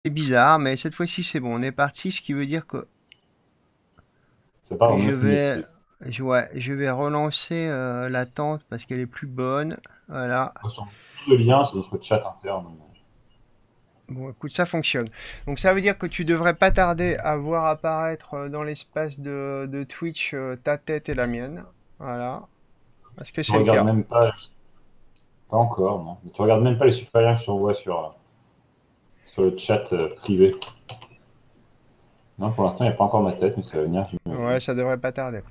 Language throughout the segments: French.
C'est bizarre, mais cette fois-ci c'est bon, on est parti, ce qui veut dire C'est pas que en je 9 minutes. vais, ouais, je vais relancer l'attente parce qu'elle est plus bonne. Voilà. Sur le lien, c'est notre chat interne. Bon, écoute, ça fonctionne. Donc ça veut dire que tu devrais pas tarder à voir apparaître dans l'espace de Twitch ta tête et la mienne. Voilà. Est-ce que Tu c'est le regardes cas? même pas, pas encore, non. Mais tu regardes même pas les super liens que je t'envoie sur le chat privé. Non, pour l'instant, il n'y a pas encore ma tête, mais ça va venir, Ouais, j'imagine. ça devrait pas tarder.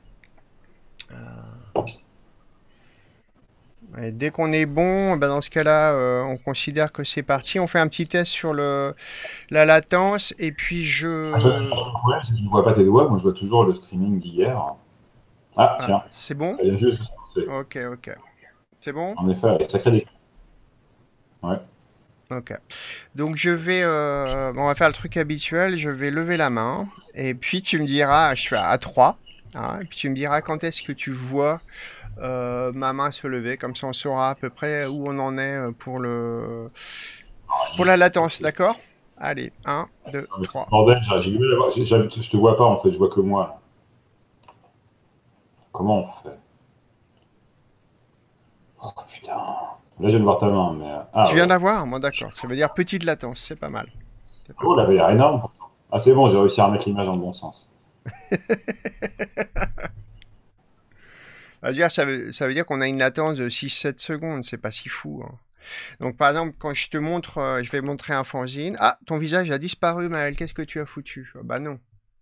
Et dès qu'on est bon, ben dans ce cas-là, on considère que c'est parti. On fait un petit test sur la latence et puis Ah, je... le problème, c'est que je ne vois pas tes doigts. Moi, je vois toujours le streaming d'hier. Ah, Ah, tiens, c'est bon? ça vient juste de se lancer. Ok, ok. C'est bon? En effet, avec sacré déclin. Ouais. Ok. Donc je vais... bon, on va faire le truc habituel. Je vais lever la main. Et puis tu me diras, je fais à 3. Hein, et puis tu me diras quand est-ce que tu vois ma main se lever. Comme ça on saura à peu près où on en est pour la latence. D'accord? Allez, un, 2, Non, mais c'est le 3. bordel, j'ai du mal à voir. Je te vois pas, en fait, je vois que moi, là. Comment on fait? Oh, putain. Là, je viens de voir ta main, mais. Tu Ah viens ouais. d'avoir? Moi d'accord. Ça veut dire petite latence. C'est pas mal. C'est pas Oh, elle mal. avait l'air énorme pourtant. Ah, c'est bon, j'ai réussi à remettre l'image dans le bon sens. Ça veut dire qu'on a une latence de 6-7 secondes, c'est pas si fou, hein. Donc par exemple, quand je te montre, je vais montrer un fanzine. Ah, ton visage a disparu, Maël, qu'est-ce que tu as foutu? Ah, bah non.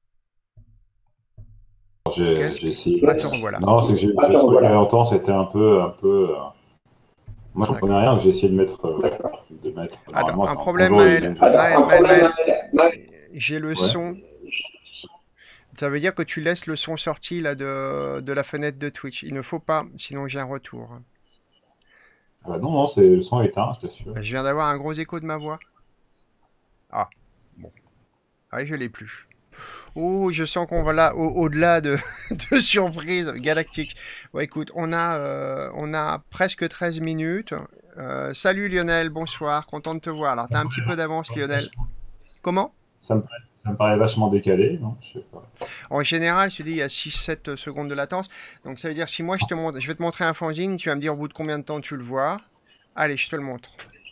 Qu'est-ce J'ai que... essayé. Ah, te revoilà. Non, c'est que j'ai trouvé que la latence était un peu. Moi, je comprenais D'accord. rien, donc j'ai essayé de mettre. Attends, Normalement, un attends, problème, bonjour les Maël. gens. Maël. J'ai le Ouais. son. Ça veut dire que tu laisses le son sorti là de la fenêtre de Twitch. Il ne faut pas, sinon j'ai un retour. Ah bah non, non, c'est le son est éteint, je t'assure. Je viens d'avoir un gros écho de ma voix. Ah, bon. Ah, je l'ai plus. Oh, je sens qu'on va là au-delà de surprises galactiques. Bon, écoute, on a presque 13 minutes. Salut Lionel, bonsoir, content de te voir. Alors, t'as un petit peu d'avance, Lionel. Comment? Ça me paraît vachement décalé, non? Je sais pas. En général, je te dis, il y a 6-7 secondes de latence. Donc, ça veut dire, si moi je vais te montrer un fanzine, tu vas me dire au bout de combien de temps tu le vois. Allez, je te le montre.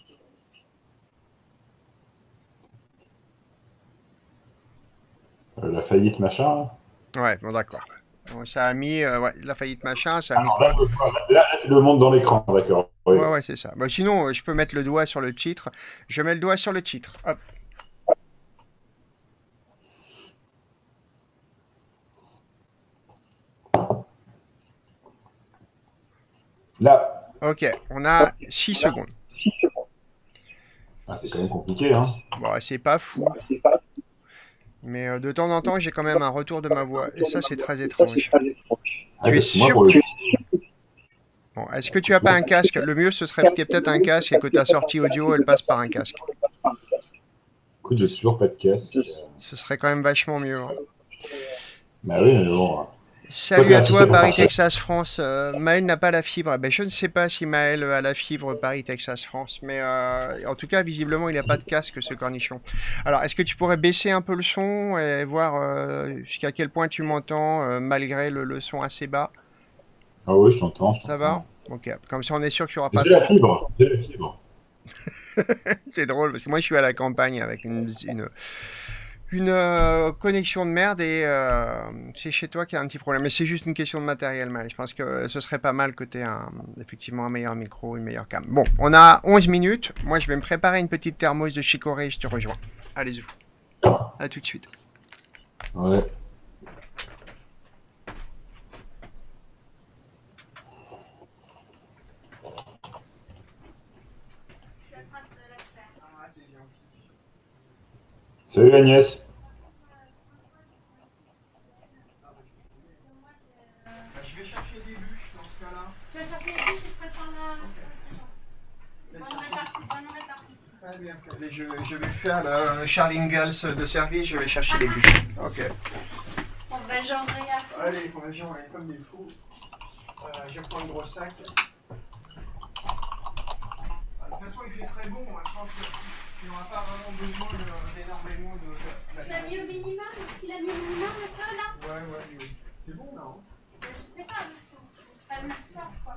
La faillite machin, là. Ouais, bon, d'accord. Bon, ça a mis, ouais, la faillite machin, ça a Ah mis non, là, quoi? je le vois. Là, tu le montres dans l'écran, d'accord. Oui. Ouais, ouais, c'est ça. Bah, sinon, je peux mettre le doigt sur le titre. Je mets le doigt sur le titre. Hop. Là, Ok, on a 6 secondes. ah, c'est quand même compliqué, hein. Bon, c'est pas fou, mais de temps en temps, j'ai quand même un retour de ma voix, et ça, c'est très étrange. Ouais, Tu es parce que moi, sûr pour le que... coup, Bon, est-ce que tu as pas un casque? Le mieux, ce serait qu'il y ait peut-être un casque et que ta sortie audio, elle passe par un casque. écoute, j'ai toujours pas de casque. Ce serait quand même vachement mieux, hein. Bah oui, mais bon. Toi, Salut t'es à toi, insisté pour Paris, faire ça. Texas, France. Maël n'a pas la fibre. Eh ben, je ne sais pas si Maël a la fibre Paris, Texas, France. Mais en tout cas, visiblement, il n'a pas de casque, ce cornichon. Alors, est-ce que tu pourrais baisser un peu le son et voir jusqu'à quel point tu m'entends malgré le son assez bas? Ah oui, je t'entends, je Ça va? t'entends. Ok. Comme ça, on est sûr qu'il n'y aura pas J'ai trop la de... fibre, j'ai la fibre. C'est drôle, parce que moi, je suis à la campagne avec une connexion de merde et c'est chez toi qu'il y a un petit problème. Mais c'est juste une question de matériel, mal. Je pense que ce serait pas mal que tu aies effectivement un meilleur micro, une meilleure cam. Bon, on a 11 minutes. Moi, je vais me préparer une petite thermos de chicorée et je te rejoins. Allez-y. À tout de suite. Ouais. Salut Agnès. Je vais chercher des bûches dans ce cas-là. Tu vas chercher les fiches et je prépare la. Bonne répartition. Très bien. Allez, je vais faire le Charlie Ingalls de service. Je vais chercher les bûches. Ok. On va genrer à fond. Allez, les gens, on est comme des fous. Je prends le gros sac. De toute façon, il fait très bon. Je pense que Il n'aura pas vraiment besoin d'énormément de... Tu l'as mis au minimum? Il a mis au minimum le feu là? Ouais, oui. C'est bon là, hein? Je sais pas du tout. Pas le faire quoi.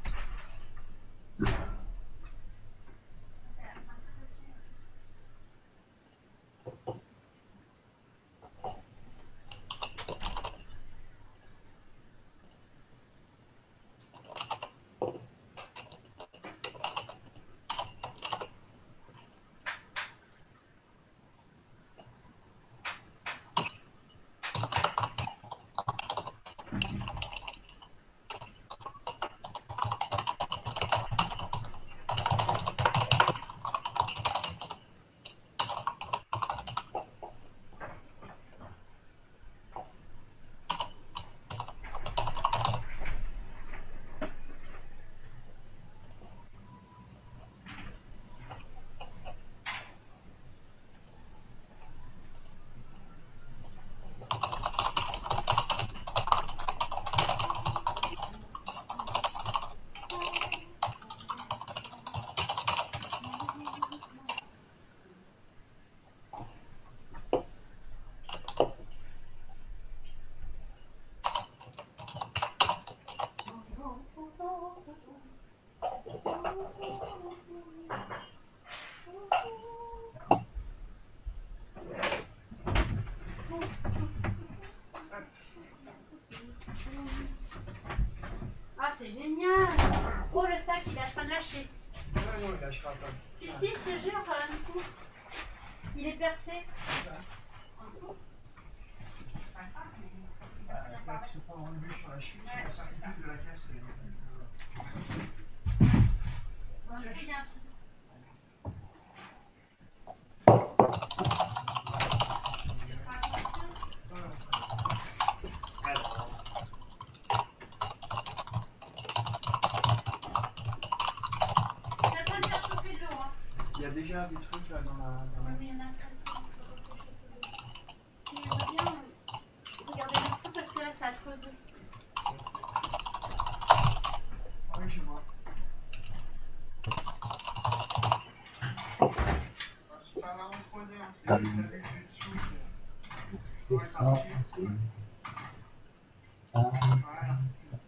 Ah, c'est génial! Oh, le sac, il est en train de lâcher. Non, il lâchera pas. Si, si, je te jure, dessous. Il est percé. En dessous? C'est pas enlevé sur la chute, c'est la certitude de la caisse. En dessous, il y a un truc. Je suis en train de faire chauffer de l'eau, hein. Il y a déjà des trucs là dans la... Oui, il y en a plein. Tu veux bien regarder le feu parce que là, ça a creusé. Oui, je vois. C'est pas vraiment creusé, hein. C'est juste la vue du dessous. Ouais, par-dessus. Voilà.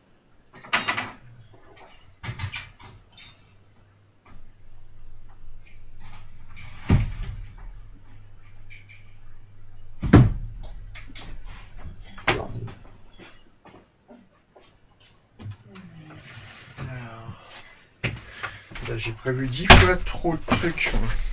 Là, j'ai prévu 10 fois trop de trucs.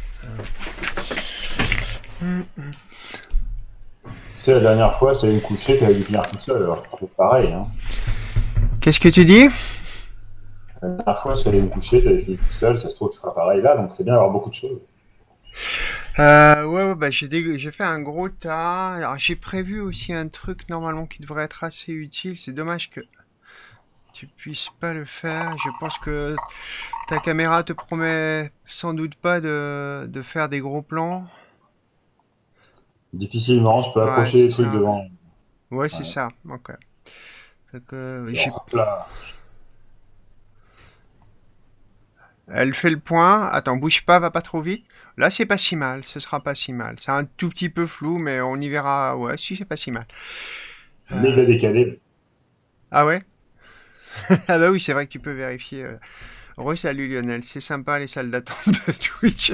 Tu sais, la dernière fois, je t'allais me coucher, t'avais dû venir tout seul, alors c'est pareil. Hein. Qu'est-ce que tu dis? La dernière fois, je t'allais me coucher, t'avais fini tout seul, ça se trouve, tu feras pareil là, donc c'est bien d'avoir beaucoup de choses. Ouais, bah j'ai fait un gros tas. Alors, j'ai prévu aussi un truc normalement qui devrait être assez utile. C'est dommage que tu puisses pas le faire. Je pense que ta caméra te promet sans doute pas de faire des gros plans. Difficilement, je peux Ouais, approcher c'est les trucs ça. devant. Ouais, c'est Ouais. ça. Ok. Donc, Genre, hop là. elle fait le point. Attends, bouge pas, va pas trop vite. Là, c'est pas si mal. Ce sera pas si mal. C'est un tout petit peu flou, mais on y verra. Ouais, si, c'est pas si mal. Méga décalé. Ah ouais? Ah bah oui, c'est vrai que tu peux vérifier. Salut Lionel, c'est sympa les salles d'attente de Twitch.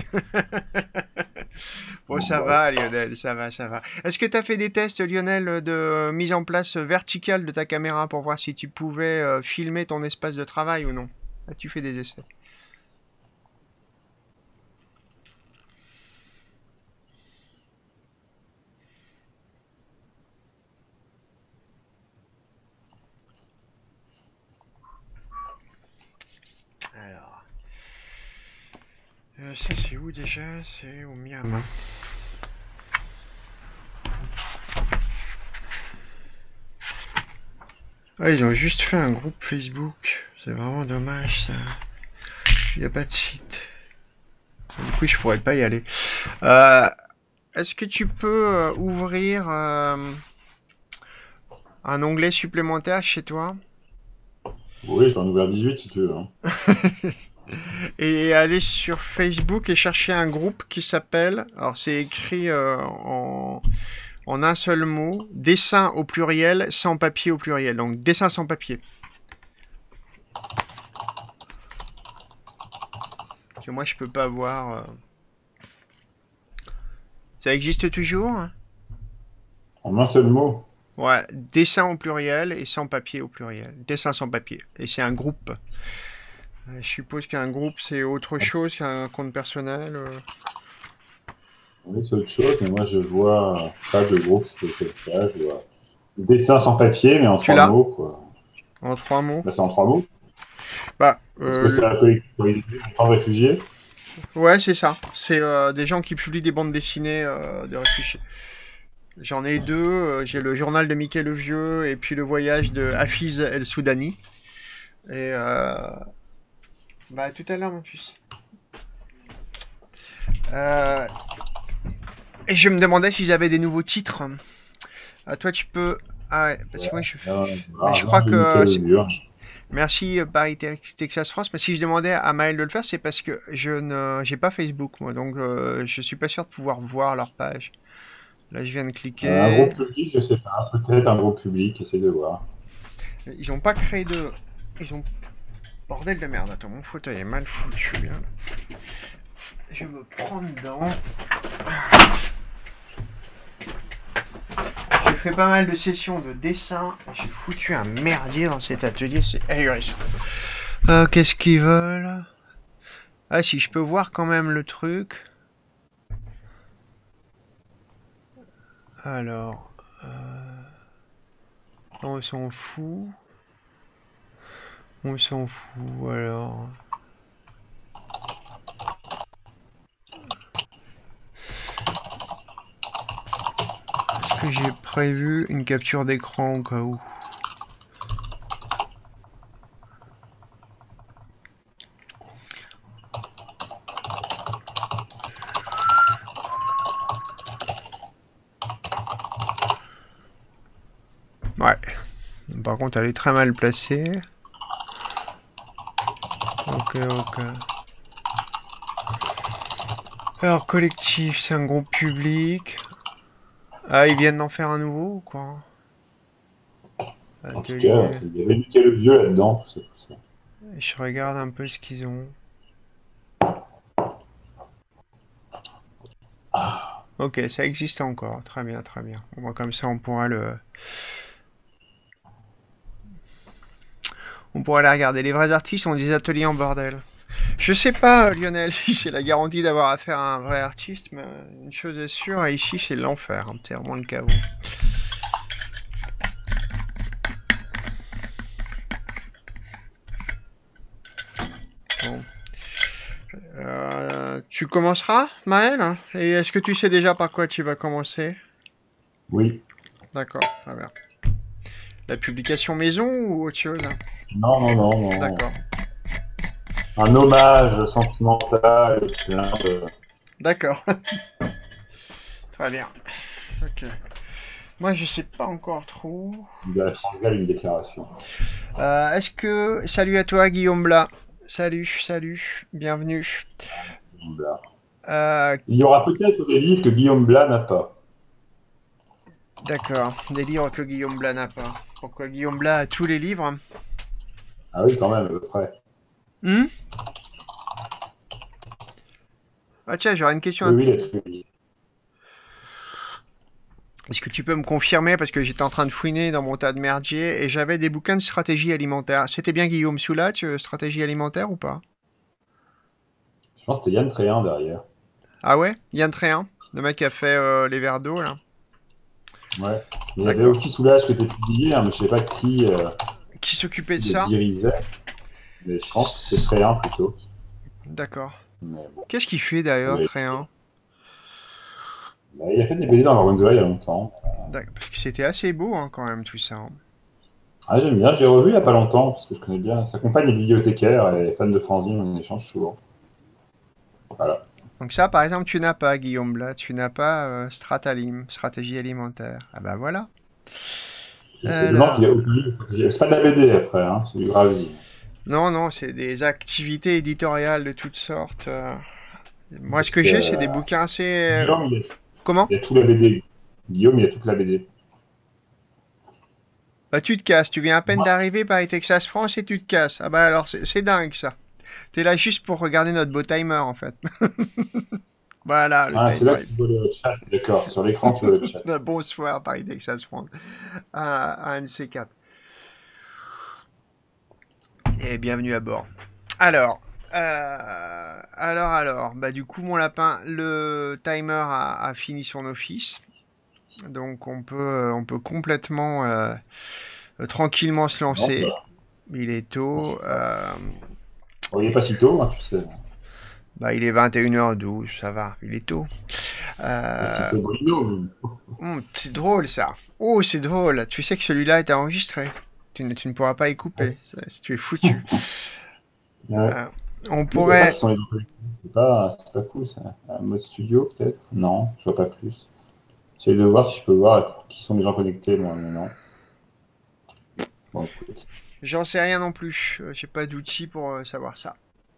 Bon, Bon, ça bah, va Lionel, ça va, ça va. Est-ce que tu as fait des tests Lionel de mise en place verticale de ta caméra pour voir si tu pouvais filmer ton espace de travail ou non? As-tu fait des essais? Alors, ça c'est où déjà? C'est au Miam. Ah, ils ont juste fait un groupe Facebook. C'est vraiment dommage ça. Il n'y a pas de site. Du coup, je pourrais pas y aller. Est-ce que tu peux ouvrir un onglet supplémentaire chez toi? oui, je vais en ouvrir 18 si tu veux. Hein. Et aller sur Facebook et chercher un groupe qui s'appelle, alors c'est écrit en un seul mot, dessin au pluriel, sans papier au pluriel. Donc dessin sans papier. Parce que moi je peux pas voir. Ça existe toujours? En un seul mot. Ouais, dessin au pluriel et sans papier au pluriel. Dessin sans papier. Et c'est un groupe. Je suppose qu'un groupe c'est autre chose qu'un compte personnel. Oui, c'est autre chose, mais moi je vois pas de groupe, c'est le cas. Je vois dessin sans papier, mais en Tu 3 l'as? mots, quoi. En 3 mots. Bah, c'est en 3 mots. Bah, Est-ce que c'est un collectif pour les réfugiés? ouais, c'est ça. C'est des gens qui publient des bandes dessinées de réfugiés. J'en ai deux. J'ai le journal de Mickey le Vieux et puis le voyage de Hafiz El Soudani. Et bah tout à l'heure mon fils. Et je me demandais s'ils avaient des nouveaux titres. Toi tu peux. Ah ouais, parce que moi mais je crois que. Merci Paris Texas France. Mais si je demandais à Maël de le faire, c'est parce que j'ai pas Facebook moi, donc je suis pas sûr de pouvoir voir leur page. Là, je viens de cliquer. Un groupe public, je sais pas. Peut-être un groupe public, essaye de voir. Ils ont pas créé de. Ils ont. Bordel de merde, attends, mon fauteuil est mal foutu. Hein. Je me prends dedans. J'ai fait pas mal de sessions de dessin. J'ai foutu un merdier dans cet atelier, c'est ahurissant. Qu'est-ce qu'ils veulent? Ah, si je peux voir quand même le truc. Alors. On s'en fout. On s'en fout alors. Est-ce que j'ai prévu une capture d'écran au cas où? Ouais. Par contre, elle est très mal placée. Ok. Alors, collectif, c'est un groupe public. Ah, ils viennent d'en faire un nouveau ou quoi? En tout cas, il y avait Mickey le Vieux là-dedans, tout ça. Je regarde un peu ce qu'ils ont. Ok, ça existe encore. Très bien. Bon, comme ça, on pourra le... On pourra aller regarder. Les vrais artistes ont des ateliers en bordel. Je sais pas, Lionel, si c'est la garantie d'avoir affaire à un vrai artiste, mais une chose est sûre, ici c'est l'enfer, hein, c'est vraiment le caveau. Bon. Tu commenceras, Maël? Et est-ce que tu sais déjà par quoi tu vas commencer? Oui. D'accord, très bien. La publication maison ou autre chose? Non. D'accord. Un hommage sentimental, plein de... D'accord. Très bien. Ok. Moi, je sais pas encore trop. Il a changé une déclaration. Est-ce que... Salut à toi, Guillaume Blas. Salut. Bienvenue. Il y aura peut-être des livres que Guillaume Blas n'a pas. D'accord. Des livres que Guillaume Blas n'a pas. Pourquoi Guillaume Blas a tous les livres? Ah oui, quand même, à peu près. Ah tiens, j'aurais une question. Oui, il a tous les livres. Est-ce que tu peux me confirmer, parce que j'étais en train de fouiner dans mon tas de merdier et j'avais des bouquins de stratégie alimentaire. C'était bien Guillaume Soulatch, stratégie alimentaire ou pas? Je pense que c'était Yann Tréhin derrière. Ah ouais? Yann Tréhin, le mec qui a fait les verres d'eau là. Ouais. Mais il y avait aussi Soulage qui était publié, hein, mais je sais pas qui s'occupait de le ça. dirigeait. Mais je pense que c'est Tréhin plutôt. D'accord. Mais bon. Qu'est-ce qu'il fait d'ailleurs, Oui. Tréhin? Bah, il a fait des BD dans Gorgonzola il y a longtemps. Parce que c'était assez beau hein, quand même tout ça. Hein. Ah, j'aime bien, je l'ai revu il y a pas longtemps, parce que je connais bien. Sa compagne est bibliothécaire et fan de fanzine, on échange souvent. Voilà. Donc ça, par exemple, tu n'as pas, Guillaume Blas, tu n'as pas Stratalim, stratégie alimentaire. Ah bah voilà. C'est dedans qu'il a oublié. C'est pas de la BD après, hein, c'est du Gravesy. Non, non, c'est des activités éditoriales de toutes sortes. Moi, ce que j'ai, c'est Euh, des bouquins assez... Guillaume, Comment? il y a tout la BD. Guillaume, il y a toute la BD. Bah, tu te casses. Tu viens à peine Moi, d'arriver par Texas France et tu te casses. Ah bah alors, c'est dingue, ça. T'es là juste pour regarder notre beau timer, en fait. Voilà, le ah, c'est là timer. que tu vois le chat. D'accord, sur l'écran, tu vois le chat. Bonsoir, Paris Texas France. Un de ces quatre. Et bienvenue à bord. Alors, bah du coup mon lapin, le timer a fini son office, donc on peut complètement tranquillement se Non, lancer. bah, Il est moi, je tôt, sais pas. Bon, il n'est pas si tôt, hein, tu sais. bah il est 21h12, ça va, il est tôt. Un petit Euh, peu bolino, lui. c'est drôle ça. Oh, c'est drôle. Tu sais que celui-là est enregistré. Tu ne pourras pas y couper. Tu es foutu. Ouais. Euh, on Mais je vois pas pourrait qui sont les autres. C'est pas cool, ça. Un mode studio, peut-être? Non, je vois pas plus. J'essaie de voir si je peux voir qui sont les gens connectés, moi, mais non. Bon, écoute. J'en sais rien non plus. J'ai pas d'outils pour savoir ça.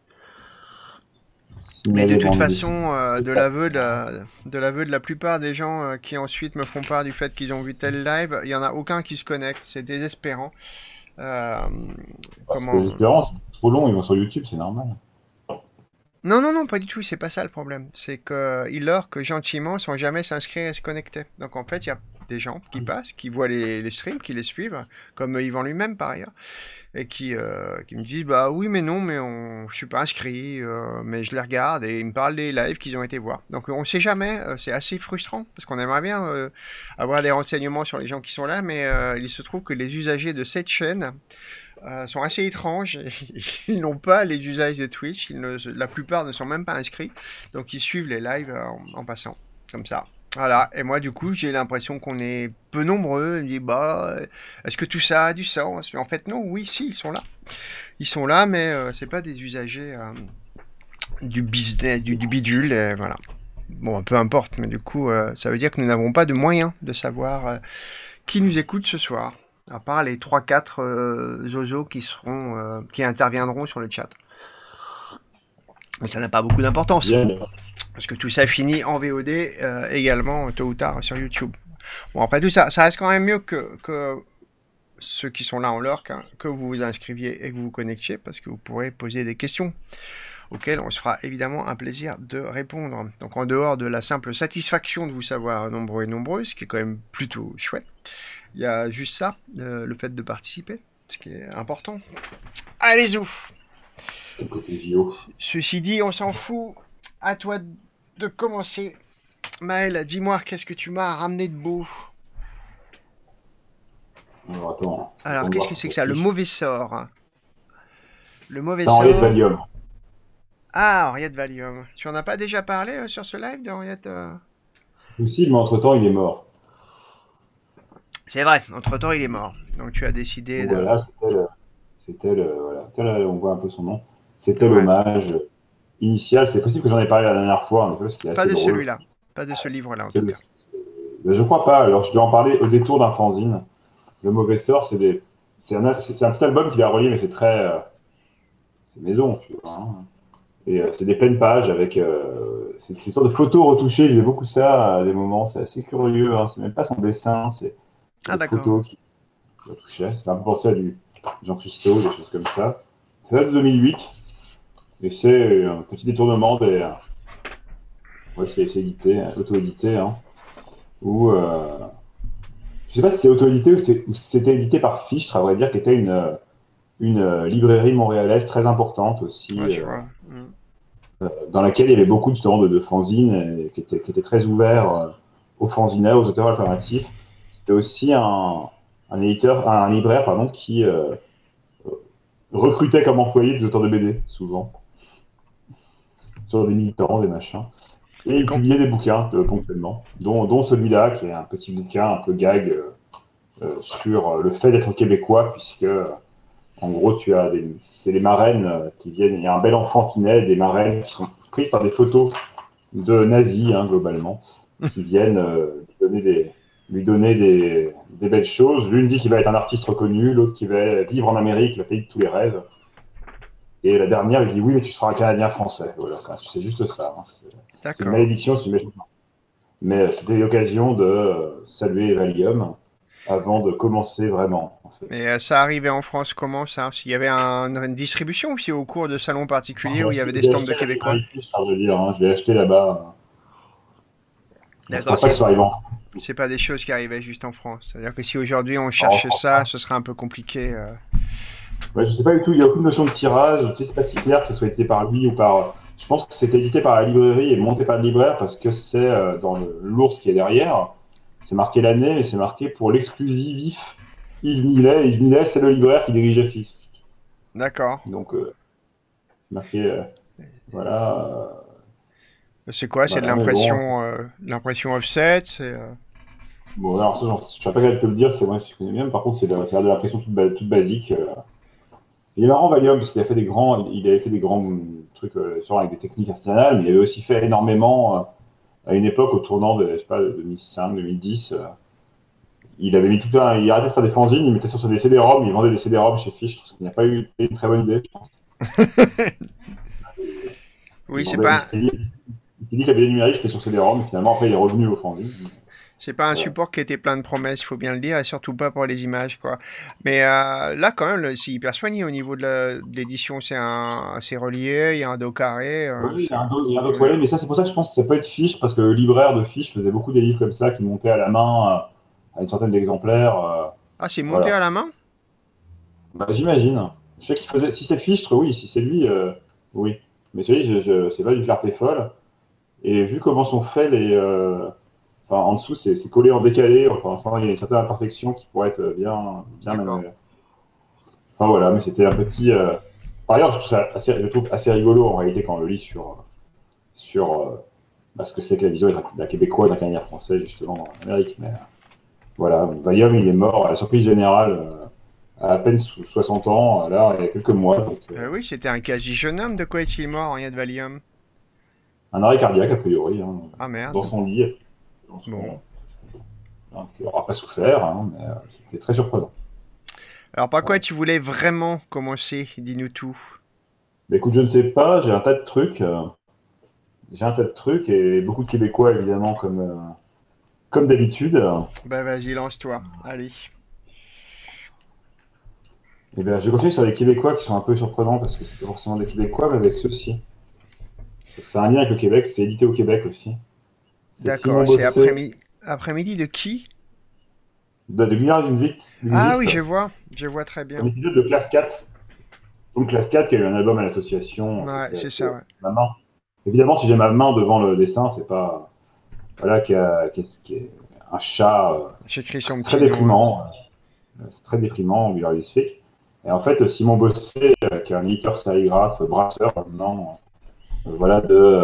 Mais de Signaler toute bande façon, dessinée. de l'aveu de la plupart des gens qui ensuite me font part du fait qu'ils ont vu tel live, il y en a aucun qui se connecte. C'est désespérant. Euh, Parce que comment les espérances, c'est trop long, ils vont sur YouTube, c'est normal. Non, non, non, pas du tout. C'est pas ça le problème. C'est que ils lurkent gentiment sans jamais s'inscrire et se connecter. Donc en fait, il y a des gens qui passent, qui voient les streams, qui les suivent, comme Yvan lui-même par ailleurs, et qui me disent bah oui mais non mais je suis pas inscrit mais je les regarde et ils me parlent des lives qu'ils ont été voir. Donc on sait jamais, c'est assez frustrant parce qu'on aimerait bien avoir des renseignements sur les gens qui sont là, mais il se trouve que les usagers de cette chaîne sont assez étranges. Ils n'ont pas les usages de Twitch, la plupart ne sont même pas inscrits, donc ils suivent les lives en passant comme ça. Voilà, et moi du coup j'ai l'impression qu'on est peu nombreux. Je me dis bah est-ce que tout ça a du sens? Mais en fait non, oui si ils sont là, mais c'est pas des usagers du business, du bidule, voilà. Bon peu importe, mais du coup ça veut dire que nous n'avons pas de moyens de savoir qui nous écoute ce soir, à part les 3-4 zozos qui interviendront sur le chat. Mais ça n'a pas beaucoup d'importance. Bien. Parce que tout ça finit en VOD également tôt ou tard sur YouTube. Bon, après tout ça, ça reste quand même mieux que ceux qui sont là en lurk, hein, que vous vous inscriviez et que vous vous connectiez, parce que vous pourrez poser des questions auxquelles on se fera évidemment un plaisir de répondre. Donc en dehors de la simple satisfaction de vous savoir nombreux et nombreuses, ce qui est quand même plutôt chouette, il y a juste ça, le fait de participer, ce qui est important. Allez, ouf. C'est le côté JO. Ceci dit, on s'en fout. À toi de commencer. Maël, dis-moi, qu'est-ce que tu m'as ramené de beau? Alors, attends. Alors, qu'est-ce que c'est que ça? Le mauvais sort. Le mauvais C'est Henriette sort. Valium. Ah, Henriette Valium. Tu en as pas déjà parlé sur ce live d'Henriette Aussi, mais entre-temps, il est mort. C'est vrai, entre-temps, il est mort. Donc, tu as décidé Donc de... voilà, voilà. Là, on voit un peu son nom. C'était Ouais. l'hommage initial. C'est possible que j'en ai parlé la dernière fois, en effet, parce qu'il est Pas assez de drôle. celui-là. Pas de ce livre-là, en C'est tout le- cas. Je crois pas. Alors, je dois en parler au détour d'un fanzine. Le mauvais sort, c'est un petit album qu'il a relié, mais c'est très, c'est maison, tu vois, hein. Et c'est des pleines pages avec, c'est une sorte de photos retouchées. Il faisait beaucoup ça à des moments. C'est assez curieux, hein. C'est même pas son dessin, c'est Ah, des d'accord. photos qui retouchaient. C'est un peu pensé à du Jean Christo, des choses comme ça. C'est de 2008, et c'est un petit détournement des, ouais, c'est édité, auto-édité, hein, où je sais pas si c'est auto-édité ou si c'était édité par Fichtre, à vrai dire, qui était une librairie montréalaise très importante aussi, Ouais, je vois. dans laquelle il y avait beaucoup justement de fanzines qui étaient très ouverts aux fanzinaires, aux auteurs alternatifs. C'était aussi un libraire pardon, qui recrutait comme employé des auteurs de BD, souvent, sur des militants, des machins. Et il publiait des bouquins ponctuellement, dont celui-là, qui est un petit bouquin un peu gag sur le fait d'être québécois, puisque en gros, c'est les marraines qui viennent. Il y a un bel enfant qui naît, des marraines qui sont prises par des photos de nazis, hein, globalement, qui viennent lui donner des belles choses. L'une dit qu'il va être un artiste reconnu, l'autre qui va vivre en Amérique, le pays de tous les rêves. Et la dernière, il dit oui, mais tu seras un Canadien français. Voilà, c'est juste ça. Hein. C'est une D'accord. malédiction, c'est une méchante. Mais c'était l'occasion de saluer Valium avant de commencer vraiment. En fait. Mais ça arrivait en France comment ça? S'il y avait une distribution ou si au cours de salons particuliers où il y avait des J'ai stands de acheté la Québécois? librairie Fiche, je veux dire. Hein. Je l'ai acheté là-bas. Donc je D'accord, pense pas que ce soit arrivé en France. c'est pas des choses qui arrivaient juste en France. C'est-à-dire que si aujourd'hui on Alors, cherche je pense ça, pas. ce serait un peu compliqué. Ouais, je sais pas du tout, il n'y a aucune notion de tirage. Tu sais, c'est pas si clair que ce soit édité par lui ou par. Je pense que c'était édité par la librairie et monté par le libraire parce que c'est dans l'ours qui est derrière. C'est marqué l'année, mais c'est marqué pour l'exclusif Yves Millet. Yves Millet, c'est le libraire qui dirigeait Fiche. D'accord. Donc, marqué, voilà. C'est quoi? C'est de Voilà, mais bon. l'impression offset? Bon, alors ça, je ne serais pas capable de te le dire, c'est moi qui connais bien. Par contre, c'est de l'impression toute basique. Il est marrant, Valium, parce qu'il a fait des grands, il avait fait des grands trucs sur avec des techniques artisanales, mais il avait aussi fait énormément à une époque au tournant de, je sais pas, 2005, 2010. Il avait mis tout un, il arrêtait de faire des fanzines, il mettait sur des CD-ROM, il vendait des CD-ROM chez Fish, ce qui n'a pas eu une très bonne idée, je pense. Oui, c'est pas, Il s'est dit que la BD numérique c'était sur CD-ROM, et finalement après il est revenu au fanzine. c'est pas un Voilà. support qui était plein de promesses, il faut bien le dire, et surtout pas pour les images, quoi. Mais là, quand même, c'est hyper soigné au niveau de l'édition. C'est relié, il y a un dos carré. Oui, il y a un autre volet, mais ça c'est pour ça que je pense que ça peut être Fish, parce que le libraire de Fish faisait beaucoup des livres comme ça qui montaient à la main à une centaine d'exemplaires. Ah, c'est monté à Voilà. la main? Bah, j'imagine. Je sais qu'il faisait. Si c'est Fichtre, oui. Si c'est lui, oui. Mais tu sais, c'est pas du clarté folle. Et vu comment sont faits les. Enfin, en dessous, c'est collé en décalé. Enfin, il y a une certaine imperfection qui pourrait être bien D'accord. manuelle. Enfin, voilà, mais c'était un petit. Par ailleurs, je trouve assez rigolo en réalité quand on le lit sur bah, ce que c'est que la vision d'un Québécois, d'un Canadien français, justement, en Amérique. Mais voilà, Valium, il est mort à la surprise générale. À peine 60 ans, là, il y a quelques mois. Donc, Oui, c'était un quasi jeune homme. De quoi est-il mort, Henriette de Valium? un arrêt cardiaque, a priori, hein, Ah dans merde. son lit. Bon. Donc, il n'aura pas souffert, hein, mais c'était très surprenant. Alors, par quoi Voilà. tu voulais vraiment commencer? Dis-nous tout. Mais écoute, je ne sais pas, j'ai un tas de trucs. J'ai un tas de trucs et beaucoup de Québécois, évidemment, comme d'habitude. Bah, vas-y, lance-toi. Allez. Et bien, je vais continuer sur les Québécois qui sont un peu surprenants parce que c'est pas forcément des Québécois, mais avec ceux-ci. Parce que c'est un lien avec le Québec, c'est édité au Québec aussi. C'est Simon D'accord, c'est Bossé après-midi de qui? de Gunnar Ah Lundvist, oui, je vois très un bien. épisode de Classe 4. Donc Classe 4 qui a eu un album à l'association, Ouais, c'est ça, ouais. ma main. Évidemment, si j'ai ma main devant le dessin, c'est pas. Voilà, qui est un chat J'écris son très petit nom. déprimant. C'est très déprimant, Angular Listfic. Et en fait, Simon Bossé, qui est un éditeur sérigraphe, brasseur maintenant, voilà,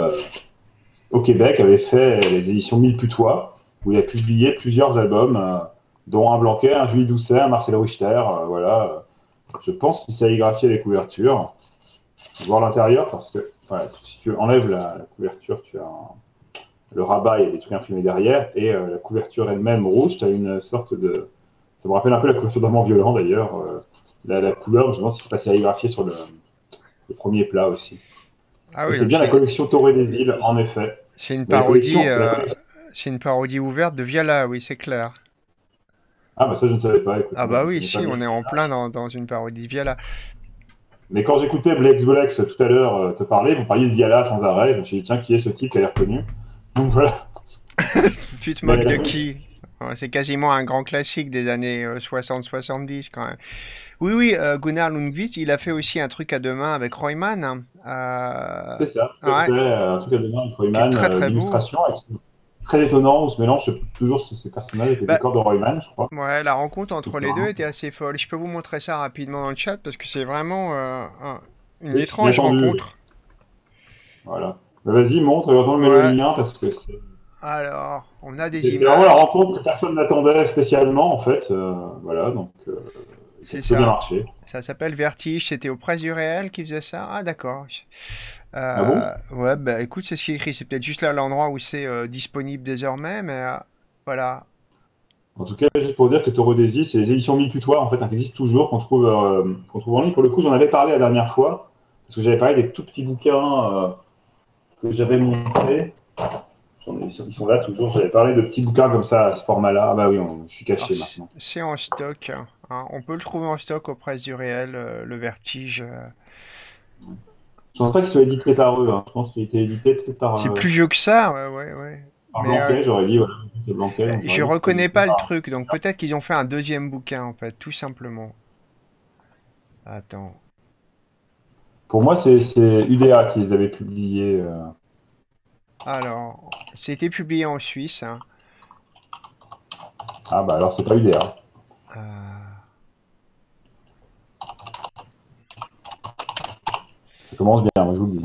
au Québec, avait fait les éditions Mille Putois, où il a publié plusieurs albums, dont un Blanquet, un Julie Doucet, un Marcel Richter. Voilà. Je pense qu'il sérigraphiait les couvertures. Voir l'intérieur, parce que voilà, si tu enlèves la couverture, tu as le rabat, il y a des trucs imprimés derrière, et la couverture elle-même rouge, tu as une sorte de. Ça me rappelle un peu la couverture d'Amant Violent d'ailleurs. La couleur, je me demande si c'est pas sérigraphié sur le premier plat aussi. Ah Et oui, c'est donc bien la collection Toré des îles, en effet. c'est une Mais la parodie, collection, c'est la collection. c'est une parodie ouverte de Viala, oui, c'est clair. Ah bah ça je ne savais pas, écoute, Ah moi je bah ne oui, connais pas si, bien. on est en plein dans une parodie de Viala. Mais quand j'écoutais Blex Bolex tout à l'heure te parler, vous parliez de Diala sans arrêt, je me suis dit tiens qui est ce type qui a l'air connu. Donc voilà. Tu te Mais moques la de collection, qui? Ouais, c'est quasiment un grand classique des années 60-70 quand même. Oui, oui, Gunnar Lundvist, il a fait aussi un truc à deux mains avec Royman, hein. c'est ça, tout à Ouais, fait, un truc à demain avec qui est Royman, très très beau. l'illustration, très étonnant, on se mélange toujours ces personnages avec les Bah, décors de Royman, je crois. ouais, la rencontre entre C'est les deux vraiment était assez folle. Je peux vous montrer ça rapidement dans le chat parce que c'est vraiment une étrange inattendu. rencontre. Voilà. Bah, vas-y, montre, et on met le Ouais, lien parce que alors, on a des c'était vraiment la images. rencontre que personne n'attendait spécialement en fait. Voilà, donc qui a C'est plutôt bien ça. marché. Ça s'appelle Vertige. C'était aux Presses du Réel qui faisait ça. Ah, d'accord. Ah bon? Ouais, bah écoute, c'est ce qui est écrit. C'est peut-être juste là l'endroit où c'est disponible désormais, mais voilà. En tout cas, juste pour dire que Taureau des Is, c'est les éditions Mille Putois, en fait, hein, qui existent toujours, qu'on trouve en ligne. Pour le coup, j'en avais parlé la dernière fois. Parce que j'avais parlé des tout petits bouquins que j'avais montrés. Ils sont là toujours. J'avais parlé de petits bouquins comme ça, à ce format-là. Ah bah oui, je suis Alors, caché maintenant. c'est en stock, hein. On peut le trouver en stock aux presses du réel, le Vertige. Je pense pas qu'il soit édité par eux. Hein. Je pense qu'il a été édité peut-être C'est plus vieux que ça, ouais, ouais, ouais. par Mais Blanquet, j'aurais dit. Voilà, c'est Blanquet, donc je j'aurais dit que c'était reconnais édité pas le par. truc, donc peut-être qu'ils ont fait un deuxième bouquin, en fait, tout simplement. Attends. Pour moi, c'est UDA qui les avait publiés. Alors, c'était publié en Suisse, hein. Ah bah alors c'est pas UDA. Euh, Ça commence bien, moi je vous le dis.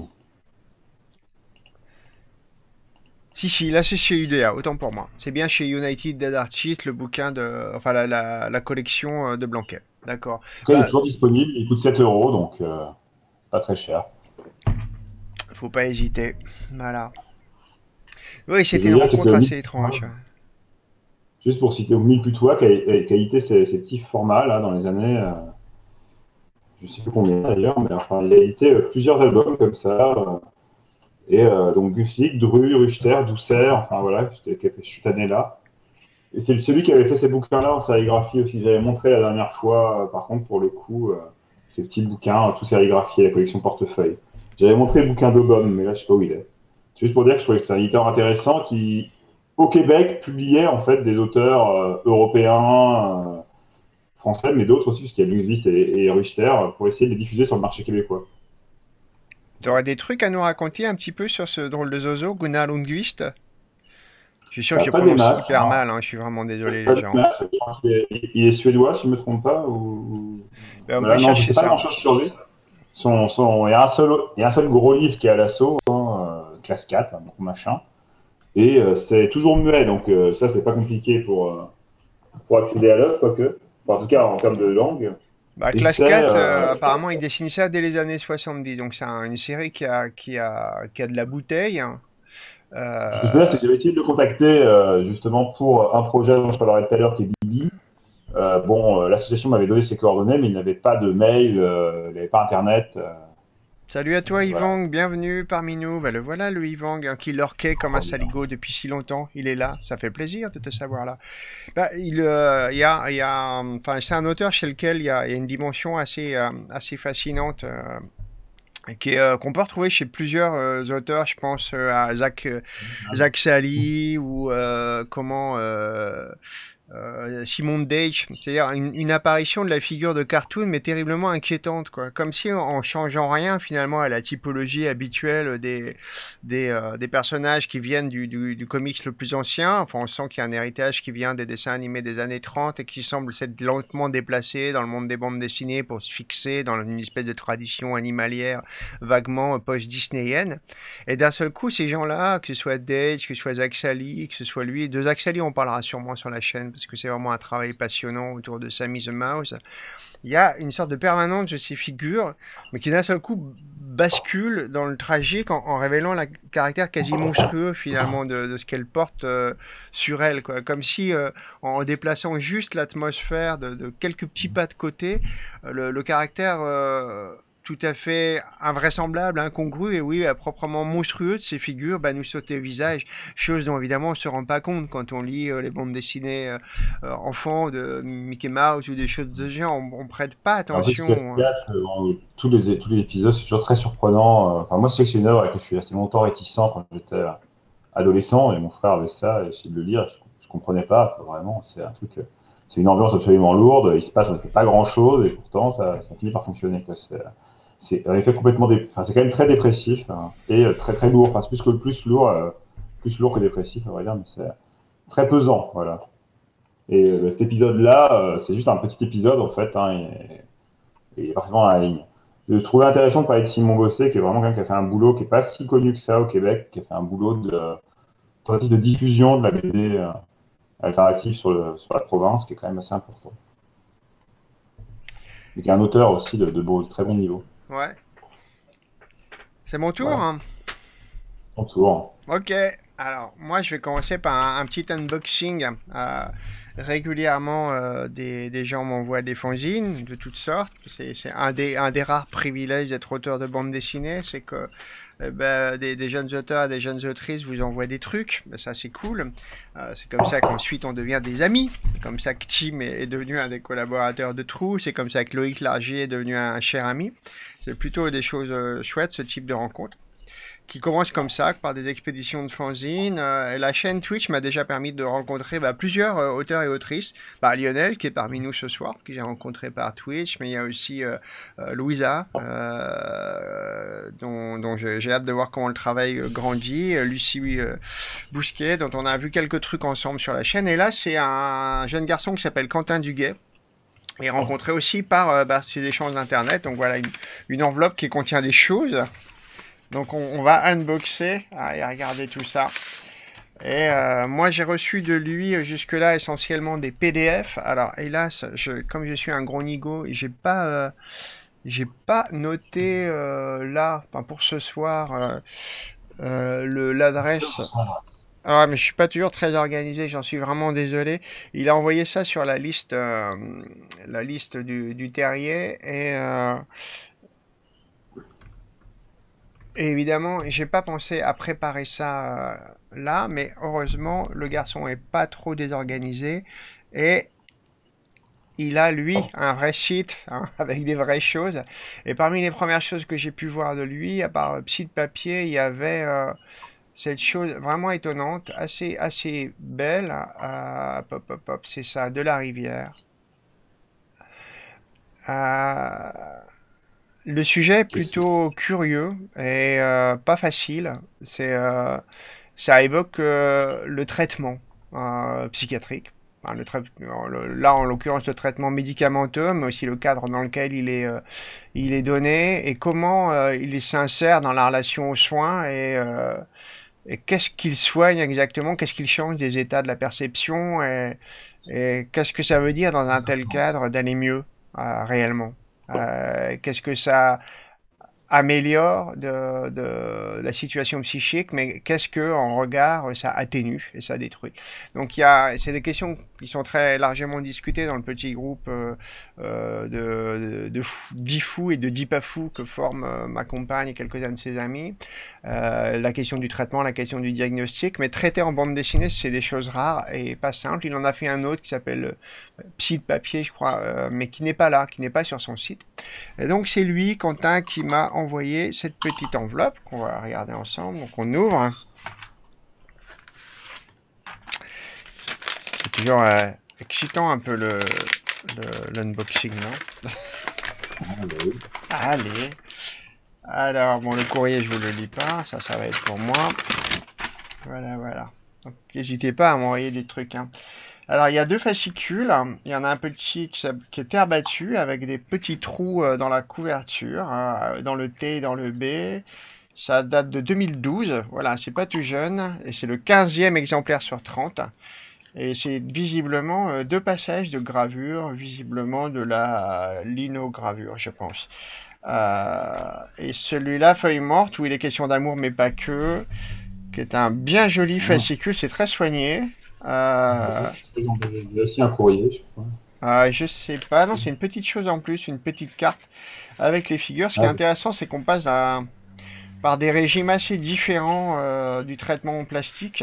Si, là c'est chez UDA, autant pour moi. C'est bien chez United Dead Artists, le bouquin de. Enfin, la collection de Blanquet. D'accord. En tout cas, il est Bah, toujours disponible. Il coûte 7 euros, donc pas très cher. faut pas hésiter. Voilà. Oui, Ce que je c'était veux une dire, c'est que rencontre assez étrange. juste pour citer Oumil Putois, qui a édité ces petits formats là dans les années, je sais plus combien d'ailleurs, mais enfin il a édité plusieurs albums comme ça. Donc Gussick, Dru, Ruchter, Doucet, enfin voilà, je suis tanné là. Et c'est celui qui avait fait ces bouquins-là en sérigraphie aussi, que j'avais montré la dernière fois, par contre, pour le coup, ces petits bouquins, tout sérigraphiés, la collection portefeuille. J'avais montré le bouquin d'Aubonne, mais là, je sais pas où il est. C'est juste pour dire que je trouvais que c'est un éditeur intéressant qui, au Québec, publiait en fait des auteurs européens, français, mais d'autres aussi, parce qu'il y a Lundqvist et Richter, pour essayer de les diffuser sur le marché québécois. T'aurais des trucs à nous raconter un petit peu sur ce drôle de zozo, Gunnar Lundqvist? Je suis sûr que Bah, je le pas des prononce masses, hyper hein. mal, hein, je suis vraiment désolé Pas les des gens. masses. Je pense il est suédois, si je ne me trompe pas. Ben, on va Voilà, non, je ne chercher sais pas ça. grand-chose sur lui. Il y a un seul gros livre qui est à l'assaut, hein, classe 4, hein, donc machin. Et c'est toujours muet, donc ça, c'est pas compliqué pour accéder à l'œuvre, quoique. Enfin, en tout cas, en termes de langue. Bah, Et Class c'est. 4, apparemment, il dessine ça dès les années 70, donc c'est une série qui a de la bouteille, hein. Ce que je veux dire, Euh, c'est que j'avais essayé de le contacter justement pour un projet dont je parlerai tout à l'heure qui est Bibi. L'association m'avait donné ses coordonnées, mais il n'avait pas de mail, il n'avait pas internet. Salut à toi Voilà. Yvang, bienvenue parmi nous. Bah, le voilà le Yvang, hein, qui lurquait comme un saligot depuis si longtemps. Il est là, ça fait plaisir de te savoir là. Bah, enfin, c'est un auteur chez lequel il y a une dimension assez fascinante. Qu'on peut retrouver chez plusieurs auteurs, je pense à Zach Sally ou Simon Dage, c'est-à-dire une apparition de la figure de cartoon, mais terriblement inquiétante, quoi. Comme si en changeant rien finalement à la typologie habituelle des personnages qui viennent du comics le plus ancien. Enfin, on sent qu'il y a un héritage qui vient des dessins animés des années 30 et qui semble s'être lentement déplacé dans le monde des bandes dessinées pour se fixer dans une espèce de tradition animalière vaguement post-disneyienne. Et d'un seul coup, ces gens-là, que ce soit Dage, que ce soit Zach Sally, que ce soit lui, de Zach Sally, on parlera sûrement sur la chaîne parce que c'est vraiment un travail passionnant autour de Sammy the Mouse. Il y a une sorte de permanence de ces figures, mais qui d'un seul coup bascule dans le tragique en révélant le caractère quasi monstrueux finalement de ce qu'elle porte sur elle, quoi. Comme si en déplaçant juste l'atmosphère de quelques petits pas de côté, le caractère tout à fait invraisemblable, incongru et oui, proprement monstrueux de ces figures nous sauter au visage, chose dont évidemment on se rend pas compte quand on lit les bandes dessinées enfants de Mickey Mouse ou des choses de ce genre, on prête pas Un petit attention. cascade, tous les épisodes, c'est toujours très surprenant. Enfin, moi, c'est une œuvre à laquelle je suis resté longtemps réticent quand j'étais adolescent, et mon frère avait ça, et essayé de le lire, je comprenais pas, vraiment, c'est un truc, c'est une ambiance absolument lourde, il se passe, on ne fait pas grand chose, et pourtant, ça finit par fonctionner, quoi. C'est un effet complètement, enfin, c'est quand même très dépressif, hein, et très très lourd, enfin, c'est plus lourd que dépressif, on va dire, mais c'est très pesant, voilà. Et cet épisode-là, c'est juste un petit épisode, en fait, hein, et il est parfaitement dans la ligne. Je trouvais intéressant de parler de Simon Gosset, qui est vraiment quelqu'un qui a fait un boulot qui n'est pas si connu que ça au Québec, qui a fait un boulot de diffusion de la BD alternative sur la province, qui est quand même assez important. Et qui est un auteur aussi de très bon niveau. Ouais. C'est mon tour, Voilà, hein. son tour. Ok, alors moi je vais commencer par un petit unboxing. Régulièrement, des gens m'envoient des fanzines de toutes sortes. C'est un des rares privilèges d'être auteur de bande dessinée, c'est que des jeunes auteurs, des jeunes autrices vous envoient des trucs. Ben, ça c'est cool. C'est comme ça qu'ensuite on devient des amis. C'est comme ça que Tim est devenu un des collaborateurs de Trou. C'est comme ça que Loïc Largier est devenu un cher ami. C'est plutôt des choses chouettes, ce type de rencontre qui commence comme ça, par des expéditions de fanzines. Et la chaîne Twitch m'a déjà permis de rencontrer plusieurs auteurs et autrices. Lionel, qui est parmi nous ce soir, que j'ai rencontré par Twitch, mais il y a aussi Louisa, dont j'ai hâte de voir comment le travail grandit. Lucie Bousquet, dont on a vu quelques trucs ensemble sur la chaîne. Et là, c'est un jeune garçon qui s'appelle Quentin Duguet, et rencontré aussi par ces échanges d'internet. Donc voilà une enveloppe qui contient des choses. Donc on va unboxer et regarder tout ça. Et moi j'ai reçu de lui jusque-là essentiellement des PDF. Alors hélas, comme je suis un gros nigo, j'ai pas noté là, enfin, pour ce soir, l'adresse. Ah, mais je suis pas toujours très organisé, j'en suis vraiment désolé. Il a envoyé ça sur la liste du terrier et évidemment, j'ai pas pensé à préparer ça là, mais heureusement, le garçon est pas trop désorganisé et il a, lui, un vrai site hein, avec des vraies choses. Et parmi les premières choses que j'ai pu voir de lui, à part Psy de papier, il y avait cette chose vraiment étonnante, assez belle. Pop, pop, pop, c'est ça, de la rivière. Euh, Le sujet est plutôt curieux et pas facile. Ça évoque le traitement psychiatrique. Enfin, là, en l'occurrence, le traitement médicamenteux, mais aussi le cadre dans lequel il est donné et comment il s'insère dans la relation aux soins et qu'est-ce qu'il soigne exactement, qu'est-ce qu'il change des états de la perception et qu'est-ce que ça veut dire dans un tel cadre d'aller mieux réellement. Qu'est-ce que ça améliore de la situation psychique, mais qu'est-ce que en regard ça atténue et ça détruit. Donc c'est des questions qui sont très largement discutées dans le petit groupe de 10 fous et de 10 pas fous que forment ma compagne et quelques-uns de ses amis. La question du traitement, la question du diagnostic, mais traiter en bande dessinée, c'est des choses rares et pas simples. Il en a fait un autre qui s'appelle Psy de papier, je crois, mais qui n'est pas là, qui n'est pas sur son site. Et donc c'est lui, Quentin, qui m'a envoyé cette petite enveloppe qu'on va regarder ensemble. Donc on ouvre. C'est toujours excitant un peu l'unboxing, non? Allez. Alors, bon, le courrier, je vous le lis pas. Ça va être pour moi. Voilà. Donc, n'hésitez pas à m'envoyer des trucs, hein. Alors, il y a deux fascicules. Il y en a un petit qui est terre battue avec des petits trous dans la couverture, dans le T et dans le B. Ça date de 2012. Voilà, c'est pas tout jeune. Et c'est le 15e exemplaire sur 30. Et c'est visiblement deux passages de gravure, visiblement de la linogravure, je pense. Et celui-là, Feuille morte, où il est question d'amour, mais pas que, qui est un bien joli fascicule. C'est très soigné. Il y a aussi un courrier, je crois. Je sais pas, non, c'est une petite chose en plus, une petite carte avec les figures. Ce qui est intéressant, c'est qu'on passe par des régimes assez différents du traitement en plastique.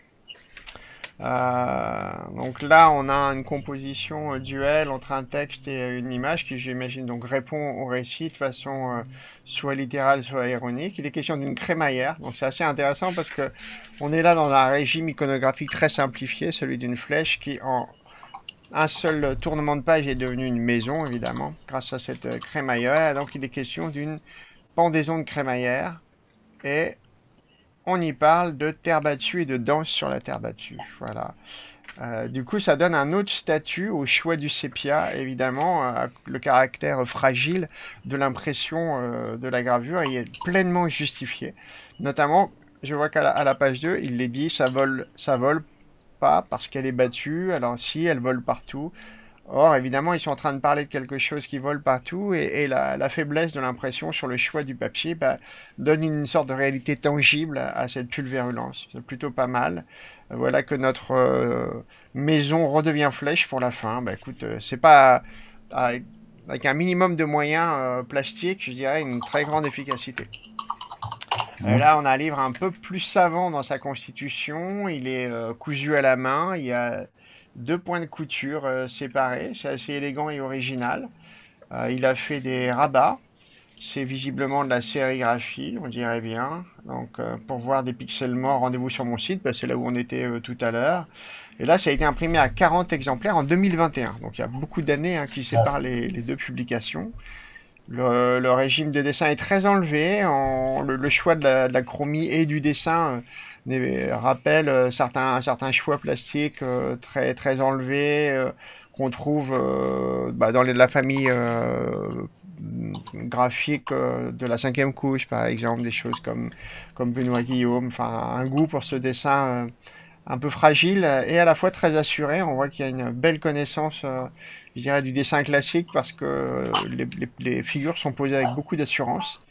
Donc là, on a une composition duelle entre un texte et une image qui, j'imagine, donc répond au récit de façon soit littérale, soit ironique. Il est question d'une crémaillère, donc c'est assez intéressant parce que on est là dans un régime iconographique très simplifié, celui d'une flèche qui, en un seul tournement de page, est devenue une maison, évidemment, grâce à cette crémaillère. Donc il est question d'une pendaison de crémaillère et on y parle de terre battue et de danse sur la terre battue. Voilà. Du coup, ça donne un autre statut au choix du sépia, évidemment. Le caractère fragile de l'impression de la gravure y est pleinement justifié. Notamment, je vois qu'à la page 2, il est dit ça vole pas parce qu'elle est battue. Alors si, elle vole partout. Or, évidemment, ils sont en train de parler de quelque chose qui vole partout et la faiblesse de l'impression sur le choix du papier donne une sorte de réalité tangible à cette pulvérulence. C'est plutôt pas mal. Voilà que notre maison redevient flèche pour la fin. Bah, écoute, c'est pas avec, avec un minimum de moyens plastiques, je dirais, une très grande efficacité. Et là, on a un livre un peu plus savant dans sa constitution. Il est cousu à la main. Il y a deux points de couture séparés. C'est assez élégant et original. Il a fait des rabats. C'est visiblement de la sérigraphie, on dirait bien. Donc, pour voir des pixels-morts, rendez-vous sur mon site. Bah, c'est là où on était tout à l'heure. Et là, ça a été imprimé à 40 exemplaires en 2021. Donc, il y a beaucoup d'années qui séparent les deux publications. Le régime de dessin est très enlevé. Le choix de la chromie et du dessin rappelle certains choix plastiques très, très enlevés qu'on trouve dans la famille graphique de la cinquième couche, par exemple, des choses comme Benoît Guillaume. Enfin, un goût pour ce dessin un peu fragile et à la fois très assuré. On voit qu'il y a une belle connaissance, je dirais, du dessin classique parce que les figures sont posées avec beaucoup d'assurance.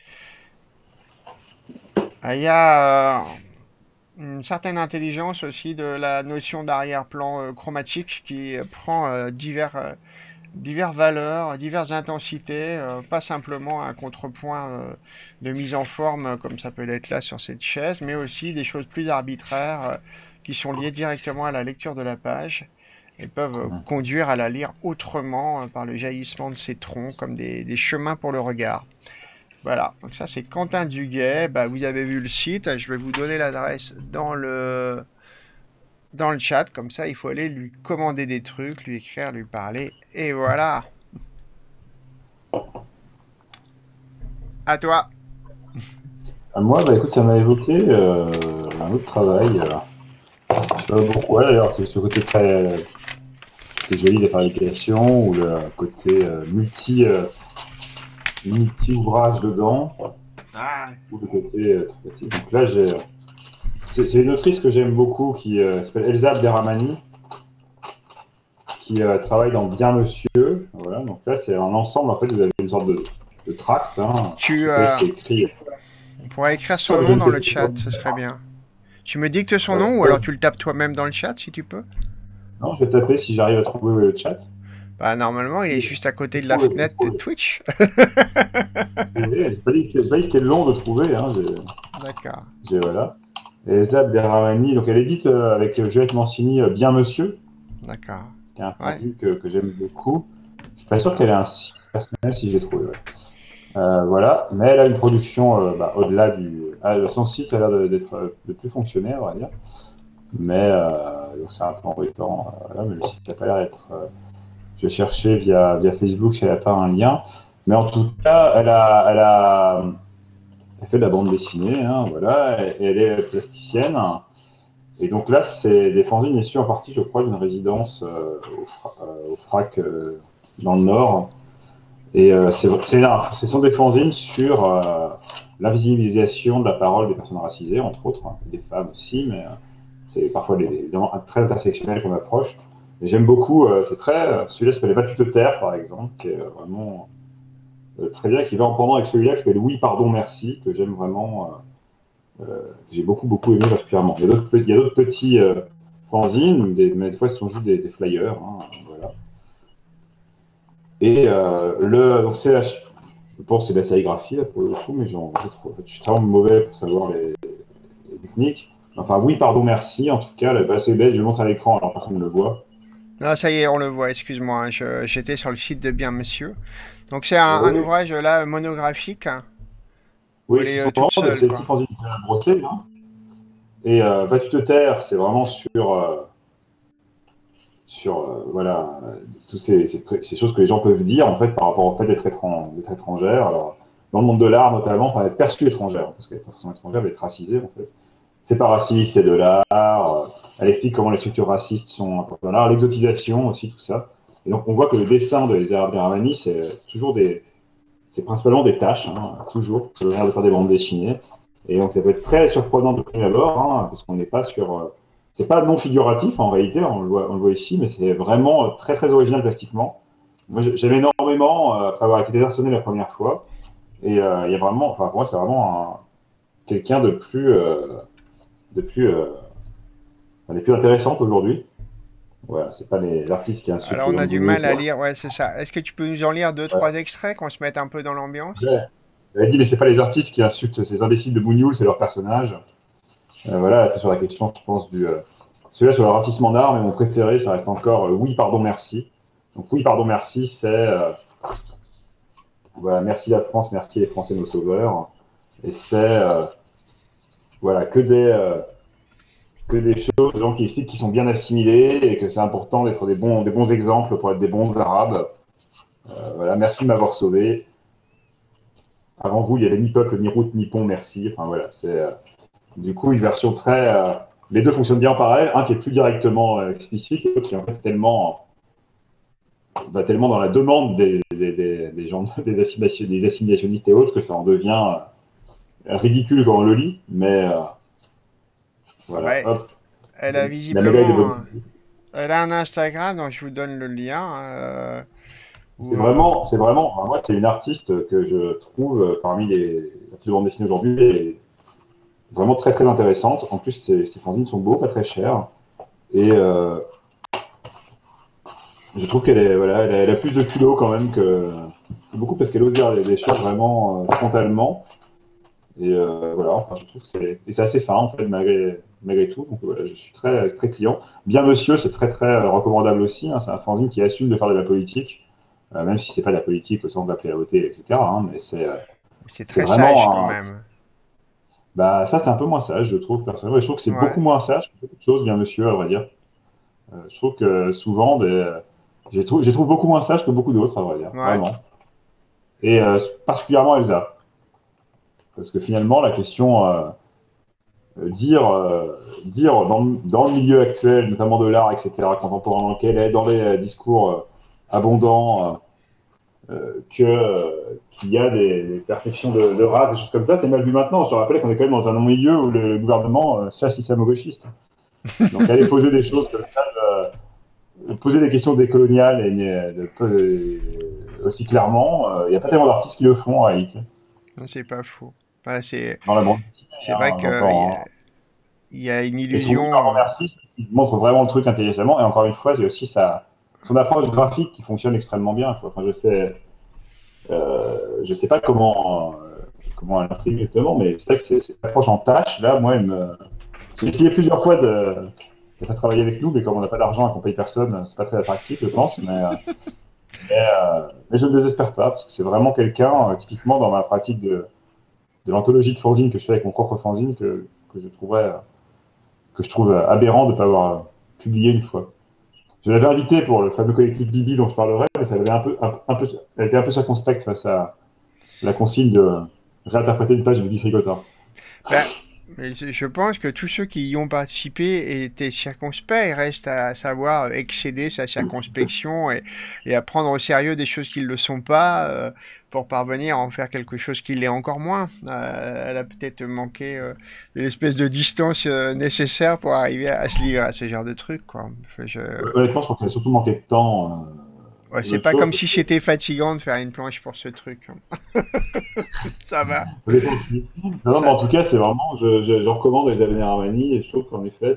Il y a une certaine intelligence aussi de la notion d'arrière-plan chromatique qui prend diverses valeurs, diverses intensités, pas simplement un contrepoint de mise en forme comme ça peut l'être là sur cette chaise, mais aussi des choses plus arbitraires qui sont liées directement à la lecture de la page et peuvent conduire à la lire autrement par le jaillissement de ses troncs comme des chemins pour le regard. Voilà, donc ça c'est Quentin Duguay. Bah, vous avez vu le site, je vais vous donner l'adresse dans le chat, comme ça il faut aller lui commander des trucs, lui écrire, lui parler, et voilà. À toi. Moi, bah écoute, ça m'a évoqué un autre travail. Je sais pas pourquoi d'ailleurs, c'est ce côté très joli des fabrications ou le côté multi-ouvrage dedans, ou le côté très petit. Donc là, c'est une autrice que j'aime beaucoup qui s'appelle Elsa Abderrahmani, qui travaille dans Bien Monsieur. Voilà, donc là, c'est un ensemble, en fait, vous avez une sorte de tract. Hein, c'est écrit. On pourrait écrire son nom dans le chat, ce serait bien. Tu me dictes son nom ou alors tu le tapes toi-même dans le chat si tu peux? Non, je vais taper si j'arrive à trouver le chat. Bah, normalement, il est juste à côté de la fenêtre de Twitch. J'ai pas dit que c'était long de trouver. Hein, D'accord. Voilà. Elsa Abderrahmani, donc elle édite avec Juliette Mancini Bien Monsieur. D'accord. Qui est un fanzine que j'aime beaucoup. Je suis pas sûr qu'elle ait un site personnel si j'ai trouvé. Ouais. Voilà, mais elle a une production au-delà du. Son site a l'air d'être de plus fonctionnaire, on va dire. Mais c'est un peu embêtant. Voilà, mais le site n'a pas l'air d'être. Je cherchais via Facebook si elle n'a pas un lien. Mais en tout cas, elle fait de la bande dessinée, hein, voilà, et elle est plasticienne. Et donc là, c'est des fanzines issues en partie, je crois, d'une résidence au FRAC dans le Nord. Et ce sont des fanzines sur l'invisibilisation de la parole des personnes racisées, entre autres, hein, des femmes aussi, mais c'est parfois très intersectionnel comme approche. Et j'aime beaucoup, c'est celui-là s'appelle Les Battus de Terre, par exemple, qui est vraiment très bien, qui va en pendant avec celui-là qui s'appelle Oui, pardon, merci, que j'aime vraiment, j'ai beaucoup aimé particulièrement. Il y a d'autres petits fanzines, mais des fois ce sont juste des flyers, hein, voilà. Et donc je pense que c'est de la sérigraphie là, pour le coup, mais je suis tellement mauvais pour savoir les techniques. Enfin, oui, pardon, merci. En tout cas, c'est belle, je montre à l'écran, alors personne ne le voit. Non, ça y est, on le voit, excuse-moi. J'étais sur le site de Bien Monsieur. Donc c'est un ouvrage là monographique. Hein. Oui, c'est des petits fanzines brossés. Hein. Et Battus de Terre, c'est vraiment sur voilà, toutes ces choses que les gens peuvent dire en fait par rapport au fait d'être étrangère. Alors, dans le monde de l'art notamment, enfin, être perçue étrangère, parce qu'elle n'est pas forcément étrangère, mais être racisée en fait. C'est pas raciste, c'est de l'art. Elle explique comment les structures racistes sont importantes dans l'art, l'exotisation aussi, tout ça. Et donc on voit que le dessin de Elsa Abderrahmani, c'est principalement des tâches, hein, toujours, c'est le manière de faire des bandes dessinées. Et donc ça peut être très surprenant de prime abord, hein, parce qu'on n'est pas sur c'est pas non figuratif en réalité, on le voit ici, mais c'est vraiment très très original plastiquement. Moi, j'aime énormément, après avoir été désarçonné la première fois. Et il y a vraiment, enfin, pour moi, c'est vraiment quelqu'un de plus, des plus intéressantes aujourd'hui. Voilà, c'est pas les artistes qui insultent Alors les on gens a de du boulot, mal c'est à vrai. lire, ouais, c'est ça. Est-ce que tu peux nous en lire deux, Voilà. trois extraits, qu'on se mette un peu dans l'ambiance? Ouais. J'avais dit, mais c'est pas les artistes qui insultent ces imbéciles de Bougnoul, c'est leur personnage. Voilà, c'est sur la question, je pense, celui-là sur le racisme en art, mais mon préféré, ça reste encore Oui, pardon, merci. Donc, Oui, pardon, merci, c'est voilà, merci la France, merci les Français, nos sauveurs. Et c'est voilà, que des choses, des gens qui expliquent qu'ils sont bien assimilés et que c'est important d'être des bons exemples pour être des bons Arabes. Voilà, merci de m'avoir sauvé. Avant vous, il n'y avait ni peuple, ni route, ni pont, merci. Enfin voilà, c'est du coup une version très. Les deux fonctionnent bien en parallèle, un qui est plus directement explicite et l'autre qui est en fait va tellement dans la demande des gens, des assimilationnistes et autres que ça en devient ridicule quand on le lit. Mais voilà, Ouais, hop, elle a la médaille de bonne. visiblement, elle a un Instagram, donc je vous donne le lien. C'est Où, vraiment, c'est vraiment, enfin, moi, c'est une artiste que je trouve parmi les artistes de bande dessinée aujourd'hui vraiment très très intéressante. En plus, ses fanzines sont beaux, pas très chers. Et je trouve qu'elle est, voilà, elle a plus de culot quand même que beaucoup parce qu'elle ose dire des choses vraiment frontalement. Et voilà, enfin, je trouve que c'est assez fin en fait malgré tout. Donc voilà, je suis très très client. Bien Monsieur, c'est très très recommandable aussi. Hein. C'est un fanzine qui assume de faire de la politique, même si c'est pas de la politique au sens d'appeler à voter, etc. Hein, mais c'est c'est très sage quand vraiment même. bah ça c'est un peu moins sage, je trouve personnellement. Et je trouve que c'est beaucoup Ouais, moins sage que beaucoup de choses, Bien Monsieur, à vrai dire. Je trouve que souvent j'ai trouve beaucoup moins sage que beaucoup d'autres, à vrai dire, ouais. vraiment. Et particulièrement Elsa, parce que finalement la question dire, dire dans le milieu actuel, notamment de l'art, etc., contemporain dans lequel elle est, dans les discours abondants, qu'il y a des perceptions de race, des choses comme ça, c'est mal vu maintenant. Je te rappelle qu'on est quand même dans un milieu où le gouvernement chasse islamo-gauchiste. Donc aller poser des choses comme ça, poser des questions décoloniales aussi clairement, il n'y a pas tellement d'artistes qui le font en réalité. Non, c'est pas faux. Enfin, Dans la bande dessinée, c'est vrai hein, que j'entends. Hein. il y a une Et son oui, pardon, illusion. merci, il montre vraiment le truc intelligemment. Et encore une fois, c'est aussi son approche graphique qui fonctionne extrêmement bien. Quoi. Enfin, je sais pas comment elle imprime exactement, mais c'est vrai que cette approche en tâche, là, moi, j'ai essayé plusieurs fois de faire travailler avec nous, mais comme on n'a pas d'argent et qu'on paye personne, c'est pas très attractif, je pense. Mais je ne désespère pas, parce que c'est vraiment quelqu'un, typiquement dans ma pratique de l'anthologie de fanzine que je fais avec mon propre fanzine, que je trouve aberrant de ne pas avoir publié une fois. Je l'avais invité pour le fameux collectif Bibi dont je parlerai, mais ça avait elle était un peu circonspecte face à la consigne de réinterpréter une page de Bibi Frigotin. Ben, mais je pense que tous ceux qui y ont participé étaient circonspects. Il reste à savoir excéder sa circonspection et à prendre au sérieux des choses qui ne le sont pas pour parvenir à en faire quelque chose qui l'est encore moins. Elle a peut-être manqué de l'espèce de distance nécessaire pour arriver à se livrer à ce genre de truc, quoi. Honnêtement, je crois qu'elle a surtout manqué de temps. Ouais, c'est L'autre pas chose, comme si c'était fatigant de faire une planche pour ce truc, hein. Ça va. ça dépend qui. Non, mais Ça, en tout cas, c'est vraiment, je recommande les Avenir Armani et je trouve qu'en effet,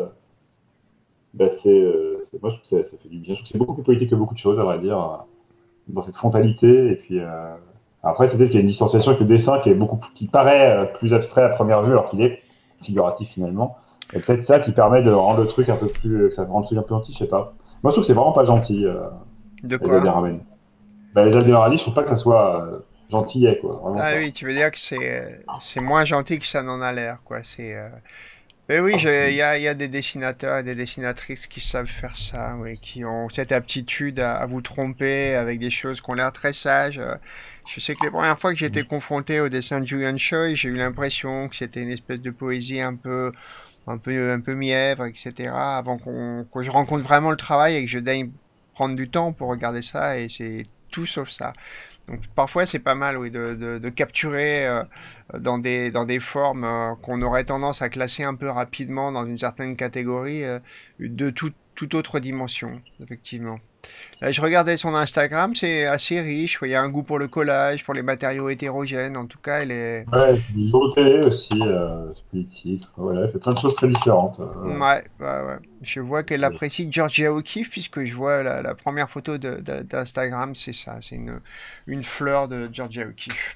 moi, je trouve que ça fait du bien. Je trouve que c'est beaucoup plus politique que beaucoup de choses, à vrai dire, dans cette frontalité. Et puis, après, c'est peut-être qu'il y a une distanciation avec le dessin qui paraît plus abstrait à première vue, alors qu'il est figuratif finalement. Et peut-être ça qui permet de rendre le truc un peu plus, que ça rende le truc un peu gentil, je sais pas. Moi, je trouve que c'est vraiment pas gentil, de les Avenir quoi? Armani. Bah, les Avenir Armani, je trouve pas que ça soit gentillet, quoi. Vraiment Ah pas. oui, tu veux dire que c'est moins gentil que ça n'en a l'air, quoi. Mais oui, il y a des dessinateurs et des dessinatrices qui savent faire ça, oui, qui ont cette aptitude à vous tromper avec des choses qui ont l'air très sages. Je sais que les premières fois que j'ai été confronté au dessin de Julian Choi, j'ai eu l'impression que c'était une espèce de poésie un peu mièvre, etc. Avant que je rencontre vraiment le travail et que je daigne prendre du temps pour regarder ça, et c'est tout sauf ça. Donc parfois c'est pas mal, oui, de capturer dans des formes qu'on aurait tendance à classer un peu rapidement dans une certaine catégorie de toute autre dimension, effectivement. Là, je regardais son Instagram, c'est assez riche. Il y a un goût pour le collage, pour les matériaux hétérogènes. En tout cas, elle est. Ouais, du jour de télé aussi, c'est politique. Voilà, elle fait plein de choses très différentes. Ouais, ouais, ouais. Je vois qu'elle apprécie Georgia O'Keeffe, puisque je vois la première photo d'Instagram, c'est ça. C'est une fleur de Georgia O'Keeffe.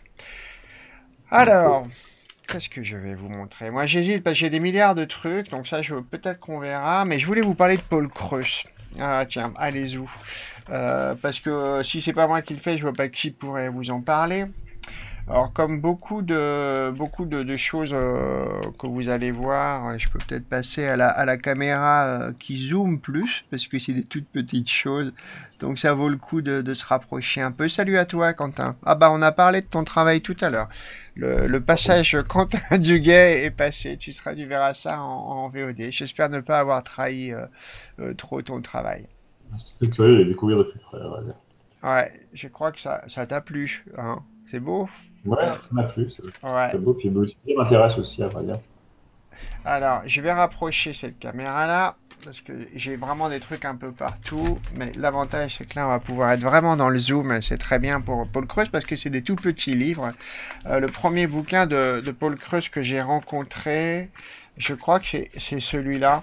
Alors, qu'est-ce que je vais vous montrer? Moi, j'hésite parce que j'ai des milliards de trucs, donc ça, peut-être qu'on verra. Mais je voulais vous parler de Paul Creus. Ah, tiens, allez-y. Parce que si c'est pas moi qui le fais, je vois pas qui pourrait vous en parler. Alors, comme beaucoup de choses que vous allez voir, je peux peut-être passer à la caméra qui zoome plus, parce que c'est des toutes petites choses. Donc, ça vaut le coup de se rapprocher un peu. Salut à toi, Quentin. Ah bah, on a parlé de ton travail tout à l'heure. Le passage Quentin Duguay est passé. Tu verras ça en VOD. J'espère ne pas avoir trahi trop ton travail. C'est curieux de découvrir de plus près. Ouais, Ouais, je crois que ça t'a plu, hein. C'est beau? ouais, ça m'a plu, c'est Ouais. très beau. Puis le sujet m'intéresse aussi, à vrai dire. Alors, je vais rapprocher cette caméra-là, parce que j'ai vraiment des trucs un peu partout. Mais l'avantage, c'est que là, on va pouvoir être vraiment dans le zoom. C'est très bien pour Paul Creus, parce que c'est des tout petits livres. Le premier bouquin de Paul Creus que j'ai rencontré, je crois que c'est celui-là.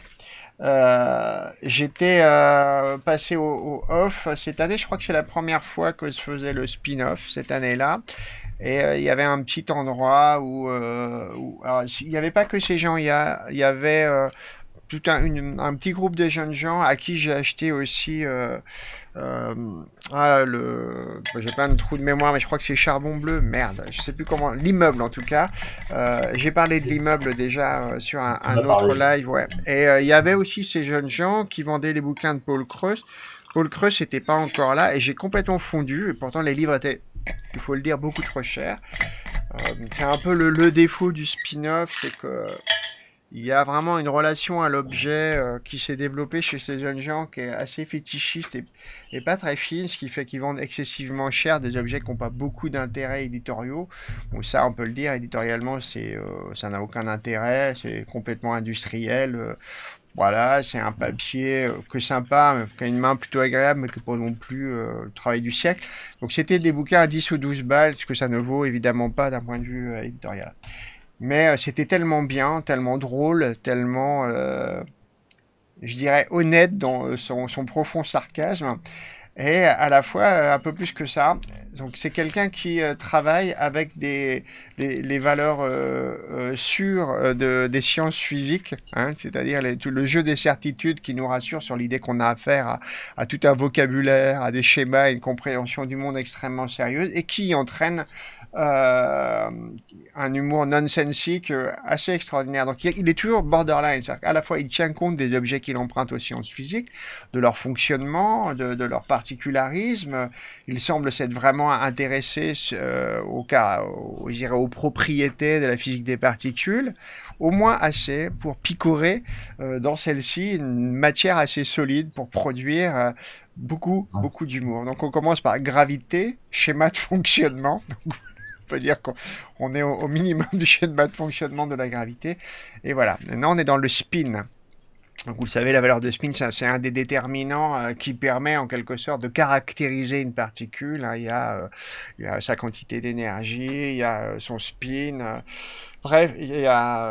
J'étais passé au off cette année. Je crois que c'est la première fois que je faisais le spin-off cette année-là. Et il y avait un petit endroit alors, il n'y avait pas que ces gens. Il y avait tout un petit groupe de jeunes gens à qui j'ai acheté aussi euh, j'ai plein de trous de mémoire, mais je crois que c'est Charbon Bleu. Merde, je sais plus comment. L'immeuble en tout cas. J'ai parlé de l'immeuble déjà sur On un a autre parlé. live, ouais. Et il y avait aussi ces jeunes gens qui vendaient les bouquins de Paul Creus. Paul Creus n'était pas encore là et j'ai complètement fondu. Et pourtant les livres étaient, il faut le dire, beaucoup trop chers. C'est un peu le défaut du spin-off, c'est que il y a vraiment une relation à l'objet qui s'est développée chez ces jeunes gens qui est assez fétichiste et pas très fine, ce qui fait qu'ils vendent excessivement cher des objets qui n'ont pas beaucoup d'intérêt éditoriaux. Bon, ça, on peut le dire, éditorialement, ça n'a aucun intérêt, c'est complètement industriel. Voilà, c'est un papier que sympa, qui a une main plutôt agréable, mais que pas non plus le travail du siècle. Donc c'était des bouquins à 10 ou 12 balles, ce que ça ne vaut évidemment pas d'un point de vue éditorial. Mais c'était tellement bien, tellement drôle, tellement, je dirais, honnête dans son profond sarcasme. Et à la fois, un peu plus que ça. Donc c'est quelqu'un qui travaille avec les valeurs sûres des sciences physiques, hein, c'est-à-dire tout le jeu des certitudes qui nous rassure sur l'idée qu'on a affaire à tout un vocabulaire, à des schémas, une compréhension du monde extrêmement sérieuse, et qui entraîne euh, un humour nonsensique assez extraordinaire. Donc il est toujours borderline, c'est-à-dire qu'à la fois il tient compte des objets qu'il emprunte aux sciences physiques, de leur fonctionnement, de leur particularisme. Il semble s'être vraiment intéressé je dirais, aux propriétés de la physique des particules, au moins assez pour picorer dans celle-ci une matière assez solide pour produire Ouais. beaucoup d'humour. Donc on commence par gravité, schéma de fonctionnement. On peut dire qu'on est au minimum du schéma de fonctionnement de la gravité. Et voilà. Maintenant, on est dans le spin. Donc, vous le savez, la valeur de spin, c'est un des déterminants qui permet en quelque sorte de caractériser une particule, hein. Il y a sa quantité d'énergie, il y a son spin. Bref, il y a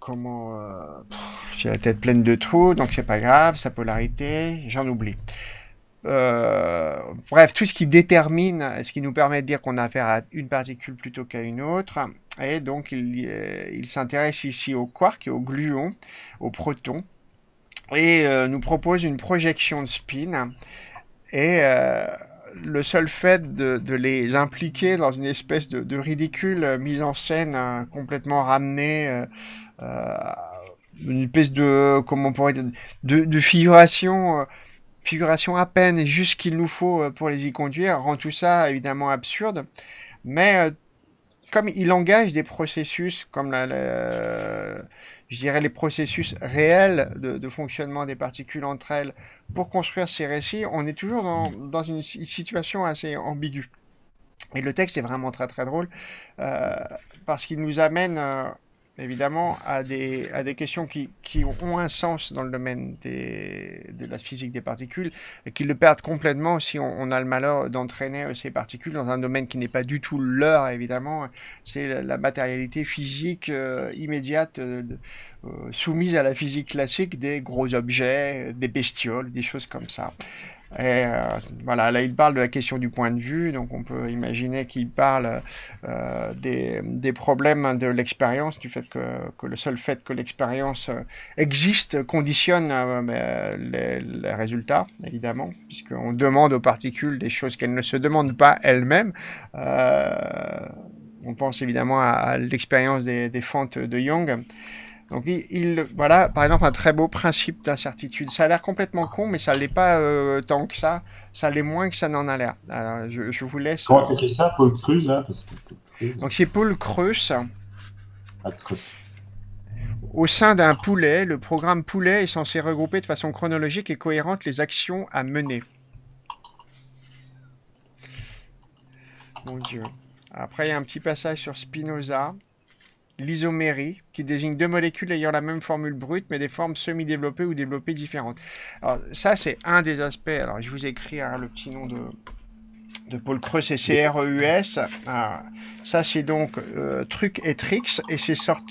j'ai la tête pleine de trous, donc c'est pas grave. Sa polarité, j'en oublie. Bref, tout ce qui détermine, ce qui nous permet de dire qu'on a affaire à une particule plutôt qu'à une autre. Et donc, il s'intéresse ici au quark, au gluon, au proton, et nous propose une projection de spin. Et le seul fait de les impliquer dans une espèce de ridicule mise en scène complètement ramenée, euh, une espèce de, comment on pourrait dire, de figuration à peine et juste ce qu'il nous faut pour les y conduire, rend tout ça évidemment absurde. Mais comme il engage des processus comme je dirais les processus réels de fonctionnement des particules entre elles pour construire ces récits, on est toujours dans une situation assez ambiguë. Et le texte est vraiment très très drôle euh, parce qu'il nous amène évidemment à des questions qui ont un sens dans le domaine de la physique des particules et qui le perdent complètement si on a le malheur d'entraîner ces particules dans un domaine qui n'est pas du tout leur, évidemment. C'est la matérialité physique immédiate soumise à la physique classique des gros objets, des bestioles, des choses comme ça. Et voilà, là il parle de la question du point de vue, donc on peut imaginer qu'il parle des problèmes de l'expérience, du fait que le seul fait que l'expérience existe conditionne les résultats, évidemment, puisqu'on demande aux particules des choses qu'elles ne se demandent pas elles-mêmes. Euh, on pense évidemment à l'expérience des fentes de Young. Donc, voilà, par exemple, un très beau principe d'incertitude. Ça a l'air complètement con, mais ça l'est pas tant que ça. Ça l'est moins que ça n'en a l'air. Alors, je vous laisse. Comment t'écris ça, Paul Cruz, là parce que Paul Cruz, Donc, c'est Paul Creus. ah, Cruz. Au sein d'un poulet, le programme poulet est censé regrouper de façon chronologique et cohérente les actions à mener. Mon Dieu. Après, il y a un petit passage sur Spinoza. L'isomérie, qui désigne deux molécules ayant la même formule brute, mais des formes semi-développées ou développées différentes. Alors, ça, c'est un des aspects. Alors, je vous écris le petit nom de Paul Creus, c'est CREUS. Ah, ça, c'est donc Truc et Tricks, et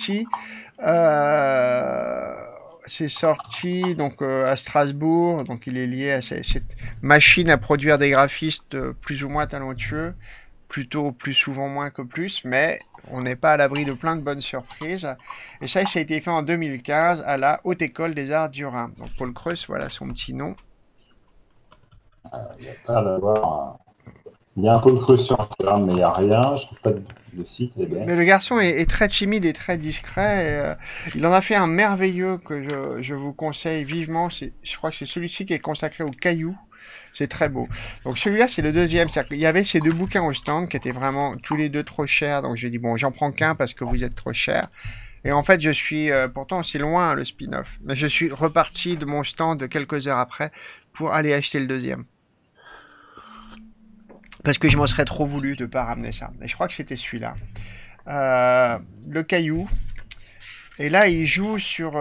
c'est sorti donc à Strasbourg, donc il est lié à cette machine à produire des graphistes plus ou moins talentueux, plutôt plus souvent moins que plus, mais on n'est pas à l'abri de plein de bonnes surprises. Et ça a été fait en 2015 à la Haute École des Arts du Rhin. Donc Paul Creus, voilà son petit nom. Il n'y a pas d'avoir. Il y a un Paul Cruz sur Instagram, mais il n'y a rien. Je trouve pas de site. Eh bien. Mais le garçon est très timide et très discret. Il en a fait un merveilleux que je vous conseille vivement. Je crois que c'est celui-ci qui est consacré aux cailloux. C'est très beau. Donc celui-là, c'est le deuxième. Il y avait ces deux bouquins au stand qui étaient vraiment tous les deux trop chers. Donc j'ai dit, bon, j'en prends qu'un parce que vous êtes trop cher. Et en fait, je suis... pourtant, c'est loin le spin-off. Mais je suis reparti de mon stand quelques heures après pour aller acheter le deuxième. Parce que je m'en serais trop voulu de ne pas ramener ça. Et je crois que c'était celui-là. Le caillou. Et là, il joue sur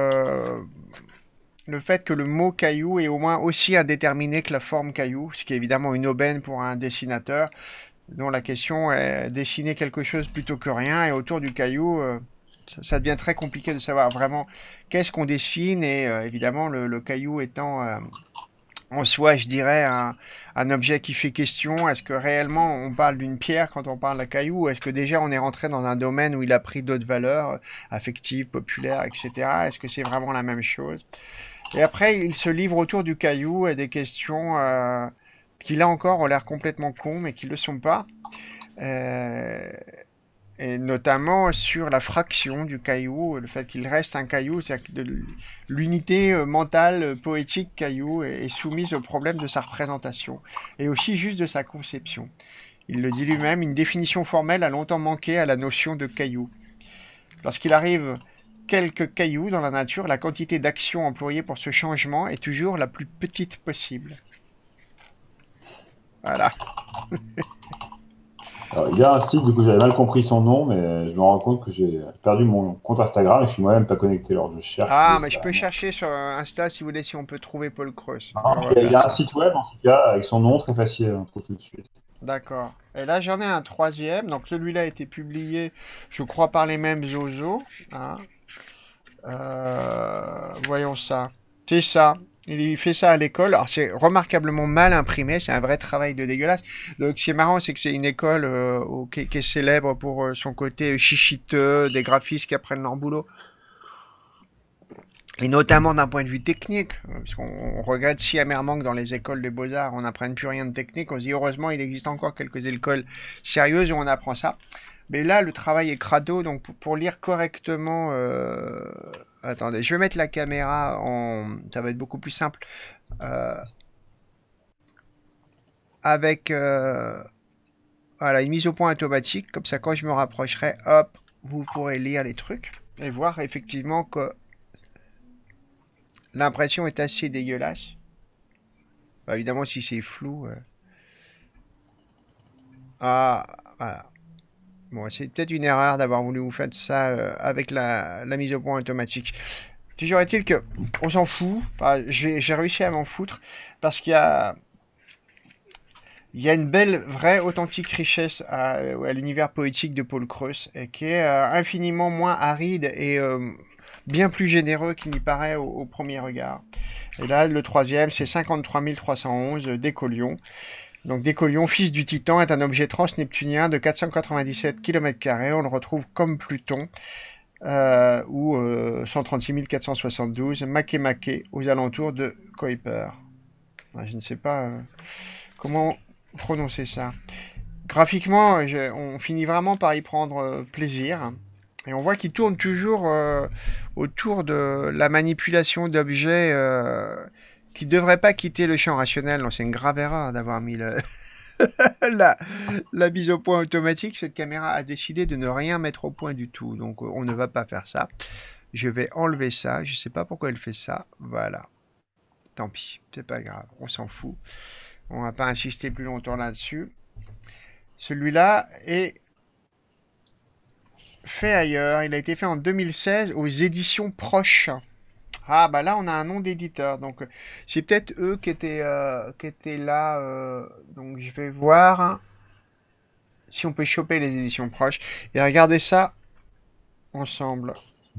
le fait que le mot caillou est au moins aussi indéterminé que la forme caillou, ce qui est évidemment une aubaine pour un dessinateur, dont la question est dessiner quelque chose plutôt que rien, et autour du caillou, ça devient très compliqué de savoir vraiment qu'est-ce qu'on dessine, et évidemment le caillou étant en soi, je dirais, un objet qui fait question. Est-ce que réellement on parle d'une pierre quand on parle d'un caillou, ou est-ce que déjà on est rentré dans un domaine où il a pris d'autres valeurs affectives, populaires, etc. Est-ce que c'est vraiment la même chose? Et après, il se livre autour du caillou et des questions qui, là encore, ont l'air complètement cons, mais qui ne le sont pas. Euh, et notamment sur la fraction du caillou, le fait qu'il reste un caillou, c'est-à-dire que l'unité mentale, poétique caillou est soumise au problème de sa représentation, et aussi juste de sa conception. Il le dit lui-même, une définition formelle a longtemps manqué à la notion de caillou. Lorsqu'il arrive quelques cailloux dans la nature, la quantité d'action employée pour ce changement est toujours la plus petite possible. Voilà. Alors, il y a un site, du coup, j'avais mal compris son nom, mais je me rends compte que j'ai perdu mon compte Instagram et je suis moi-même pas connecté. Alors, je cherche. Ah, mais je peux chercher sur Insta si vous voulez, si on peut trouver Paul Creus. Non, On va il y faire a un ça. site web, en tout cas, avec son nom très facile, on trouve tout de suite. D'accord. Et là, j'en ai un troisième. Donc, celui-là a été publié, je crois, par les mêmes Zozo. Hein. Voyons ça. C'est ça. Il fait ça à l'école. Alors, c'est remarquablement mal imprimé. C'est un vrai travail de dégueulasse. Donc, ce qui est marrant, c'est que c'est une école qui est célèbre pour son côté chichiteux, des graphistes qui apprennent leur boulot. Et notamment d'un point de vue technique, parce qu'on regrette si amèrement que dans les écoles de beaux-arts, on n'apprenne plus rien de technique. On se dit, heureusement, il existe encore quelques écoles sérieuses où on apprend ça. Mais là, le travail est crado, donc pour lire correctement... Attendez, je vais mettre la caméra en... Ça va être beaucoup plus simple. Euh, avec voilà, une mise au point automatique. Comme ça, quand je me rapprocherai, hop, vous pourrez lire les trucs et voir effectivement que l'impression est assez dégueulasse. Bah, évidemment, si c'est flou... Ah, voilà. Bon, c'est peut-être une erreur d'avoir voulu vous faire ça avec la mise au point automatique. Toujours est-il que on s'en fout. Enfin, j'ai réussi à m'en foutre parce il y a une belle, vraie, authentique richesse à l'univers poétique de Paul Creus, et qui est infiniment moins aride et bien plus généreux qu'il n'y paraît au premier regard. Et là, le troisième, c'est 53 311 d'Écolion. Donc Décolion, fils du Titan, est un objet transneptunien de 497 km². On le retrouve comme Pluton, ou 136 472 Makemake, aux alentours de Kuiper. Je ne sais pas comment prononcer ça. Graphiquement, on finit vraiment par y prendre plaisir. Et on voit qu'il tourne toujours autour de la manipulation d'objets qui ne devraient pas quitter le champ rationnel. C'est une grave erreur d'avoir mis la mise au point automatique. Cette caméra a décidé de ne rien mettre au point du tout. Donc on ne va pas faire ça. Je vais enlever ça. Je ne sais pas pourquoi elle fait ça. Voilà. Tant pis, c'est pas grave. On s'en fout. On va pas insister plus longtemps là-dessus. Celui-là est fait ailleurs. Il a été fait en 2016 aux éditions Proches. Ah bah là on a un nom d'éditeur. Donc c'est peut-être eux qui étaient là. Donc je vais voir si on peut choper les éditions Proches et regarder ça ensemble.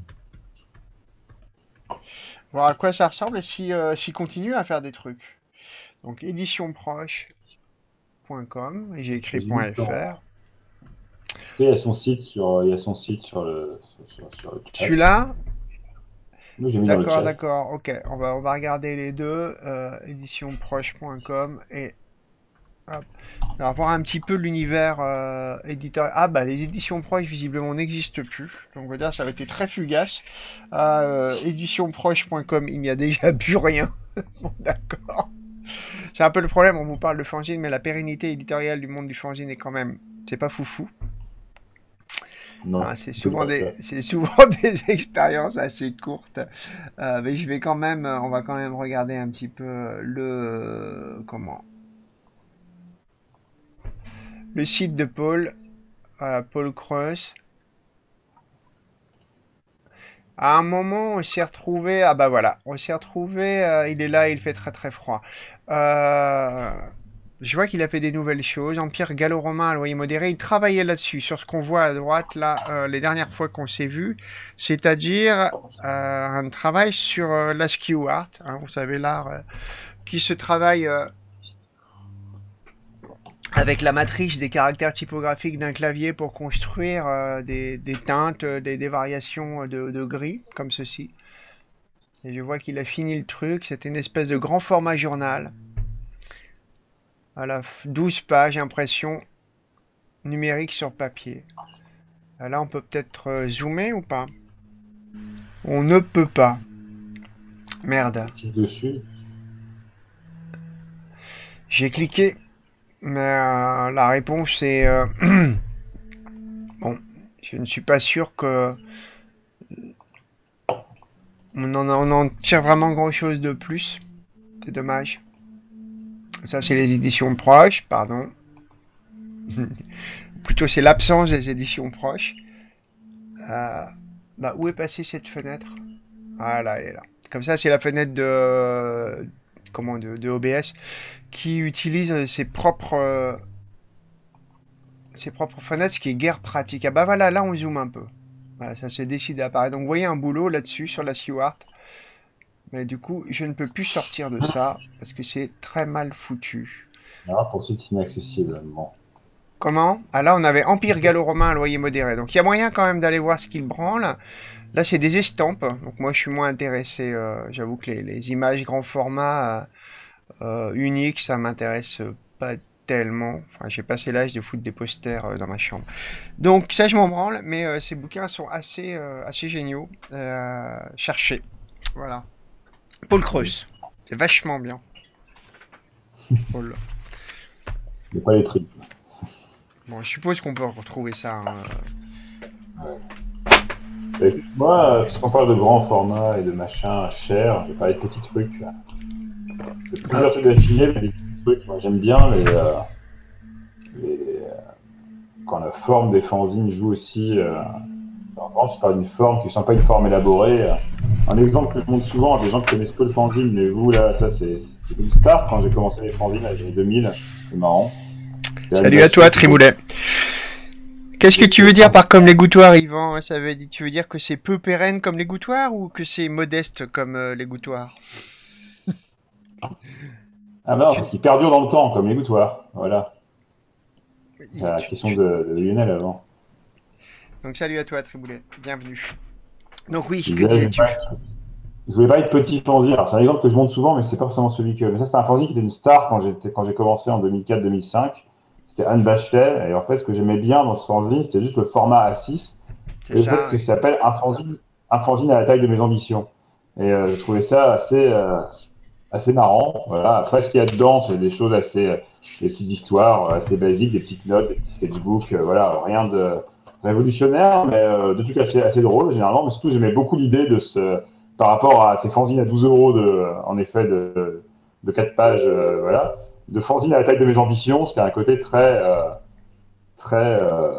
Voir à quoi ça ressemble et s'ils continuent à faire des trucs. Donc éditionproche.com et j'ai écrit .fr. Il y a son site sur le chat. Celui-là. Moi, j'ai mis dans le chat. D'accord, ok. On va regarder les deux. Éditionproche.com et hop. On va voir un petit peu l'univers éditorial. Ah bah les éditions proches visiblement n'existent plus. Donc on va dire ça avait été très fugace. Éditionproche.com, il n'y a déjà plus rien. Bon, d'accord. C'est un peu le problème, on vous parle de fanzine, mais la pérennité éditoriale du monde du fanzine est quand même... C'est pas foufou. Non, c'est souvent des expériences assez courtes. Mais je vais quand même... On va quand même regarder un petit peu le site de Paul. Voilà, Paul Creus. À un moment, on s'est retrouvé... Ah bah voilà, on s'est retrouvé... il est là, il fait très très froid. Je vois qu'il a fait des nouvelles choses. Empire gallo-romain à loyer modéré. Il travaillait là-dessus, sur ce qu'on voit à droite, là, les dernières fois qu'on s'est vu. C'est-à-dire un travail sur la skew art. Hein, vous savez, l'art qui se travaille... avec la matrice des caractères typographiques d'un clavier pour construire des teintes, des variations de gris, comme ceci. Et je vois qu'il a fini le truc. C'était une espèce de grand format journal. Voilà, 12 pages, impression numérique sur papier. Là, on peut peut-être zoomer ou pas? On ne peut pas. Merde. Dessus. J'ai cliqué. Mais la réponse est... Bon, je ne suis pas sûr que... On en tire vraiment grand-chose de plus. C'est dommage. Ça, c'est les éditions proches, pardon. Plutôt, c'est l'absence des éditions proches. Bah, où est passée cette fenêtre? Ah, là, elle est là. Comme ça, c'est la fenêtre de OBS qui utilise ses propres fenêtres, ce qui est guère pratique. Ah bah voilà, là on zoome un peu. Voilà, ça se décide à apparaître. Donc vous voyez un boulot là-dessus sur la skew art. Mais du coup, je ne peux plus sortir de ça parce que c'est très mal foutu. Ah, pour site inaccessible. Bon. Comment? Ah là, on avait Empire gallo-romain à loyer modéré. Donc il y a moyen quand même d'aller voir ce qu'il branle. Là, c'est des estampes. Donc moi, je suis moins intéressé. J'avoue que les images grand format uniques, ça m'intéresse pas tellement. Enfin, j'ai passé l'âge de foutre des posters dans ma chambre. Donc ça, je m'en branle. Mais ces bouquins sont assez géniaux. Cherchez. Voilà. Paul Creus. C'est vachement bien. Paul. Il n'y a pas les tripes. Bon, je suppose qu'on peut retrouver ça. Moi, puisqu'on parle de grand format et de machin cher, je vais parler de petits trucs. J'ai plusieurs trucs d'affilée, mais des petits trucs. Moi, j'aime bien quand la forme des fanzines joue aussi. En France, je parle d'une forme qui ne sent pas une forme élaborée. Un exemple que je montre souvent à des gens qui connaissent peu le fanzine, mais vous là, ça c'était une star quand j'ai commencé les fanzines à l'année 2000. C'est marrant. Salut à toi, Triboulet. Qu'est-ce que tu veux dire par comme les gouttoirs, Yvan? Tu veux dire que c'est peu pérenne comme les gouttoirs ou que c'est modeste comme les gouttoirs? Ah non, parce qu'ils perdurent dans le temps, comme les gouttoirs. Voilà. C'est la question de Lionel avant. Donc salut à toi, Triboulet. Bienvenue. Donc oui, Je que disais-tu? Je voulais parler de petit fanzine. Alors, c'est un exemple que je montre souvent, mais c'est pas forcément celui que. Mais ça, c'était un fanzine qui était une star quand j'ai commencé en 2004-2005. C'était Anne Bachelet. Et en fait, ce que j'aimais bien dans ce fanzine, c'était juste le format A6 et le fait que ça s'appelle un fanzine à la taille de mes ambitions. Et je trouvais ça assez marrant. Voilà. Après, ce qu'il y a dedans, c'est des choses des petites histoires assez basiques, des petites notes, des petits sketchbooks. Voilà, rien de révolutionnaire, mais de trucs assez drôles généralement. Mais surtout, j'aimais beaucoup l'idée par rapport à ces fanzines à 12 euros en effet, de 4 pages, voilà, de fanzines à la taille de mes ambitions, ce qui a un côté très,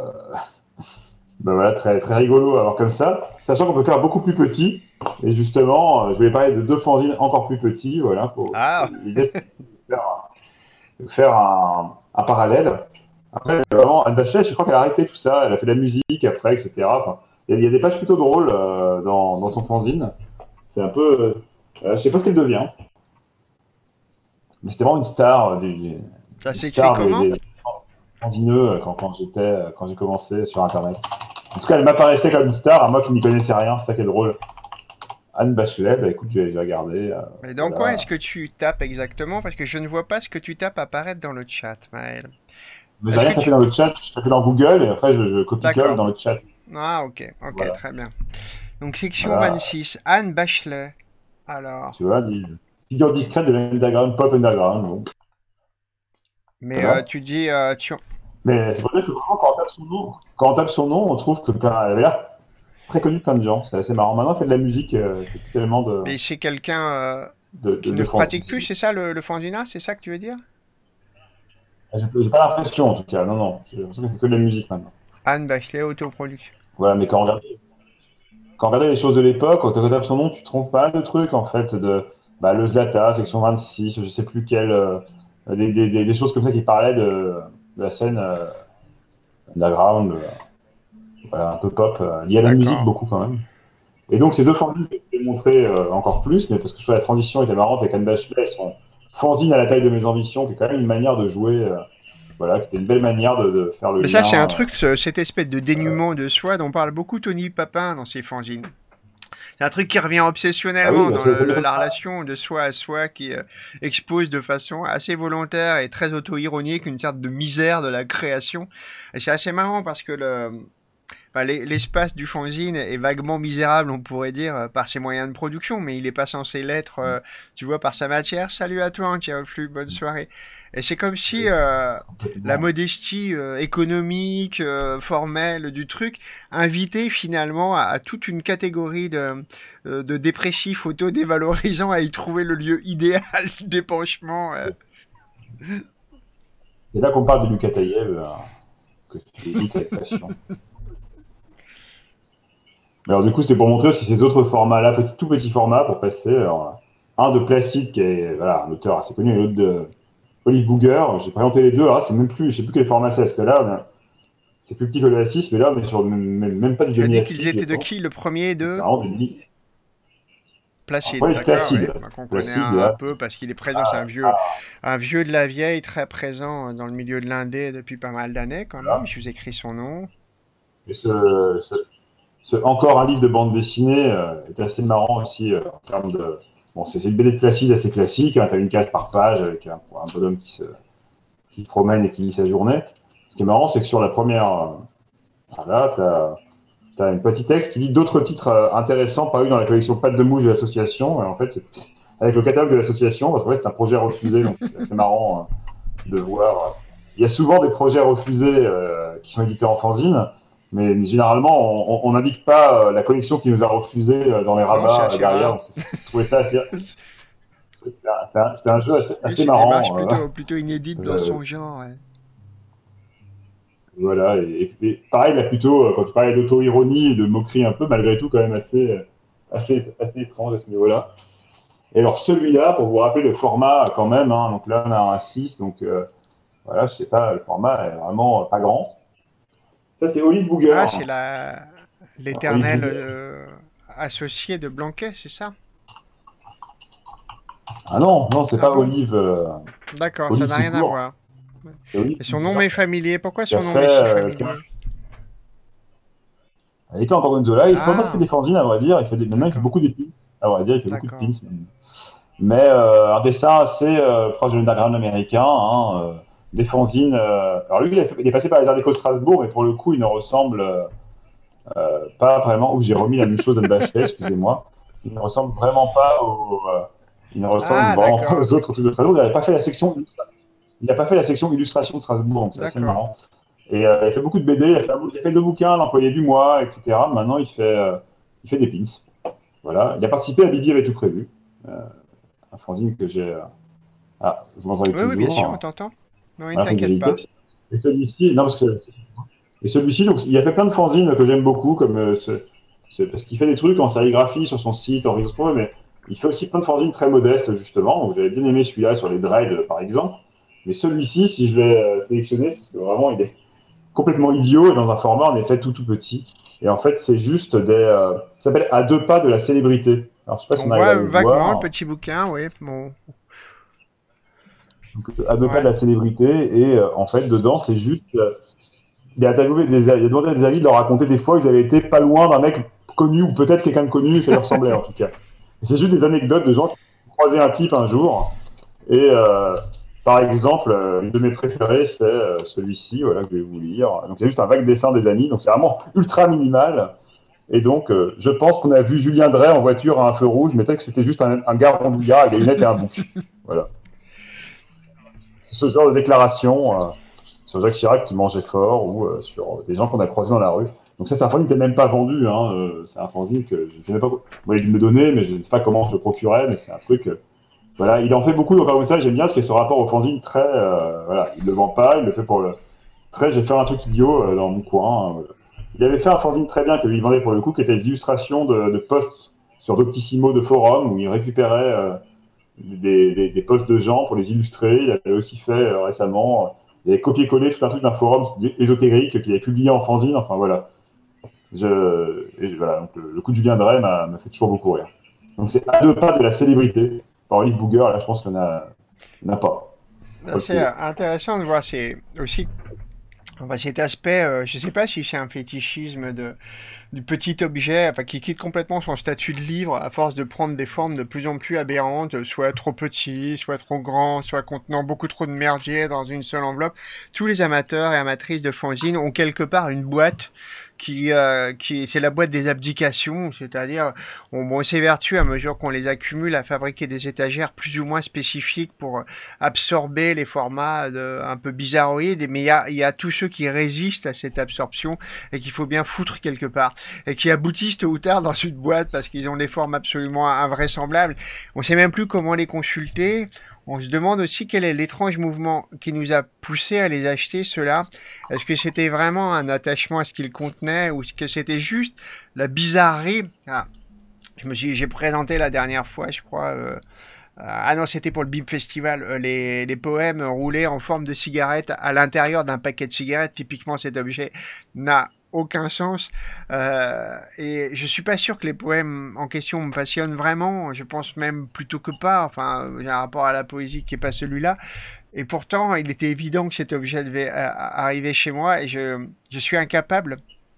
ben voilà, très rigolo. Alors comme ça, sachant qu'on peut faire beaucoup plus petit. Et justement, je voulais parler de 2 fanzines encore plus petits, voilà, pour l'idée de faire un parallèle. Après, vraiment, Anne Bachelet, je crois qu'elle a arrêté tout ça. Elle a fait de la musique après, etc. Enfin, il y a des pages plutôt drôles dans son fanzine. C'est un peu. Je sais pas ce qu'elle devient. Mais c'était vraiment une star. Ça s'écrit comment? Des fanzineux quand j'ai commencé sur Internet. En tout cas, elle m'apparaissait comme une star, à moi qui n'y connaissais rien. C'est ça qui est drôle. Anne Bachelet, bah écoute, j'ai regardé. Mais dans quoi est-ce que tu tapes exactement? Parce que je ne vois pas ce que tu tapes apparaître dans le chat, Maël. Mais j'ai rien tapé dans le chat, je tapais dans Google et après je copie-colle dans le chat. Ah, ok, voilà. Très bien. Donc, section 26, Anne Bachelet. Alors. Tu vois, figure discrète de l'underground, pop underground. Bon. Mais tu dis. Mais c'est pour dire que vraiment, quand on tape son nom, on trouve que elle avait l'air très connue de plein de gens. C'est assez marrant. Maintenant, elle fait de la musique, tellement de. Mais c'est quelqu'un qui ne pratique plus, c'est ça le fanzina? C'est ça que tu veux dire? J'ai pas l'impression, en tout cas. Non. J'ai l'impression qu'elle fait que de la musique maintenant. Anne Bachelet, autoproduction. Voilà, mais quand on regardait les choses de l'époque, quand tu tapes son nom, tu trouves pas mal de trucs, en fait, le Zlata, section 26, je sais plus quel, des choses comme ça qui parlaient de la scène underground, voilà, un peu pop, liée à la musique beaucoup quand même. Et donc ces 2 fanzines, je vais te les montrer encore plus, mais parce que je trouve la transition était marrante avec Anne Bachelet, son fanzine à la taille de mes ambitions, qui est quand même une manière de jouer, voilà, qui était une belle manière de faire le lien. Mais ça, c'est un truc, cette espèce de dénuement de soi dont parle beaucoup Tony Papin dans ses fanzines. C'est un truc qui revient obsessionnellement dans la relation de soi à soi qui expose de façon assez volontaire et très auto-ironique une sorte de misère de la création. Et c'est assez marrant parce que l'espace du fanzine est vaguement misérable, on pourrait dire, par ses moyens de production, mais il n'est pas censé l'être, tu vois, par sa matière. Salut à toi, Anti-Reflux, bonne soirée. Et c'est comme si la modestie économique, formelle du truc invitait finalement à toute une catégorie de dépressifs auto-dévalorisants à y trouver le lieu idéal d'épanchement. C'est là qu'on parle de Lucas Taïev, que tu édites avec passion. Alors du coup, c'était pour montrer aussi ces autres formats-là, tout petit format pour passer. Alors, un de Placide, qui est voilà, un auteur assez connu, et l'autre de Olive Booger. J'ai présenté les deux. Alors là, c'est même plus, je sais plus quel format c'est. Parce que là, c'est plus petit que le A6, mais là, on est sur même pas du demi A6. Tu as dit qu'ils étaient de qui? Le premier de Placide, d'accord, Placide. Oui, qu'on connaît un peu parce qu'il est présent. C'est un vieux de la vieille, très présent dans le milieu de l'indé depuis pas mal d'années quand même. Je vous écris son nom. Et encore un livre de bande dessinée est assez marrant aussi en termes de. Bon, c'est une BD de Placide assez classique. Hein, tu as une case par page avec un bonhomme qui se promène et qui lit sa journée. Ce qui est marrant, c'est que sur la première. Voilà, tu as un petit texte qui dit d'autres titres intéressants parus dans la collection Pattes de Mouche de l'association. Et en fait, c'est avec le catalogue de l'association, parce que c'est un projet refusé, donc c'est assez marrant de voir. Il y a souvent des projets refusés qui sont édités en fanzine. Mais généralement, on n'indique pas la collection qui nous a refusé dans les rabats derrière. Je trouvais ça assez. C'était un jeu assez marrant. C'est une démarche plutôt inédite dans son genre. Ouais. Voilà, et pareil, là plutôt, quand tu parlais d'auto-ironie et de moquerie un peu, malgré tout, quand même assez étrange à ce niveau-là. Et alors celui-là, pour vous rappeler le format quand même, hein, donc là on a un 6, donc voilà, je sais pas, le format est vraiment pas grand. Ça c'est Olive Booger. Ah, c'est Olive l'éternel Booger. associé de Blanquet, c'est ça? Ah non, non, c'est Ah pas bon? Olive, D'accord, ça Olive n'a tout rien à court, voir. c'est Olive Et son nom Booger m'est familier. Pourquoi qui a son nom fait m'est si familier? elle était en Gorgonzola, il fait longtemps qu'il fait Ah, des fanzines à vrai dire, maintenant il fait d'accord, beaucoup d'épines, à vrai dire, il fait beaucoup de pins. d'accord. Mais un dessin assez proche de l'underground américain, hein, des fanzines. Alors lui, il est passé par les Arts Déco Strasbourg, mais pour le coup, il ne ressemble pas vraiment. Où j'ai remis la même chose à Bachelet, excusez-moi. Il ne ressemble vraiment pas il ne ressemble Ah, vraiment pas d'accord, aux ok. autres trucs de Strasbourg. Il n'a pas fait la section illustration de Strasbourg, donc c'est assez D'accord. marrant. Et il fait beaucoup de BD, il a fait 2 bouquins, l'employé du mois, etc. Maintenant, il fait des pins. Voilà. Il a participé à Bibi avait tout prévu, un fanzine que j'ai. Ah, vous m'entendez Oui, oui, bien sûr, on toujours. t'entend. Oui, ne Voilà, t'inquiète pas. et celui-ci, non, parce que et celui-ci, donc, il a fait plein de fanzines que j'aime beaucoup, comme parce qu'il fait des trucs en sérigraphie sur son site, en réseaux sociaux, mais il fait aussi plein de fanzines très modestes, justement. Donc, j'avais bien aimé celui-là sur les dreads, par exemple. Mais celui-ci, si je l'ai sélectionné, c'est parce que vraiment, il est complètement idiot et dans un format, en effet, tout petit. Et en fait, c'est juste ça s'appelle À 2 pas de la célébrité. Alors, je sais pas si On on arrive à voit le vaguement le voir. petit bouquin, oui. Bon, Donc, À 2 pas de ouais. la célébrité. Et en fait, dedans, c'est juste il a il a demandé à des amis de leur raconter des fois où ils avaient été pas loin d'un mec connu ou peut-être quelqu'un de connu et ça lui ressemblait en tout cas. Et c'est juste des anecdotes de gens qui ont croisé un type un jour et par exemple, une de mes préférées, c'est celui-ci, voilà, que je vais vous lire. Donc, il y a juste un vague dessin des amis, donc c'est vraiment ultra minimal. Et donc, je pense qu'on a vu Julien Drey en voiture à un feu rouge, mais peut-être que c'était juste un gars rondouillard avec des lunettes et un bouc. Voilà. C'est ce genre de déclaration sur Jacques Chirac qui mangeait fort ou sur des gens qu'on a croisés dans la rue. Donc ça, c'est un fanzine qui n'est même pas vendu. Hein. C'est un fanzine que je ne sais même pas. Vous voulez me donner, mais je ne sais pas comment je le procurais, mais c'est un truc. Voilà, il en fait beaucoup. Donc comme ça, j'aime bien ce qui est ce rapport au fanzine très. Voilà, il le vend pas, il le fait pour le. Très, j'ai fait un truc idiot dans mon coin. Voilà. Il avait fait un fanzine très bien que lui vendait pour le coup, qui était des illustrations de posts sur Doctissimo de forum où il récupérait des posts de gens pour les illustrer. Il avait aussi fait récemment, il avait copié-collé tout un truc d'un forum ésotérique qu'il avait publié en fanzine. Enfin voilà. Voilà, donc, le coup de Julien Drey m'a fait toujours beaucoup rire. Donc c'est À 2 pas de la célébrité par Olive Booger. Là, je pense qu'on n'a pas. Pas le C'est trouvé. intéressant de voir. C'est aussi enfin, cet aspect. Je ne sais pas si c'est un fétichisme du petit objet, enfin, qui quitte complètement son statut de livre à force de prendre des formes de plus en plus aberrantes, soit trop petit, soit trop grand, soit contenant beaucoup trop de merdier dans une seule enveloppe. Tous les amateurs et amatrices de fanzine ont quelque part une boîte c'est la boîte des abdications, c'est-à-dire on s'évertue à mesure qu'on les accumule à fabriquer des étagères plus ou moins spécifiques pour absorber les formats un peu bizarroïdes, mais il y a tous ceux qui résistent à cette absorption et qu'il faut bien foutre quelque part et qui aboutissent tôt ou tard dans une boîte parce qu'ils ont des formes absolument invraisemblables. On sait même plus comment les consulter. On se demande aussi quel est l'étrange mouvement qui nous a poussé à les acheter, ceux-là. Est-ce que c'était vraiment un attachement à ce qu'ils contenaient ou est-ce que c'était juste la bizarrerie? J'ai présenté la dernière fois, je crois. Ah non, c'était pour le Bib Festival. Les poèmes roulés en forme de cigarette à l'intérieur d'un paquet de cigarettes. Typiquement, cet objet n'a aucun sens. Et je suis pas sûr que les poèmes en question me passionnent vraiment. Je pense même plutôt que pas. Enfin, j'ai un rapport à la poésie qui est pas celui-là. Et pourtant, il était évident que cet objet devait arriver chez moi et je suis incapable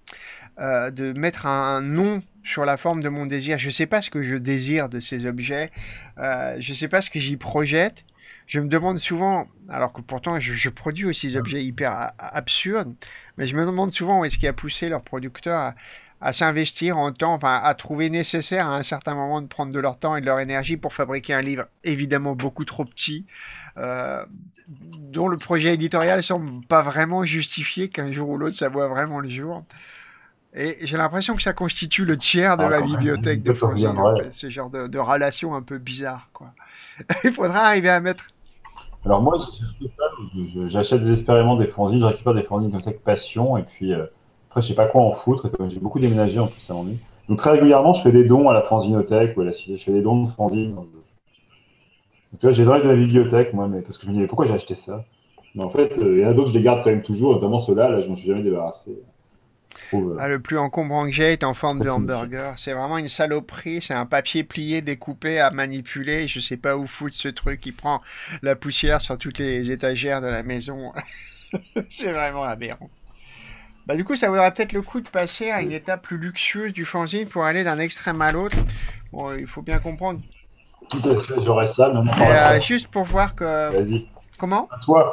de mettre un nom sur la forme de mon désir. Je ne sais pas ce que je désire de ces objets. Je ne sais pas ce que j'y projette. Je me demande souvent, alors que pourtant je produis aussi des objets hyper absurdes, mais je me demande souvent où est-ce qui a poussé leur producteur à s'investir en temps, enfin à trouver nécessaire à un certain moment de prendre de leur temps et de leur énergie pour fabriquer un livre évidemment beaucoup trop petit, euh, dont le projet éditorial semble pas vraiment justifier qu'un jour ou l'autre ça voit vraiment le jour. Et j'ai l'impression que ça constitue le tiers de Alors, ma quand même, c'est bibliothèque une de peu sur Julien fanzines, en Drey. fait. Ce genre de relation un peu bizarre, quoi. Il faudra arriver à mettre... Alors moi, j'ai fait ça, j'achète désespérément des fanzines, je récupère des fanzines comme ça avec passion, et puis après, je sais pas quoi en foutre, et comme j'ai beaucoup déménagé en plus, ça m'ennuie. Donc très régulièrement, je fais des dons à la fanzinothèque ou à la cité, je fais des dons de fanzines. Donc, tu vois, j'ai le rêve de la bibliothèque, moi, mais parce que je me dis, mais pourquoi j'ai acheté ça? Mais en fait, il y en a d'autres, je les garde quand même toujours, notamment ceux-là, là, je m'en suis jamais débarrassé. Je trouve Ah, le plus encombrant que j'ai est en forme très de signifiant. hamburger. C'est vraiment une saloperie. C'est un papier plié, découpé, à manipuler. Je sais pas où foutre ce truc qui prend la poussière sur toutes les étagères de la maison. C'est vraiment aberrant. Bah, du coup, ça vaudrait peut-être le coup de passer à une étape plus luxueuse du fanzine pour aller d'un extrême à l'autre. Bon, il faut bien comprendre. Tout à fait, j'aurais ça, mais on en Et, parle après. juste pour voir que... Vas-y. Comment?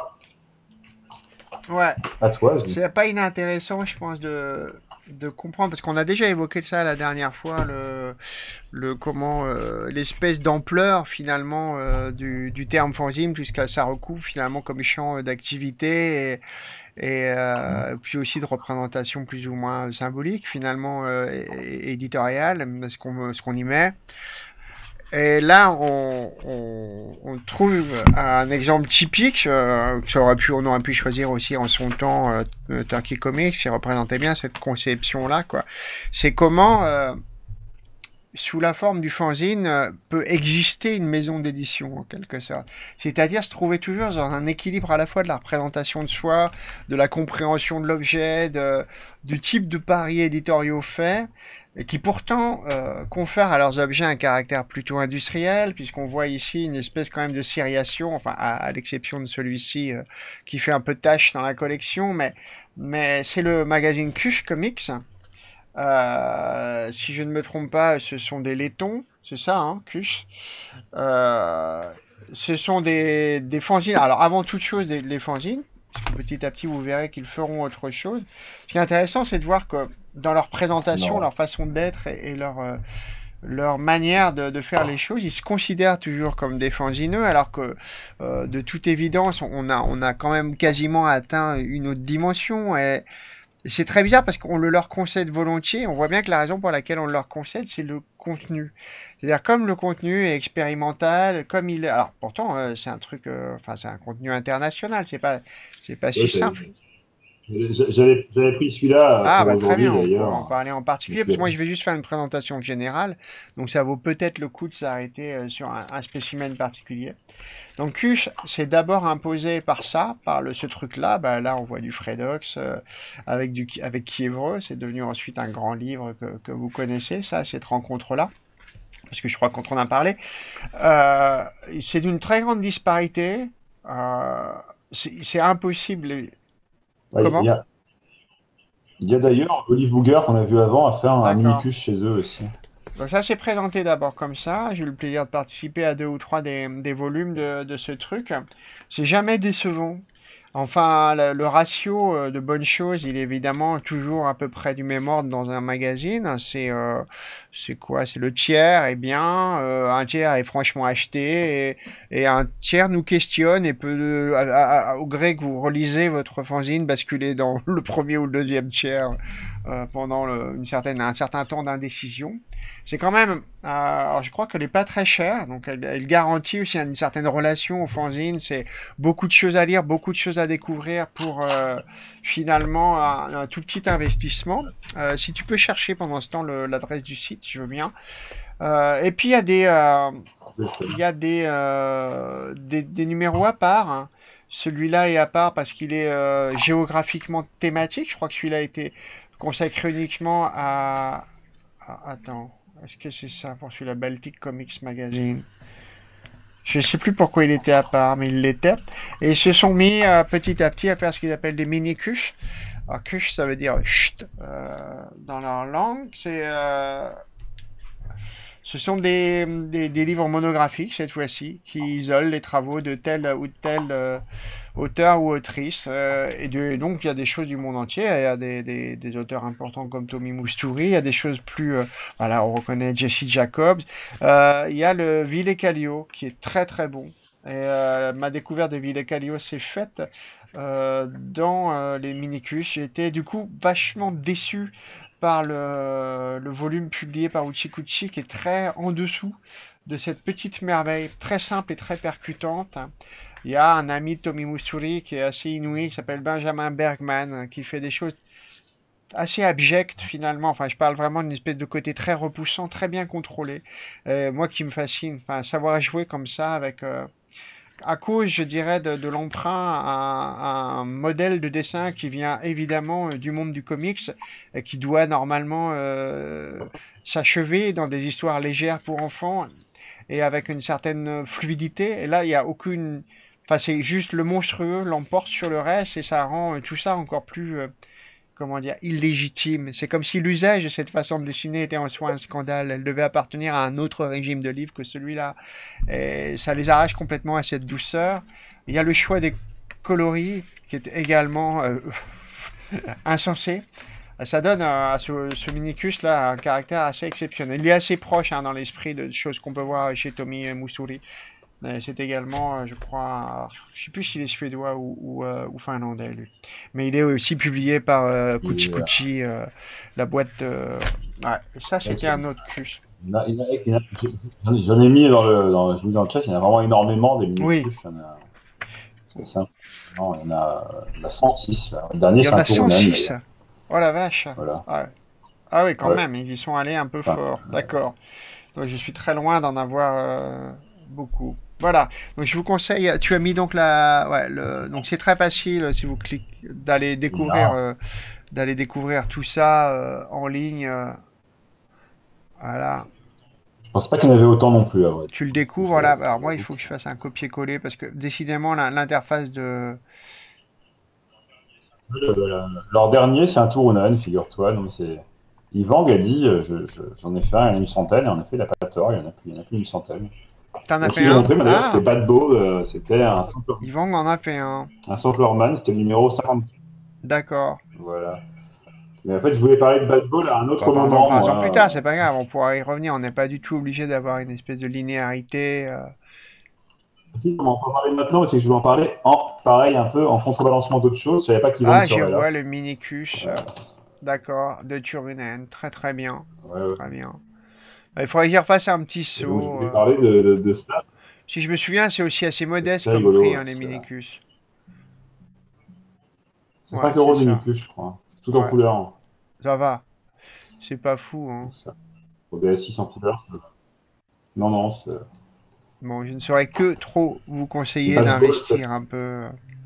Ouais. À toi, je dis. C'est pas inintéressant, je pense, de comprendre, parce qu'on a déjà évoqué ça la dernière fois, le comment l'espèce d'ampleur finalement du terme fanzine, puisque ça recouvre finalement comme champ d'activité puis aussi de représentation plus ou moins symbolique finalement éditoriale, ce qu'on y met. Et là, on trouve un exemple typique on aurait pu choisir aussi en son temps Turkey Comics, qui représentait bien cette conception-là, quoi. C'est comment sous la forme du fanzine, peut exister une maison d'édition, en quelque sorte. C'est-à-dire se trouver toujours dans un équilibre à la fois de la représentation de soi, de la compréhension de l'objet, du type de paris éditoriaux faits, et qui pourtant confèrent à leurs objets un caractère plutôt industriel, puisqu'on voit ici une espèce quand même de seriation, enfin à l'exception de celui-ci qui fait un peu tâche dans la collection, mais c'est le magazine Kush Comics, si je ne me trompe pas, ce sont des laitons, c'est ça, hein, Cuche. Euh, Ce sont des fanzines. Alors, avant toute chose, les fanzines, parce que petit à petit, vous verrez qu'ils feront autre chose. Ce qui est intéressant, c'est de voir que dans leur présentation, Non. leur façon d'être et leur manière de faire les choses, ils se considèrent toujours comme des fanzineux, alors que de toute évidence, on a quand même quasiment atteint une autre dimension. Et c'est très bizarre parce qu'on le leur concède volontiers. On voit bien que la raison pour laquelle on le leur concède, c'est le contenu. C'est-à-dire comme le contenu est expérimental, comme il est. Alors pourtant, c'est un truc, enfin c'est un contenu international. C'est pas si Ouais, simple. j'avais pris celui-là Ah pour bah très aujourd'hui bien, on peut en d'ailleurs. parler en Je me particulier, suis parce que moi je vais juste faire une présentation générale, donc ça vaut peut-être le coup de s'arrêter sur un spécimen particulier. Donc Kush s'est d'abord imposé par ça, ce truc-là. Bah, là, on voit du Fredox avec Kievre. C'est devenu ensuite un grand livre que vous connaissez, ça, cette rencontre-là. Parce que je crois qu'on en a parlé. Euh, c'est d'une très grande disparité. Euh, c'est impossible. Ouais, Comment? il y a d'ailleurs Olive Booger qu'on a vu avant a fait un D'accord. mini-cuche chez eux aussi. Donc ça s'est présenté d'abord comme ça. J'ai eu le plaisir de participer à deux ou trois des volumes de ce truc. C'est jamais décevant. Enfin, le ratio de bonnes choses, il est évidemment toujours à peu près du même ordre dans un magazine. C'est quoi? C'est le tiers est bien, un tiers est franchement acheté, et un tiers nous questionne et peut, au gré que vous relisez votre fanzine, basculer dans le premier ou le deuxième tiers pendant un certain temps d'indécision. C'est quand même, alors je crois qu'elle est pas très chère, donc elle garantit aussi une certaine relation au fanzine. C'est beaucoup de choses à lire, beaucoup de choses à découvrir pour finalement un tout petit investissement. Si tu peux chercher pendant ce temps l'adresse du site, je veux bien. Et puis il y a des numéros à part, hein. Celui-là est à part parce qu'il est géographiquement thématique. Je crois que celui-là a été consacré uniquement attends, est-ce que c'est ça pour celui-là, Baltic Comics Magazine? Je sais plus pourquoi il était à part, mais il l'était. Et ils se sont mis petit à petit à faire ce qu'ils appellent des mini-cuches. Alors, cuche, ça veut dire chut dans leur langue. Ce sont des livres monographiques, cette fois-ci, qui isolent les travaux de tel ou tel auteur ou autrice. Donc, il y a des choses du monde entier. Il y a des auteurs importants comme Tommy Moustouri. Il y a des choses plus... voilà, on reconnaît Jesse Jacobs. Il y a le Ville Callio, qui est très très bon. Et ma découverte de Ville Callio s'est faite dans les minicus. J'ai été du coup vachement déçu par le volume publié par Uchikuchi, qui est très en dessous de cette petite merveille très simple et très percutante. Il y a un ami de Tommy Moussuri qui est assez inouï, qui s'appelle Benjamin Bergman, qui fait des choses assez abjectes finalement. Enfin, je parle vraiment d'une espèce de côté très repoussant, très bien contrôlé. Moi qui me fascine, enfin, savoir jouer comme ça avec à cause, je dirais, de l'emprunt à un modèle de dessin qui vient évidemment du monde du comics, et qui doit normalement s'achever dans des histoires légères pour enfants et avec une certaine fluidité. Et là, il n'y a aucune... Enfin, c'est juste le monstrueux l'emporte sur le reste et ça rend tout ça encore plus... comment dire, illégitime. C'est comme si l'usage de cette façon de dessiner était en soi un scandale. Elle devait appartenir à un autre régime de livre que celui-là. Et ça les arrache complètement à cette douceur. Il y a le choix des coloris qui est également insensé. Ça donne à ce Minicus là un caractère assez exceptionnel. Il est assez proche dans l'esprit de choses qu'on peut voir chez Tommy Moussuri. C'est également, je crois, je sais plus s'il est suédois ou finlandais, lui. Mais il est aussi publié par Kuchi Kuchi, la boîte. Ouais, et ça, c'était un autre cus. J'en ai mis dans le chat, il y en a vraiment énormément des mini Oui. Non, il y en a 106. Là. Le dernier, Il y en a c'est un 106. Oh la vache. Voilà. Ouais. Ah oui, quand même, ils y sont allés un peu fort. D'accord. Donc, je suis très loin d'en avoir beaucoup. Voilà, donc je vous conseille, tu as mis donc donc c'est très facile si vous cliquez d'aller découvrir tout ça en ligne. Voilà. Je pense pas qu'il y en avait autant non plus. Ouais. Tu le découvres là. Alors moi, il faut que je fasse un copier-coller parce que décidément l'interface de. Leur dernier, c'est un Turunen, figure-toi. Donc c'est Yvan a dit, j'en ai fait un, il y en a une centaine, et en effet, il n'a pas tort, il y en a plus une centaine. T'en as fait un? D'ailleurs, c'était Bad Bow, c'était un Sampler. Yvan en a fait un. Un Samplerman, c'était le numéro 50. D'accord. Voilà. Mais en fait, je voulais parler de Bad Bow à un autre moment. Parlons plus tard, c'est pas grave, on pourra y revenir. On n'est pas du tout obligé d'avoir une espèce de linéarité. Si, on va en parler maintenant, parce que je vais en parler pareil, un peu en contrebalancement d'autres choses. Je savais pas qu'ils Ah, je vois le Minicus. D'accord, de Turunen. Très très bien. Ouais. Très bien. Il faudrait qu'il refasse un petit saut. Donc, je voulais parler de ça. Si je me souviens, c'est aussi assez modeste comme prix, les Minicus. C'est 5 € Minicus, je crois. Tout en couleur. Ça va. C'est pas fou, hein. Pour des S6 en couleur, non, c'est... Bon, je ne saurais que trop vous conseiller d'investir un peu.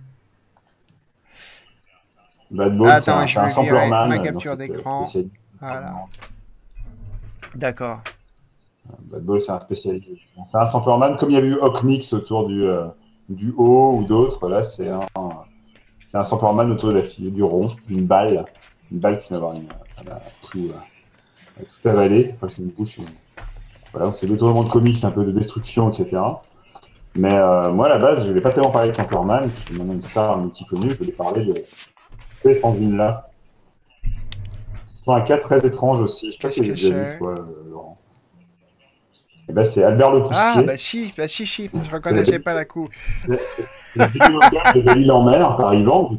Bad Boy, attends, je vais virer ma capture d'écran. Voilà. D'accord. Bad Boy, c'est un spécialiste. C'est un Samplerman, comme il y avait eu Hawkmix autour du haut ou d'autres. Là, c'est un Samplerman autour de du rond, d'une balle. Une balle qui va tout avalé. Enfin, c'est une bouche. Voilà, donc c'est détournement de comics, un peu de destruction, etc. Mais moi, à la base, je ne vais pas tellement parler de Samplerman, qui est maintenant une star multi-connue. Je voulais parler de ces fanzines-là. Ils sont un cas très étrange aussi. Je sais pas si tu as déjà vu, toi, Laurent. Et ben, c'est Albert Le Pousquier. Ah, bah si, je reconnaissais pas la coupe. C'est le vidéo de Belle-Île-en-Mer, par Yvan,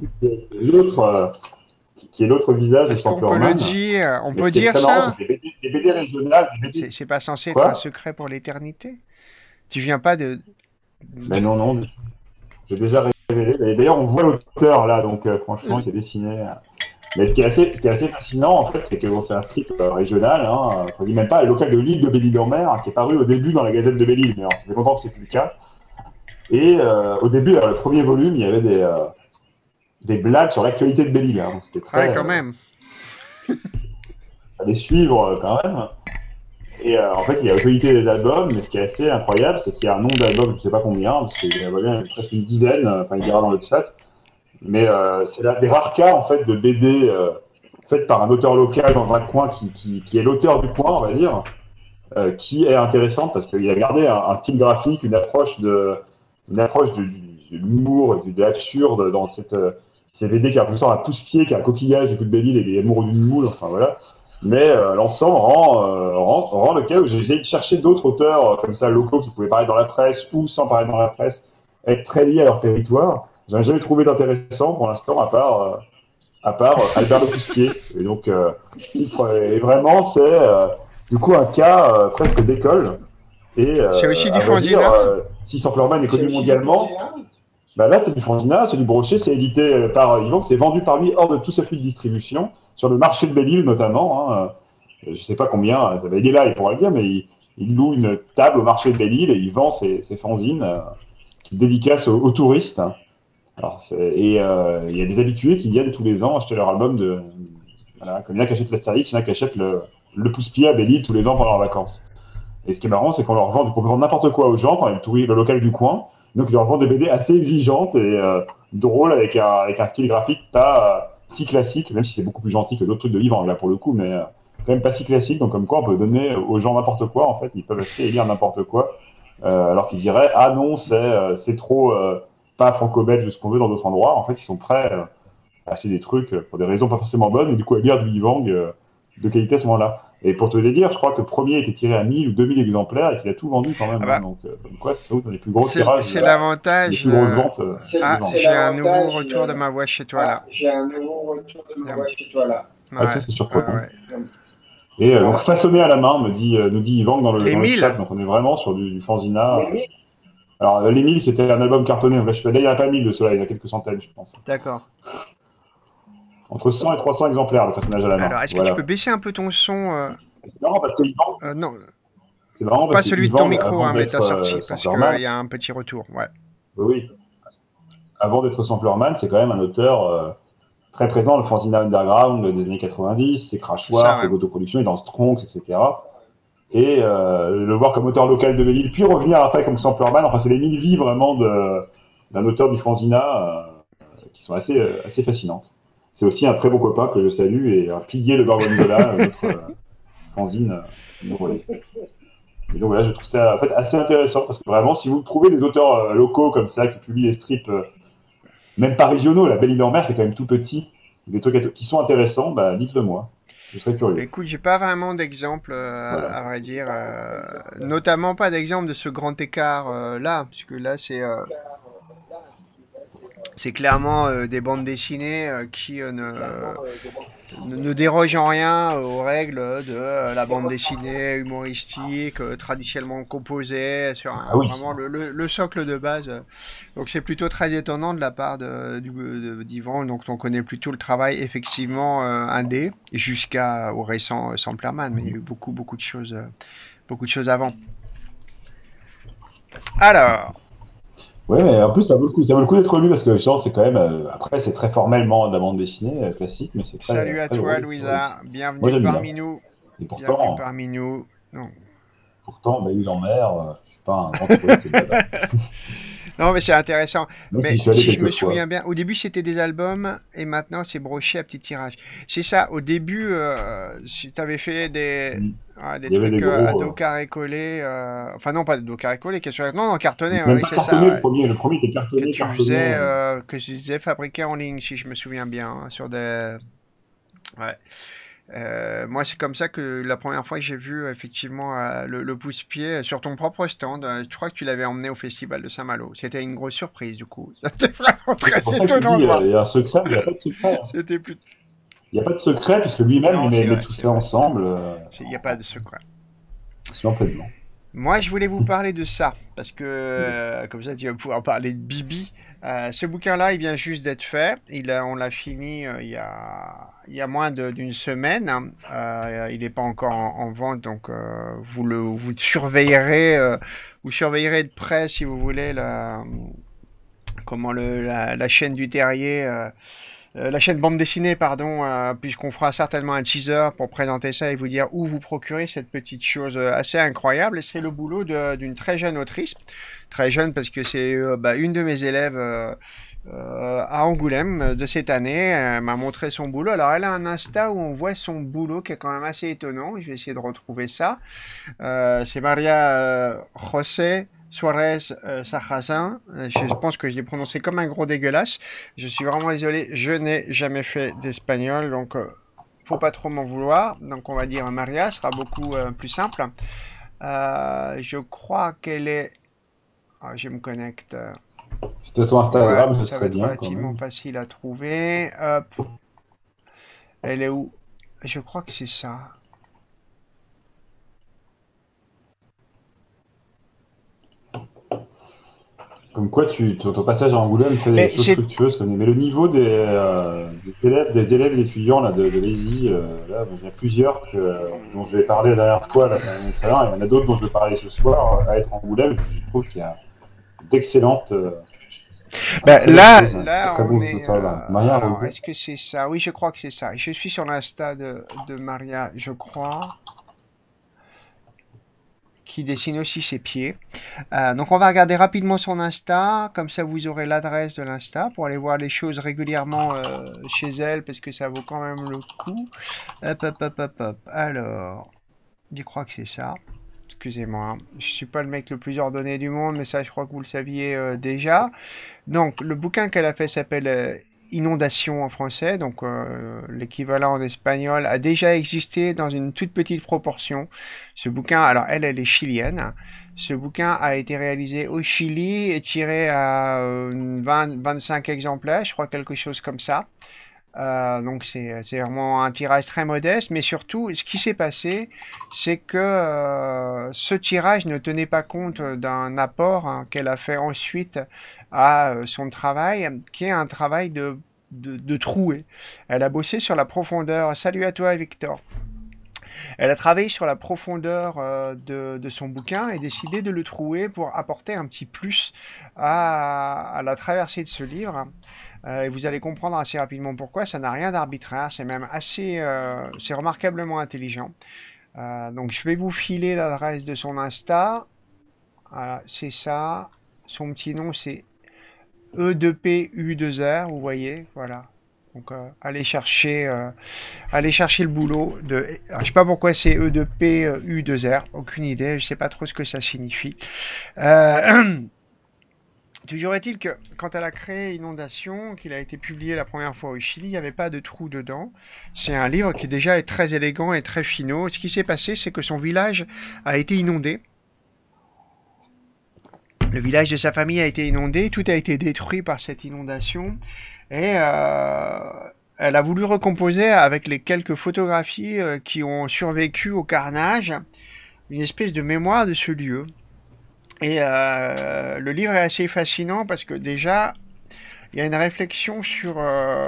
qui est l'autre visage de Samplerman. On peut le dire, on peut dire ça. Des BD régionales. C'est pas censé être un secret pour l'éternité. Tu viens pas de. Mais non, j'ai déjà révélé. Et d'ailleurs, on voit l'auteur là, donc franchement, il s'est dessiné. Mais ce qui est assez fascinant, en fait, c'est que c'est un strip régional, on dit même pas le local de l'île de Belle-Île-en-Mer, qui est paru au début dans la Gazette de Belle-Île. Mais ça fait longtemps que c'est plus le cas. Et au début, le premier volume, il y avait des blagues sur l'actualité de Belle-Île. C'était très. Ouais, quand même. Fallait suivre quand même. Et en fait, il y a l'actualité des albums, mais ce qui est assez incroyable, c'est qu'il y a un nombre d'albums, je ne sais pas combien, parce qu'il y a presque une dizaine, enfin, il dira dans le chat. Mais c'est des rares cas en fait de BD faites par un auteur local dans un coin qui est l'auteur du coin, on va dire, qui est intéressante parce qu'il a gardé un style graphique, une approche de l'humour, de l'absurde dans ces BD qui a l'impression un pouce-pied, qui a un coquillage du coup de Belle-Île et des amoureux d'une moule, enfin voilà. Mais l'ensemble rend le cas où j'ai essayé de chercher d'autres auteurs comme ça locaux qui pouvaient paraître dans la presse ou sans paraître dans la presse, être très liés à leur territoire. J'en ai jamais trouvé d'intéressant pour l'instant, à part Albert Le Pousquier. Et donc, et vraiment, c'est du coup un cas presque d'école. C'est aussi du fanzine. Si Samplerman est connu mondialement, Bah là, c'est du Fanzina, c'est du brochet, c'est édité par Yvan, c'est vendu par lui hors de tout circuit de distribution, sur le marché de Belle-Île notamment. Hein. Je ne sais pas combien, il est là, il pourra le dire, mais il loue une table au marché de Belle-Île et il vend ses fanzines qu'il dédicace aux touristes. Alors, et il y a des habitués qui viennent tous les ans acheter leur album de. Voilà, comme il y en a qui achètent l'Astérix, il y en a qui achètent le pouce-pied à Belle-Île tous les ans pendant leurs vacances. Et ce qui est marrant, c'est qu'on leur vend, on peut vendre n'importe quoi aux gens, quand le local du coin. Donc, ils leur vendent des BD assez exigeantes et drôles avec un style graphique pas si classique, même si c'est beaucoup plus gentil que d'autres trucs de livres, là pour le coup, mais quand même pas si classique. Donc, comme quoi, on peut donner aux gens n'importe quoi, en fait. Ils peuvent acheter et lire n'importe quoi. Alors qu'ils diraient, ah non, c'est trop pas franco-belge, ce qu'on veut dans d'autres endroits. En fait, ils sont prêts à acheter des trucs pour des raisons pas forcément bonnes, et du coup, à lire du Yvang de qualité à ce moment-là. Et pour te le dire, je crois que le premier était tiré à 1000 ou 2000 exemplaires et qu'il a tout vendu quand même. Ah Hein. bah, Donc, comme quoi, c'est dans les plus gros tirages, c'est les l'avantage. plus grosses ventes Ah, du vent. j'ai un nouveau retour de ma voix chez toi là. J'ai un nouveau retour de ma voix chez toi là. Ah, tiens, Ouais, c'est surprenant. ouais. Et donc, façonné à la main, nous dit Yvan dans Les le 1000. chat. Donc, on est vraiment sur du Fanzina. Alors, les 1000, c'était un album cartonné. Donc, là, il n'y en a pas 1000 de cela, il y en a quelques centaines, je pense. D'accord. Entre 100 et 300 exemplaires de façonnage à la main. Alors, est-ce que tu peux baisser un peu ton son C'est marrant parce que Yvan. Non, C'est marrant pas parce que celui de Yvan, ton micro, avant mais ta d'être sortie, parce Samplerman, qu'il y a un petit retour. Ouais. oui. Avant d'être Samplerman, c'est quand même un auteur très présent dans le Fanzina Underground des années 90, c'est Crachoir, c'est Autoproduction, il est dans Stronx, etc. Et le voir comme auteur local de Belle-Île, puis revenir après comme Samplerman, enfin c'est les 1000 vies vraiment d'un auteur du Fanzina qui sont assez fascinantes. C'est aussi un très bon copain que je salue et un pilier de Gorgonzola, notre fanzine relais. Et donc voilà, je trouve ça en fait assez intéressant parce que vraiment, si vous trouvez des auteurs locaux comme ça qui publient des strips, même pas régionaux, la Belle-Île en Mer, c'est quand même tout petit, des trucs qui sont intéressants, bah dites-le moi. Je serais curieux. Écoute, j'ai pas vraiment d'exemple, Voilà. à vrai dire, notamment pas d'exemple de ce grand écart là, puisque là c'est clairement des bandes dessinées qui ne dérogent en rien aux règles de la bande dessinée humoristique, traditionnellement composée, sur vraiment le socle de base. Donc c'est plutôt très étonnant de la part d'Yvan, donc on connaît plutôt le travail effectivement indé, jusqu'au récent Samplerman, mais il y a eu beaucoup de choses avant. Alors... Oui, mais en plus, ça vaut le coup d'être lu parce que c'est quand même. Après, c'est très formellement de la bande dessinée classique, mais c'est très. Salut à très toi, drôle, Louisa. Bienvenue parmi nous. Et pourtant, bienvenue parmi nous. Non. Pourtant, Belle-Île en Mer, je suis pas un grand poète. Non, mais c'est intéressant. Même mais si je me souviens bien, au début c'était des albums et maintenant c'est broché à petit tirage. C'est ça, au début, si tu avais fait des trucs à dos carré collé, enfin non, pas de dos carré collé, non, en cartonné, oui, c'est ça. Ouais. Le premier était cartonné. Que tu faisais fabriquer en ligne, si je me souviens bien, hein, sur des. Ouais. Moi, c'est comme ça que la première fois que j'ai vu effectivement le pouce-pied sur ton propre stand. Je crois que tu l'avais emmené au festival de Saint-Malo. C'était une grosse surprise du coup. C'était vraiment très étonnant. Il y a un secret, il n'y a pas de secret. C'était plus. Il n'y a pas de secret puisque lui-même il met tout ça ensemble. Il n'y a pas de secret. Complètement. Moi, je voulais vous parler de ça, parce que, comme ça, tu vas pouvoir parler de Bibi. Ce bouquin-là, il vient juste d'être fait. On l'a fini il y a moins d'une semaine. Il n'est pas encore en vente, donc vous surveillerez de près, si vous voulez, la chaîne du Terrier. La chaîne bande dessinée, pardon, puisqu'on fera certainement un teaser pour présenter ça et vous dire où vous procurez cette petite chose assez incroyable. Et c'est le boulot d'une très jeune autrice. Très jeune parce que c'est une de mes élèves à Angoulême de cette année. Elle m'a montré son boulot. Alors elle a un Insta où on voit son boulot qui est quand même assez étonnant. Je vais essayer de retrouver ça. C'est Maria José Suarez Sarrazin. Je pense que je l'ai prononcé comme un gros dégueulasse. Je suis vraiment désolé, je n'ai jamais fait d'espagnol, donc faut pas trop m'en vouloir. Donc on va dire Maria, sera beaucoup plus simple. Je crois qu'elle est... je me connecte. C'était sur Instagram, ça va être relativement facile à trouver. Hop. Elle est où? Je crois que c'est ça. Comme quoi, ton passage à Angoulême fait Mais des choses c'est fructueuses. Mais le niveau des élèves et d'étudiants là, de l'ESI, là, bon, il y en a plusieurs dont je vais parler la dernière fois, là, tout à l'heure, et il y en a d'autres dont je vais parler ce soir, à être Angoulême. Je trouve qu'il y a d'excellentes, très belles là, choses, hein, très, là, très on beaux est. auteurs là. Maria Alors, Roger. est-ce que c'est ça? Oui, je crois que c'est ça. Je suis sur l'insta de Maria, je crois, qui dessine aussi ses pieds. Donc, on va regarder rapidement son Insta. Comme ça, vous aurez l'adresse de l'Insta pour aller voir les choses régulièrement chez elle, parce que ça vaut quand même le coup. Hop, hop, hop, hop, hop. Alors, je crois que c'est ça. Excusez-moi, je suis pas le mec le plus ordonné du monde, mais ça, je crois que vous le saviez déjà. Donc, le bouquin qu'elle a fait s'appelle Inondation en français, donc l'équivalent en espagnol a déjà existé dans une toute petite proportion. Ce bouquin, alors elle est chilienne. Ce bouquin a été réalisé au Chili et tiré à 20-25 exemplaires, je crois quelque chose comme ça. Donc c'est vraiment un tirage très modeste, mais surtout, ce qui s'est passé, c'est que ce tirage ne tenait pas compte d'un apport hein, qu'elle a fait ensuite à son travail, qui est un travail de trouée. Elle a bossé sur la profondeur. Salut à toi, Victor. Elle a travaillé sur la profondeur de son bouquin et décidé de le trouer pour apporter un petit plus à la traversée de ce livre. Et vous allez comprendre assez rapidement pourquoi. Ça n'a rien d'arbitraire, c'est même assez, c'est remarquablement intelligent. Donc je vais vous filer l'adresse de son Insta. Voilà, c'est ça. Son petit nom c'est E2PU2R, vous voyez, voilà. Donc allez chercher le boulot de. Alors, je sais pas pourquoi c'est E2PU2R, aucune idée, je sais pas trop ce que ça signifie. Toujours est-il que quand elle a créé Inondation, qu'il a été publié la première fois au Chili, il n'y avait pas de trou dedans. C'est un livre qui déjà est très élégant et très finot. Ce qui s'est passé, c'est que son village a été inondé. Le village de sa famille a été inondé, tout a été détruit par cette inondation. Et elle a voulu recomposer avec les quelques photographies qui ont survécu au carnage, une espèce de mémoire de ce lieu. Et le livre est assez fascinant parce que déjà, il y a une réflexion sur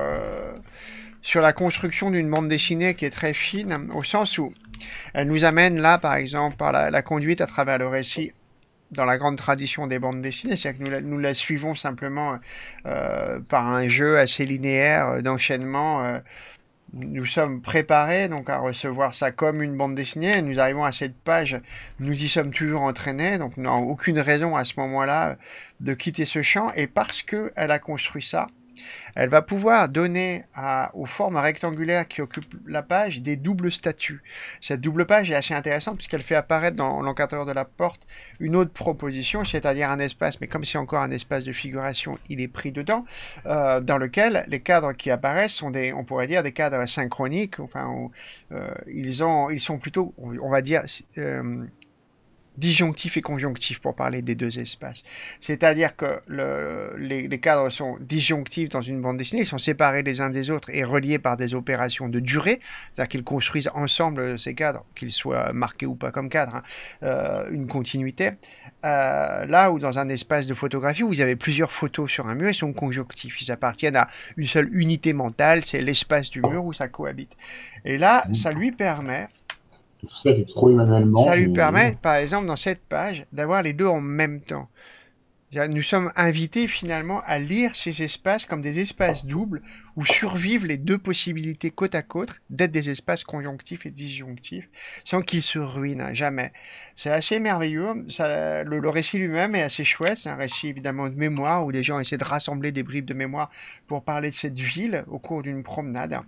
la construction d'une bande dessinée qui est très fine, au sens où elle nous amène là, par exemple, par la conduite à travers le récit dans la grande tradition des bandes dessinées, c'est-à-dire que nous la suivons simplement par un jeu assez linéaire d'enchaînement. Nous sommes préparés donc à recevoir ça comme une bande dessinée. Nous arrivons à cette page, nous y sommes toujours entraînés, donc nous n'avons aucune raison à ce moment-là de quitter ce champ. Et parce qu'elle a construit ça, elle va pouvoir donner aux formes rectangulaires qui occupent la page des doubles statuts. Cette double page est assez intéressante puisqu'elle fait apparaître dans l'encadreur de la porte une autre proposition, c'est-à-dire un espace, mais comme c'est encore un espace de figuration, il est pris dedans, dans lequel les cadres qui apparaissent sont on pourrait dire des cadres synchroniques, enfin, ils sont plutôt, on va dire, disjonctif et conjonctif pour parler des deux espaces. C'est-à-dire que les cadres sont disjonctifs dans une bande dessinée, ils sont séparés les uns des autres et reliés par des opérations de durée, c'est-à-dire qu'ils construisent ensemble ces cadres, qu'ils soient marqués ou pas comme cadres, une continuité. Là où dans un espace de photographie, où vous avez plusieurs photos sur un mur, ils sont conjonctifs, ils appartiennent à une seule unité mentale, c'est l'espace du mur où ça cohabite. Et là, ça lui permet Tout ça, c'est trop manuellement. ça lui permet, par exemple, dans cette page, d'avoir les deux en même temps. Nous sommes invités finalement à lire ces espaces comme des espaces doubles où survivent les deux possibilités côte à côte d'être des espaces conjonctifs et disjonctifs sans qu'ils se ruinent, jamais. C'est assez merveilleux. Le récit lui-même est assez chouette. C'est un récit évidemment de mémoire où les gens essaient de rassembler des bribes de mémoire pour parler de cette ville au cours d'une promenade.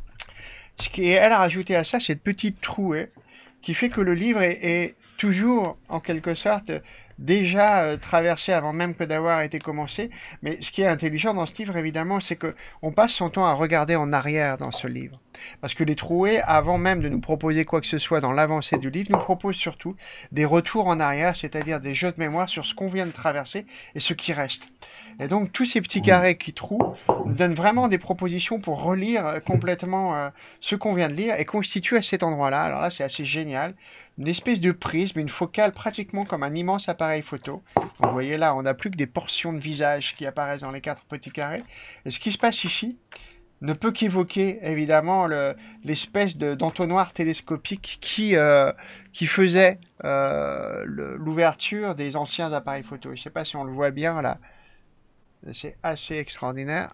Elle a rajouté à ça cette petite trouée qui fait que le livre est toujours, en quelque sorte, déjà traversé avant même que d'avoir été commencé. Mais ce qui est intelligent dans ce livre, évidemment, c'est que on passe son temps à regarder en arrière dans ce livre. Parce que les trouées, avant même de nous proposer quoi que ce soit dans l'avancée du livre, nous proposent surtout des retours en arrière, c'est-à-dire des jeux de mémoire sur ce qu'on vient de traverser et ce qui reste. Et donc, tous ces petits carrés qui trouent nous donnent vraiment des propositions pour relire complètement ce qu'on vient de lire et constituer à cet endroit-là. Alors là, c'est assez génial. une espèce de prisme, une focale pratiquement comme un immense appareil photo. Donc, vous voyez là, on n'a plus que des portions de visage qui apparaissent dans les 4 petits carrés. Et ce qui se passe ici ne peut qu'évoquer évidemment l'espèce d'entonnoir télescopique qui faisait l'ouverture des anciens appareils photo. Je ne sais pas si on le voit bien là. C'est assez extraordinaire.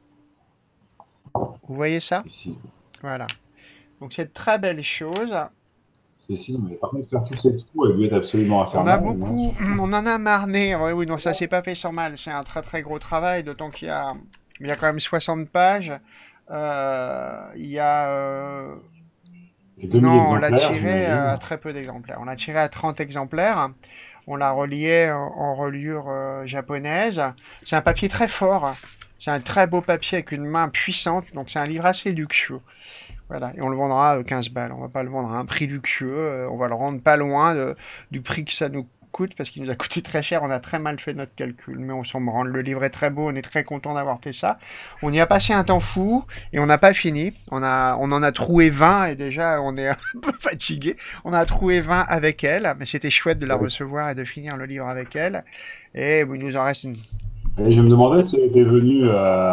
Vous voyez ça? Ici. Voilà. Donc c'est une très belle chose. Mais par contre, faire tous ces trous, elle doit être absolument On a infernale. beaucoup, on en a marné. Oui, oui, non, ça s'est pas fait sans mal. C'est un très très gros travail, d'autant qu'il y a quand même 60 pages. Il y a J'ai 2000 non, on l'a exemplaires, tiré j'imagine. à très peu d'exemplaires. On l'a tiré à 30 exemplaires. On l'a relié en reliure japonaise. C'est un papier très fort. C'est un très beau papier avec une main puissante. Donc c'est un livre assez luxueux. Voilà. Et on le vendra à 15 balles. On va pas le vendre à un prix luxueux. On va le rendre pas loin du prix que ça nous coûte parce qu'il nous a coûté très cher. On a très mal fait notre calcul. Mais on s'en branle. Le livre est très beau. On est très content d'avoir fait ça. On y a passé un temps fou et on n'a pas fini. On en a troué 20 et déjà on est un peu fatigué. On a troué 20 avec elle. Mais c'était chouette de la recevoir et de finir le livre avec elle. Et il nous en reste une. Et je me demandais si elle était venue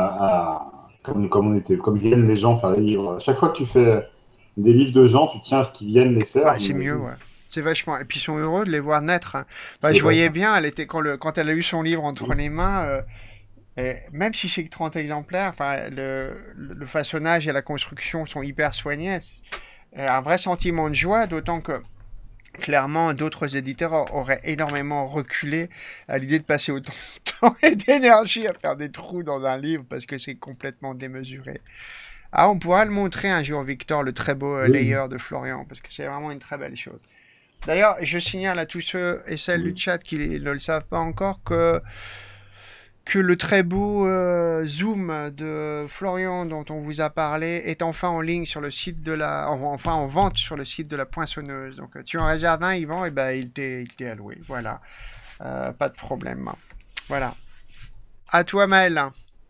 comme viennent les gens faire des livres. À chaque fois que tu fais des livres de gens, tu tiens à ce qu'ils viennent les faire. Bah, c'est mieux, ouais. C'est vachement. Et puis ils sont heureux de les voir naître. Hein. Bah, C'est je voyais ça. bien, elle était quand elle a eu son livre entre les mains, et même si c'est que 30 exemplaires, enfin le façonnage et la construction sont hyper soignés. Un vrai sentiment de joie, d'autant que clairement, d'autres éditeurs auraient énormément reculé à l'idée de passer autant de temps et d'énergie à faire des trous dans un livre parce que c'est complètement démesuré. Ah, on pourra le montrer un jour, Victor, le très beau Oui. layer de Florian, parce que c'est vraiment une très belle chose. D'ailleurs, je signale à tous ceux et celles du chat qui ne le savent pas encore que le très beau Zoom de Florian dont on vous a parlé est enfin en ligne sur le site enfin en vente sur le site de la Poinçonneuse. Donc tu en réserves un, Yvan, et ben il t'est alloué. Voilà, pas de problème. Voilà. À toi, Maël.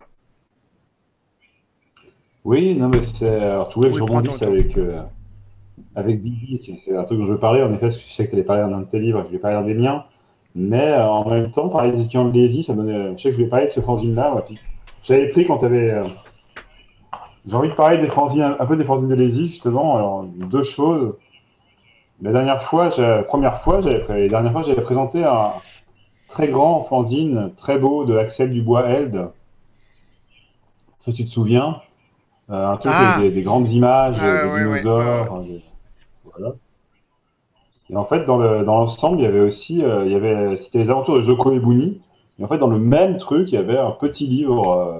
Oui, non, mais c'est. Alors, tu voulais que Oui, je prends ton rebondisse temps. avec Bibi, c'est un truc dont je veux parler, en effet, parce que je sais que tu allais parler d'un de tes livres, je vais parler d'un des miens. Mais en même temps, parler des étudiants de l'ESI, ça me. Je sais que je vais parler de ce fanzine-là. Ouais, puis j'avais pris quand tu avais. J'ai envie de parler des fanzines, un peu des fanzines de l'ESI, justement. Alors, deux choses. La dernière fois, les dernières fois, j'avais présenté un très grand fanzine, très beau, de Axel Dubois-Held. Si tu te souviens. Un truc avec Ah, des grandes images, des ouais, ouais. dinosaures. Voilà. Et en fait, dans l'ensemble, il y avait aussi, c'était les aventures de Joko et Buni. Et en fait, dans le même truc, il y avait un petit livre,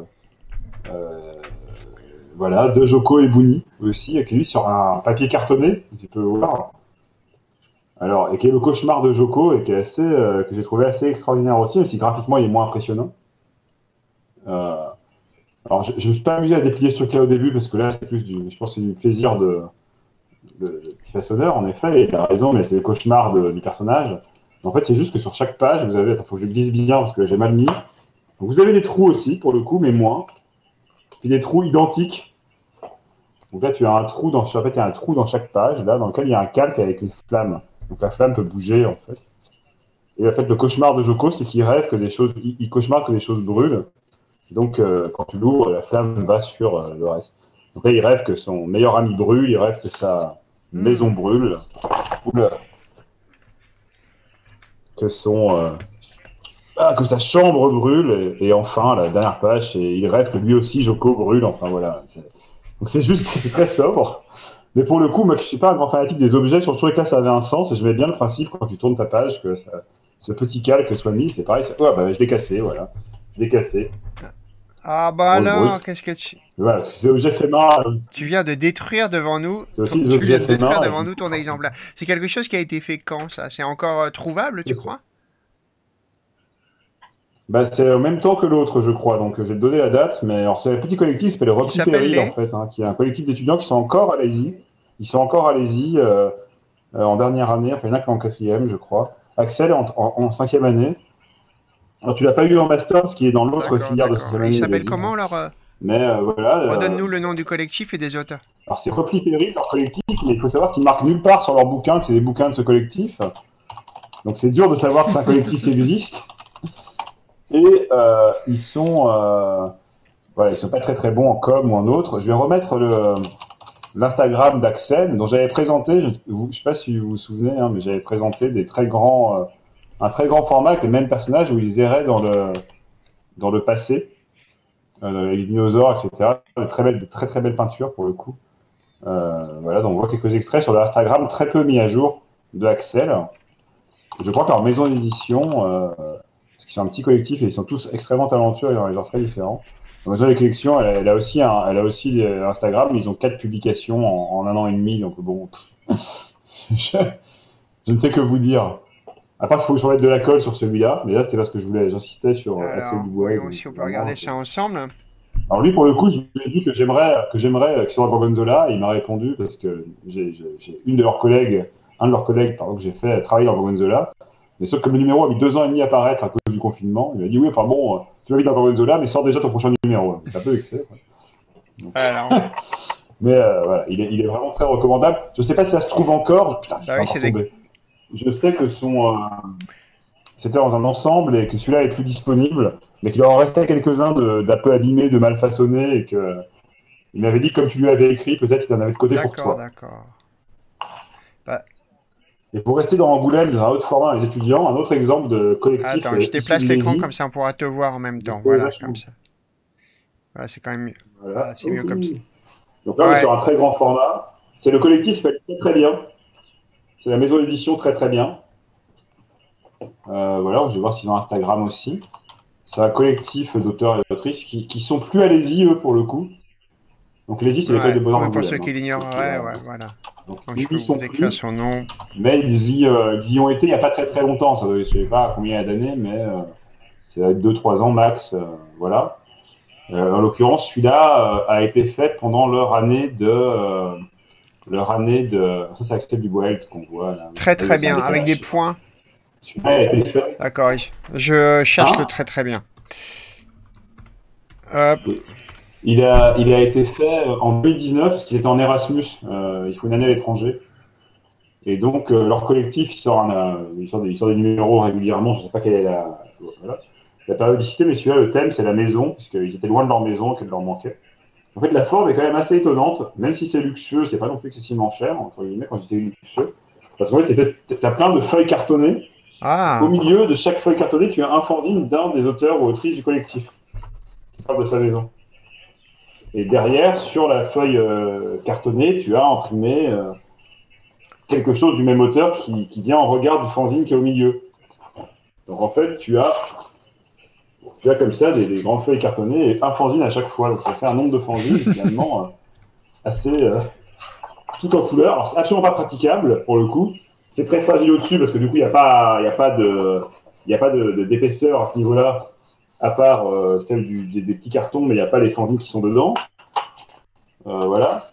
voilà, de Joko et Buni aussi, avec lui sur un papier cartonné, tu peux voir. Alors, et qui est le cauchemar de Joko et qui est assez, que j'ai trouvé assez extraordinaire aussi, même si graphiquement il est moins impressionnant. Euh, alors, je me suis pas amusé à déplier ce truc-là au début parce que là, je pense que c'est du plaisir de petit façonneur, en effet, et il a raison, mais c'est le cauchemar du personnage. En fait, c'est juste que sur chaque page, vous avez. Attends, faut que je glisse bien parce que là, j'ai mal mis. Donc, vous avez des trous aussi, pour le coup, mais moins. Puis des trous identiques. Donc là, tu as un trou en fait, il y a un trou dans chaque page, là, dans lequel il y a un calque avec une flamme. Donc la flamme peut bouger, en fait. Et en fait, le cauchemar de Joko, c'est qu'il rêve que des choses. Il cauchemar que des choses brûlent. Donc, quand tu l'ouvres, la flamme va sur le reste. Donc là, il rêve que son meilleur ami brûle, il rêve que sa maison brûle. Oula. Que que sa chambre brûle, et enfin, la dernière page, il rêve que lui aussi, Joko, brûle, enfin voilà. Donc c'est très sobre, mais pour le coup, moi je suis pas un grand fanatique des objets, sur le truc là ça avait un sens, et je mets bien le principe quand tu tournes ta page, que ce petit calque soit mis, c'est pareil, je l'ai cassé, voilà. Je l'ai cassé. Ah bah Grosse alors, brute. qu'est-ce que tu... Voilà, parce que c'est objet fait main, Tu viens de détruire devant nous... c'est aussi des Tu viens objets de fait détruire main. devant nous ton exemplaire. C'est quelque chose qui a été fait quand, ça? C'est encore trouvable, tu crois? Bah, c'est en même temps que l'autre, je crois. Donc, je vais te donner la date. Mais alors, c'est un petit collectif qui s'appelle Qui Repli s'appelle Péril, en les... fait, hein, qui est un collectif d'étudiants qui sont encore à l'ESI. Ils sont encore à l'ESI en dernière année. Enfin, il y en a qui sont en quatrième, je crois. Axel est en cinquième année. Alors, tu l'as pas eu en master, ce qui est dans l'autre D'accord, filière de d'accord. cinquième Et il année de s'appelle l'ESI. comment, Hein. alors Mais voilà. redonne-nous le nom du collectif et des auteurs. Alors c'est Repli Péril, leur collectif, mais il faut savoir qu'ils marquent nulle part sur leurs bouquins que c'est des bouquins de ce collectif. Donc c'est dur de savoir que c'est un collectif qui existe. Et ils sont voilà, ils sont pas très très bons en com ou en autre. Je vais remettre l'Instagram d'Axel, dont j'avais présenté, je ne sais pas si vous vous souvenez, hein, mais j'avais présenté un très grand format avec les mêmes personnages où ils erraient dans le passé, les dinosaures, etc. De très très belles peintures pour le coup. Voilà, donc on voit quelques extraits sur l'Instagram très peu mis à jour de Axel. Je crois que leur maison d'édition, parce qu'ils sont un petit collectif et ils sont tous extrêmement talentueux et dans des genres très différents. La maison des collections, elle a aussi Instagram, mais ils ont 4 publications en 1 an et demi, donc bon, je ne sais que vous dire. À part qu'il faut que je remette de la colle sur celui-là, mais là c'était parce que j'insistais sur Axel Dubois. Voyons si on peut regarder ça ensemble. Alors lui, pour le coup, je lui ai dit que j'aimerais qu'il soit dans Gorgonzola, et il m'a répondu parce que j'ai un de leurs collègues, que j'ai fait travailler dans Gorgonzola, mais sauf que le numéro a mis 2 ans et demi à apparaître à cause du confinement. Il m'a dit oui, enfin bon, tu vas vite dans Gorgonzola, mais sors déjà ton prochain numéro. C'est un peu vexé. Donc... mais voilà, il est vraiment très recommandable. Je sais pas si ça se trouve encore. Putain, je sais que c'était dans un ensemble et que celui-là est plus disponible, mais qu'il en restait quelques-uns d'un peu abîmés, de mal façonnés, et que il m'avait dit que comme tu lui avais écrit, peut-être qu'il en avait de côté pour toi. D'accord. Et pour rester dans Angoulême, dans un autre format, les étudiants, un autre exemple de collectif. Attends, je déplace l'écran comme ça on pourra te voir en même temps. Voilà, comme ça. Voilà, c'est quand même mieux. Voilà, c'est mieux comme ça. Donc là, on est sur un très grand format. C'est le collectif fait très très bien. C'est la maison d'édition très très bien. Voilà, je vais voir s'ils ont Instagram aussi. C'est un collectif d'auteurs et d'autrices qui sont plus allez-y, eux, pour le coup. Donc, allez-y, c'est l'école de Beaux-Arts. Pour ceux qui l'ignorent, voilà. Donc je peux vous écrire son nom. Mais ils y ont été il n'y a pas très très longtemps. Ça, je ne sais pas combien il y a d'années, mais c'est 2-3 ans max. Voilà. En l'occurrence, celui-là a été fait pendant leur année de. Ça, c'est Axel Dubois qu'on voit là. Très très bien, avec des points. Celui-là a été fait. D'accord, je cherche le très très bien. Il a été fait en 2019 parce qu'il était en Erasmus. Il faut une année à l'étranger. Et donc, leur collectif, il sort des numéros régulièrement. Je ne sais pas quelle est la périodicité, mais celui-là, le thème, c'est la maison, puisqu'ils étaient loin de leur maison et qu'elle leur manquait. En fait, la forme est quand même assez étonnante, même si c'est luxueux, c'est pas non plus excessivement cher, entre guillemets, quand je dis luxueux. Parce qu'en fait, tu as plein de feuilles cartonnées. Au milieu de chaque feuille cartonnée, tu as un fanzine d'un des auteurs ou autrices du collectif qui parle de sa maison. Et derrière, sur la feuille cartonnée, tu as imprimé quelque chose du même auteur qui vient en regard du fanzine qui est au milieu. Donc en fait, tu as comme ça des grandes feuilles cartonnées et un fanzine à chaque fois. Donc ça fait un nombre de fanzines finalement assez tout en couleur. Alors c'est absolument pas praticable pour le coup. C'est très fragile au-dessus parce que du coup il n'y a pas d'épaisseur à ce niveau-là, à part celle des petits cartons, mais il n'y a pas les fanzines qui sont dedans. Voilà.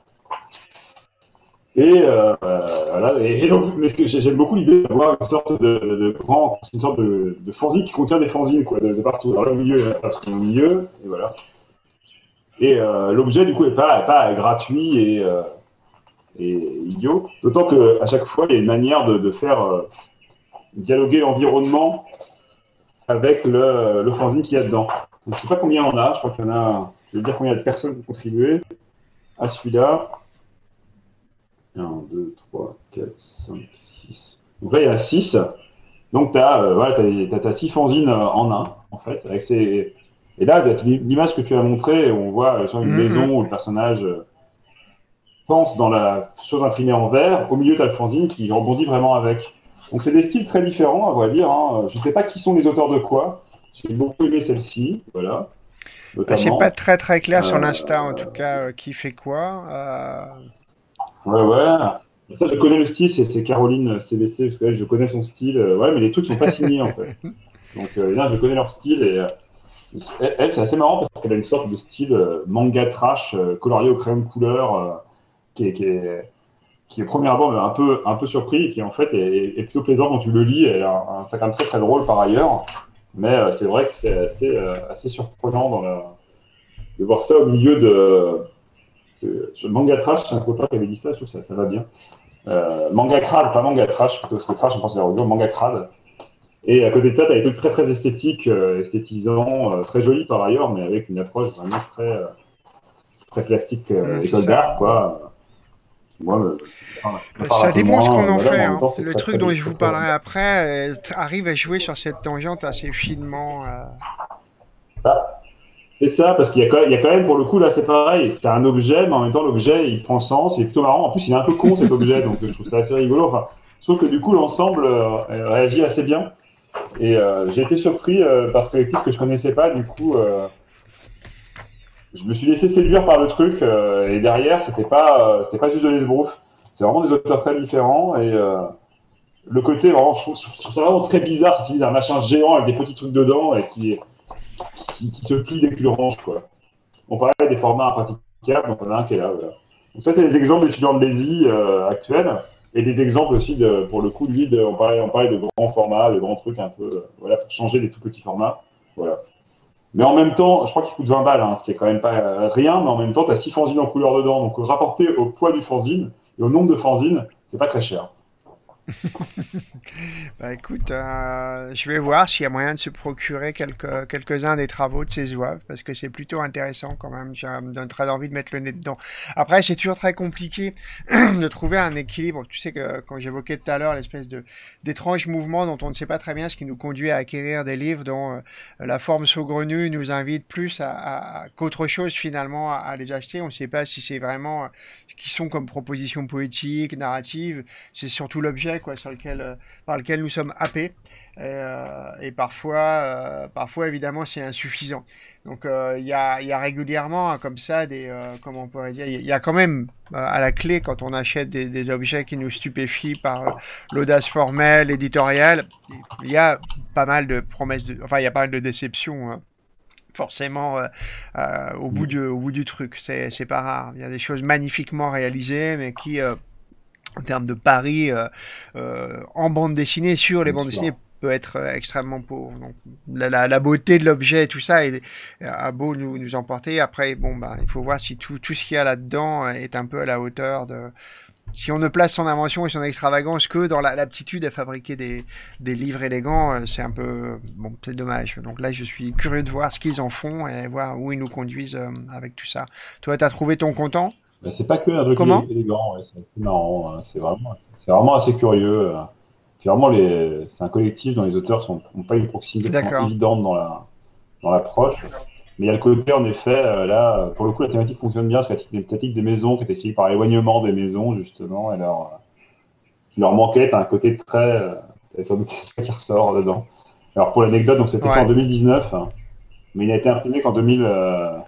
Et voilà. Et donc, mais j'aime beaucoup l'idée d'avoir une sorte de fanzine qui contient des fanzines quoi, de partout. Alors là, au milieu, il y a un truc au milieu, et voilà. Et l'objet du coup n'est pas gratuit et idiot. D'autant qu'à chaque fois, il y a une manière de faire dialoguer l'environnement avec le fanzine qu'il y a dedans. Donc, je ne sais pas combien on a. Je crois qu'il y en a. Je vais dire combien il y a de personnes qui ont contribué à celui-là. 1, 2, 3, 4, 5, 6. Donc là, il y en a 6. Donc, tu as 6 fanzines en un, en fait. Et là, l'image que tu as montrée, on voit sur une maison où le personnage pense dans la chose imprimée en vert. Au milieu, tu as le fanzine qui rebondit vraiment avec. Donc, c'est des styles très différents, à vrai dire. Hein. Je ne sais pas qui sont les auteurs de quoi. J'ai beaucoup aimé celle-ci. Voilà. C'est pas très très clair sur l'Insta, en tout cas, qui fait quoi. Ouais. Ça, je connais le style, c'est Caroline CVC, parce que je connais son style. Ouais, mais les trucs sont pas signés, en fait. Donc là, je connais leur style. Et elle, c'est assez marrant parce qu'elle a une sorte de style manga trash, colorié au crayon de couleur, qui est au premier abord un peu surpris, et qui en fait est plutôt plaisant quand tu le lis. Elle a un sac très très drôle par ailleurs. Mais c'est vrai que c'est assez surprenant de voir ça au milieu de. Manga trash, c'est un copain qui avait dit ça, je trouve que ça va bien. Manga crade, pas manga trash, parce que trash, on pense à la revue, manga crade. Et à côté de ça, tu as des trucs très très esthétiques, esthétisants, très jolis par ailleurs, mais avec une approche vraiment très plastique, école d'art, quoi. Moi, ça dépend ce qu'on en fait. En même temps, le truc dont je vous parlerai après arrive à jouer sur cette tangente assez finement. C'est ça, parce qu'il y a quand même, pour le coup, là, c'est pareil. C'est un objet, mais en même temps, l'objet, il prend sens. C'est plutôt marrant. En plus, il est un peu con, cet objet, donc je trouve ça assez rigolo. Enfin, je trouve que du coup, l'ensemble réagit assez bien. Et j'ai été surpris par ce collectif que je connaissais pas. Du coup, je me suis laissé séduire par le truc. Et derrière, c'était pas juste de l'esbrouf. C'est vraiment des auteurs très différents. Et le côté, vraiment, je trouve ça vraiment très bizarre, cette idée d'un machin géant avec des petits trucs dedans et qui se plie dès que tu le ranges, quoi. On parlait des formats impraticables, donc on a un qui est là. Voilà. Donc ça, c'est des exemples d'étudiants de l'ESI actuels, et des exemples aussi, pour le coup, on parlait de grands formats, de grands trucs un peu, voilà, pour changer des tout petits formats. Voilà. Mais en même temps, je crois qu'il coûte 20 balles, ce qui est quand même pas rien, mais en même temps, tu as 6 fanzines en couleur dedans, donc rapporté au poids du fanzine et au nombre de fanzines, c'est pas très cher. Bah écoute, je vais voir s'il y a moyen de se procurer quelques-uns des travaux de ces zouaves, parce que c'est plutôt intéressant quand même. Ça me donne très envie de mettre le nez dedans. Après, c'est toujours très compliqué de trouver un équilibre. Tu sais que quand j'évoquais tout à l'heure l'espèce d'étrange mouvement dont on ne sait pas très bien ce qui nous conduit à acquérir des livres dont la forme saugrenue nous invite plus qu'autre chose finalement à les acheter. On ne sait pas si c'est vraiment ce qu'ils sont comme propositions poétiques, narratives. C'est surtout l'objet par lequel nous sommes happés. Et parfois évidemment, c'est insuffisant. Donc, il y a régulièrement comme ça comment on pourrait dire, il y a quand même à la clé, quand on achète des objets qui nous stupéfient par l'audace formelle, éditoriale, il y a pas mal de promesses, il y a pas mal de déceptions. Forcément au bout du truc, c'est pas rare. Il y a des choses magnifiquement réalisées, mais qui en termes de paris en bande dessinée, sur les bandes dessinées, peut être extrêmement pauvre. Donc, la beauté de l'objet et tout ça a beau nous emporter. Après, il faut voir si tout ce qu'il y a là-dedans est un peu à la hauteur de... Si on ne place son invention et son extravagance que dans l'aptitude à fabriquer des livres élégants, c'est un peu... c'est dommage. Donc là, je suis curieux de voir ce qu'ils en font et voir où ils nous conduisent avec tout ça. Toi, t'as trouvé ton content ? C'est pas que un truc élégant, c'est marrant, c'est vraiment assez curieux. C'est un collectif dont les auteurs n'ont pas une proximité évidente dans l'approche. Mais il y a le côté, en effet, là, pour le coup, la thématique fonctionne bien, parce que la thématique des maisons, qui est expliquée par l'éloignement des maisons, justement, et qui leur manquait, un côté très... qui ressort dedans. Alors, pour l'anecdote, donc c'était fait en 2019, mais il a été imprimé qu'en 2021,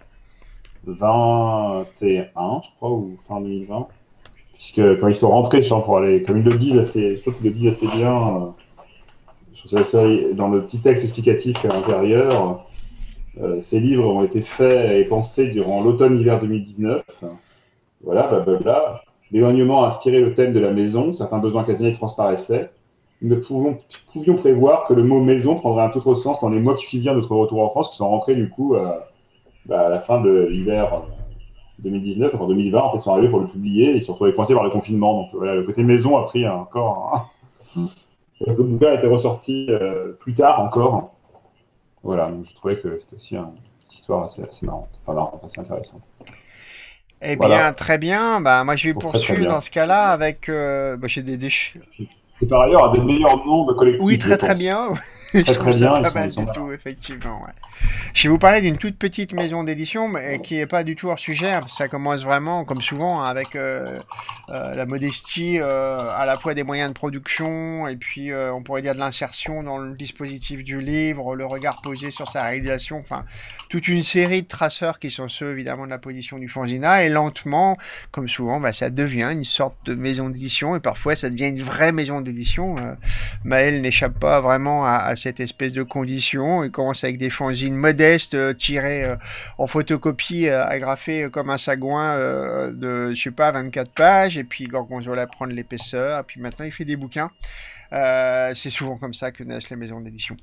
je crois, ou fin 2020, puisque quand ils sont rentrés, pour aller, comme ils le disent assez, je trouve qu'ils le disent assez bien, dans le petit texte explicatif à l'intérieur, ces livres ont été faits et pensés durant l'automne-hiver 2019. Voilà, blablabla. L'éloignement a inspiré le thème de la maison, certains besoins casaniers transparaissaient. Nous pouvions prévoir que le mot maison prendrait un autre sens dans les mois qui suivirent notre retour en France, qui sont rentrés du coup à la fin de l'hiver 2019, enfin 2020, en fait, ils sont arrivés pour le publier et ils se sont retrouvés coincés par le confinement. Donc voilà, le côté maison a pris encore. Le bouquin a été ressorti plus tard encore. Voilà, donc je trouvais que c'était aussi une histoire assez marrante, assez intéressante. Eh bien, très bien. Moi, je vais poursuivre dans ce cas-là avec... j'ai des déchets. C'est par ailleurs un des meilleurs noms de collectifs. Oui, très bien. Très bien, pas mal du tout, effectivement. Ouais. Je vais vous parler d'une toute petite maison d'édition, mais qui n'est pas du tout hors sujet. Ça commence vraiment, comme souvent, avec la modestie à la fois des moyens de production et puis on pourrait dire de l'insertion dans le dispositif du livre, le regard posé sur sa réalisation, enfin toute une série de traceurs qui sont ceux évidemment de la position du fanzina, et lentement, comme souvent, ça devient une sorte de maison d'édition et parfois ça devient une vraie maison d'édition. Maël n'échappe pas vraiment à cette espèce de condition. Il commence avec des fanzines modestes tirées en photocopie, agrafées comme un sagouin de, 24 pages, et puis Gorgonzola prend de l'épaisseur, et puis maintenant il fait des bouquins. C'est souvent comme ça que naissent les maisons d'édition.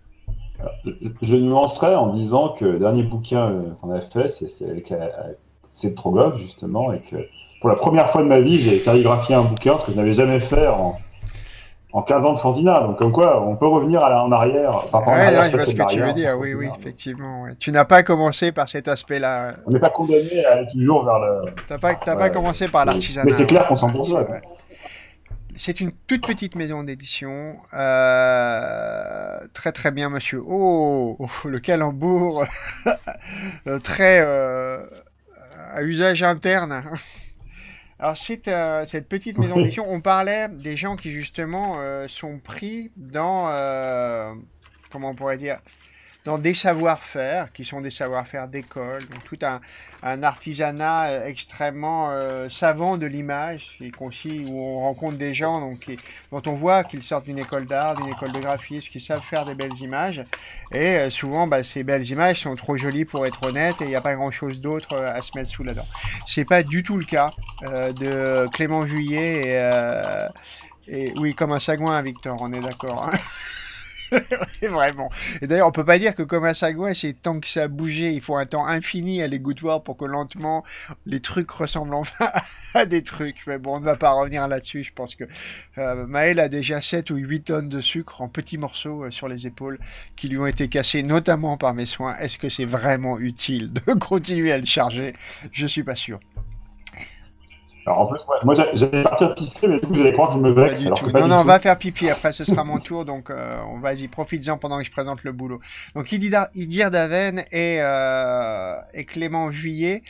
Je nuancerais en disant que le dernier bouquin qu'on a fait, c'est Strogoff, justement, et que pour la première fois de ma vie, j'ai calligraphié un bouquin, ce que je n'avais jamais fait en 15 ans de fanzina. Donc, comme quoi, on peut revenir en arrière. Enfin, pas en Ouais, arrière, non, je vois ce que tu veux dire. Oui, oui, effectivement. Ouais. Tu n'as pas commencé par cet aspect-là. On n'est pas condamné à aller toujours vers le. T'as pas commencé par l'artisanat. Mais c'est clair qu'on s'en ouais, bourgeois. C'est une toute petite maison d'édition. Très très bien, monsieur. Oh, le calembour. Très à usage interne. Alors, cette petite maison d'édition, on parlait des gens qui justement sont pris dans, comment on pourrait dire, dans des savoir-faire, qui sont des savoir-faire d'école, donc tout un artisanat extrêmement savant de l'image, où on rencontre des gens dont on voit qu'ils sortent d'une école d'art, d'une école de graphisme, qui savent faire des belles images, et souvent ces belles images sont trop jolies pour être honnêtes, et il n'y a pas grand-chose d'autre à se mettre sous la dent. C'est pas du tout le cas de Clément Vuillet, et oui, comme un sagouin, Victor, on est d'accord. Hein. Vraiment. Et d'ailleurs, on peut pas dire que comme un sagouin, c'est tant que ça a bougé, il faut un temps infini à l'égouttoir pour que lentement les trucs ressemblent enfin à des trucs. Mais bon, on ne va pas revenir là-dessus. Je pense que Maël a déjà 7 ou 8 tonnes de sucre en petits morceaux sur les épaules qui lui ont été cassés, notamment par mes soins. Est-ce que c'est vraiment utile de continuer à le charger? Je suis pas sûr. Alors en plus, moi j'allais partir pisser, mais du coup, vous allez croire que je me vexe. Non, on va faire pipi, après ce sera mon tour, donc vas-y, profites-en pendant que je présente le boulot. Donc Idir Daven et Clément Vuillet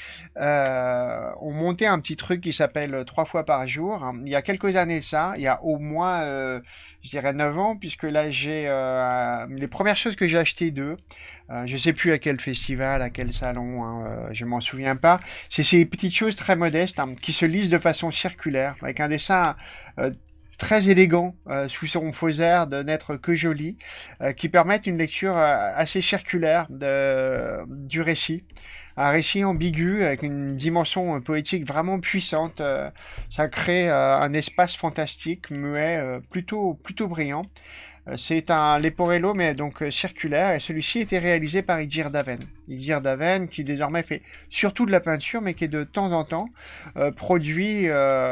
ont monté un petit truc qui s'appelle 3 fois par jour. Il y a quelques années il y a au moins, je dirais 9 ans, puisque là j'ai les premières choses que j'ai achetées d'eux. Je sais plus à quel festival, à quel salon, hein, je m'en souviens pas. C'est ces petites choses très modestes qui se lisent de façon circulaire, avec un dessin très élégant sous son faux air de n'être que joli, qui permettent une lecture assez circulaire du récit. Un récit ambigu avec une dimension poétique vraiment puissante. Ça crée un espace fantastique, muet, plutôt brillant. C'est un Leporello, mais donc circulaire, et celui-ci était réalisé par Idir Daven. Idir Daven, qui désormais fait surtout de la peinture, mais qui de temps en temps produit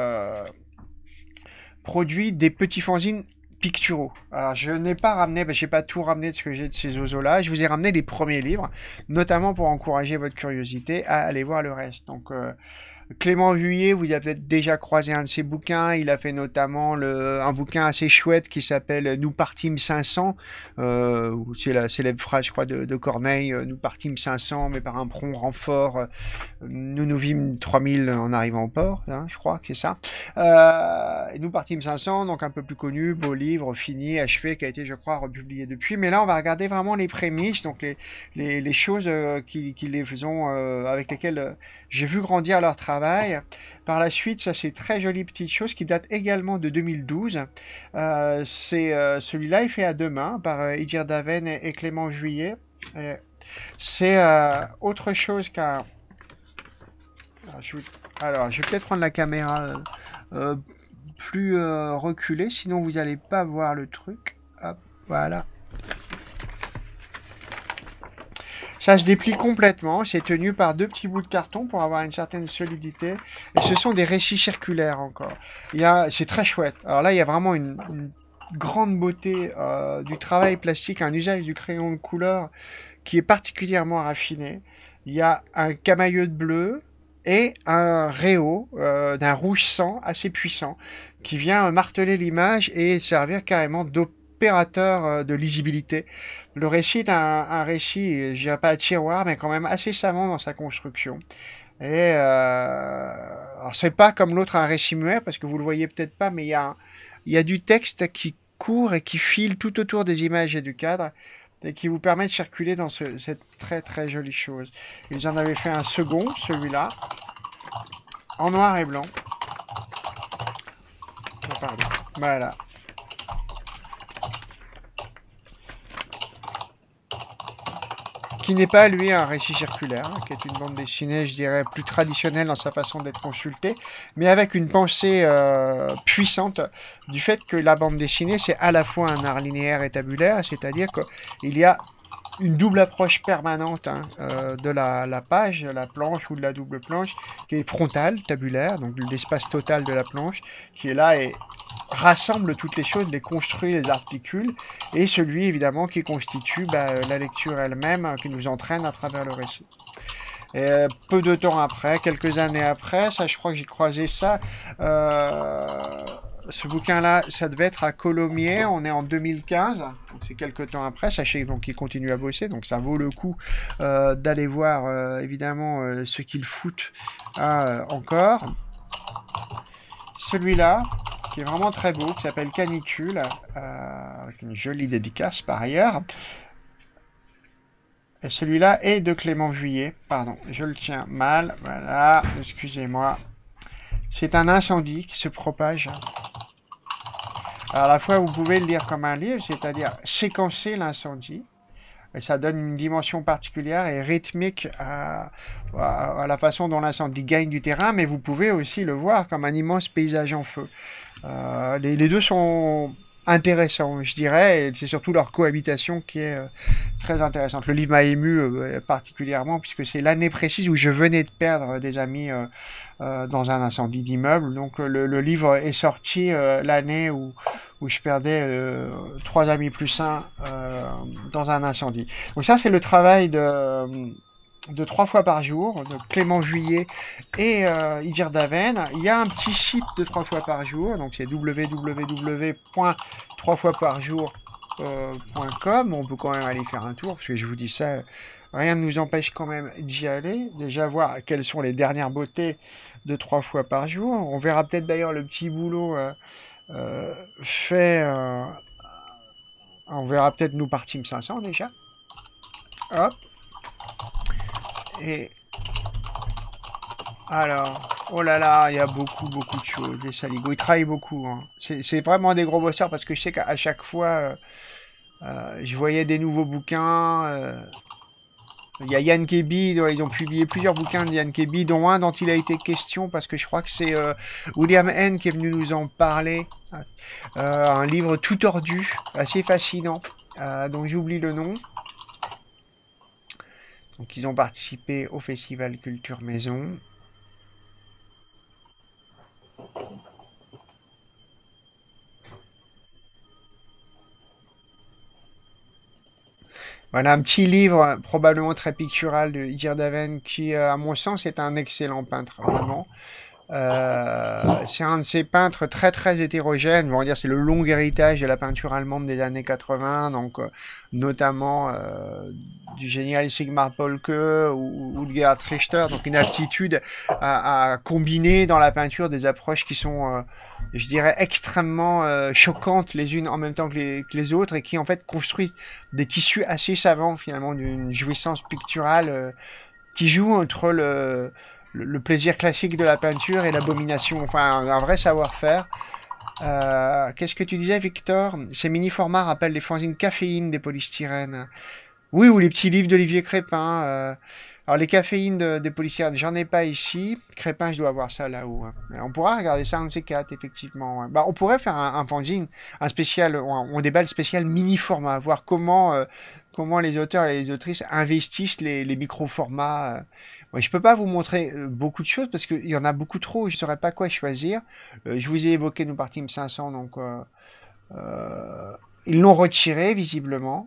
des petits fanzines picturaux. Alors je n'ai pas ramené, j'ai pas tout ramené de ce que j'ai de ces oiseaux-là. Je vous ai ramené les premiers livres, notamment pour encourager votre curiosité à aller voir le reste. Donc Clément Vuillet, vous avez peut-être déjà croisé un de ses bouquins. Il a fait notamment un bouquin assez chouette qui s'appelle Nous partîmes 500. C'est la célèbre phrase, je crois, de Corneille. Nous partîmes 500, mais par un prompt renfort. Nous vîmes 3000 en arrivant au port. Hein, je crois que c'est ça. Et Nous partîmes 500, donc un peu plus connu, beau livre, fini, achevé, qui a été, je crois, republié depuis. Mais là, on va regarder vraiment les prémices, donc les choses qui les faisons, avec lesquelles j'ai vu grandir leur travail. Par la suite, ça c'est très jolie petite chose qui date également de 2012. Celui-là est fait à deux mains par Idir Daven et Clément Vuillet. C'est autre chose qu'un... Alors, je vais peut-être prendre la caméra plus reculée, sinon vous n'allez pas voir le truc. Hop, voilà. Ça se déplie complètement, c'est tenu par deux petits bouts de carton pour avoir une certaine solidité. Et ce sont des récits circulaires encore. C'est très chouette. Alors là, il y a vraiment une grande beauté du travail plastique, un usage du crayon de couleur qui est particulièrement raffiné. Il y a un camailleux de bleu et un réau d'un rouge sang assez puissant qui vient marteler l'image et servir carrément d'opérateur de lisibilité. Le récit est un récit, je dirais pas à tiroir, mais quand même assez savant dans sa construction. Et alors c'est pas comme l'autre un récit muet, parce que vous le voyez peut-être pas, mais il y a du texte qui court et qui file tout autour des images et du cadre, et qui vous permet de circuler dans cette très très jolie chose. Ils en avaient fait un second, celui-là, en noir et blanc. Oh, pardon. Voilà. Qui n'est pas, lui, un récit circulaire, qui est une bande dessinée, je dirais, plus traditionnelle dans sa façon d'être consultée, mais avec une pensée puissante du fait que la bande dessinée, c'est à la fois un art linéaire et tabulaire, c'est-à-dire qu'il y a une double approche permanente hein, de la page, de la planche ou de la double planche, qui est frontale, tabulaire, donc l'espace total de la planche, qui est là et rassemble toutes les choses, les construit, les articule, et celui évidemment qui constitue la lecture elle-même, qui nous entraîne à travers le récit. Et peu de temps après, quelques années après, ça je crois que j'ai croisé ça, ce bouquin-là, ça devait être à Colomiers, on est en 2015, donc c'est quelques temps après, sachez donc qu'il continue à bosser, donc ça vaut le coup d'aller voir évidemment ce qu'il fout encore. Celui-là, qui est vraiment très beau, qui s'appelle Canicule, avec une jolie dédicace par ailleurs. Et celui-là est de Clément Vuillet, pardon, je le tiens mal, voilà, excusez-moi. C'est un incendie qui se propage. Alors à la fois, vous pouvez le lire comme un livre, c'est-à-dire séquencer l'incendie, et ça donne une dimension particulière et rythmique à la façon dont l'incendie gagne du terrain, mais vous pouvez aussi le voir comme un immense paysage en feu. Les deux sont intéressants, je dirais, et c'est surtout leur cohabitation qui est très intéressante. Le livre m'a ému particulièrement, puisque c'est l'année précise où je venais de perdre des amis dans un incendie d'immeuble. Donc le livre est sorti l'année où je perdais 3 amis plus un dans un incendie. Donc ça, c'est le travail de 3 fois par jour, de Clément Vuillet et Idir Daven. Il y a un petit site de 3 fois par jour, donc c'est www.3foisparjour.com. On peut quand même aller faire un tour, parce que je vous dis ça, rien ne nous empêche quand même d'y aller, déjà voir quelles sont les dernières beautés de 3 fois par jour. On verra peut-être d'ailleurs le petit boulot fait... on verra peut-être nous par Team 500 déjà. Hop. Et alors, oh là là, il y a beaucoup de choses. Les Saligots, ils travaillent beaucoup. Hein. C'est vraiment des gros bosseurs parce que je sais qu'à chaque fois, je voyais des nouveaux bouquins. Il y a Yann Kebi, ils ont publié plusieurs bouquins de Yann Kebi, dont un dont il a été question parce que je crois que c'est William N qui est venu nous en parler. Un livre tout tordu, assez fascinant, dont j'oublie le nom. Donc ils ont participé au Festival Culture Maison. Voilà un petit livre probablement très pictural de Idir Daven qui, à mon sens, est un excellent peintre, vraiment. C'est un de ces peintres très hétérogènes. On va dire c'est le long héritage de la peinture allemande des années 80, donc notamment du génial Sigmar Polke ou de Gerhard Richter, donc une aptitude à combiner dans la peinture des approches qui sont, je dirais, extrêmement choquantes les unes en même temps que les autres et qui en fait construisent des tissus assez savants finalement d'une jouissance picturale qui joue entre le plaisir classique de la peinture et l'abomination, enfin un vrai savoir-faire. Qu'est-ce que tu disais, Victor? Ces mini-formats rappellent les fanzines caféine des polystyrènes. Oui, ou les petits livres d'Olivier Crépin. Alors les caféines des polystyrènes, j'en ai pas ici. Crépin, je dois avoir ça là-haut. Hein. On pourra regarder ça, un de ces quatre, effectivement. Bah, on pourrait faire un fanzine, un spécial, on déballe spécial mini-format, voir comment les auteurs et les autrices investissent les micro-formats. Ouais, je peux pas vous montrer beaucoup de choses parce qu'il y en a beaucoup trop, je saurais pas quoi choisir. Je vous ai évoqué nous par Team 500, donc ils l'ont retiré visiblement.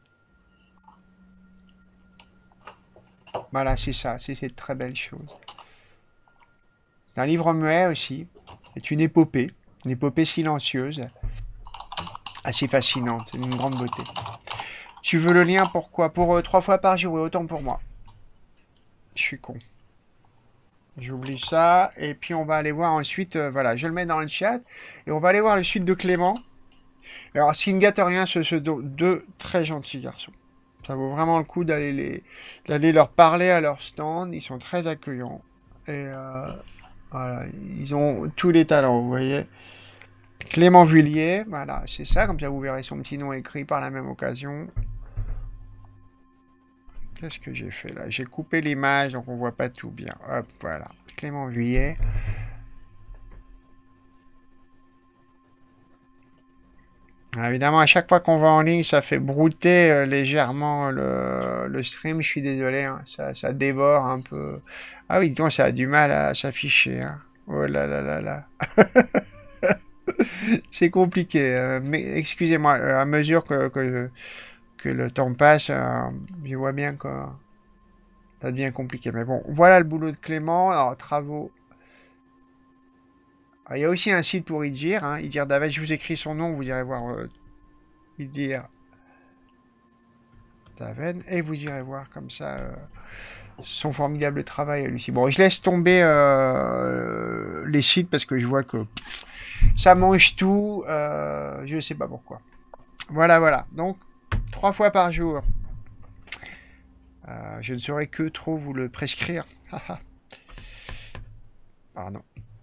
Voilà, c'est ça, c'est cette très belle chose. C'est un livre muet aussi, c'est une épopée silencieuse, assez fascinante, d'une grande beauté. Tu veux le lien, pourquoi? Pour 3 fois par jour, et autant pour moi. Je suis con. J'oublie ça. Et puis on va aller voir ensuite, voilà, je le mets dans le chat. Et on va aller voir le suite de Clément. Alors, s'ils ne gâtent rien, ce sont deux très gentils garçons. Ça vaut vraiment le coup d'aller leur parler à leur stand. Ils sont très accueillants. Et voilà, ils ont tous les talents, vous voyez. Clément Vuillet, voilà, c'est ça. Comme ça, vous verrez son petit nom écrit par la même occasion. Qu'est-ce que j'ai fait là? J'ai coupé l'image, donc on voit pas tout bien. Hop, voilà. Clément Vuillet. Évidemment, à chaque fois qu'on va en ligne, ça fait brouter légèrement le stream. Je suis désolé, hein. Ça dévore un peu. Ah oui, donc ça a du mal à s'afficher, hein. Oh là là là là. C'est compliqué. Mais excusez-moi, à mesure que le temps passe, je vois bien que ça devient compliqué. Mais bon, voilà le boulot de Clément. Alors, travaux. Alors, il y a aussi un site pour Idir, hein, Idir Davet. Je vous écris son nom, vous irez voir Idir Daven et vous irez voir comme ça son formidable travail à Lucie. Bon, je laisse tomber les sites parce que je vois que ça mange tout. Je ne sais pas pourquoi. Voilà, voilà. Donc, 3 fois par jour. Je ne saurais que trop vous le prescrire. Pardon.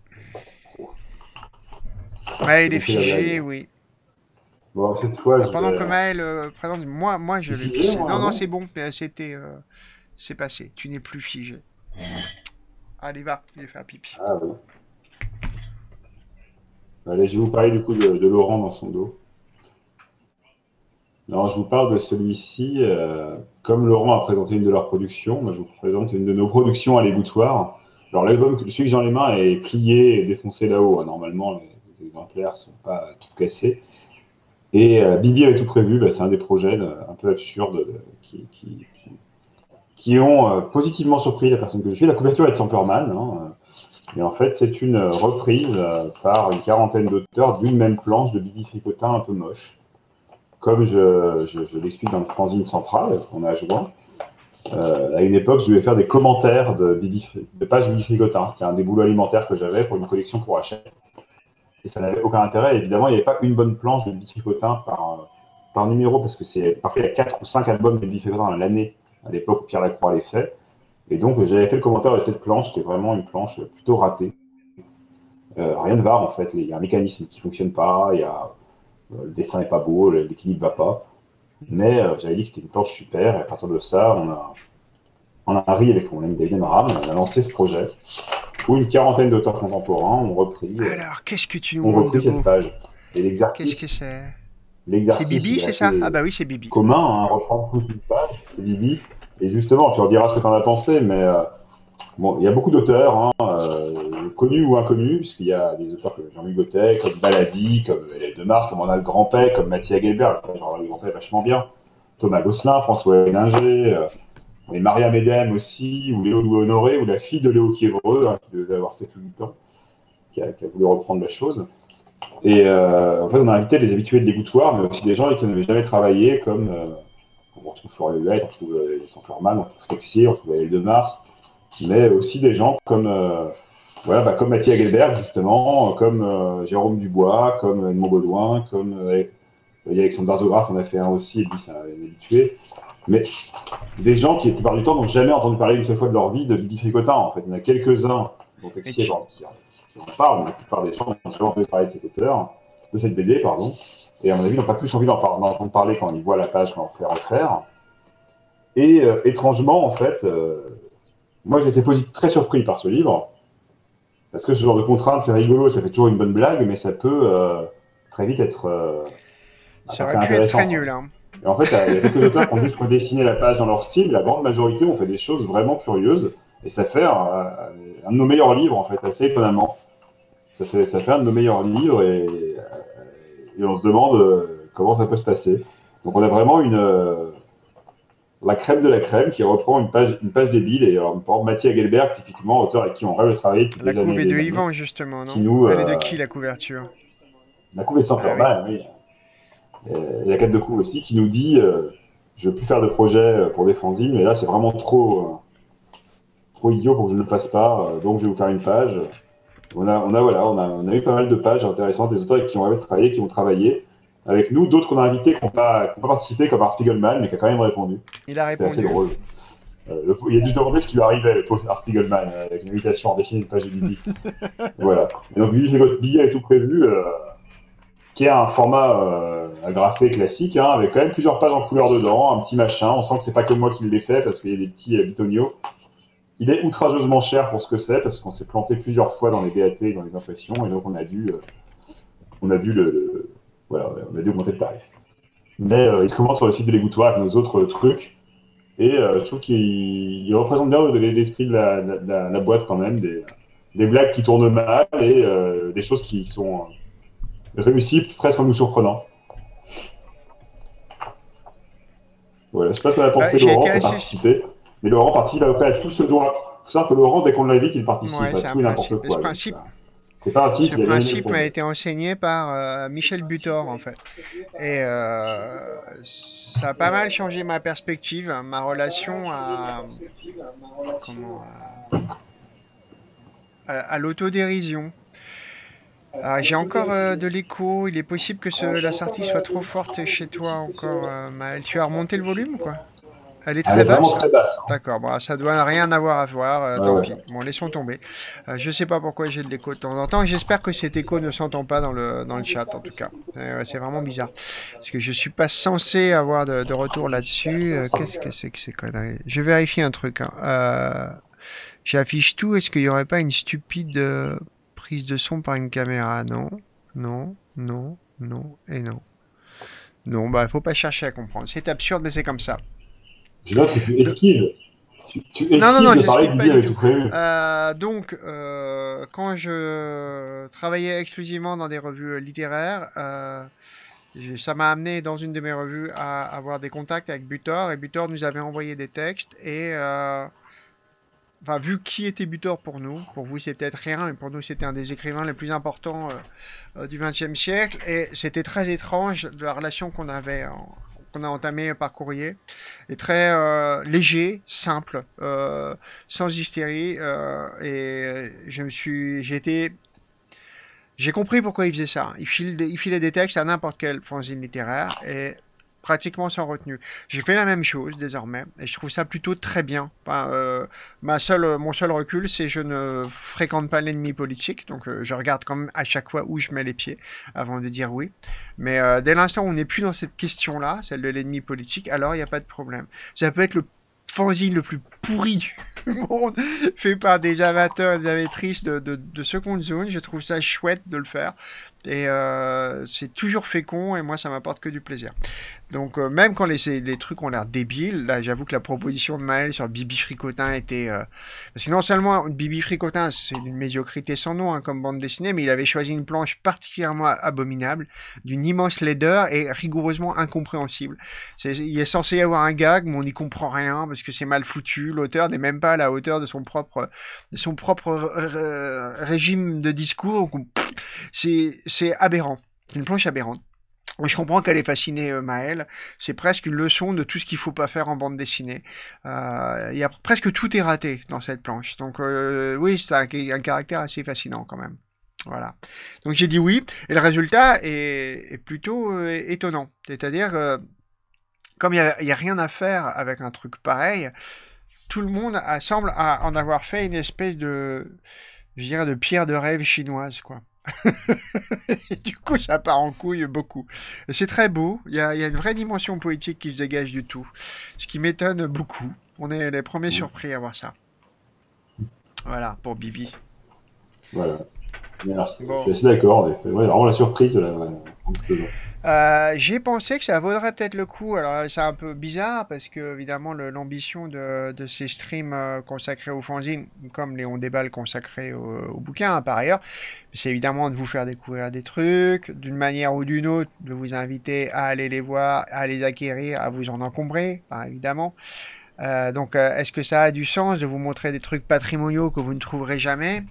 Ouais, il est figé, oui. Bon, cette fois, Pendant que Maël présente, moi je vais figé, pisser. moi, Non, non, non c'est bon, c'est passé. Tu n'es plus figé. Allez, va, il fait un pipi. Ah oui. Allez, je vais vous parler du coup de Laurent dans son dos. Non, je vous parle de celui-ci. Comme Laurent a présenté une de leurs productions, moi je vous présente une de nos productions à l'égouttoir. Alors l'album, celui que j'ai dans les mains est plié et défoncé là-haut, hein. Normalement, les exemplaires ne sont pas tout cassés. Et Bibi avait tout prévu, bah, c'est un des projets un peu absurdes qui ont positivement surpris la personne que je suis. La couverture est de Samperman, hein, et en fait c'est une reprise par une quarantaine d'auteurs d'une même planche de Bibi Fricotin un peu moche. Comme je l'explique dans le fanzine central qu'on a joint. À une époque, je devais faire des commentaires de pages Bibi Fricotin. C'était un des boulots alimentaires que j'avais pour une collection pour acheter. Et ça n'avait aucun intérêt. Évidemment, il n'y avait pas une bonne planche de Bibi Fricotin par numéro, parce que parfois il y a 4 ou 5 albums de Bibi Fricotin à l'année, à l'époque où Pierre Lacroix les fait. Et donc, j'avais fait le commentaire de cette planche, qui est vraiment une planche plutôt ratée. Rien ne va, en fait. Il y a un mécanisme qui ne fonctionne pas, le dessin n'est pas beau, l'équilibre ne va pas. Mais j'avais dit que c'était une planche super, et à partir de ça, on a ri avec mon ami David Maram, on a lancé ce projet, où une quarantaine d'auteurs contemporains ont repris, Alors, qu'est-ce que tu nous montres de cette beau? page. Et Qu'est-ce que c'est? l'exercice, C'est Bibi, c'est ça? Ah bah oui, c'est Bibi. commun, hein, reprendre tous une page, c'est Bibi. Et justement, tu en diras ce que tu en as pensé, mais bon, il y a beaucoup d'auteurs, hein, connus ou inconnus, puisqu'il y a des auteurs comme Jean-Louis Gauthier, comme Baladi, comme Hélène de Mars, comme Ronald Grandpet, comme Mathieu Aguelbert, genre Grandpet vachement bien, Thomas Gosselin, François Héninger, et Maria Medem aussi, ou Léo Louis Honoré, ou la fille de Léo Quiévreux, hein, qui devait avoir 7 ou 8 ans, qui a voulu reprendre la chose. Et en fait, on a invité les habitués de l'égouttoir, mais aussi des gens qui n'avaient jamais travaillé, comme on retrouve Florian Huette, on retrouve Sanferman, on retrouve Texier, on retrouve Hélène de Mars, mais aussi des gens comme comme Mathieu Aguelberg, justement, comme Jérôme Dubois, comme Edmond Baudouin, comme Alexandre Barzographe, on a fait un aussi, et lui, c'est un habitué. Mais des gens qui, la plupart du temps, n'ont jamais entendu parler une seule fois de leur vie de Bibi Fricotin. En fait, il y en a quelques-uns, dont Texier, qui en parlent, mais la plupart des gens n'ont jamais entendu parler de cet auteur, de cette BD, pardon. Et à mon avis, ils n'ont pas plus envie d'en entendre parler quand ils voient la page qu'on leur fait refaire. Et étrangement, en fait, moi, j'ai été très surpris par ce livre, parce que ce genre de contrainte, c'est rigolo, ça fait toujours une bonne blague, mais ça peut très vite être ça aurait pu être très nul, hein. Et en fait, il y a quelques auteurs qui ont juste redessiné la page dans leur style, la grande majorité ont fait des choses vraiment curieuses, et ça fait un de nos meilleurs livres, en fait, assez étonnamment. Ça fait un de nos meilleurs livres, et on se demande comment ça peut se passer. Donc on a vraiment la crème de la crème qui reprend une page débile, et par exemple Mathieu Aguelberg, typiquement, auteur avec qui on rêve de travailler depuis des années. La couve est de Yvan, justement, non? Elle est de qui, la couverture? La couve est de Sanferman, oui. Et la 4 de couve aussi, qui nous dit je ne veux plus faire de projet pour des fanzines, mais là c'est vraiment trop idiot pour que je ne le fasse pas, donc je vais vous faire une page. On a eu pas mal de pages intéressantes, des auteurs avec qui on rêvé de travailler, qui ont travaillé avec nous, d'autres qu'on a invités qui n'ont pas participé, comme Art Spiegelman, mais qui a quand même répondu. Il a répondu. C'est assez drôle. Il a dû se demander ce qui lui arrivait, le pauvre Art Spiegelman, avec une invitation à dessiner une page de Bibi. Voilà. Et donc Bibi avait tout prévu, qui est un format agrafé classique, hein, avec quand même plusieurs pages en couleur dedans, un petit machin. On sent que c'est pas que moi qui l'ai fait, parce qu'il y a des petits bitoniaux. Il est outrageusement cher pour ce que c'est, parce qu'on s'est planté plusieurs fois dans les BAT, dans les impressions, et donc on a dû voilà, on a dû augmenter le tarif. Mais il commence sur le site de l'égouttoir avec nos autres trucs. Et je trouve qu'il représente bien l'esprit de la boîte quand même, des blagues qui tournent mal et des choses qui sont réussies presque en nous surprenant. Voilà, je sais pas ce qu'on a pensé J'ai Laurent été qui a assez... participé, mais Laurent participe après à tout ce dont... Il faut savoir que Laurent, dès qu'on l'invite, il participe Ouais, à c'est un tout et n'importe principe. quoi. Ce principe, C'est pas un site, ce il a bien aimé le principe m'a projet. été enseigné par Michel Butor, en fait. Et ça a pas mal changé ma perspective, ma relation comment, à l'autodérision. J'ai encore de l'écho. Il est possible que la sortie soit trop forte chez toi encore, Maël. Tu as remonté le volume ou quoi? Elle est Elle très est vraiment basse? très basse. Hein. D'accord, bon, ça doit rien avoir à voir, Ouais, tant ouais. pis. Bon, laissons tomber. Je sais pas pourquoi j'ai de l'écho de temps en temps. J'espère que cet écho ne s'entend pas dans le chat, en tout cas. C'est vraiment bizarre. Parce que je suis pas censé avoir de retour là-dessus. Qu'est-ce que c'est que ces conneries? Je vérifie un truc. Hein. J'affiche tout. Est-ce qu'il y aurait pas une stupide prise de son par une caméra? Non, non, non, non et non. Non, bah, faut pas chercher à comprendre. C'est absurde, mais c'est comme ça. Je note que tu esquives. Tu Non, esquives de parler j'esquive du pas livre du avec tout. tout prévu. Donc, quand je travaillais exclusivement dans des revues littéraires, ça m'a amené dans une de mes revues à avoir des contacts avec Butor, et Butor nous avait envoyé des textes, et enfin, vu qui était Butor pour nous, pour vous c'est peut-être rien, mais pour nous c'était un des écrivains les plus importants du XXe siècle, et c'était très étrange de la relation qu'on avait, qu'on a entamée par courrier, et très léger, simple, sans hystérie, et j'ai compris pourquoi il faisait ça. Il filait des textes à n'importe quel fanzine littéraire, et pratiquement sans retenue. J'ai fait la même chose désormais, et je trouve ça plutôt très bien. Enfin, mon seul recul, c'est que je ne fréquente pas l'ennemi politique, donc je regarde quand même à chaque fois où je mets les pieds avant de dire oui. Mais dès l'instant où on n'est plus dans cette question-là, celle de l'ennemi politique, alors il n'y a pas de problème. Ça peut être le fanzine le plus pourri du monde, fait par des amateurs et des amatrices de seconde zone. Je trouve ça chouette de le faire. Et c'est toujours fécond, et moi ça m'apporte que du plaisir. Donc même quand les trucs ont l'air débiles, là j'avoue que la proposition de Maël sur Bibi Fricotin était... Parce que non seulement Bibi Fricotin c'est d'une médiocrité sans nom hein, comme bande dessinée, mais il avait choisi une planche particulièrement abominable, d'une immense laideur et rigoureusement incompréhensible. Il est censé y avoir un gag, mais on n'y comprend rien parce que c'est mal foutu, l'auteur n'est même pas à la hauteur de son propre régime de discours. C'est aberrant, c'est une planche aberrante. Je comprends qu'elle ait fasciné Maël. C'est presque une leçon de tout ce qu'il faut pas faire en bande dessinée. Y a presque tout est raté dans cette planche. Donc oui, ça a un caractère assez fascinant quand même. Voilà. Donc j'ai dit oui, et le résultat est plutôt étonnant. C'est-à-dire, comme il y a rien à faire avec un truc pareil, tout le monde semble en avoir fait une espèce je dirais, de pierre de rêve chinoise, quoi. Et du coup, ça part en couille beaucoup. C'est très beau. Il y a une vraie dimension poétique qui se dégage du tout. Ce qui m'étonne beaucoup. On est les premiers surpris à voir ça. Voilà, pour Bibi. Voilà. Merci. Bon. Je suis assez d'accord, en effet. Ouais, vraiment la surprise. J'ai pensé que ça vaudrait peut-être le coup. Alors, c'est un peu bizarre parce que, évidemment, l'ambition de ces streams consacrés aux fanzines, comme les On Déballe consacrés au bouquin, hein, par ailleurs, c'est évidemment de vous faire découvrir des trucs, d'une manière ou d'une autre, de vous inviter à aller les voir, à les acquérir, à vous en encombrer, hein, évidemment. Donc, est-ce que ça a du sens de vous montrer des trucs patrimoniaux que vous ne trouverez jamais?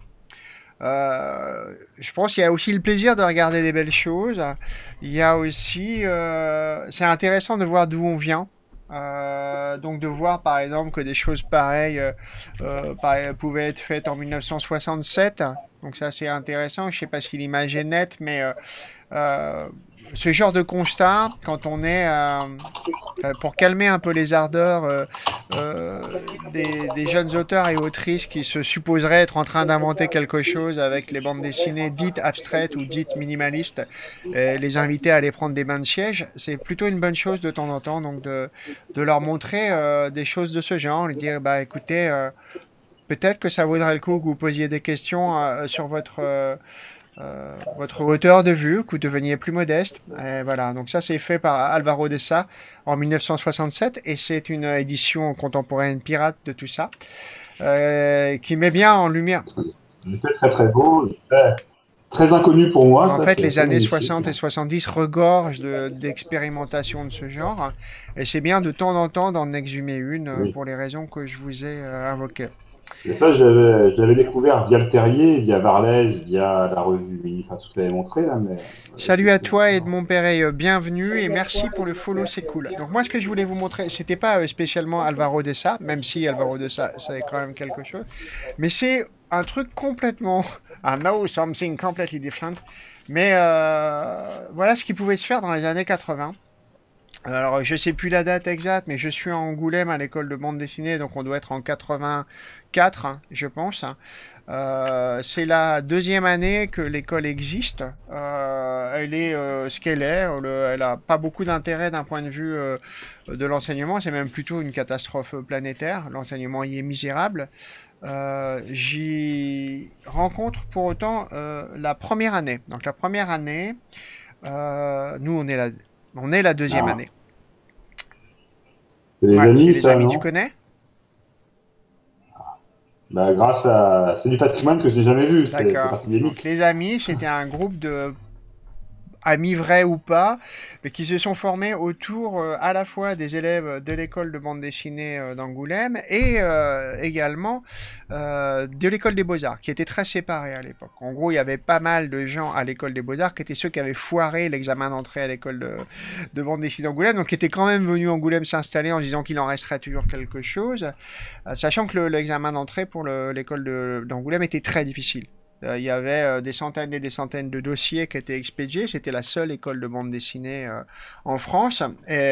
Je pense qu'il y a aussi le plaisir de regarder des belles choses. Il y a aussi, c'est intéressant de voir d'où on vient. Donc de voir par exemple que des choses pareilles pouvaient être faites en 1967. Donc ça c'est intéressant. Je sais pas si l'image est nette, mais ce genre de constat, quand on est pour calmer un peu les ardeurs des jeunes auteurs et autrices qui se supposeraient être en train d'inventer quelque chose avec les bandes dessinées dites abstraites ou dites minimalistes, les inviter à aller prendre des bains de siège, c'est plutôt une bonne chose de temps en temps, donc de leur montrer des choses de ce genre, lui dire bah écoutez, peut-être que ça vaudrait le coup que vous posiez des questions sur votre votre hauteur de vue, que vous deveniez plus modeste. Et voilà, donc ça c'est fait par Alvaro Dessa en 1967 et c'est une édition contemporaine pirate de tout ça qui met bien en lumière. C'était très très beau, très inconnu pour moi. En Ça, fait, c'est les assez années magnifique. 60 et 70 regorgent d'expérimentations de ce genre et c'est bien de temps en temps d'en exhumer une Oui. pour les raisons que je vous ai invoquées. Et ça, je l'avais découvert via le Terrier, via Barlès, via la revue, enfin tout ce que tu avais montré là, mais Salut à toi Edmond Perret, bienvenue et merci pour le follow, c'est cool. Donc moi ce que je voulais vous montrer, c'était pas spécialement Alvaro Dessa, même si Alvaro Dessa c'est quand même quelque chose, mais c'est un truc complètement, I know something completely different, mais voilà ce qui pouvait se faire dans les années 80. Alors, je sais plus la date exacte, mais je suis à Angoulême à l'école de bande dessinée, donc on doit être en 84, hein, je pense. C'est la deuxième année que l'école existe. Elle est ce qu'elle est. Elle a pas beaucoup d'intérêt d'un point de vue de l'enseignement. C'est même plutôt une catastrophe planétaire. L'enseignement y est misérable. J'y rencontre pour autant la première année. Donc la première année, nous on est la deuxième Ah. année. c'est les Ouais, c'est amis, les ça, amis, non? tu connais? Bah, grâce à, c'est du patrimoine que je n'ai jamais vu. C'est D'accord. partie des Donc mythes. les amis, c'était un groupe de amis vrais ou pas, mais qui se sont formés autour à la fois des élèves de l'école de bande dessinée d'Angoulême et également de l'école des Beaux-Arts, qui était très séparée à l'époque. En gros, il y avait pas mal de gens à l'école des Beaux-Arts qui étaient ceux qui avaient foiré l'examen d'entrée à l'école de bande dessinée d'Angoulême, donc qui étaient quand même venus à Angoulême s'installer en disant qu'il en resterait toujours quelque chose, sachant que l'examen d'entrée pour l'école d'Angoulême était très difficile. Il y avait des centaines et des centaines de dossiers qui étaient expédiés. C'était la seule école de bande dessinée en France.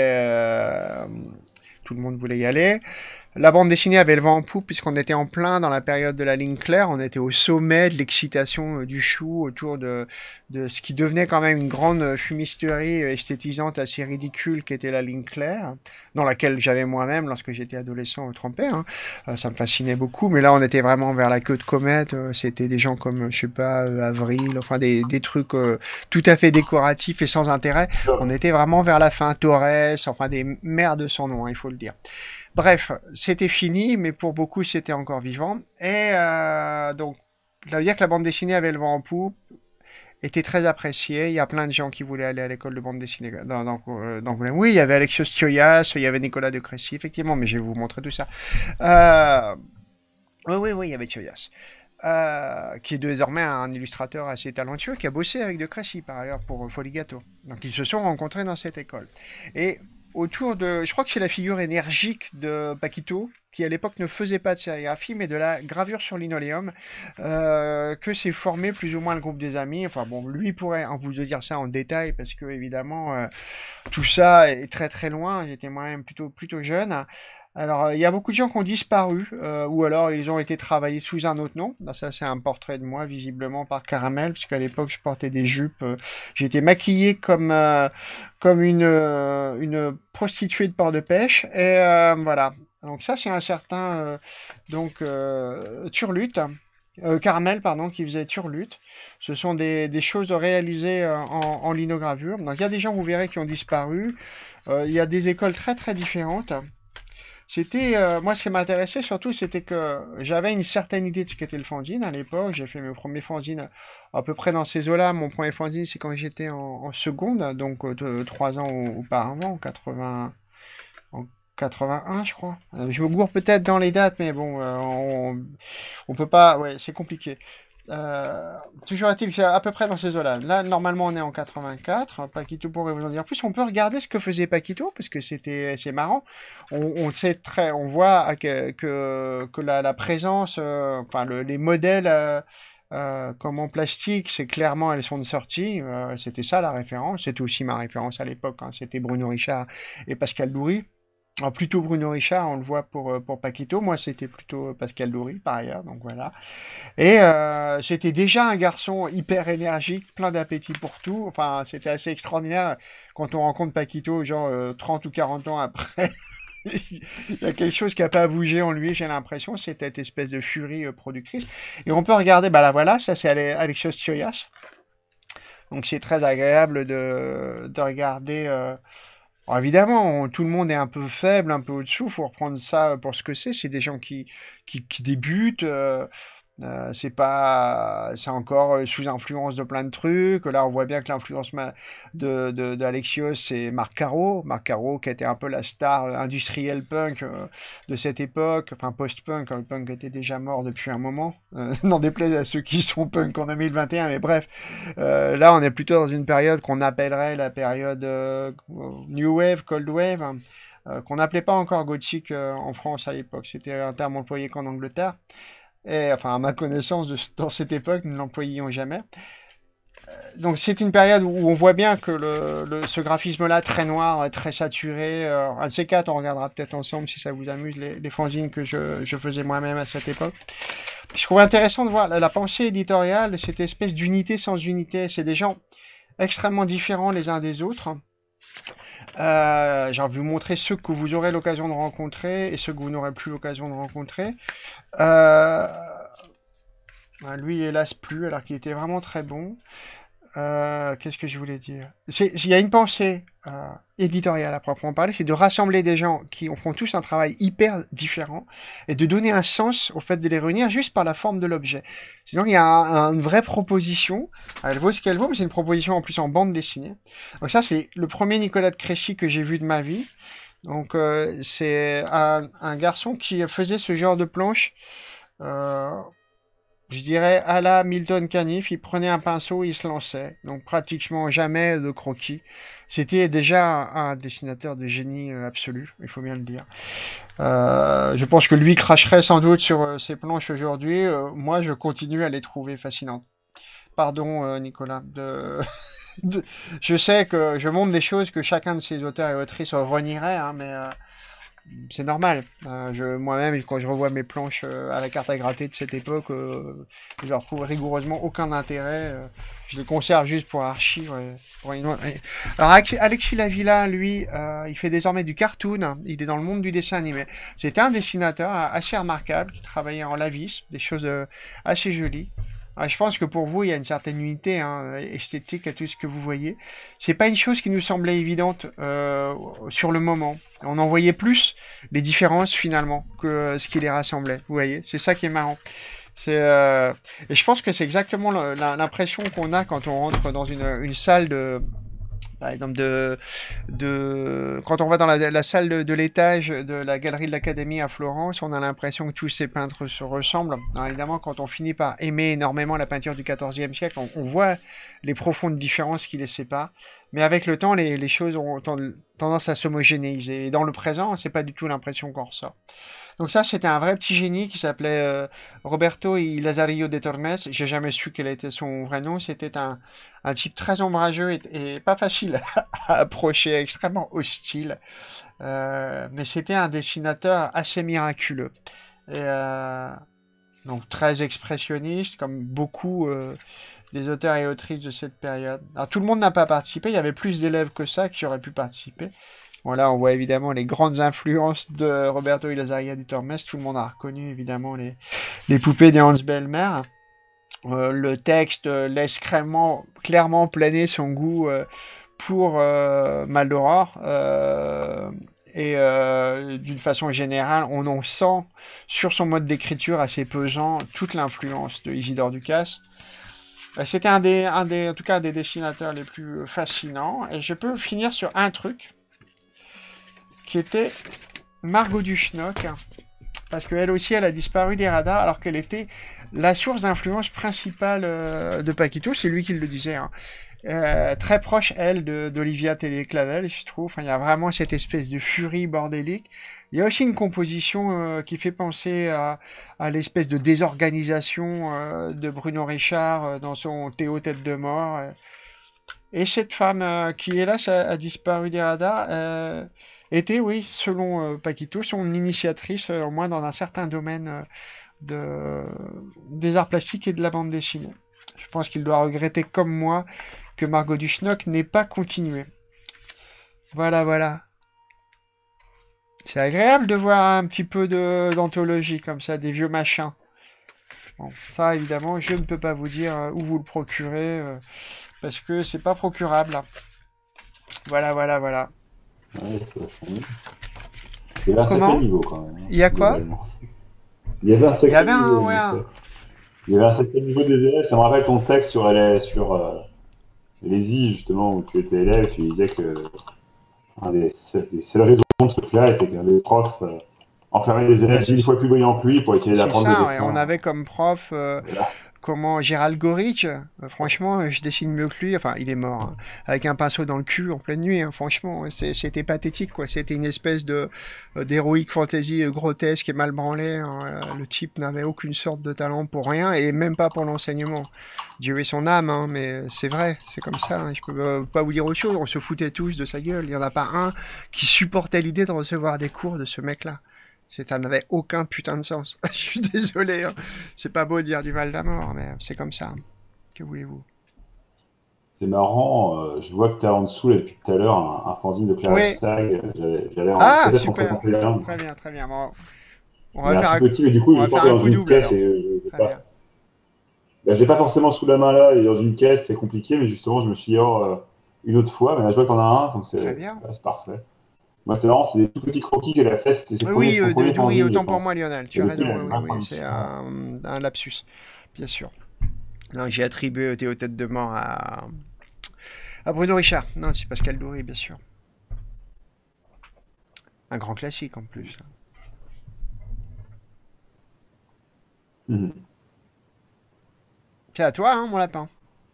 Et tout le monde voulait y aller. La bande dessinée avait le vent en poupe puisqu'on était en plein dans la période de la ligne claire. On était au sommet de l'excitation du chou autour de ce qui devenait quand même une grande fumisterie esthétisante assez ridicule qu'était la ligne claire, dans laquelle j'avais moi-même, lorsque j'étais adolescent, trempé. Hein. Ça me fascinait beaucoup, mais là on était vraiment vers la queue de comète. C'était des gens comme, je sais pas, Avril, enfin des trucs tout à fait décoratifs et sans intérêt. On était vraiment vers la fin, Torres, enfin des merdes sans nom, hein, il faut le dire. Bref, c'était fini, mais pour beaucoup, c'était encore vivant. Et donc, ça veut dire que la bande dessinée avait le vent en poupe, était très appréciée. Il y a plein de gens qui voulaient aller à l'école de bande dessinée d'Angoulême. Oui, il y avait Alexios Thioias, il y avait Nicolas de Crécy, effectivement, mais je vais vous montrer tout ça. Oui, il y avait Thioias. Qui est désormais un illustrateur assez talentueux, qui a bossé avec De Crécy, par ailleurs, pour Folie Gâteau. Donc, ils se sont rencontrés dans cette école. Et autour de... Je crois que c'est la figure énergique de Paquito, qui à l'époque ne faisait pas de sérigraphie, mais de la gravure sur linoléum, que s'est formé plus ou moins le groupe des amis. Enfin bon, lui pourrait vous dire ça en détail, parce que évidemment, tout ça est très très loin. J'étais moi-même plutôt jeune. Alors, il y a beaucoup de gens qui ont disparu, ou alors ils ont été travaillés sous un autre nom. Là, ça, c'est un portrait de moi, visiblement par Caramel, puisqu'à l'époque, je portais des jupes. J'étais maquillé comme une prostituée de port de pêche. Et voilà. Donc ça, c'est un certain Turlut. Caramel, pardon, qui faisait Turlut. Ce sont des choses réalisées en linogravure. Donc il y a des gens, vous verrez, qui ont disparu. Il y a des écoles très très différentes. Moi, ce qui m'intéressait surtout, c'était que j'avais une certaine idée de ce qu'était le fanzine à l'époque. J'ai fait mes premiers fanzines à peu près dans ces eaux-là. Mon premier fanzine, c'est quand j'étais en seconde, donc 3 ans auparavant, en 81, je crois. Je me gourre peut-être dans les dates, mais bon, on peut pas. Ouais, c'est compliqué. Toujours est-il que c'est à peu près dans ces eaux-là. Là, normalement, on est en 84. Paquito pourrait vous en dire plus. On peut regarder ce que faisait Paquito, parce que c'est marrant. On voit que la présence, enfin, les modèles, comme en plastique, c'est clairement elles sont de sortie. C'était ça la référence. C'était aussi ma référence à l'époque. Hein. C'était Bruno Richard et Pascal Doury. Alors, plutôt Bruno Richard, on le voit pour Paquito. Moi, c'était plutôt Pascal Doury, par ailleurs, donc voilà. Et c'était déjà un garçon hyper énergique, plein d'appétit pour tout. Enfin, c'était assez extraordinaire quand on rencontre Paquito, genre 30 ou 40 ans après. Il y a quelque chose qui n'a pas bougé en lui, j'ai l'impression. C'est cette espèce de furie productrice. Et on peut regarder, bah là voilà, ça c'est Alexios Thioias. Donc c'est très agréable de regarder. Alors évidemment, tout le monde est un peu faible, un peu au-dessous. Faut reprendre ça pour ce que c'est. C'est des gens qui débutent. C'est encore sous influence de plein de trucs. Là, on voit bien que l'influence d'Alexios, c'est Marc Caro. Marc Caro, qui était un peu la star industrielle punk de cette époque, enfin post-punk, le punk était déjà mort depuis un moment. N'en déplaise à ceux qui sont punk en 2021, mais bref. Là, on est plutôt dans une période qu'on appellerait la période New Wave, Cold Wave, hein, qu'on n'appelait pas encore gothique en France à l'époque. C'était un terme employé qu'en Angleterre. Et, enfin, à ma connaissance, dans cette époque, nous ne l'employions jamais. Donc c'est une période où on voit bien que ce graphisme-là, très noir, très saturé, un de ces quatre, on regardera peut-être ensemble si ça vous amuse, les fanzines que je faisais moi-même à cette époque. Je trouve intéressant de voir la pensée éditoriale, cette espèce d'unité sans unité. C'est des gens extrêmement différents les uns des autres. J'ai envie de vous montrer ceux que vous aurez l'occasion de rencontrer et ceux que vous n'aurez plus l'occasion de rencontrer. Lui, hélas, plus, alors qu'il était vraiment très bon. Qu'est-ce que je voulais dire? Il y a une pensée éditoriale à proprement parler, c'est de rassembler des gens qui font tous un travail hyper différent et de donner un sens au fait de les réunir juste par la forme de l'objet. Sinon, il y a une vraie proposition. Elle vaut ce qu'elle vaut, mais c'est une proposition en plus en bande dessinée. Donc ça, c'est le premier Nicolas de Créchy que j'ai vu de ma vie. Donc c'est un garçon qui faisait ce genre de planche. Je dirais à la Milton Caniff, il prenait un pinceau, il se lançait. Donc pratiquement jamais de croquis. C'était déjà un dessinateur de génie absolu, il faut bien le dire. Je pense que lui cracherait sans doute sur ses planches aujourd'hui. Moi, je continue à les trouver fascinantes. Pardon, Nicolas. Je sais que je montre des choses que chacun de ces auteurs et autrices renierait, hein, mais c'est normal. Moi-même, quand je revois mes planches à la carte à gratter de cette époque, je leur trouve rigoureusement aucun intérêt. Je les conserve juste pour archives. Alors, Alexis Lavilla, lui, il fait désormais du cartoon. Il est dans le monde du dessin animé. C'était un dessinateur assez remarquable qui travaillait en lavis, des choses assez jolies. Je pense que pour vous, il y a une certaine unité esthétique à tout ce que vous voyez. C'est pas une chose qui nous semblait évidente sur le moment. On en voyait plus les différences finalement que ce qui les rassemblait. Vous voyez, c'est ça qui est marrant. Et je pense que c'est exactement l'impression qu'on a quand on rentre dans une salle par exemple quand on va dans la salle de l'étage de la galerie de l'Académie à Florence, on a l'impression que tous ces peintres se ressemblent. Alors évidemment, quand on finit par aimer énormément la peinture du XIVe siècle, on voit les profondes différences qui les séparent. Mais avec le temps, les choses ont tendance à s'homogénéiser. Et dans le présent, c'est pas du tout l'impression qu'on ressort. Donc ça, c'était un vrai petit génie qui s'appelait Roberto y Lazarillo de Tormes. J'ai jamais su quel était son vrai nom. C'était un type très ombrageux et pas facile à approcher, extrêmement hostile. Mais c'était un dessinateur assez miraculeux. Et donc très expressionniste, comme beaucoup des auteurs et autrices de cette période. Alors tout le monde n'a pas participé. Il y avait plus d'élèves que ça qui auraient pu participer. Voilà, on voit évidemment les grandes influences de Roberto y Lazarillo di Tormes. Tout le monde a reconnu évidemment les poupées de Hans Bellmer. Le texte laisse clairement planer son goût pour Maldoror. Et d'une façon générale, on en sent sur son mode d'écriture assez pesant toute l'influence de Isidore Ducasse. C'était en tout cas un des dessinateurs les plus fascinants. Et je peux finir sur un truc qui était Margot Duchesnock, parce qu'elle aussi, elle a disparu des radars, alors qu'elle était la source d'influence principale de Paquito, c'est lui qui le disait, hein. Très proche, elle, d'Olivia Télé-Clavel, je trouve. Enfin, il y a vraiment cette espèce de furie bordélique. Il y a aussi une composition qui fait penser à l'espèce de désorganisation de Bruno Richard dans son Théo Tête de Mort. Et cette femme qui, hélas, a disparu des radars était, oui, selon Paquito, son initiatrice, au moins dans un certain domaine des arts plastiques et de la bande dessinée. Je pense qu'il doit regretter, comme moi, que Margot Duchesnock n'ait pas continué. Voilà, voilà. C'est agréable de voir un petit peu d'anthologie comme ça, des vieux machins. Bon, ça, évidemment, je ne peux pas vous dire où vous le procurez. parce que c'est pas procurable. Voilà, voilà, voilà. Ouais, il y avait un sacré Comment? niveau quand même, hein, Il y a quoi? globalement. Il y avait un Il y sacré avait niveau, un, en ouais, effet. Il y avait un sacré niveau des élèves. Ça me rappelle ton texte sur les I, justement, où tu étais élève, tu disais que des seules raisons de ce truc-là était que les profs enfermaient des bah, élèves 1000 fois plus brillants que lui pour essayer c'est d'apprendre le ça, ouais. On dessin. avait comme prof Voilà. comment Gérald Gorich. Franchement, je dessine mieux que lui. Enfin, il est mort hein, avec un pinceau dans le cul en pleine nuit. Hein, franchement, c'était pathétique, quoi. C'était une espèce de d'héroïque fantasy grotesque et mal branlée. Hein. Le type n'avait aucune sorte de talent pour rien et même pas pour l'enseignement. Dieu ait son âme, hein, mais c'est vrai, c'est comme ça. Hein. Je peux pas vous dire autre chose. On se foutait tous de sa gueule. Il y en a pas un qui supportait l'idée de recevoir des cours de ce mec-là. Ça n'avait aucun putain de sens. Je suis désolé. Hein. C'est pas beau de dire du mal d'amour, mais c'est comme ça. Que voulez-vous? C'est marrant, je vois que tu as en dessous là, depuis tout à l'heure un fanzine de Claire Oui. Stagg. J'allais Ah, peut-être en super. présenter un. Très bien, très bien. Bon, on Il est va un faire tout un, petit, mais du coup, on je va vais faire porter un dans coup une double caisse alors. et Très bien. j'ai pas forcément sous la main là, et dans une caisse, c'est compliqué, mais justement, je me suis dit, une autre fois, mais là, je vois que t'en as un, donc Très bien. c'est parfait. Moi, c'est marrant, c'est des tout petits croquis qu'elle a fait, c'était Oui, son premier oui, fanzine, je autant pour moi, pense. Lionel. Tu Et as depuis, il raison. a Oui, une oui, vraie oui. C'est production. un lapsus, bien sûr. Non, j'ai attribué Théo Tête de Mort à Bruno Richard. Non, c'est Pascal Doury, bien sûr. Un grand classique en plus. Mhm. C'est à toi, hein, mon lapin.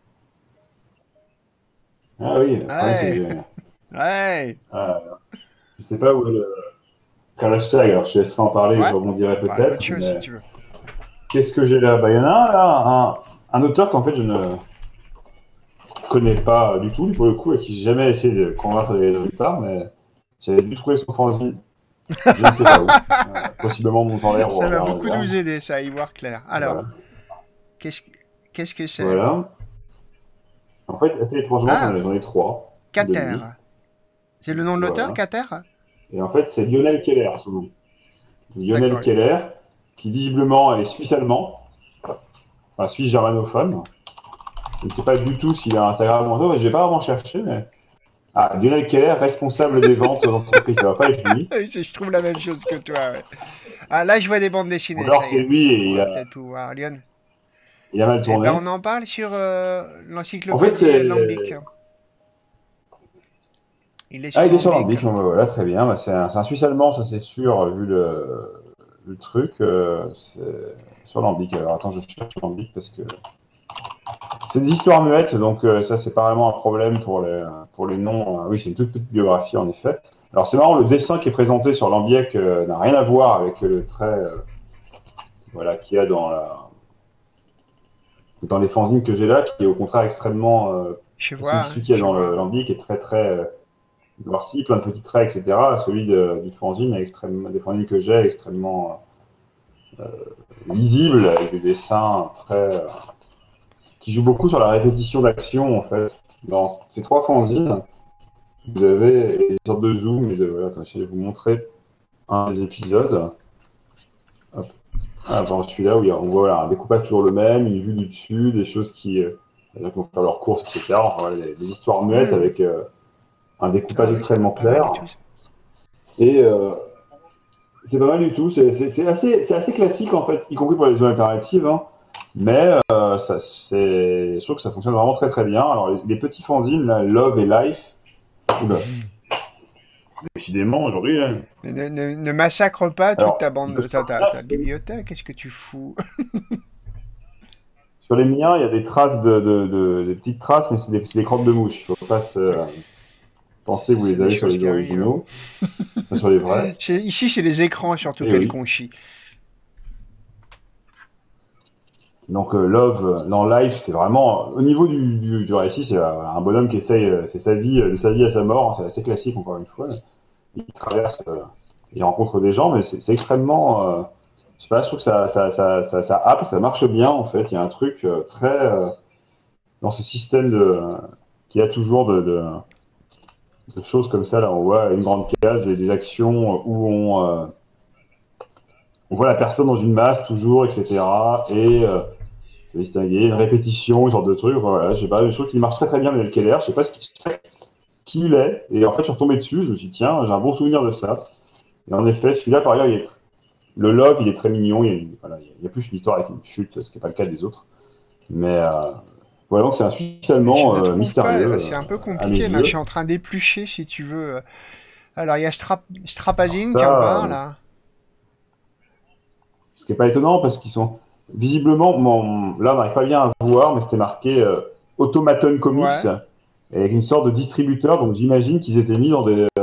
Ah oui, le problème, c'est que Ouais, ouais, euh, je sais pas où est le hashtag, alors je te laisserai en parler et je ouais. rebondirai On parle d'autre peut-être, chose si mais tu veux. qu'est-ce que j'ai là? Bah, il y en a un là, un auteur qu'en fait je ne connais pas du tout, lui, pour le coup, et qui j'ai jamais essayé de convaincre les auditeurs, mais j'avais dû trouver son fanzine, je ne sais pas où, possiblement montant l'air ou Ça en va l'air beaucoup rivière. nous aider, ça, à y voir clair. Alors, Voilà. qu'est-ce qu'est-ce que c'est? Voilà. En fait, assez étrangement, Ah, j'en ai trois de Cater. lui. C'est le nom de l'auteur, Voilà. Cater? Et en fait, c'est Lionel Keller, son nom. Lionel D'accord. Keller, qui visiblement est suisse-allemand, enfin suisse germanophone. Je ne sais pas du tout s'il a un Instagram ou autre, je n'ai pas vraiment cherché, mais. Ah, Lionel Keller, responsable des ventes d'entreprise, ça va pas être lui. Je trouve la même chose que toi, ouais. Ah, là, je vois des bandes Ou dessinées, alors ça y c'est est. lui et On va peut-être pouvoir, Lyon. il a mal Eh ben, tourné. on en parle sur En fait, l'encyclopédie c'est. Lambic. Il est Ah, sur il est sur Lambic. Lambic, bon, bah, voilà, très bien. Bah, c'est un Suisse-allemand, ça c'est sûr, vu le truc. C'est sur Lambic. Alors attends, je cherche Lambic parce que. C'est des histoires muettes, donc ça c'est pas vraiment un problème pour les noms. Oui, c'est une toute petite biographie en effet. Alors c'est marrant, le dessin qui est présenté sur Lambic n'a rien à voir avec le trait voilà, qu'il y a dans les fanzines que j'ai là, qui est au contraire extrêmement. Je celui, vois, hein, celui qu'il y a je dans le vois. Lambic est très très noirci, plein de petits traits, etc. Celui du fanzine, est extrêmement, des fanzines que j'ai, extrêmement lisible, avec des dessins très. Qui jouent beaucoup sur la répétition d'action en fait. Dans ces trois fanzines, vous avez une sorte de zoom, voilà, attends, je vais vous montrer un des épisodes. Hop. Ah, dans celui-là où on voit voilà, un découpage toujours le même, une vue du dessus, des choses qui vont faire leurs courses, etc. Enfin, voilà, des histoires muettes Hmm. avec un découpage Ah oui, ça a extrêmement l'air pas mal du clair. tout. Et c'est pas mal du tout. C'est assez classique en fait, y compris pour les zones alternatives. Hein. Mais je trouve que ça fonctionne vraiment très très bien. Alors les petits fanzines, là, Love et Life, oula, décidément aujourd'hui. Hein. Mais ne massacre pas toute ta Alors, il peut bande, se sortir, ta bibliothèque. Qu'est-ce que tu fous? sur les miens, il y a des traces des petites traces, mais c'est des crottes de mouche. Il faut pas penser que vous C'est les des avez sur choses les qui arrivent. Hein. originaux, pas sur les vrais. Ici, c'est les écrans surtout Et qu'elle oui. conchit. Donc Love dans Life, c'est vraiment au niveau du récit, c'est un bonhomme qui essaye, c'est sa vie, de sa vie à sa mort. Hein, c'est assez classique encore une fois. Il traverse, il rencontre des gens, mais c'est extrêmement, je sais pas, je trouve que ça happe, ça marche bien en fait. Il y a un truc très dans ce système qu'il y a toujours de choses comme ça. Là, on voit une grande case, des actions où on voit la personne dans une masse toujours, etc. Et se distinguer, une répétition, ce genre de truc. Voilà, je sais pas, je trouve qu'il marche très très bien Abdel Keller. Je sais pas qui il est. Et en fait, je suis retombé dessus. Je me suis dit, tiens, j'ai un bon souvenir de ça. Et en effet, celui-là, par ailleurs, le log, il est très mignon. Voilà, il y a plus une histoire avec une chute, ce qui n'est pas le cas des autres. Mais voilà, donc c'est un Suisse Je allemand ne trouve pas, mystérieux c'est un peu à mes compliqué. Là, je suis yeux. en train d'éplucher, si tu veux. Alors, il y a Alors Strapazine qui en ça, parle, là. ce qui n'est pas étonnant parce qu'ils sont visiblement, là on n'arrive pas bien à voir, mais c'était marqué Automaton Comics Ouais. avec une sorte de distributeur. Donc j'imagine qu'ils étaient mis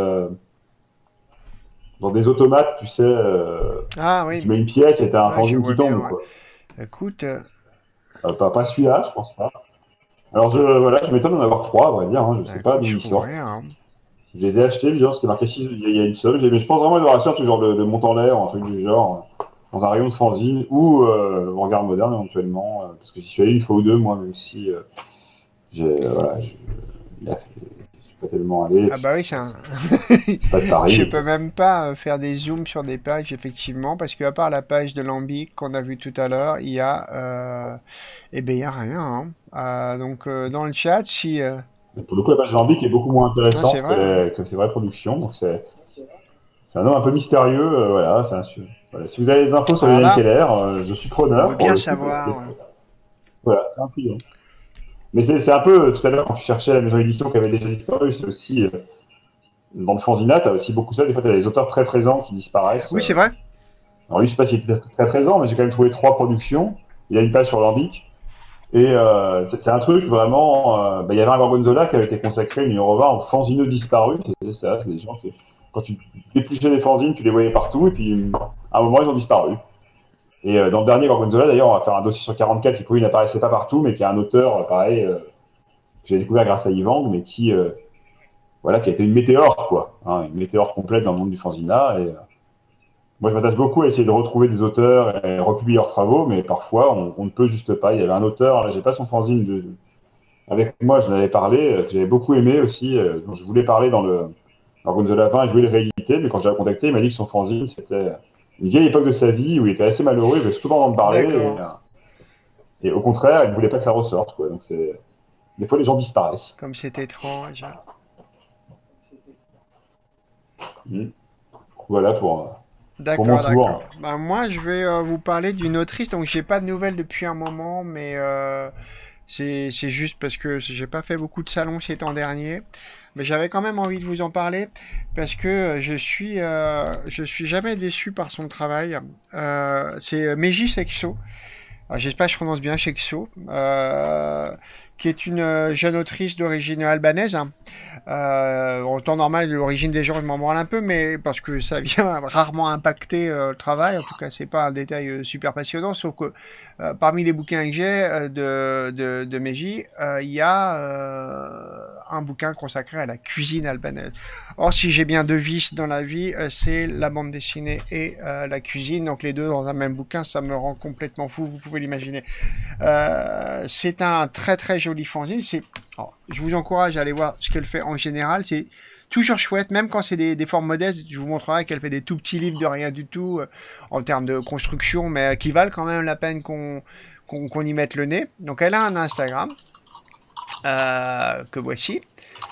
dans des automates, tu sais, Ah où oui, tu mets une pièce et t'as un ouais, je fanzine vois qui bien, tombe, ouais. quoi. Écoute, Pas celui-là, je pense pas. Alors voilà, je m'étonne d'en avoir trois, à vrai dire. Hein, je sais pas écoute, d'où je ils trouve sortent. rien, hein. Je les ai achetés, disons, c'était marqué 6, il y a une seule. Mais je pense vraiment qu'il doit acheter un truc genre de montant en l'air, un truc du genre, dans un rayon de fanzine ou au regard moderne éventuellement. Parce que j'y suis allé une fois ou deux, moi, même si voilà, je suis pas tellement allé. Ah bah oui, c'est un... C'est pas de Je Paris. peux même pas faire des zooms sur des pages, effectivement, parce qu'à part la page de Lambic qu'on a vue tout à l'heure, il y a... Eh ben, il y a rien, hein. Donc, dans le chat, si... Mais pour le coup, la page Lambic est beaucoup moins Ah, c'est intéressante vrai, hein. que ses vraies productions. Donc c'est un homme un peu mystérieux. Voilà, voilà. Si vous avez des infos sur Alors Yann là, Keller, je suis on veut preneur pour bien le coup, parce que savoir. voilà, c'est un client. Mais c'est un peu, tout à l'heure, quand je cherchais la maison d'édition qui avait déjà disparu, c'est aussi, dans le fanzina, tu as aussi beaucoup ça. Des fois, tu as des auteurs très présents qui disparaissent. Oui, c'est vrai. Alors lui, je sais pas s'il était très présent, mais j'ai quand même trouvé 3 productions. Il a une page sur Lambic. Et c'est un truc vraiment. Il y avait un Gorgonzola qui avait été consacré numéro 20 aux fanzineux disparus. C'est ça, c'est des gens qui, quand tu dépluchais des fanzines, tu les voyais partout, et puis à un moment, ils ont disparu. Et dans le dernier Gorgonzola, d'ailleurs, on va faire un dossier sur 44 qui, il n'apparaissait pas partout, mais qui est un auteur, pareil, que j'ai découvert grâce à Yvan, mais voilà, qui a été une météore, quoi. Hein, une météore complète dans le monde du fanzina. Et moi, je m'attache beaucoup à essayer de retrouver des auteurs et republier leurs travaux, mais parfois, on ne peut juste pas. Il y avait un auteur, là, j'ai pas son fanzine avec moi, je l'avais parlé, que j'avais beaucoup aimé aussi, dont je voulais parler dans le Gorgonzola 20 et jouer le réédité, mais quand je l'ai contacté, il m'a dit que son fanzine, c'était une vieille époque de sa vie où il était assez malheureux, il avait surtout pas envie de parler, D'accord. et au contraire, il ne voulait pas que ça ressorte, quoi. Donc des fois, les gens disparaissent. Comme c'est étrange. Mm. Voilà pour mon D'accord, tour. d'accord. Ben, moi, je vais vous parler d'une autrice, donc j'ai pas de nouvelles depuis un moment, mais c'est juste parce que j'ai pas fait beaucoup de salons ces temps derniers. Mais j'avais quand même envie de vous en parler parce que je suis jamais déçu par son travail. C'est Meiji Sexo. Alors, j'espère que je prononce bien Sexo, qui est une jeune autrice d'origine albanaise, hein. En temps normal, l'origine des gens, je m'en branle un peu, mais parce que ça vient rarement impacter le travail. En tout cas, c'est pas un détail super passionnant. Sauf que parmi les bouquins que j'ai de Meiji, il y a un bouquin consacré à la cuisine albanaise. Or, si j'ai bien deux vices dans la vie, c'est la bande dessinée et la cuisine. Donc les deux dans un même bouquin, ça me rend complètement fou. Vous pouvez l'imaginer. C'est un très très joli fanzine. Alors, je vous encourage à aller voir ce qu'elle fait en général. C'est toujours chouette, même quand c'est des formes modestes. Je vous montrerai qu'elle fait des tout petits livres de rien du tout en termes de construction, mais qui valent quand même la peine qu'on y mette le nez. Donc elle a un Instagram que voici.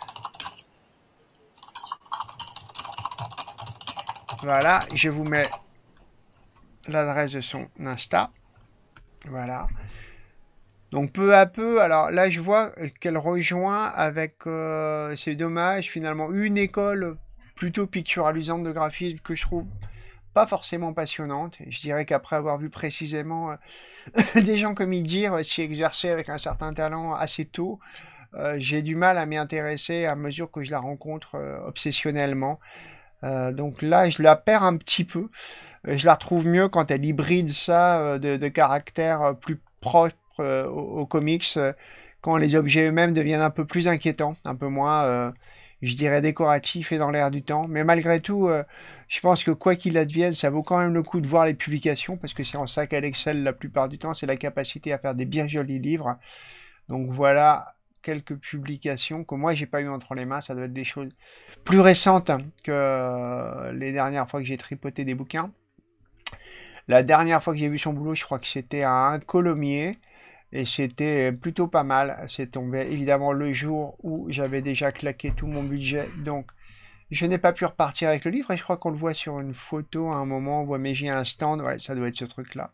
Voilà, je vous mets l'adresse de son Insta. Voilà. Donc peu à peu, alors là je vois qu'elle rejoint avec, c'est dommage, finalement une école plutôt picturalisante de graphisme que je trouve pas forcément passionnante. Je dirais qu'après avoir vu précisément des gens comme Igir s'y exercer avec un certain talent assez tôt, j'ai du mal à m'y intéresser à mesure que je la rencontre obsessionnellement. Donc là je la perds un petit peu. Je la retrouve mieux quand elle hybride ça de caractères plus proches aux comics, quand les objets eux-mêmes deviennent un peu plus inquiétants, un peu moins, je dirais, décoratifs et dans l'air du temps. Mais malgré tout, je pense que quoi qu'il advienne, ça vaut quand même le coup de voir les publications, parce que c'est en ça qu'elle excelle la plupart du temps, c'est la capacité à faire des bien jolis livres. Donc voilà quelques publications que moi j'ai pas eu entre les mains, ça doit être des choses plus récentes que les dernières fois que j'ai tripoté des bouquins. La dernière fois que j'ai vu son boulot, je crois que c'était à un Colomiers. Et c'était plutôt pas mal. C'est tombé évidemment le jour où j'avais déjà claqué tout mon budget. Donc, je n'ai pas pu repartir avec le livre. Et je crois qu'on le voit sur une photo à un moment. On voit Meiji à un stand. Ouais, ça doit être ce truc-là.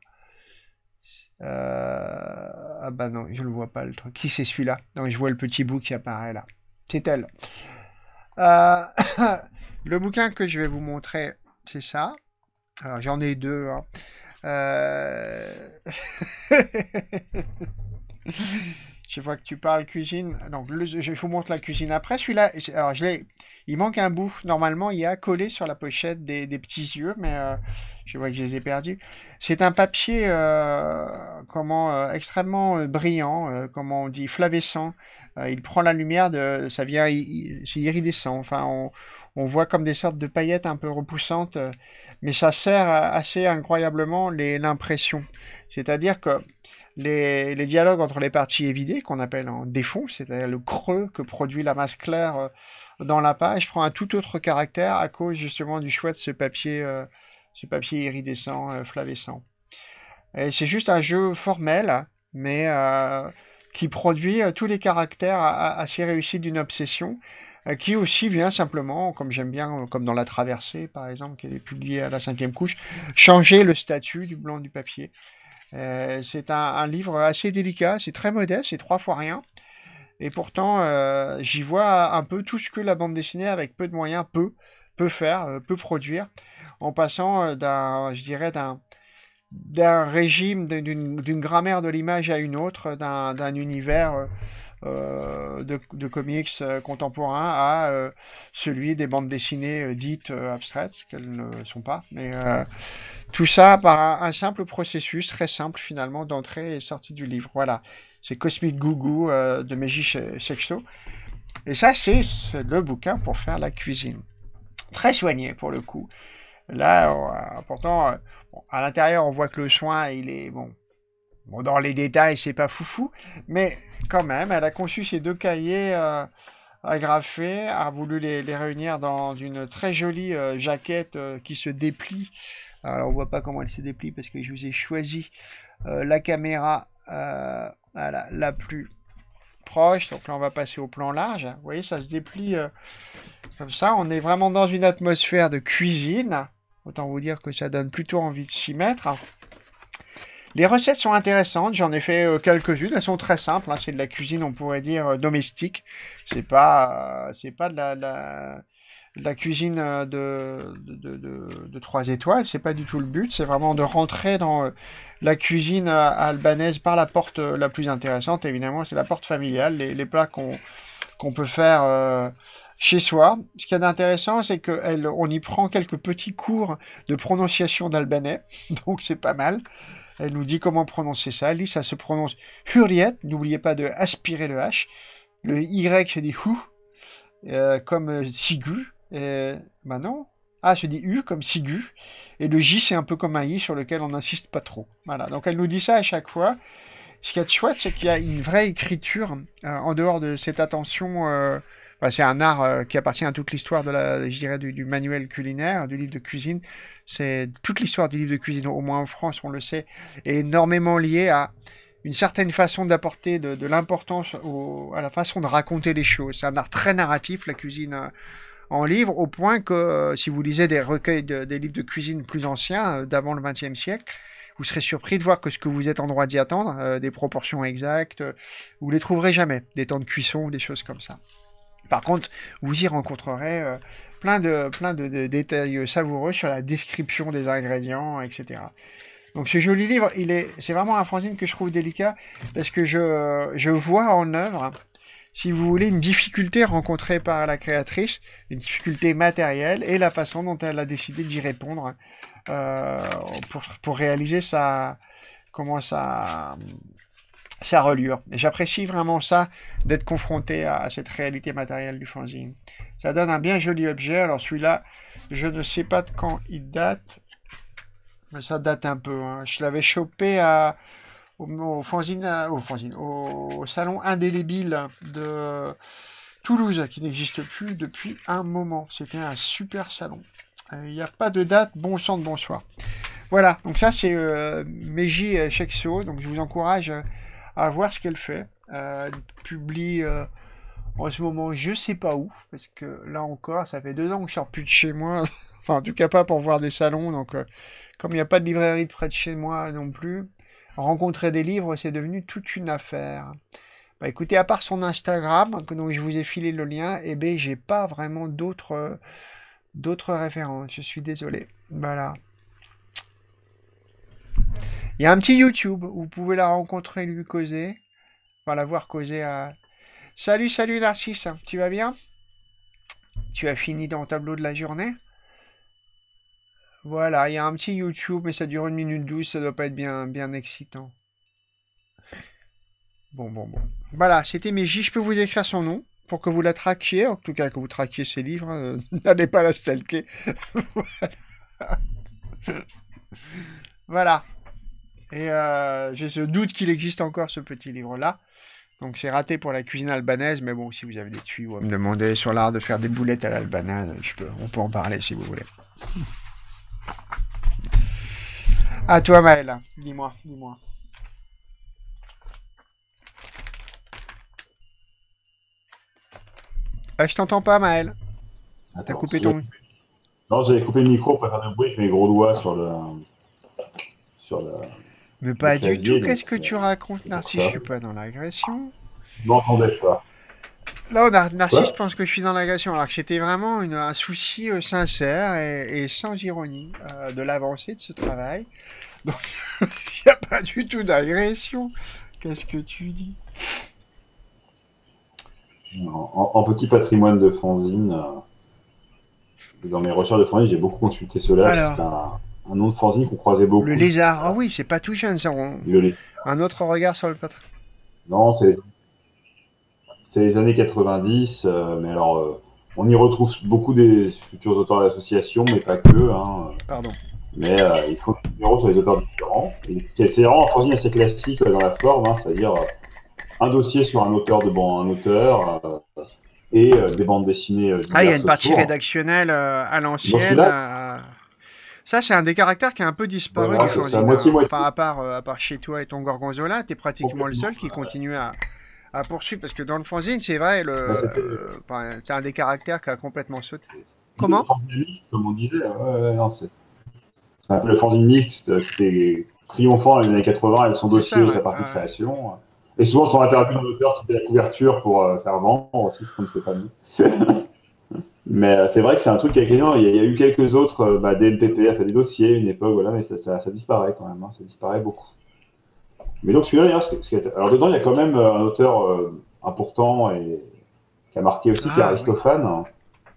Ah bah non, je le vois pas le truc. Qui c'est celui-là? Donc, je vois le petit bout qui apparaît là. C'est elle. Euh, le bouquin que je vais vous montrer, c'est ça. Alors, j'en ai deux, hein. Euh... Je vois que tu parles cuisine. Donc, je vous montre la cuisine après. Celui-là, alors il manque un bout. Normalement, il y a collé sur la pochette des petits yeux, mais je vois que je les ai perdus. C'est un papier extrêmement brillant, comment on dit, flavescent. Il prend la lumière ça vient, c'est iridescent. Enfin, on voit comme des sortes de paillettes un peu repoussantes, mais ça sert assez incroyablement l'impression. C'est-à-dire que les dialogues entre les parties évidées, qu'on appelle en défond, c'est-à-dire le creux que produit la masse claire dans la page, prend un tout autre caractère à cause justement du choix de ce papier iridescent, flavescent. Et c'est juste un jeu formel, mais qui produit tous les caractères assez réussis d'une obsession, qui aussi vient simplement, comme j'aime bien, comme dans La Traversée par exemple, qui est publié à la 5e couche, changer le statut du blanc du papier. C'est un livre assez délicat, c'est très modeste, c'est 3 fois rien. Et pourtant, j'y vois un peu tout ce que la bande dessinée, avec peu de moyens, peut faire, peut produire, en passant je dirais, d'un régime, d'une grammaire de l'image à une autre, d'un univers de comics contemporains à celui des bandes dessinées dites abstraites, ce qu'elles ne sont pas, mais tout ça par un simple processus, très simple finalement, d'entrée et sortie du livre. Voilà, c'est Cosmic Goo Goo de Meiji Seixo. Et ça, c'est le bouquin pour faire la cuisine. Très soigné pour le coup. Là, pourtant, à l'intérieur, on voit que le soin, il est bon, dans les détails, c'est pas foufou, mais quand même, elle a conçu ces 2 cahiers agrafés, a voulu les réunir dans une très jolie jaquette qui se déplie. Alors, on voit pas comment elle se déplie parce que je vous ai choisi la caméra la plus proche. Donc là, on va passer au plan large. Vous voyez, ça se déplie comme ça. On est vraiment dans une atmosphère de cuisine. Autant vous dire que ça donne plutôt envie de s'y mettre. Les recettes sont intéressantes, j'en ai fait quelques-unes, elles sont très simples, hein. C'est de la cuisine, on pourrait dire, domestique. C'est pas de la cuisine de 3 étoiles, c'est pas du tout le but, c'est vraiment de rentrer dans la cuisine albanaise par la porte la plus intéressante, évidemment, c'est la porte familiale, les plats qu'on peut faire chez soi. Ce qu'il y a d'intéressant, c'est qu'on y prend quelques petits cours de prononciation d'albanais, donc c'est pas mal. Elle nous dit comment prononcer ça. Elle dit ça se prononce Hurriyet. N'oubliez pas de aspirer le H. Le Y se dit Hu, comme Sigu. Bah non. Ah, se dit U comme Sigu. Et le J, c'est un peu comme un I sur lequel on n'insiste pas trop. Voilà. Donc elle nous dit ça à chaque fois. Ce qui est chouette, c'est qu'il y a une vraie écriture en dehors de cette attention. C'est un art qui appartient à toute l'histoire je dirais, du manuel culinaire, du livre de cuisine. C'est toute l'histoire du livre de cuisine, au moins en France, on le sait, est énormément liée à une certaine façon d'apporter de l'importance à la façon de raconter les choses. C'est un art très narratif, la cuisine en livre, au point que si vous lisez des recueils des livres de cuisine plus anciens, d'avant le XXe siècle, vous serez surpris de voir que ce que vous êtes en droit d'y attendre, des proportions exactes, vous les trouverez jamais, des temps de cuisson ou des choses comme ça. Par contre, vous y rencontrerez plein de détails savoureux sur la description des ingrédients, etc. Donc ce joli livre, c'est vraiment un fanzine que je trouve délicat parce que je vois en œuvre, si vous voulez, une difficulté rencontrée par la créatrice, une difficulté matérielle et la façon dont elle a décidé d'y répondre pour réaliser sa reliure. Et j'apprécie vraiment ça, d'être confronté à cette réalité matérielle du fanzine. Ça donne un bien joli objet. Alors celui-là, je ne sais pas de quand il date, mais ça date un peu, hein. Je l'avais chopé au salon indélébile de Toulouse, qui n'existe plus depuis un moment. C'était un super salon. Il n'y a pas de date, bon sang de bonsoir. Voilà, donc ça c'est Meiji Seixo, donc je vous encourage à voir ce qu'elle fait. Elle publie en ce moment, je sais pas où, parce que là encore, ça fait 2 ans que je sors plus de chez moi. Enfin, en tout cas pas pour voir des salons. Donc, comme il n'y a pas de librairie de près de chez moi non plus, rencontrer des livres, c'est devenu toute une affaire. Bah écoutez, à part son Instagram, donc je vous ai filé le lien, eh ben j'ai pas vraiment d'autres références. Je suis désolé. Voilà. Il y a un petit YouTube où vous pouvez la rencontrer, lui causer. Enfin, la voir causer à... Salut, salut Narcisse, tu vas bien? Tu as fini ton tableau de la journée? Voilà, il y a un petit YouTube, mais ça dure 1 minute 12, ça doit pas être bien excitant. Bon. Voilà, c'était Meji, je peux vous écrire son nom pour que vous la traquiez, en tout cas que vous traquiez ses livres, hein, n'allez pas la stalker. Voilà. Et j'ai ce doute qu'il existe encore ce petit livre-là. Donc c'est raté pour la cuisine albanaise, mais bon, si vous avez des tuyaux à me demander sur l'art de faire des boulettes à l'albanaise, on peut en parler si vous voulez. À toi Maël, dis-moi. Je t'entends pas Maël. T'as Attends, coupé ton... Non, j'avais coupé le micro pour pas faire de bruit avec mes gros doigts sur le Mais pas du clavier, tout, qu'est-ce donc que tu racontes Narcisse? ça. Je suis pas dans l'agression. Je m'entendais pas. Là, Narcisse Quoi? pense que je suis dans l'agression, alors que c'était vraiment un souci sincère et sans ironie de l'avancée de ce travail. Donc, il n'y a pas du tout d'agression. Qu'est-ce que tu dis? En petit patrimoine de fanzine, dans mes recherches de fanzine, j'ai beaucoup consulté cela. Alors, C'était un nom de fanzine qu'on croisait beaucoup. le lézard, ah oui, c'est pas tout jeune, ça. Un autre regard sur le patrimoine. Non, c'est les années 90, mais alors on y retrouve beaucoup des futurs auteurs de l'association, mais pas que. Hein. Pardon. Mais il faut un numéro sur les auteurs différents. Et c'est vraiment un fanzine assez classique dans la forme, hein, c'est-à-dire un dossier sur un auteur et des bandes dessinées diverses. Ah, il y a une partie autour. rédactionnelle à l'ancienne. Ça, c'est un des caractères qui a un peu disparu Voilà, du c'est fanzine. ça, moitié-moitié. Enfin, à part chez toi et ton Gorgonzola, t'es pratiquement le seul qui continue à poursuivre. Parce que dans le fanzine, c'est vrai, c'est un des caractères qui a complètement sauté. Comment? Le fanzine mixte, comme on disait. Non, c'est un peu le fanzine mixte qui était triomphant dans les années 80 avec son dossier et sa partie de création. Et souvent, son interview d'un auteur qui fait la couverture pour faire vendre aussi, ce qu'on ne fait pas nous. Mais c'est vrai que c'est un truc qui a été... Il y a eu quelques autres, DMPP a fait des dossiers, une époque, voilà, mais ça disparaît quand même, hein, ça disparaît beaucoup. Mais donc celui-là, d'ailleurs, alors dedans, il y a quand même un auteur important et qui a marqué aussi, qui est Aristophane. Oui.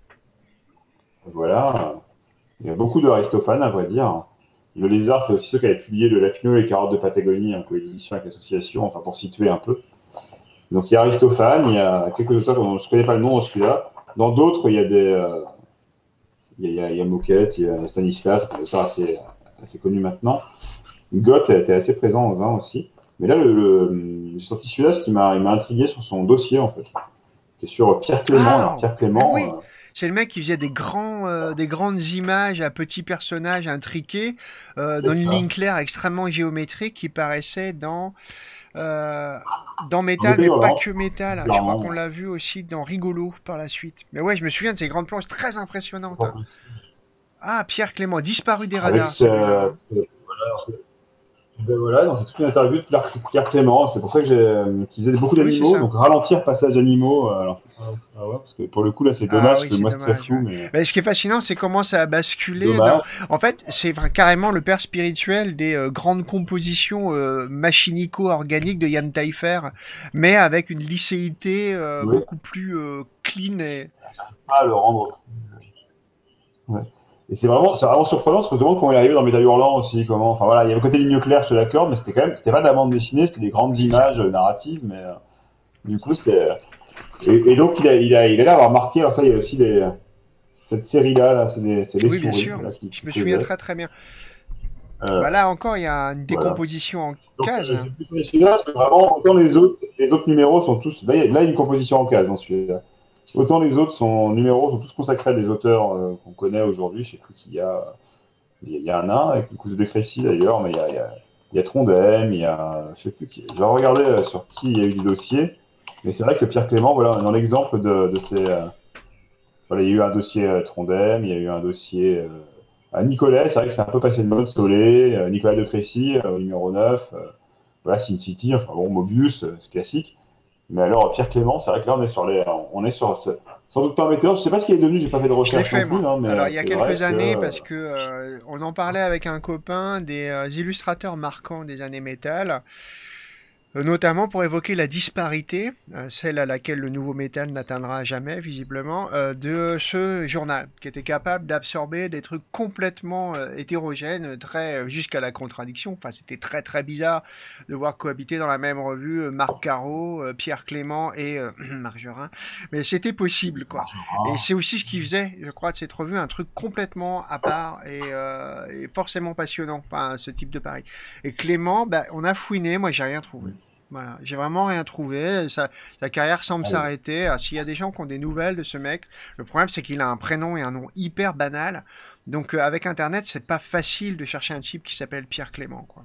Voilà, il y a beaucoup d'Aristophane, à vrai dire. Le Lézard, c'est aussi ceux qui avaient publié le Lapino et les carottes de Patagonie, un coédition avec l'association, enfin pour situer un peu. Donc il y a Aristophane, il y a quelques auteurs dont je ne connais pas le nom, celui-là. Dans d'autres, il y a il y a Moquette, il y a Stanislas, c'est pas assez connu maintenant. Gott a été assez présent aux uns aussi. Mais là, j'ai sorti celui-là, ce qui m'a intrigué sur son dossier, en fait. C'est sur Pierre Clément. Alors, Pierre Clément. Oui, c'est le mec qui faisait des grandes images à petits personnages intriqués, dans une ligne claire extrêmement géométrique qui paraissait dans Métal, mais pas que Métal. Je crois qu'on l'a vu aussi dans Rigolo par la suite. Mais ouais, je me souviens de ces grandes planches très impressionnantes. Ah, Pierre Clément, disparu des radars. Voilà, donc c'est toute une interview de Pierre Clément. C'est pour ça que qu'il faisait beaucoup d'animaux, donc ralentir passage animaux. Parce que pour le coup là, c'est dommage parce que moi c'est très flou. Mais ce qui est fascinant, c'est comment ça a basculé. En fait, c'est carrément le père spirituel des grandes compositions machinico-organiques de Yann Taillefer, mais avec une licéité beaucoup plus clean et. Ah, le rendre. Ouais. Et c'est vraiment surprenant parce que je me demande comment il est arrivé dans Métal Hurlant aussi, comment. Enfin voilà, il y a le côté ligne claire, je te l'accorde, mais c'était pas de la bande dessinée, c'était des grandes images narratives, mais du coup c'est. Et donc il a l'air d'avoir marqué. Alors ça, il y a aussi cette série-là, c'est les souris. Oui, bien sûr. Là, je me souviens très bien. Là encore, il y a une décomposition en case. Celui-là, parce que vraiment, autant les autres numéros sont tous. Là, il y a une composition en case dans celui-là. Autant les autres numéros sont tous consacrés à des auteurs qu'on connaît aujourd'hui. Je sais plus qui y a. Il y a un nain avec une couche de Crécy d'ailleurs, mais il y a il y a Trondheim, il y a, je sais plus qui, je vais regarder sur qui il y a eu des dossiers, mais c'est vrai que Pierre Clément, voilà, dans l'exemple de ces, voilà, il y a eu un dossier Trondheim, il y a eu un dossier à Nicolet, c'est vrai que c'est un peu passé de mode, Solé, Nicolas de Crécy, au numéro 9, voilà, Sin City, enfin bon, Mobius, c'est classique. Mais alors, Pierre Clément, c'est vrai que là, on est sur sans doute pas un météore. Je sais pas ce qu'il est devenu, j'ai pas fait de Je l'ai recherche fait, non plus, moi. hein, mais Alors, il y a c'est vrai quelques années, que parce que on en parlait avec un copain des illustrateurs marquants des années métal. Notamment pour évoquer la disparité, celle à laquelle le nouveau métal n'atteindra jamais visiblement, de ce journal, qui était capable d'absorber des trucs complètement hétérogènes, très jusqu'à la contradiction. Enfin, c'était très très bizarre de voir cohabiter dans la même revue Marc Caro, Pierre Clément et Margerin, mais c'était possible, quoi. Et c'est aussi ce qui faisait, je crois, de cette revue un truc complètement à part et forcément passionnant, enfin, ce type de pari. Et Clément, bah, on a fouiné, moi j'ai rien trouvé. Voilà, j'ai vraiment rien trouvé. Sa carrière semble s'arrêter. Alors, s'il y a des gens qui ont des nouvelles de ce mec, le problème c'est qu'il a un prénom et un nom hyper banal. Donc avec Internet, c'est pas facile de chercher un type qui s'appelle Pierre Clément, quoi.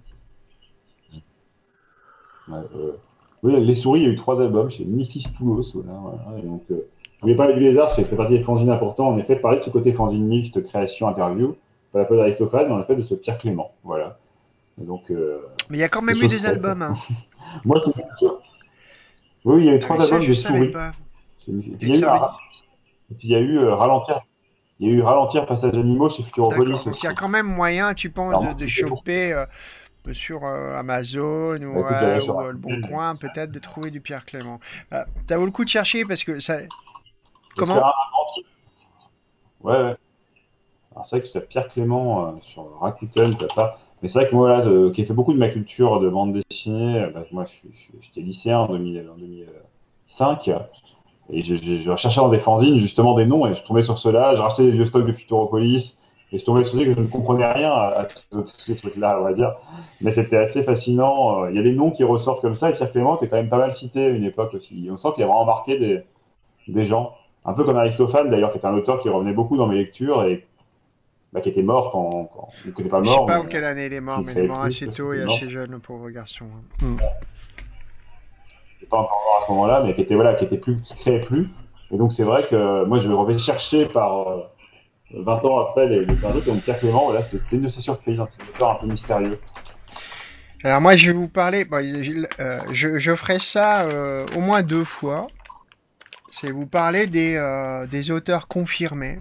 ouais, oui, Les Souris, il y a eu 3 albums chez Mifis Toulos. Voilà, voilà. Et donc, je voulais parler du Lézard, c'est fait partie des fanzines importants. En effet, parler de ce côté fanzine mixte, création, interview, pas la peu d'Aristophane, mais en effet de ce Pierre Clément. Voilà. Et donc, Mais il y a quand c'est même eu chose des faite. albums, hein. Moi, c'est oui, il y a eu Ah, 3 mais ça, albums je des savais Souris. pas. Il Et y a eu ça veut un, dire... et puis il y a eu Ralentir. Il y a eu Ralentir Passage Animaux chez D'accord. Futuropolis Donc il y a aussi. quand même moyen, tu penses, Alors, moi, de c'était pour. choper sur Amazon Bah, écoute, j'allais sur ou Le Bon Rakuten. Coin, peut-être de trouver du Pierre Clément. Ça vaut le coup de chercher parce que ça... Parce qu'il y Comment? a ouais, ouais. Alors, c'est vrai que tu as Pierre Clément sur Rakuten, t'as pas. Mais c'est vrai que moi, là, qui ai fait beaucoup de ma culture de bande dessinée, bah, moi, j'étais lycéen en 2005, et je recherchais dans des fanzines justement des noms, et je tombais sur ceux-là, je rachetais des vieux stocks de Futuropolis, et je tombais sur des que je ne comprenais rien à tous ces trucs-là, on va dire. Mais c'était assez fascinant. Il y a des noms qui ressortent comme ça, et Pierre Clément était quand même pas mal cité à une époque aussi. On sent qu'il a vraiment marqué des gens. Un peu comme Aristophane, d'ailleurs, qui est un auteur qui revenait beaucoup dans mes lectures, et bah, qui était mort il n'était pas Je sais mort, pas mais en quelle année il est mort, qui mais il est créait mort plus assez parce tôt qu'il et est mort. assez jeune, le pauvre garçon, hein. Il n'était pas encore mort à ce moment-là, mais qui était, voilà, qui était plus, qui créait plus. Et donc, c'est vrai que moi, je vais chercher par 20 ans après les autres, donc Pierre Clément, voilà, c'était une de ses surprises, un petit auteur un peu mystérieux. Alors moi, je vais vous parler, bon, je ferai ça au moins 2 fois. C'est vous parler des auteurs confirmés.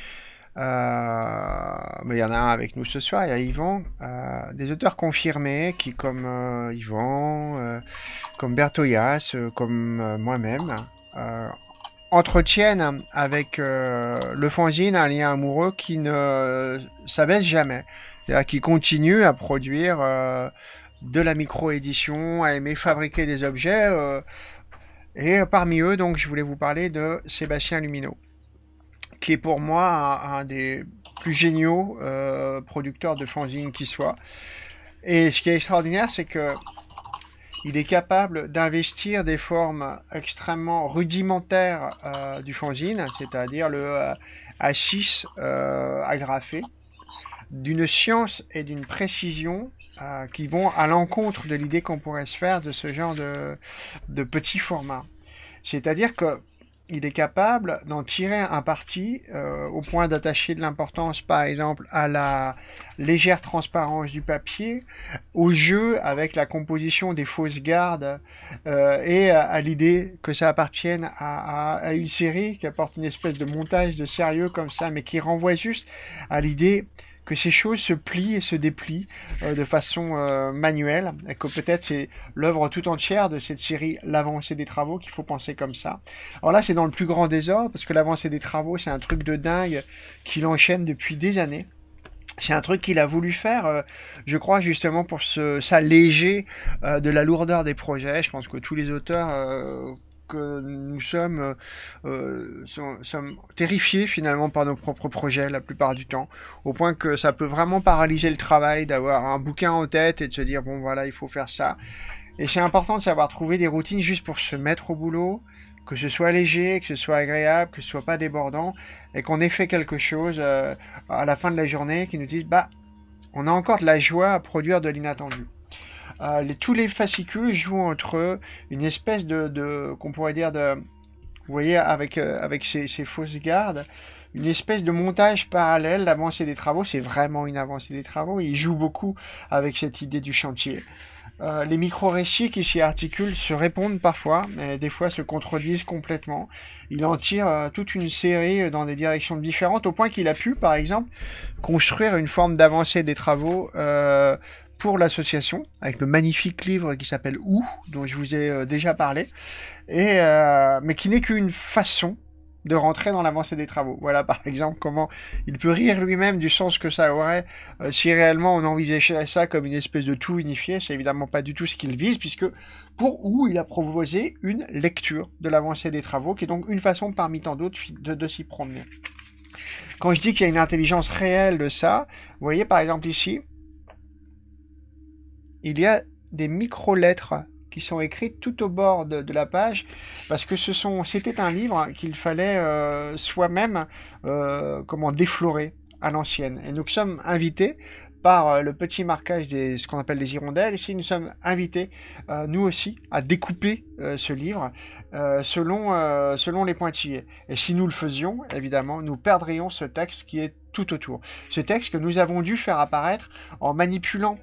Mais il y en a un avec nous ce soir, il y a Yvan. Des auteurs confirmés qui, comme Yvan, comme Bertoyas, comme moi-même, euh, entretiennent avec le fanzine un lien amoureux qui ne s'abaisse jamais. C'est-à-dire qui continue à produire de la micro-édition, à aimer fabriquer des objets. Et parmi eux, donc, je voulais vous parler de Sébastien Lumineau, qui est pour moi un des plus géniaux producteurs de fanzine qui soit. Et ce qui est extraordinaire, c'est que il est capable d'investir des formes extrêmement rudimentaires du fanzine, c'est-à-dire le A6 agrafé, d'une science et d'une précision qui vont à l'encontre de l'idée qu'on pourrait se faire de ce genre de petits formats. C'est-à-dire que il est capable d'en tirer un parti au point d'attacher de l'importance, par exemple, à la légère transparence du papier, au jeu avec la composition des fausses gardes et à l'idée que ça appartienne à une série qui apporte une espèce de montage de sérieux comme ça, mais qui renvoie juste à l'idée que ces choses se plient et se déplient de façon manuelle, et que peut-être c'est l'œuvre tout entière de cette série L'avancée des travaux qu'il faut penser comme ça. Alors là, c'est dans le plus grand désordre, parce que l'avancée des travaux, c'est un truc de dingue qu'il enchaîne depuis des années. C'est un truc qu'il a voulu faire, je crois, justement pour s'alléger de la lourdeur des projets. Je pense que tous les auteurs que nous sommes terrifiés finalement par nos propres projets la plupart du temps, au point que ça peut vraiment paralyser le travail d'avoir un bouquin en tête et de se dire bon voilà, il faut faire ça. Et c'est important de savoir trouver des routines juste pour se mettre au boulot, que ce soit léger, que ce soit agréable, que ce soit pas débordant, et qu'on ait fait quelque chose à la fin de la journée qui nous dise bah on a encore de la joie à produire de l'inattendu. Tous les fascicules jouent entre eux une espèce qu'on pourrait dire vous voyez, avec ces fausses gardes, une espèce de montage parallèle. L'avancée des travaux, c'est vraiment une avancée des travaux. Il joue beaucoup avec cette idée du chantier. Les micro-récits qui s'y articulent se répondent parfois, mais des fois se contredisent complètement. Il en tire toute une série dans des directions différentes, au point qu'il a pu, par exemple, construire une forme d'avancée des travaux pour l'association, avec le magnifique livre qui s'appelle Où, dont je vous ai déjà parlé, mais qui n'est qu'une façon de rentrer dans l'avancée des travaux. Voilà par exemple comment il peut rire lui-même du sens que ça aurait si réellement on envisageait ça comme une espèce de tout unifié. C'est évidemment pas du tout ce qu'il vise, puisque pour Où il a proposé une lecture de l'avancée des travaux, qui est donc une façon parmi tant d'autres de s'y promener. Quand je dis qu'il y a une intelligence réelle de ça, vous voyez par exemple ici, il y a des micro-lettres qui sont écrites tout au bord de la page, parce que c'était un livre qu'il fallait soi-même déflorer à l'ancienne. Et nous sommes invités par le petit marquage ce qu'on appelle les hirondelles. Ici, nous sommes invités, nous aussi, à découper ce livre selon les pointillés. Et si nous le faisions, évidemment, nous perdrions ce texte qui est tout autour. Ce texte que nous avons dû faire apparaître en manipulant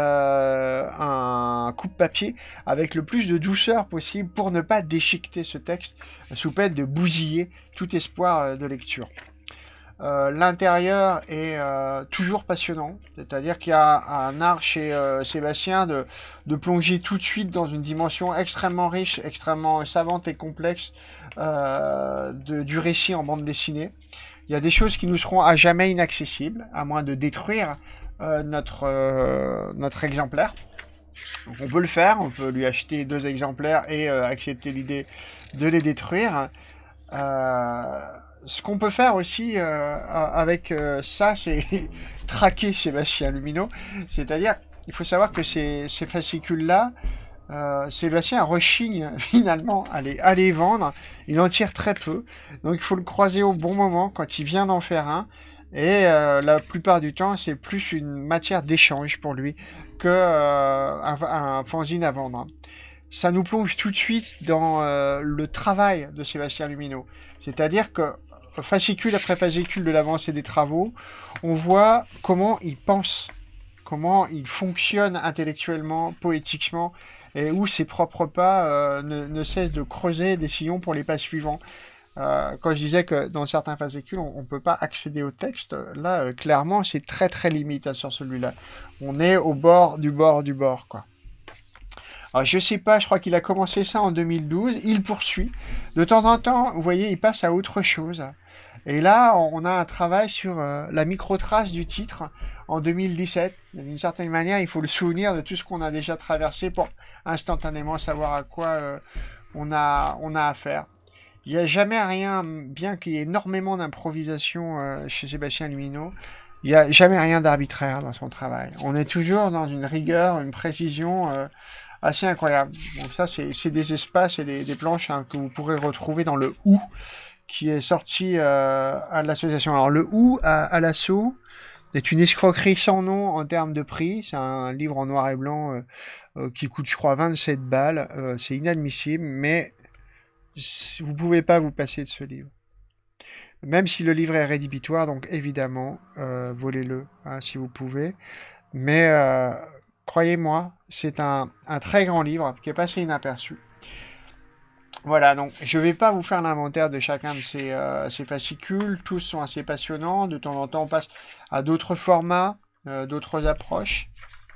un coupe-papier avec le plus de douceur possible pour ne pas déchiqueter ce texte sous peine de bousiller tout espoir de lecture. L'intérieur est toujours passionnant, c'est-à-dire qu'il y a un art chez Sébastien de plonger tout de suite dans une dimension extrêmement riche, extrêmement savante et complexe du récit en bande dessinée. Il y a des choses qui nous seront à jamais inaccessibles, à moins de détruire notre exemplaire. Donc on peut le faire, on peut lui acheter 2 exemplaires et accepter l'idée de les détruire. Ce qu'on peut faire aussi avec ça, c'est traquer Sébastien Lumino. C'est-à-dire, il faut savoir que ces fascicules-là, Sébastien rechigne finalement à les vendre. Il en tire très peu. Donc il faut le croiser au bon moment quand il vient d'en faire un. Et la plupart du temps, c'est plus une matière d'échange pour lui que un fanzine à vendre. Ça nous plonge tout de suite dans le travail de Sébastien Lumino. C'est-à-dire que fascicule après fascicule de l'avancée des travaux, on voit comment il pense, comment il fonctionne intellectuellement, poétiquement, et où ses propres pas ne cessent de creuser des sillons pour les pas suivants. Quand je disais que dans certains fascicules, on ne peut pas accéder au texte, là, clairement, c'est très très limite sur celui-là. On est au bord du bord, quoi. Alors, je sais pas, je crois qu'il a commencé ça en 2012, il poursuit. De temps en temps, vous voyez, il passe à autre chose. Et là, on a un travail sur la micro-trace du titre en 2017. D'une certaine manière, il faut le souvenir de tout ce qu'on a déjà traversé pour instantanément savoir à quoi on a affaire. Il n'y a jamais rien, bien qu'il y ait énormément d'improvisation chez Sébastien Lumino, il n'y a jamais rien d'arbitraire dans son travail. On est toujours dans une rigueur, une précision assez incroyable. Donc ça, c'est des espaces et des planches que vous pourrez retrouver dans le Où, qui est sorti à l'association. Alors le Où à l'assaut est une escroquerie sans nom en termes de prix. C'est un livre en noir et blanc qui coûte, je crois, 27 balles. C'est inadmissible, mais vous pouvez pas vous passer de ce livre. Même si le livre est rédhibitoire, donc évidemment, volez-le si vous pouvez. Mais croyez-moi, c'est un très grand livre qui est passé inaperçu. Voilà, donc je vais pas vous faire l'inventaire de chacun de ces fascicules. Tous sont assez passionnants. De temps en temps, on passe à d'autres formats, d'autres approches.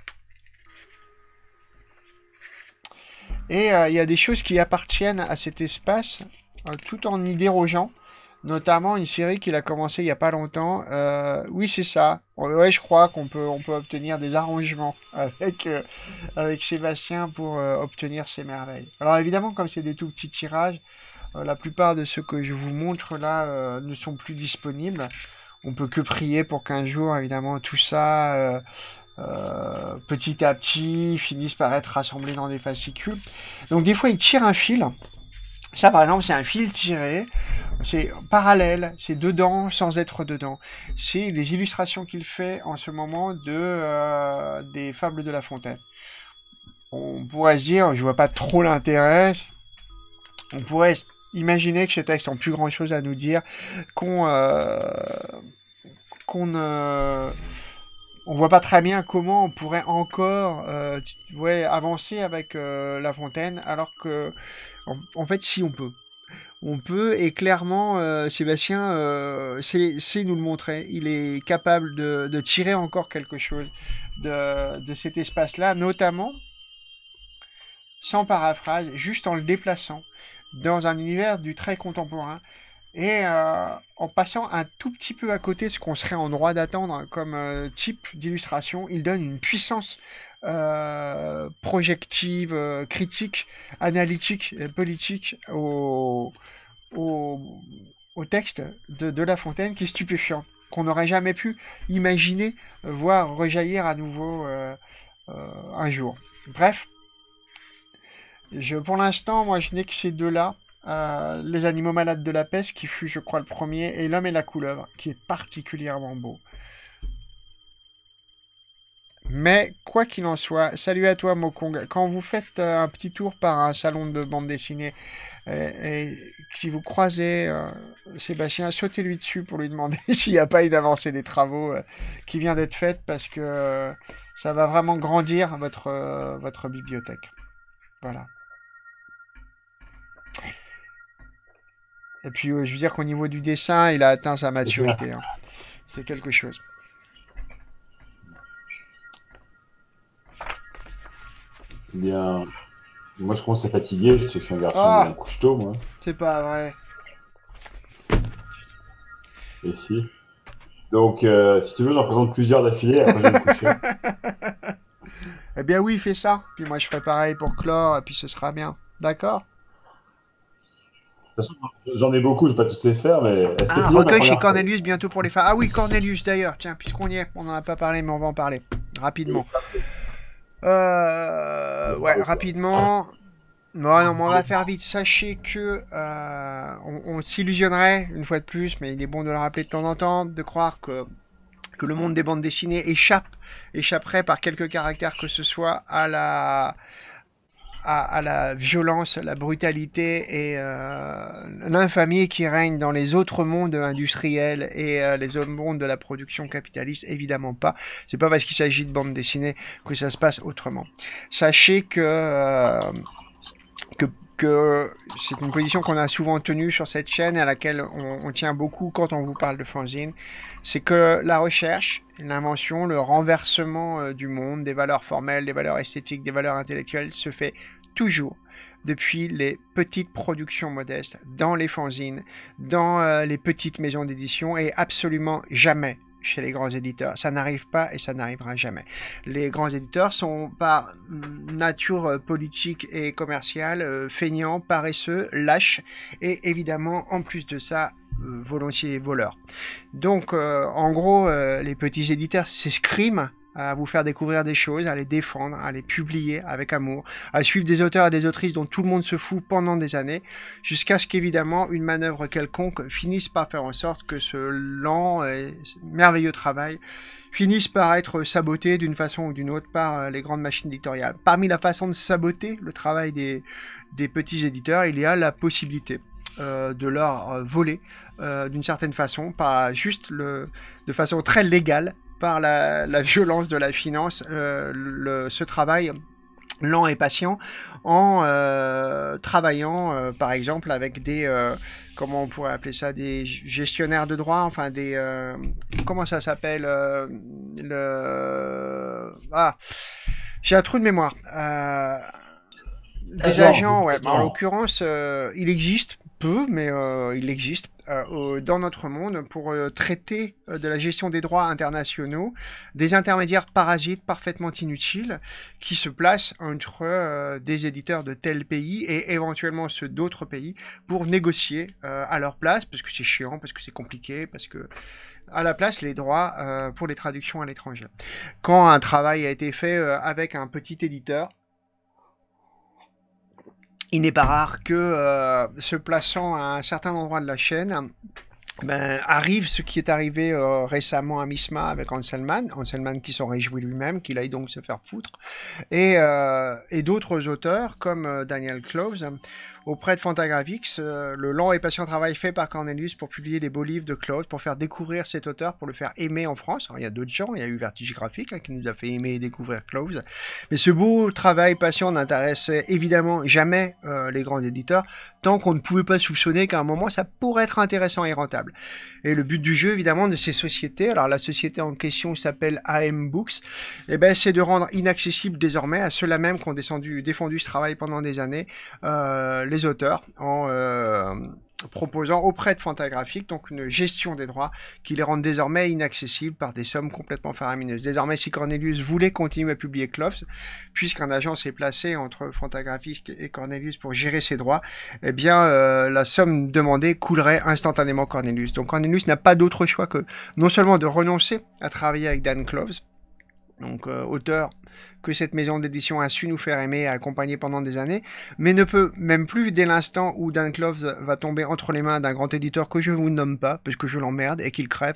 Et il y a des choses qui appartiennent à cet espace, tout en y dérogeant. Notamment une série qu'il a commencé il n'y a pas longtemps. Oui, c'est ça. Ouais, je crois qu'on peut obtenir des arrangements avec Sébastien pour obtenir ces merveilles. Alors évidemment, comme c'est des tout petits tirages, la plupart de ceux que je vous montre là ne sont plus disponibles. On peut que prier pour qu'un jour, évidemment, tout ça, petit à petit, finisse par être rassemblé dans des fascicules. Donc des fois, il tire un fil. Ça, par exemple, c'est un fil tiré, c'est parallèle, c'est dedans sans être dedans. C'est les illustrations qu'il fait en ce moment des Fables de La Fontaine. on pourrait se dire, je vois pas trop l'intérêt. On pourrait imaginer que ces textes ont plus grand chose à nous dire, qu'on qu'on on voit pas très bien comment on pourrait encore avancer avec La Fontaine, alors que en fait si on peut. On peut, et clairement, Sébastien sait nous le montrer. Il est capable de tirer encore quelque chose de cet espace-là, notamment sans paraphrase, juste en le déplaçant dans un univers du très contemporain et en passant un tout petit peu à côté de ce qu'on serait en droit d'attendre comme type d'illustration. Il donne une puissance projective, critique, analytique, politique au, au texte de La Fontaine qui est stupéfiant, qu'on n'aurait jamais pu imaginer voir rejaillir à nouveau un jour. Bref, pour l'instant, moi je n'ai que ces deux-là. Les animaux malades de la peste, qui fut, je crois, le premier, et L'homme et la couleuvre, qui est particulièrement beau. Mais, quoi qu'il en soit, salut à toi, Mokong. Quand vous faites un petit tour par un salon de bande dessinée et si vous croisez Sébastien, sautez-lui dessus pour lui demander s'il n'y a pas une avancée des travaux qui vient d'être faite, parce que ça va vraiment grandir votre bibliothèque. Voilà. Et puis, je veux dire qu'au niveau du dessin, il a atteint sa maturité. Hein. C'est quelque chose. Eh bien, moi je commence à fatiguer, parce que je suis un garçon couche-tôt, moi. C'est pas vrai. Et si. Donc, si tu veux, j'en présente plusieurs d'affilée, après je vais me coucher. Eh bien oui, fais ça. Puis moi, je ferai pareil pour clore, et puis ce sera bien. D'accord? De toute façon, j'en ai beaucoup, je vais pas tous les faire, mais... Recueil chez Cornelius bientôt pour les faire. Ah oui, Cornelius d'ailleurs. Tiens, puisqu'on y est, on n'en a pas parlé, mais on va en parler. Rapidement. Rapidement. Non, mais on va faire vite. Sachez que on s'illusionnerait, une fois de plus, mais il est bon de le rappeler de temps en temps, de croire que le monde des bandes dessinées échapperait par quelques caractères que ce soit à la violence, la brutalité et l'infamie qui règne dans les autres mondes industriels et les autres mondes de la production capitaliste. Évidemment pas. C'est pas parce qu'il s'agit de bandes dessinées que ça se passe autrement. Sachez que c'est une position qu'on a souvent tenue sur cette chaîne et à laquelle on tient beaucoup quand on vous parle de fanzine, c'est que la recherche, l'invention, le renversement du monde, des valeurs formelles, des valeurs esthétiques, des valeurs intellectuelles se fait toujours depuis les petites productions modestes, dans les fanzines, dans les petites maisons d'édition et absolument jamais chez les grands éditeurs. Ça n'arrive pas et ça n'arrivera jamais. Les grands éditeurs sont par nature politique et commerciale feignants, paresseux, lâches et évidemment en plus de ça volontiers voleurs. Donc en gros les petits éditeurs s'escriment à vous faire découvrir des choses, à les défendre, à les publier avec amour, à suivre des auteurs et des autrices dont tout le monde se fout pendant des années, jusqu'à ce qu'évidemment une manœuvre quelconque finisse par faire en sorte que ce lent et merveilleux travail finisse par être saboté d'une façon ou d'une autre par les grandes machines éditoriales. Parmi la façon de saboter le travail des petits éditeurs, il y a la possibilité de leur voler d'une certaine façon, pas juste de façon très légale, par la violence de la finance, ce travail lent et patient, en travaillant par exemple avec des comment on pourrait appeler ça, des gestionnaires de droits, enfin des comment ça s'appelle j'ai un trou de mémoire, des agents, ouais. En l'occurrence il existe peu, mais il existe dans notre monde pour traiter de la gestion des droits internationaux, des intermédiaires parasites parfaitement inutiles qui se placent entre des éditeurs de tel pays et éventuellement ceux d'autres pays pour négocier à leur place, parce que c'est chiant, parce que c'est compliqué, parce que à la place les droits pour les traductions à l'étranger. Quand un travail a été fait avec un petit éditeur, il n'est pas rare que, se plaçant à un certain endroit de la chaîne, arrive ce qui est arrivé récemment à Misma avec Anselman qui s'en réjouit lui-même, qu'il aille donc se faire foutre, et d'autres auteurs comme Daniel Clowes. Auprès de Fantagraphics, le lent et patient travail fait par Cornelius pour publier les beaux livres de Clowes, pour faire découvrir cet auteur, pour le faire aimer en France. Alors, il y a d'autres gens, il y a eu Vertige Graphique qui nous a fait aimer et découvrir Clowes, mais ce beau travail patient n'intéressait évidemment jamais les grands éditeurs, tant qu'on ne pouvait pas soupçonner qu'à un moment ça pourrait être intéressant et rentable. Et le but du jeu évidemment de ces sociétés, alors la société en question s'appelle AM Books, et c'est de rendre inaccessible désormais à ceux-là même qui ont défendu ce travail pendant des années, les auteurs, en proposant auprès de Fantagraphics donc une gestion des droits qui les rendent désormais inaccessibles par des sommes complètement faramineuses. Désormais, si Cornelius voulait continuer à publier Clowes, puisqu'un agent s'est placé entre Fantagraphics et Cornelius pour gérer ses droits, la somme demandée coulerait instantanément Cornelius. Donc Cornelius n'a pas d'autre choix que non seulement de renoncer à travailler avec Dan Clowes, donc auteur que cette maison d'édition a su nous faire aimer et accompagner pendant des années, mais ne peut même plus, dès l'instant où Dan Clowes va tomber entre les mains d'un grand éditeur que je vous nomme pas, parce que je l'emmerde et qu'il crève,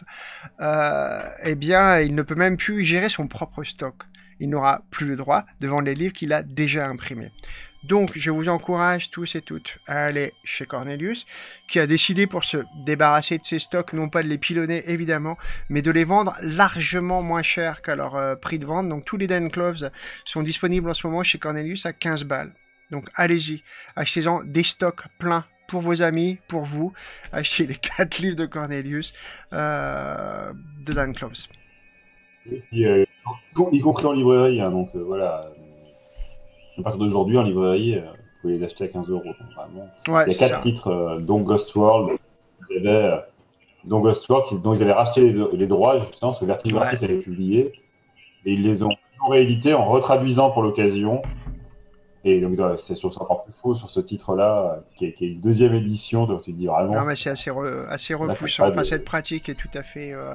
il ne peut même plus gérer son propre stock. Il n'aura plus le droit de vendre les livres qu'il a déjà imprimés. Donc, je vous encourage tous et toutes à aller chez Cornelius, qui a décidé pour se débarrasser de ses stocks, non pas de les pilonner évidemment, mais de les vendre largement moins cher qu'à leur prix de vente. Donc, tous les Dan Clowes sont disponibles en ce moment chez Cornelius à 15 balles. Donc, allez-y, achetez-en des stocks pleins pour vos amis, pour vous. Achetez les 4 livres de Cornelius de Dan Clowes. Et puis, y compris en librairie, hein, donc voilà. À partir d'aujourd'hui, en librairie, vous pouvez les acheter à 15 €. Donc, vraiment. Ouais, il y a 4 titres, dont Ghost World, dont ils avaient racheté les droits, justement, parce que Vertige Graphique avait publié, et ils les ont réédités en retraduisant pour l'occasion. Et donc, c'est encore plus faux sur ce titre-là, qui est une deuxième édition, donc tu dis vraiment. Non, mais c'est assez repoussant. Enfin, cette pratique est tout à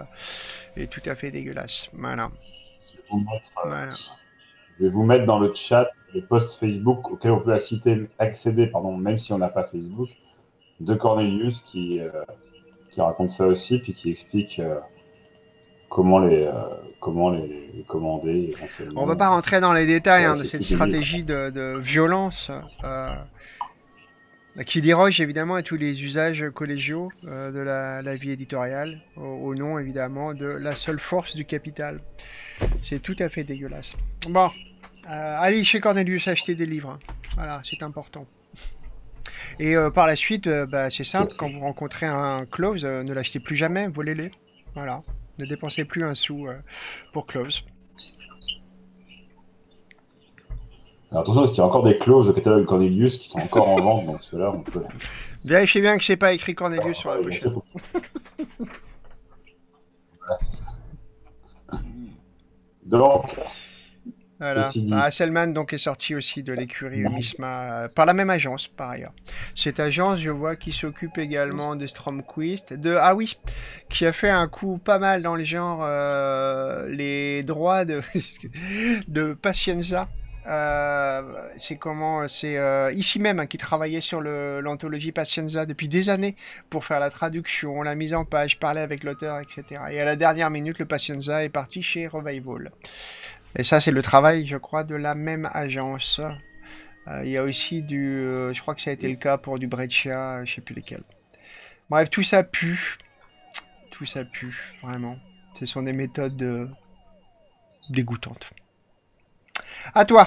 fait dégueulasse. Voilà. Voilà. Je vais vous mettre dans le chat les posts Facebook auxquels on peut accéder, même si on n'a pas Facebook, de Cornelius qui raconte ça aussi, puis qui explique comment les commander. On ne va pas rentrer dans les détails de cette stratégie de violence qui déroge évidemment à tous les usages collégiaux de la vie éditoriale, au nom évidemment de la seule force du capital. C'est tout à fait dégueulasse. Bon. Allez chez Cornelius acheter des livres. Voilà, c'est important. Et par la suite, c'est simple, quand vous rencontrez un Clowes, ne l'achetez plus jamais, volez-les. Voilà, ne dépensez plus un sou pour Clowes. Alors attention, parce qu'il y a encore des Clowes au catalogue Cornelius qui sont encore en vente, donc ceux-là, on peut... Vérifiez bien que c'est pas écrit Cornelius sur la pochette. Voilà, c'est ça. Donc... Voilà. Anselman donc est sorti aussi de l'écurie Misma par la même agence par ailleurs. Cette agence, je vois, qui s'occupe également de Stromquist, qui a fait un coup pas mal dans le genre les droits de Pacienza. C'est ici même qui travaillait sur l'anthologie Pacienza depuis des années pour faire la traduction, la mise en page, parler avec l'auteur, etc. Et à la dernière minute, le Pacienza est parti chez Revival. Et ça, c'est le travail, je crois, de la même agence. Il y a aussi je crois que ça a été le cas pour du Breccia, je sais plus lesquels. Bref, tout ça pue. Tout ça pue, vraiment. Ce sont des méthodes dégoûtantes. À toi.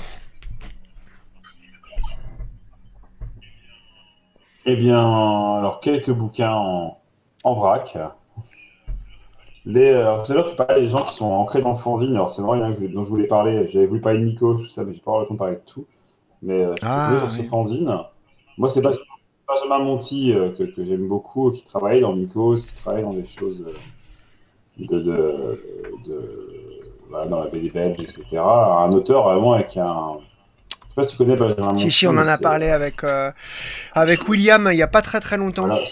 Eh bien, alors, quelques bouquins en vrac. Tout à l'heure, tu parlais des gens qui sont ancrés dans le fanzine. Alors, c'est vraiment rien dont je voulais parler. J'avais voulu parler de Nico, tout ça, mais j'ai pas eu le temps de parler de tout. Mais sur ce fanzine, moi, c'est Benjamin Monti que j'aime beaucoup, qui travaille dans Nikos, qui travaille dans des choses dans la BD belge, etc. Un auteur vraiment avec un... Je sais pas si tu connais Benjamin Monti. Si, on en a parlé avec William il n'y a pas très très longtemps. Voilà,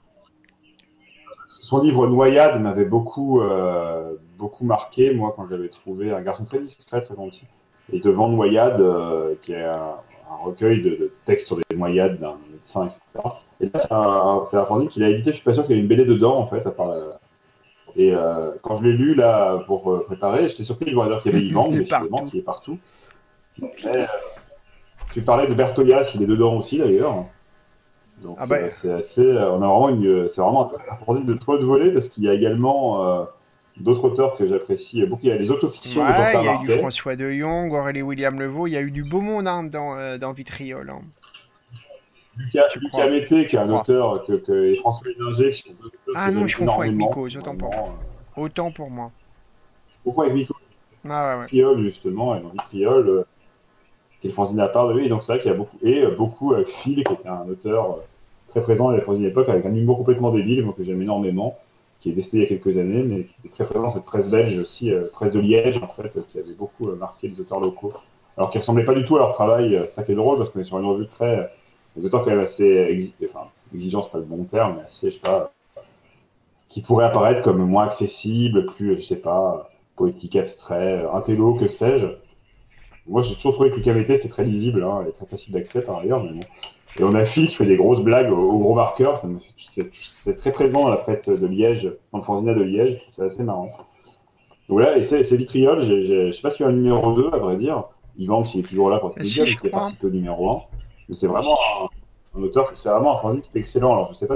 son livre Noyade m'avait beaucoup marqué, moi, quand j'avais trouvé un garçon très discret, très gentil. Et devant Noyade, qui est un recueil de textes sur des noyades d'un médecin, etc. Et Et là, c'est un fanzine qu'il a édité. Je suis pas sûr qu'il y ait une BD dedans, en fait, à part Et quand je l'ai lu, là, pour préparer, j'étais surpris de voir qu'il y avait Yvan, décidément, qui est partout. Mais, tu parlais de Bertolia, qui est dedans aussi, d'ailleurs. Donc, c'est assez... on a vraiment c'est vraiment un fanzine de très haute volée, parce qu'il y a également... d'autres auteurs que j'apprécie beaucoup. Il y a les autofictions de Jean-Pierre il y a eu Marquet. du François de Jong, Aurélie William Levaux, il y a eu du beau monde hein, dans Vitriol. Hein. Lucas Mété, qui est un auteur, et François Héninger, qui sont deux auteurs. Ah non, je confonds avec Mycose, autant pour moi. Autant pour moi. Je confonds avec Mycose. Ah ouais. Vitriol, justement, et dans Vitriol, qui est le fanzine à part de lui. Et donc c'est vrai qu'il y a beaucoup Phil, qui était un auteur très présent à la fanzine époque, avec un humour complètement débile, moi, que j'aime énormément, qui est décédé il y a quelques années, mais qui était très présent, cette presse belge aussi, presse de Liège, en fait, qui avait beaucoup marqué les auteurs locaux. Alors qui ne ressemblaient pas du tout à leur travail, ça qui est drôle, parce qu'on est sur une revue très... des auteurs quand même assez exigeants, c'est pas le bon terme, mais assez, je sais pas, qui pourraient apparaître comme moins accessibles, plus, je sais pas, poétique abstrait, intello, que sais-je. Moi, j'ai toujours trouvé que KVT, c'était très lisible, hein, et très facile d'accès par ailleurs, mais bon. Et on a Phil qui fait des grosses blagues au gros marqueur, c'est très présent dans la presse de Liège, dans le fanzina de Liège, c'est assez marrant. Donc là, et c'est Vitriol, je sais pas s'il y a un numéro 2, à vrai dire. Yvan, s'il est toujours là pour te dire, il était participé au numéro 1. Mais c'est vraiment un auteur, c'est vraiment un fanzine qui est excellent. Alors, je sais pas.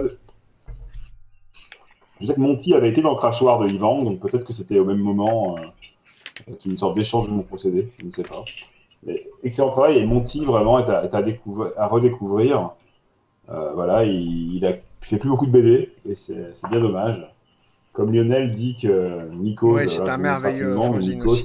Je sais que Monty avait été dans le crachoir de Yvan, donc peut-être que c'était au même moment qu'il y a une sorte d'échange de mon procédé, je ne sais pas. Mais excellent travail, et Monty vraiment est à redécouvrir. Voilà, il a fait plus beaucoup de BD, et c'est bien dommage. Comme Lionel dit que Nico, ouais, c'est un merveilleux fanzine aussi.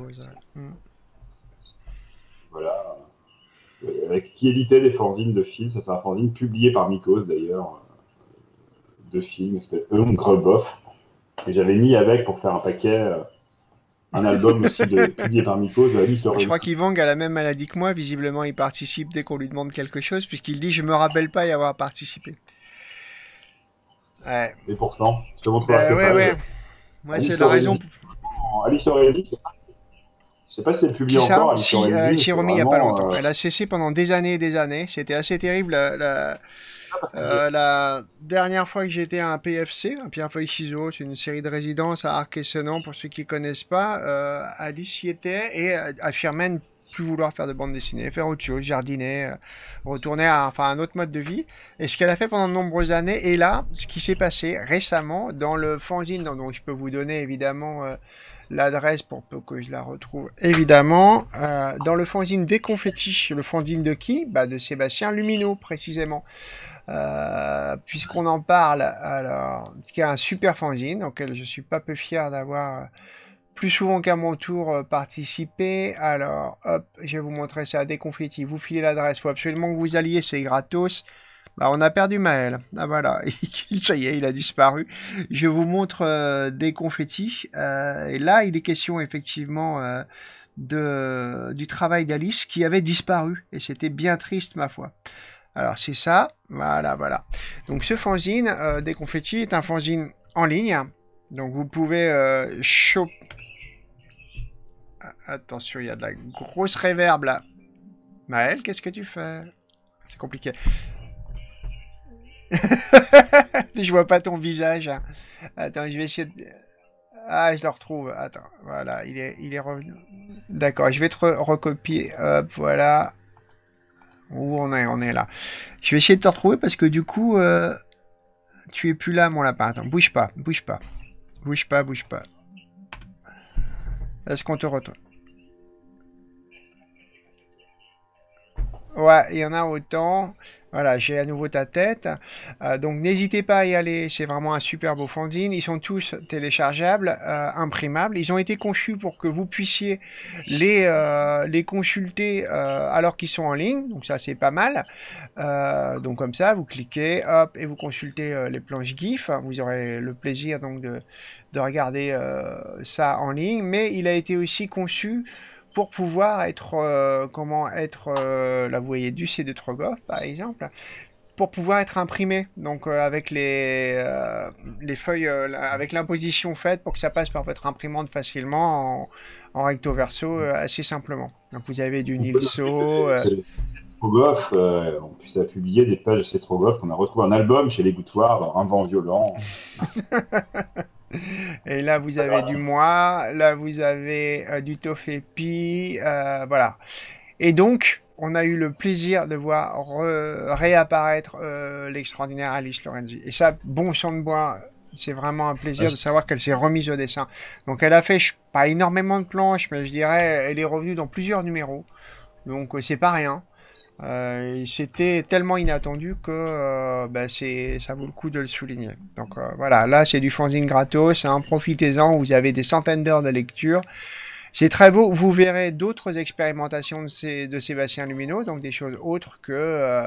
Voilà. Qui éditait des fanzines de films, ça c'est un fanzine publié par Mikos d'ailleurs, de films, qui s'appelle Grubboff. Et j'avais mis avec pour faire un paquet, un album aussi publié par Mikos de Alice Laurelis. Je crois qu'Yvang a la même maladie que moi, visiblement il participe dès qu'on lui demande quelque chose, puisqu'il dit je me rappelle pas y avoir participé. Ouais. Et pourtant, je te montre la ouais. Moi c'est la raison. Alice Laurelis, je sais pas si elle publie encore. Alice Laurelis, elle s'y est remise il y a pas longtemps. Elle a cessé pendant des années et des années. C'était assez terrible. La dernière fois que j'étais à un PFC, un Pierre Feuille Ciseaux, c'est une série de résidences à Arc-et-Senans, pour ceux qui connaissent pas, Alice y était et affirmait ne plus vouloir faire de bande dessinée, faire autre chose, jardiner, retourner à un autre mode de vie. Et ce qu'elle a fait pendant de nombreuses années, et là, ce qui s'est passé récemment dans le fanzine, dont je peux vous donner évidemment l'adresse pour peu que je la retrouve, évidemment, dans le fanzine des confettis, le fanzine de qui ? De Sébastien Lumineau, précisément. Puisqu'on en parle, alors, ce qui est un super fanzine, auquel je suis pas peu fier d'avoir plus souvent qu'à mon tour participé. Alors, hop, je vais vous montrer ça, des confettis, vous filez l'adresse, faut absolument que vous alliez, c'est gratos. On a perdu Maël. Ah voilà, ça y est, il a disparu. Je vous montre des confettis. Et là, il est question effectivement du travail d'Alice qui avait disparu. Et c'était bien triste, ma foi. Alors c'est ça, voilà. Donc ce fanzine des confettis est un fanzine en ligne. Donc vous pouvez choper... Attention, il y a de la grosse réverb là. Maël, qu'est-ce que tu fais? C'est compliqué. Je vois pas ton visage. Attends, je vais essayer de... Ah, je le retrouve. Attends, voilà, il est revenu. D'accord, je vais te recopier. Hop, voilà. Où on est là. Je vais essayer de te retrouver parce que du coup, tu es plus là, mon lapin. Attends, bouge pas. Est-ce qu'on te retrouve? Ouais, il y en a autant. Voilà, j'ai à nouveau ta tête. Donc n'hésitez pas à y aller, c'est vraiment un super beau fanzine. Ils sont tous téléchargeables, imprimables. Ils ont été conçus pour que vous puissiez les consulter alors qu'ils sont en ligne. Donc ça, c'est pas mal. Donc comme ça, vous cliquez, hop, et vous consultez les planches GIF. Vous aurez le plaisir donc de regarder ça en ligne. Mais il a été aussi conçu pour pouvoir être, là vous voyez du C de Trogoff par exemple, pour pouvoir être imprimé, donc avec les feuilles, avec l'imposition faite pour que ça passe par votre imprimante facilement en recto verso assez simplement. Donc vous avez du Nilso. Strogoff, on a publié des pages de Strogoff, on a retrouvé un album chez les Gouttoirs, Un vent violent. Et là, vous avez du Moi, là, vous avez du Toffepi, voilà. Et donc, on a eu le plaisir de voir réapparaître l'extraordinaire Alice Lorenzi. Et ça, bon sang de bois, c'est vraiment un plaisir de savoir qu'elle s'est remise au dessin. Donc, elle a fait pas énormément de planches, mais je dirais, elle est revenue dans plusieurs numéros. Donc, c'est pas rien. C'était tellement inattendu que ça vaut le coup de le souligner. Donc voilà, là c'est du fanzine gratos, hein, profitez-en, vous avez des centaines d'heures de lecture. C'est très beau, vous verrez d'autres expérimentations de Sébastien Lumineau, donc des choses autres que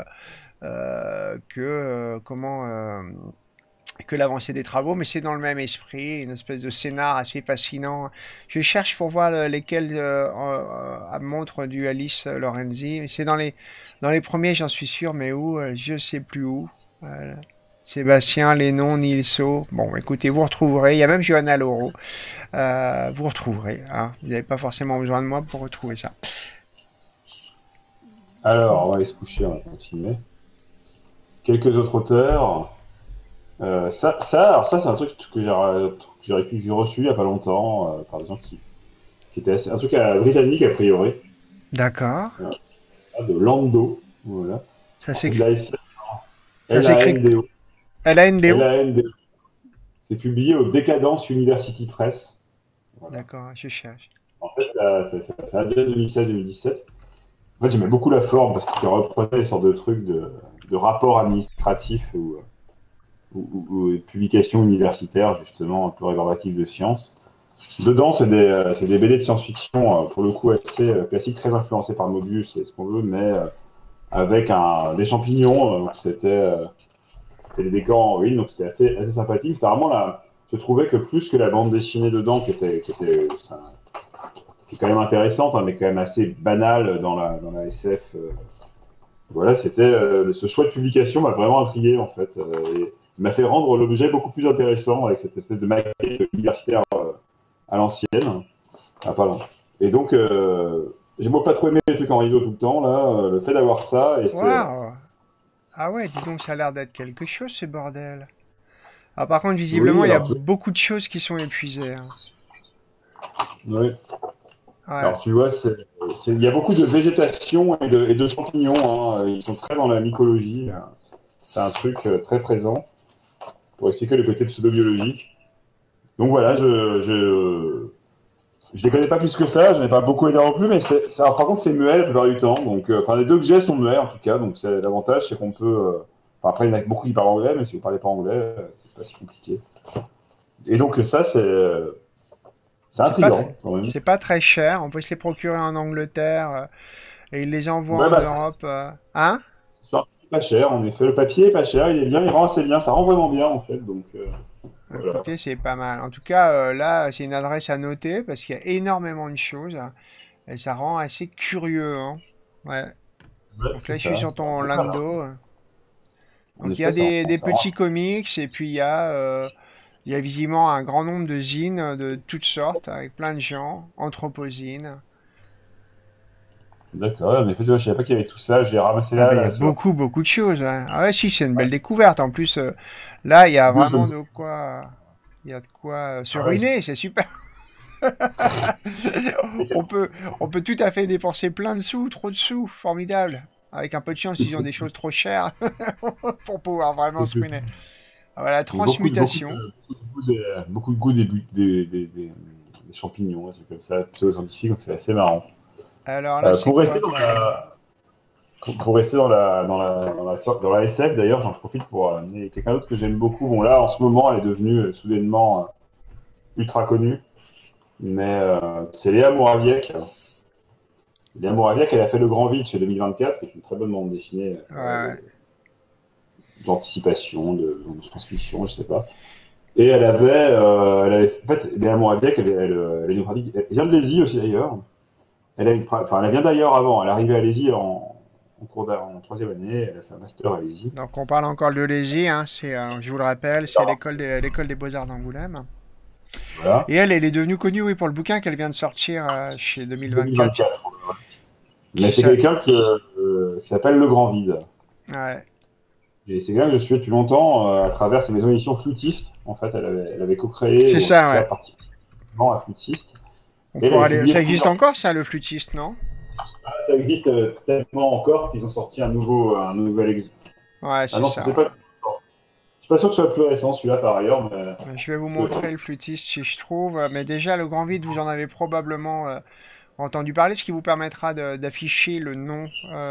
que l'avancée des travaux, mais c'est dans le même esprit, une espèce de scénar assez fascinant. Je cherche pour voir lesquels montrent du Alice Lorenzi. C'est dans les premiers, j'en suis sûr, mais où, je sais plus où. Sébastien, Lénon, Nilso. Bon, écoutez, vous retrouverez. Il y a même Johanna Lauro. Vous retrouverez. Hein. Vous n'avez pas forcément besoin de moi pour retrouver ça. Alors, on va aller se coucher, on va continuer. Quelques autres auteurs. Alors ça c'est un truc que j'ai reçu il n'y a pas longtemps, par exemple, qui était un truc britannique a priori. D'accord. De Lando, voilà. Ça s'écrit. L-A-N-D-O. L-A-N-D-O. L-A-N-D-O. C'est publié au Decadence University Press. Voilà. D'accord, je cherche. En fait, ça a déjà 2016-2017. En fait, j'aimais beaucoup la forme parce qu'il reprenait des sortes de trucs de rapports administratifs ou publications universitaires, justement, un peu rébarbatives de sciences. Dedans, c'est des BD de science-fiction, pour le coup, assez classiques, très influencés par Mobius et ce qu'on veut, mais avec des champignons. C'était des décors en ruine, donc c'était assez sympathique. C'était vraiment je trouvais que plus que la bande dessinée dedans, qui est quand même intéressante, hein, mais quand même assez banale dans la SF. Voilà, c'était ce choix de publication m'a vraiment intrigué, en fait. Et m'a fait rendre l'objet beaucoup plus intéressant avec cette espèce de maquette universitaire à l'ancienne. Ah, pardon. Et donc, j'ai pas trop aimé les trucs en rideau tout le temps, là. Le fait d'avoir ça, et wow. Ah ouais, dis donc, ça a l'air d'être quelque chose, ce bordel. Ah, par contre, visiblement, il y a beaucoup de choses qui sont épuisées. Hein. Oui. Ouais. Alors, tu vois, il y a beaucoup de végétation et de champignons. Hein. Ils sont très dans la mycologie. C'est un truc très présent pour expliquer le côté pseudo-biologique. Donc voilà, je les connais pas plus que ça, je n'ai pas beaucoup aidé non plus, mais par contre c'est muet la plupart du temps. Donc, les deux que j'ai sont muets en tout cas, donc l'avantage c'est qu'on peut. Après il y en a beaucoup qui parlent anglais, mais si vous ne parlez pas anglais, c'est pas si compliqué. Et donc ça c'est intriguant. C'est pas très cher, on peut se les procurer en Angleterre et ils les envoient en Europe. Hein? Pas cher, en effet. Le papier est pas cher, il est bien, il rend assez bien, ça rend vraiment bien en fait. Donc, voilà. Écoutez, c'est pas mal. En tout cas, là, c'est une adresse à noter parce qu'il y a énormément de choses et ça rend assez curieux. Hein. Ouais. Donc là, je suis sur ton Lando. Donc il y a des petits comics et puis il y a visiblement un grand nombre de zines de toutes sortes avec plein de gens, Anthropozine. D'accord, en effet, je ne savais pas qu'il y avait tout ça, j'ai ramassé là. Il y a beaucoup de choses. Hein. Ah ouais, si, c'est une belle découverte. En plus, là, il y a vraiment de quoi se ruiner, c'est super. on peut tout à fait dépenser plein de sous, trop de sous, formidable. Avec un peu de chance, ils ont des choses trop chères pour pouvoir vraiment se ruiner. Voilà, transmutation. Beaucoup de goût des champignons, c'est comme ça, pseudo-scientifique, donc c'est assez marrant. Alors là, pour rester dans la SF, d'ailleurs, j'en profite pour amener quelqu'un d'autre que j'aime beaucoup. Bon, là, en ce moment, elle est devenue soudainement ultra connue, mais c'est Léa Moraviec. Léa Moraviec, elle a fait Le Grand Vide chez 2024, qui est une très bonne bande dessinée d'anticipation, de science-fiction, je sais pas. Et elle avait en fait, Léa Moraviec, elle vient de l'ESI aussi d'ailleurs. Elle vient d'ailleurs avant, elle est arrivée à l'ESI en troisième année, elle a fait un master à l'ESI. Donc on parle encore de l'ESI, hein, je vous le rappelle, c'est l'école des Beaux-Arts d'Angoulême. Voilà. Et elle est devenue connue pour le bouquin qu'elle vient de sortir chez 2024. Mais c'est quelqu'un qui s'appelle Le Grand Vide. Ouais. Et c'est quelqu'un que je suis depuis longtemps à travers ses maisons d'édition Flûtiste. En fait, elle avait co-créé, C'est ou en ça, tout cas ouais. participé à Flûtiste. On Et elle pourra avait aller... publié Ça existe plusieurs- encore, ça, le flûtiste, non? Ça existe tellement encore qu'ils ont sorti un nouvel exemple. Ouais, Ah c'est non, ça. c'était pas. Je suis pas sûr que ce soit le plus récent, celui-là par ailleurs, mais. Je vais vous montrer le flûtiste si je trouve. Mais déjà, le grand vide, vous en avez probablement entendu parler, ce qui vous permettra d'afficher le nom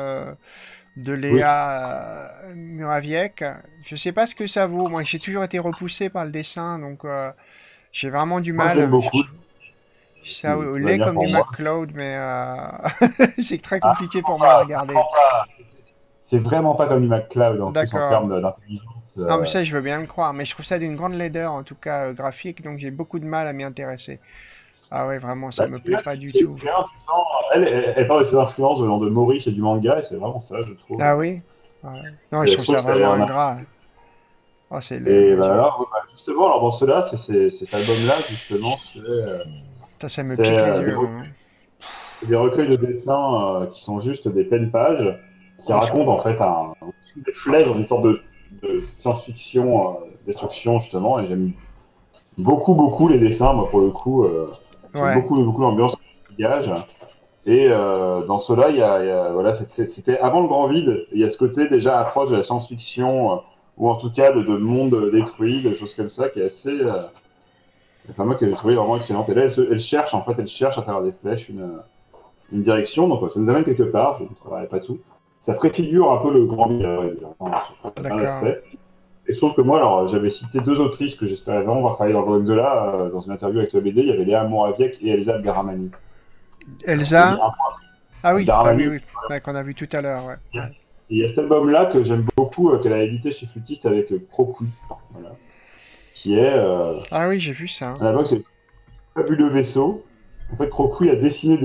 de Oui. Léa Muraviec. Je sais pas ce que ça vaut. Moi, j'ai toujours été repoussé par le dessin, donc j'ai vraiment du Moi, je mal. l'aime beaucoup. Ça Tout va l'est bien comme pour du moi. McCloud, mais c'est très Ah, compliqué pour moi à regarder. c'est vraiment pas comme du McCloud en plus en D'accord. termes d'intelligence. Non, mais ça, je veux bien le croire. Mais je trouve ça d'une grande laideur, en tout cas graphique, donc j'ai beaucoup de mal à m'y intéresser. Ah ouais, vraiment, ça me plaît pas du tout. Elle parle de ses influences venant de Maurice et du manga, et c'est vraiment ça, je trouve. Ah oui? Ouais. Non, Et je je trouve trouve ça que ça a vraiment l'air ingrat. Oh, c'est laid, Et mon Dieu. alors, justement, alors dans ceux-là, cet album-là, justement, Ça me c'est, pique les des, yeux, moi. c'est des recueils de dessins qui sont juste des peine-pages, qui Ouais, racontent en fait des flèches dans une sorte de science-fiction, destruction, justement, et j'aime beaucoup les dessins, moi, pour le coup, j'aime ouais. beaucoup l'ambiance qu'ils dégagent. Et dans ceux-là, voilà, c'était avant le grand vide. Il y a ce côté déjà approche de la science-fiction, ou en tout cas de monde détruit, de choses comme ça, qui est assez. Enfin, moi, que j'ai trouvé vraiment excellente. Et là, elle cherche, en fait, elle cherche à travers des flèches une direction. Donc, ça nous amène quelque part. Je ne travaillerai pas tout. Ça préfigure un peu le grand vide, sur plein D'accord. d'aspects. Et je trouve que moi, alors, j'avais cité deux autrices que j'espérais vraiment voir travailler dans le domaine de là. Dans une interview avec le BD, il y avait Léa Mouraviec et Elsa Garamani. Alors, je te dis Elsa? Ah oui, bah oui, Garamani. oui. Ouais, qu'on a vu tout à l'heure, ouais. Et il y a cet album-là que j'aime beaucoup, qu'elle a édité chez Flûtiste avec Crocu, voilà, qui est Ah oui, j'ai vu ça. un album, c'est Fabuleux Vaisseau. En fait, Crocu a dessiné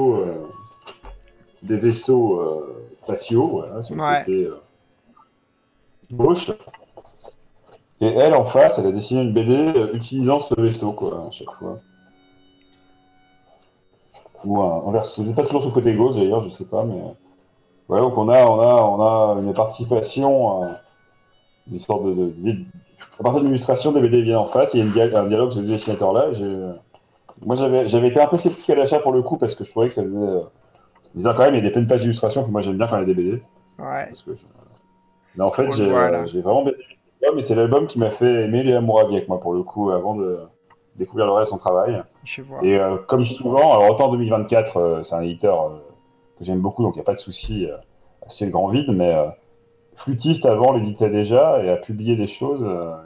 des vaisseaux spatiaux, voilà, sur le Ouais. côté gauche. Et elle, en face, elle a dessiné une BD utilisant ce vaisseau, quoi, à chaque fois. Ou inverse, c'est pas toujours sur le côté gauche d'ailleurs, je sais pas, mais ouais, donc on a une participation, une sorte à partir de l'illustration, des BD viennent en face, et il y a un dialogue avec ce dessinateur-là. Moi, j'avais été un peu sceptique à l'achat pour le coup, parce que je trouvais que ça faisait. Déjà, quand même, il y a des pleines pages d'illustration que moi j'aime bien quand il y a des BD. Ouais. Parce que mais en fait, On le voit là. j'ai vraiment bien aimé l'album, et c'est l'album qui m'a fait aimer Léa Mouraviec, moi, pour le coup, avant de découvrir le reste de son travail. Je vois. Et comme souvent, alors autant 2024, c'est un éditeur que j'aime beaucoup, donc il n'y a pas de souci à ce le grand vide, mais Flûtiste avant l'éditait déjà et a publié des choses.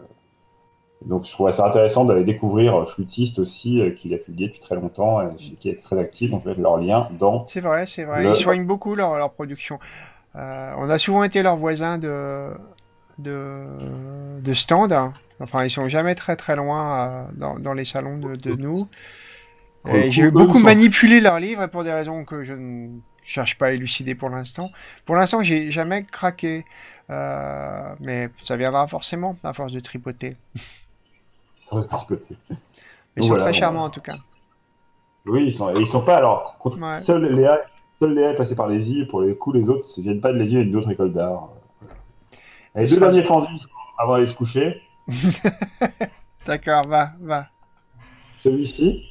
Donc je trouvais ça intéressant d'aller découvrir Flûtiste aussi, qu'il a publié depuis très longtemps et qui est très actif. Donc je vais mettre leur lien dans C'est vrai, c'est vrai. le. Ils soignent beaucoup leur production. On a souvent été leurs voisins de, de stand. Hein. Enfin, ils sont jamais très très loin dans les salons de nous. Pour le Et coup, j'ai eux, beaucoup ils sont. manipulé leurs livres pour des raisons que je ne cherche pas à élucider pour l'instant. Pour l'instant, j'ai jamais craqué. Mais ça viendra forcément à force de tripoter. De ce côté. Ils Donc sont voilà, très bon, charmants en tout cas. oui, ils sont pas. Alors, Ouais. seul Léa est passé par les îles. Pour les coups, les autres ne viennent pas de les îles et d'une autre école d'art. Et les Il deux sera... derniers fanzines avant d'aller se coucher. D'accord, va. Celui-ci,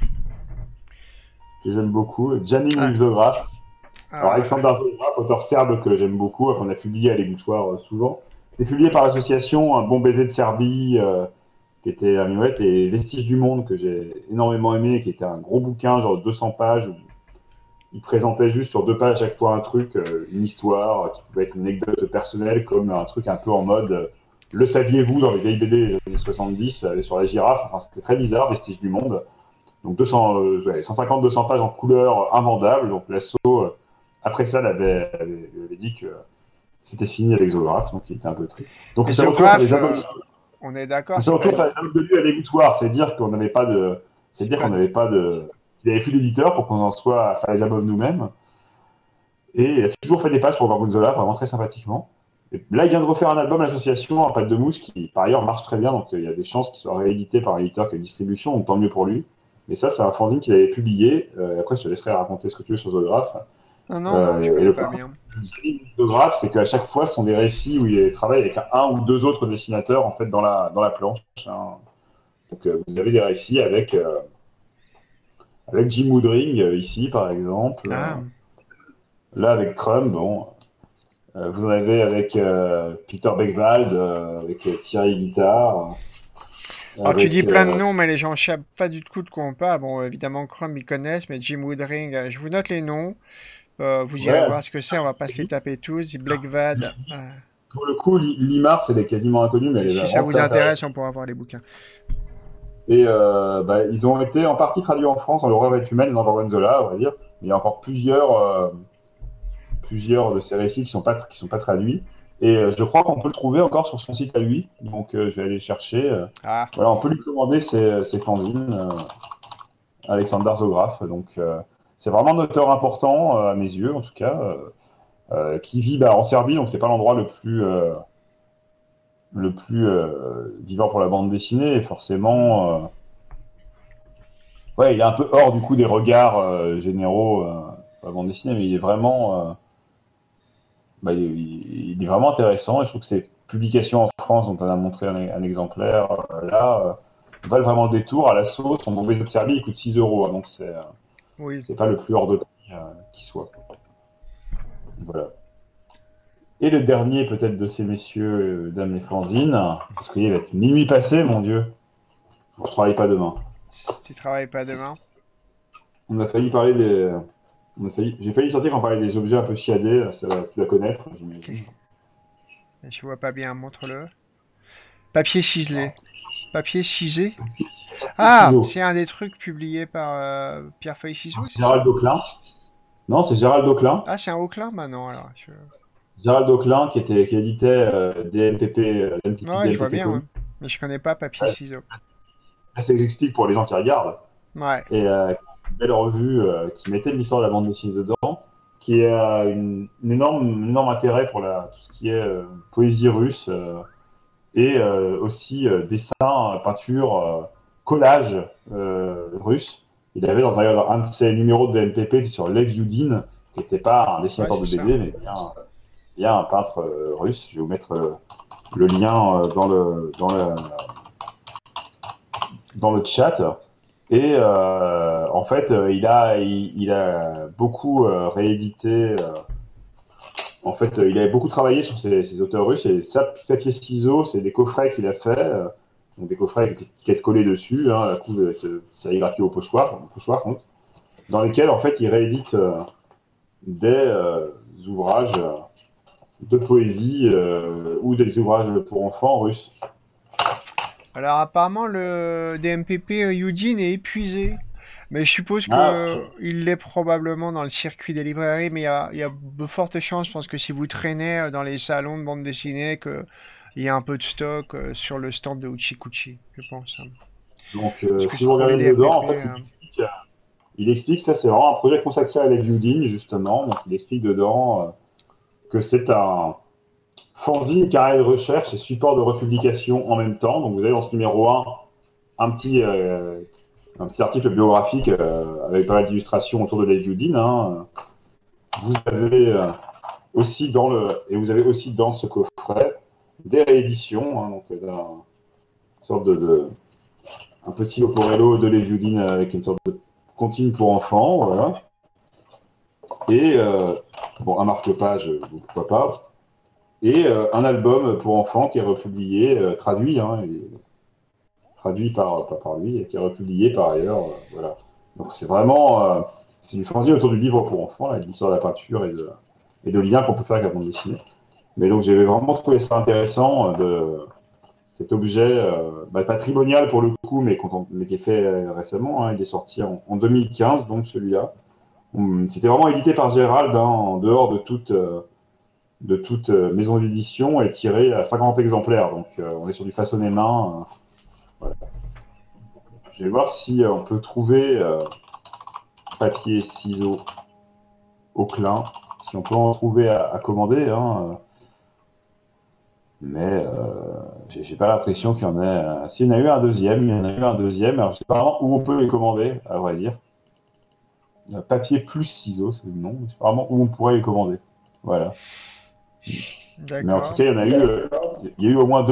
que j'aime beaucoup, Janine Ah, Lithographe. Alors, ah, Alexander Zographe, auteur serbe que j'aime beaucoup, qu'on a publié à l'Égouttoir souvent. C'est publié par l'association Un bon baiser de Serbie, qui était un ouais, et Vestiges du monde, que j'ai énormément aimé, qui était un gros bouquin, genre 200 pages, où il présentait juste sur 2 pages à chaque fois un truc, une histoire, qui pouvait être une anecdote personnelle, comme un truc un peu en mode le saviez-vous dans les vieilles BD des années 70, sur la girafe. Enfin, c'était très bizarre, Vestiges du monde. Donc 150-200 pages en couleur invendable. Donc l'assaut, après ça, elle avait dit que c'était fini avec Zographe, donc il était un peu triste. Donc mais c'est retour à faire géographe, les albums. on est d'accord, C'est c'est pas retour à faire les albums de lui à l'Égouttoir, c'est dire qu'on n'avait pas de, c'est dire pas qu'on n'avait pas de, il n'y avait plus d'éditeur pour qu'on en soit à faire les albums nous-mêmes. Et il a toujours fait des pages pour Gorgonzola, vraiment très sympathiquement. Et là, il vient de refaire un album, l'association, un pâte de mouche, qui par ailleurs marche très bien, donc il y a des chances qu'il soit réédité par un éditeur qui a une distribution, donc tant mieux pour lui. Et ça, c'est un fanzine qu'il avait publié. Après, je te laisserai raconter ce que tu veux sur Zographe. Non, je Et connais le pas principe bien. du photographe, c'est qu'à chaque fois, ce sont des récits où il travaille avec un ou deux autres dessinateurs en fait dans la planche, hein. Donc vous avez des récits avec Jim Woodring ici par exemple, Ah, là avec Crumb, bon, vous en avez avec Peter Beckwald, avec Thierry Guittard, alors tu dis avec plein de noms, mais les gens savent pas du tout de quoi on parle. Bon, évidemment, Chrome, ils connaissent, mais Jim Woodring, je vous note les noms. Vous irez ouais, voir ce que c'est, on va pas se les taper tous. Black Vad. pour le coup, Limars, elle est quasiment inconnue, mais Et elle est si ça vraiment vous très intéressante. intéresse, on pourra voir les bouquins. Et ils ont été en partie traduits en France dans L'horreur est humaine et dans Orwell Zola, on va dire. Il y a encore plusieurs de ces récits qui sont pas traduits. Et je crois qu'on peut le trouver encore sur son site à lui. Donc je vais aller chercher. Ah, Voilà, on peut lui commander ses fanzines, Alexander Zograf. Donc c'est vraiment un auteur important à mes yeux, en tout cas, qui vit en Serbie. Donc c'est pas l'endroit le plus vivant pour la bande dessinée. Et forcément, ouais, il est un peu hors du coup des regards généraux pour la bande dessinée, mais il est vraiment il est vraiment intéressant et je trouve que ces publications en France, dont on a montré un exemplaire là, valent vraiment le détour. À la sauce, son mauvais de Serbie, il coûte 6 euros, hein, donc oui. c'est pas le plus hors de prix qui soit. Voilà. Et le dernier peut-être de ces messieurs, dames les fanzines, parce qu'il va être minuit passé, mon Dieu. Je travaille pas demain. Tu travailles pas demain. On a failli parler des. J'ai failli sortir quand on parlait des objets un peu chiadés, tu vas connaître, j'imagine. Je vois pas bien, montre-le. Papier ciselé. Papier cisé. Ah, Ciseaux. c'est un des trucs publiés par Pierre-Feuille Ciseaux, C'est c'est ça? Gérald Auclin. Non, c'est Gérald Auclin. Ah, c'est un Auclin maintenant, alors. Gérald Auclin qui éditait des MPP, Ouais, je vois MPP bien, ouais. Comics. Mais je connais pas Papier Ouais, Ciseaux. c'est que j'explique pour les gens qui regardent. Ouais. Et une belle revue qui mettait l'histoire de la bande dessinée dedans, qui a une énorme intérêt pour tout ce qui est poésie russe et aussi dessin, peinture, collage russe. Il avait dans un de ses numéros de MPP sur Lev Yudin, qui n'était pas un Ouais, dessinateur c'est de ça. BD, mais bien un peintre russe. Je vais vous mettre le lien dans le chat. Et en fait, il a beaucoup réédité. En fait, il avait beaucoup travaillé sur ces auteurs russes. Et ça, papier ciseaux, c'est des coffrets qu'il a fait. Donc des coffrets avec des étiquettes collées dessus, hein, la couve avec sérigraphie au pochoir, donc, dans lesquels en fait il réédite des ouvrages de poésie ou des ouvrages pour enfants russes. Alors, apparemment, le DMPP Eugene est épuisé. Mais je suppose Ah, que il l'est probablement dans le circuit des librairies, mais il y a de fortes chances, je pense que si vous traînez dans les salons de bande dessinée, il y a un peu de stock sur le stand de Uchikuchi, je pense, hein. donc Parce que si vous pour les regardez dedans, en DMPP, fait, il explique ça, c'est vraiment un projet consacré à Lev Yudin, justement. Donc il explique dedans que c'est un fanzine, carré de recherche et support de republication en même temps. Donc vous avez dans ce numéro 1 un petit article biographique avec pas mal d'illustrations autour de Lev Yudin, hein. Vous avez aussi dans ce coffret des rééditions, hein, donc une sorte un petit Leporello de Lev Yudin avec une sorte de comptine pour enfants, voilà. Et un marque-page, pourquoi pas. Et un album pour enfants qui est republié, traduit, hein, traduit pas par lui, et qui est republié par ailleurs, voilà. Donc c'est vraiment, c'est du fanzine autour du livre pour enfants, avec l'histoire de la peinture et de liens qu'on peut faire avec la bande dessinée. Mais donc j'avais vraiment trouvé ça intéressant de cet objet, patrimonial pour le coup, mais qui est fait récemment, hein. Il est sorti en 2015, donc celui-là. C'était vraiment édité par Gérald, hein, en dehors de toute maison d'édition, et tiré à 50 exemplaires. Donc on est sur du façonné main. Voilà. Je vais voir si on peut trouver papier, ciseaux, Auclin, si on peut en trouver à commander, hein. Mais j'ai pas l'impression qu'il y en ait. S'il y en a eu un deuxième, il y en a eu un deuxième. Alors je sais pas vraiment où on peut les commander, à vrai dire. Papier plus ciseaux, c'est le nom. C'est vraiment où on pourrait les commander. Voilà. Mais en tout D'accord. cas, il y a eu au moins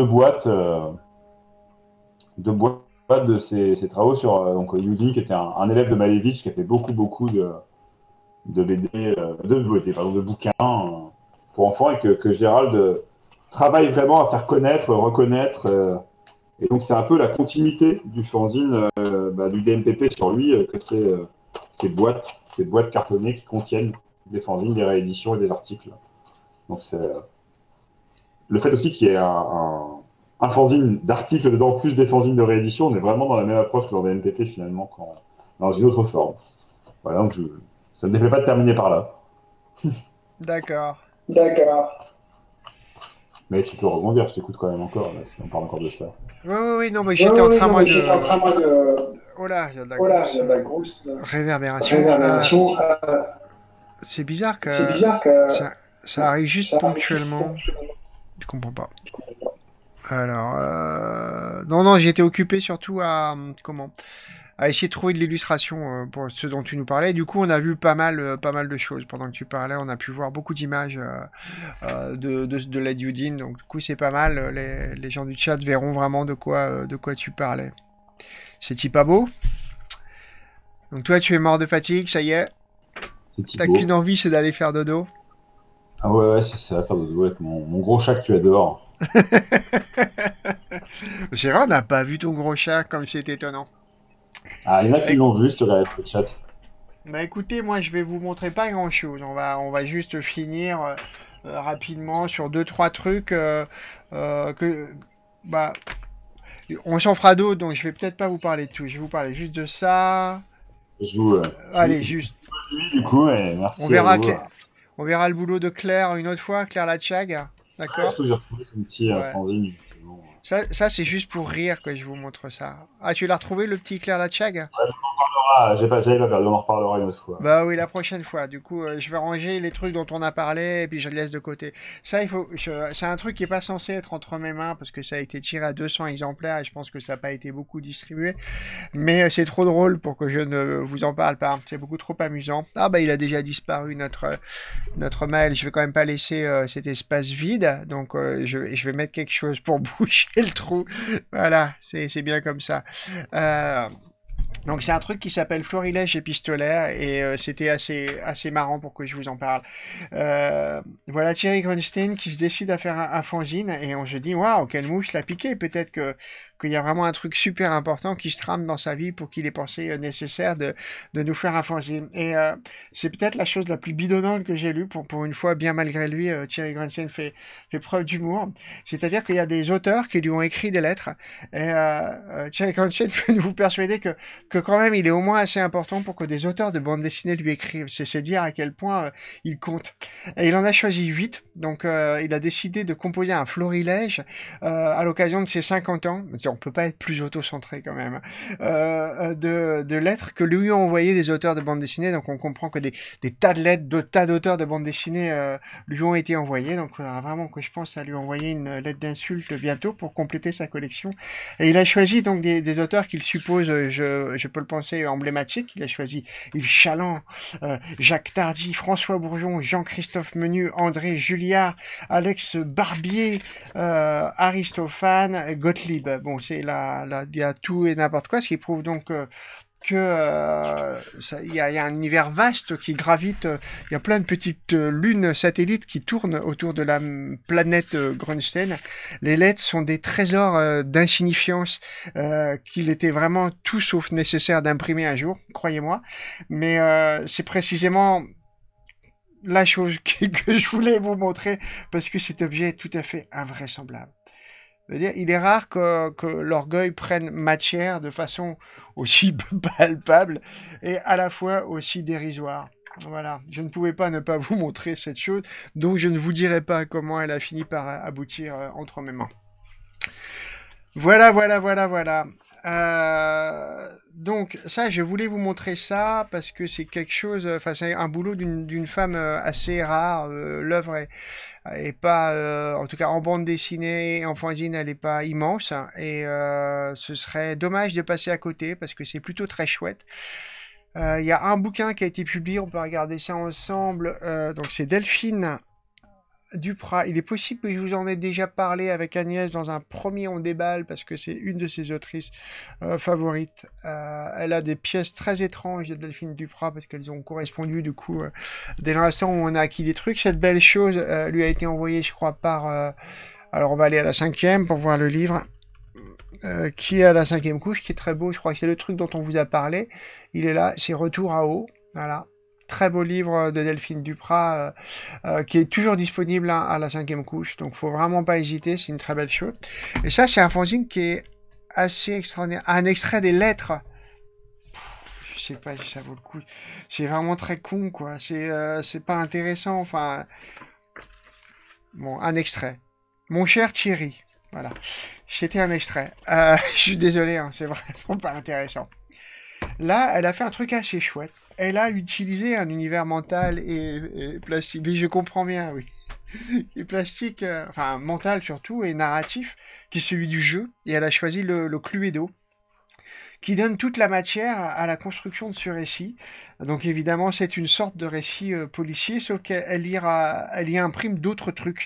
deux boîtes de ces travaux sur donc Yudi, qui était un élève de Malevich, qui a fait beaucoup de BD, de bouquins pour enfants, et que Gérald travaille vraiment à faire connaître, reconnaître. Et donc, c'est un peu la continuité du fanzine du DMPP sur lui, que ces boîtes cartonnées qui contiennent des fanzines, des rééditions et des articles. Donc, c'est le fait aussi qu'il y ait un fanzine d'articles dedans, plus des fanzines de réédition, on est vraiment dans la même approche que dans le DMPP finalement, dans une autre forme. Voilà, donc ça ne me déplaît pas de terminer par là. D'accord. D'accord. Mais tu peux rebondir, je t'écoute quand même encore, là, si on parle encore de ça. Oui, non, mais Oui, j'étais en oui, train, non, moi, mais j'étais en train, moi, de... Oh là, il y a de la Oh là, grosse il y a de la grosse réverbération. réverbération. C'est bizarre C'est que bizarre que ça arrive juste ça arrive juste ponctuellement. ponctuellement. Je comprends pas. Alors, non, j'étais occupé surtout à essayer de trouver de l'illustration pour ce dont tu nous parlais. Du coup, on a vu pas mal de choses pendant que tu parlais. On a pu voir beaucoup d'images de la Dudine. Donc, du coup, c'est pas mal. Les gens du chat verront vraiment de quoi tu parlais. C'est-il pas beau? Donc, toi, tu es mort de fatigue, ça y est. C'est T'as Thibaut. qu'une envie, c'est d'aller faire dodo. Ah ouais, c'est ça, faire dodo avec mon gros chat que tu adores. C'est vrai, on n'a pas vu ton gros chat, comme c'est étonnant. Ah, il y en a qui Éc- l'ont vu, je te regarde le chat. Bah écoutez, moi je vais vous montrer pas grand-chose. On va juste finir rapidement sur deux trois trucs bah on s'en fera d'autres, donc je vais peut-être pas vous parler de tout. Je vais vous parler juste de ça. Allez, Je juste, lui, du coup, et on merci à verra vous. on verra le boulot de Claire une autre fois, Claire Lachag, d'accord? Surtout que j'ai retrouvé son petit Ouais. fanzine, justement. Ça c'est juste pour rire que je vous montre ça. Ah, tu l'as retrouvé le petit Claire Lachag? Ah, j'avais pas perdu, on en reparlera une autre fois. Bah oui, la prochaine fois. Du coup, je vais ranger les trucs dont on a parlé et puis je les laisse de côté. Ça, c'est un truc qui est pas censé être entre mes mains parce que ça a été tiré à 200 exemplaires et je pense que ça n'a pas été beaucoup distribué. Mais c'est trop drôle pour que je ne vous en parle pas. C'est beaucoup trop amusant. Ah bah il a déjà disparu notre mail. Je vais quand même pas laisser cet espace vide. Donc je vais mettre quelque chose pour boucher le trou. Voilà, c'est bien comme ça. Donc c'est un truc qui s'appelle Florilège épistolaire et c'était assez marrant pour que je vous en parle. Voilà Thierry Grunstein qui se décide à faire un fanzine et on se dit waouh, quelle mouche l'a piqué. Peut-être qu'il y a vraiment un truc super important qui se trame dans sa vie pour qu'il ait pensé nécessaire de nous faire un fanzine. Et c'est peut-être la chose la plus bidonnante que j'ai lue pour une fois, bien malgré lui. Thierry Grunstein fait preuve d'humour. C'est-à-dire qu'il y a des auteurs qui lui ont écrit des lettres et Thierry Grunstein peut vous persuader que quand même il est au moins assez important pour que des auteurs de bande dessinée lui écrivent. C'est dire à quel point il compte. Et il en a choisi 8, donc il a décidé de composer un florilège à l'occasion de ses 50 ans. On peut pas être plus auto-centré quand même. De lettres que lui ont envoyé des auteurs de bande dessinée, donc on comprend que des tas de lettres, de tas d'auteurs de bande dessinée lui ont été envoyés, donc il faudra vraiment que je pense à lui envoyer une lettre d'insulte bientôt pour compléter sa collection. Et il a choisi donc des auteurs qu'il suppose, je peux le penser, emblématiques. Il a choisi Yves Chaland, Jacques Tardy, François Bourgeon, Jean-Christophe Menu, André Julliard, Alex Barbier, Aristophane, Gottlieb. Bon, il y a tout et n'importe quoi, ce qui prouve donc il y a un univers vaste qui gravite, il y a plein de petites lunes satellites qui tournent autour de la planète Grunstein. Les lettres sont des trésors d'insignifiance qu'il était vraiment tout sauf nécessaire d'imprimer un jour, croyez-moi. Mais c'est précisément la chose que je voulais vous montrer parce que cet objet est tout à fait invraisemblable. C'est-à-dire, il est rare que l'orgueil prenne matière de façon aussi palpable et à la fois aussi dérisoire. Voilà, je ne pouvais pas ne pas vous montrer cette chose, donc je ne vous dirai pas comment elle a fini par aboutir entre mes mains. Voilà. Donc ça, je voulais vous montrer ça parce que c'est quelque chose, enfin c'est un boulot d'une femme assez rare. L'œuvre est pas, en tout cas en bande dessinée, en fanzine, elle est pas immense et ce serait dommage de passer à côté parce que c'est plutôt très chouette. Il y a un bouquin qui a été publié, on peut regarder ça ensemble. Donc c'est Delphine Duprat. Il est possible que je vous en ai déjà parlé avec Agnès dans un premier On déballe parce que c'est une de ses autrices favorites. Elle a des pièces très étranges de Delphine Duprat parce qu'elles ont correspondu du coup dès l'instant où on a acquis des trucs. Cette belle chose lui a été envoyée, je crois, par... alors on va aller à la 5e pour voir le livre. Qui est à la 5e couche, qui est très beau. Je crois que c'est le truc dont on vous a parlé. Il est là, c'est Retour à eau. Voilà. Très beau livre de Delphine Duprat qui est toujours disponible à la 5e couche. Donc faut vraiment pas hésiter, c'est une très belle chose. Et ça, c'est un fanzine qui est assez extraordinaire. Un extrait des lettres. Je sais pas si ça vaut le coup. C'est vraiment très con, quoi. C'est pas intéressant. Enfin, bon, un extrait. Mon cher Thierry. Voilà. C'était un extrait. Je suis désolé, hein, c'est vraiment pas intéressant. Là, elle a fait un truc assez chouette. Elle a utilisé un univers mental et plastique. Mais je comprends bien, oui. Et plastique, enfin mental surtout, et narratif, qui est celui du jeu. Et elle a choisi le Cluedo, qui donne toute la matière à la construction de ce récit. Donc évidemment, c'est une sorte de récit policier, sauf qu'elle y imprime d'autres trucs.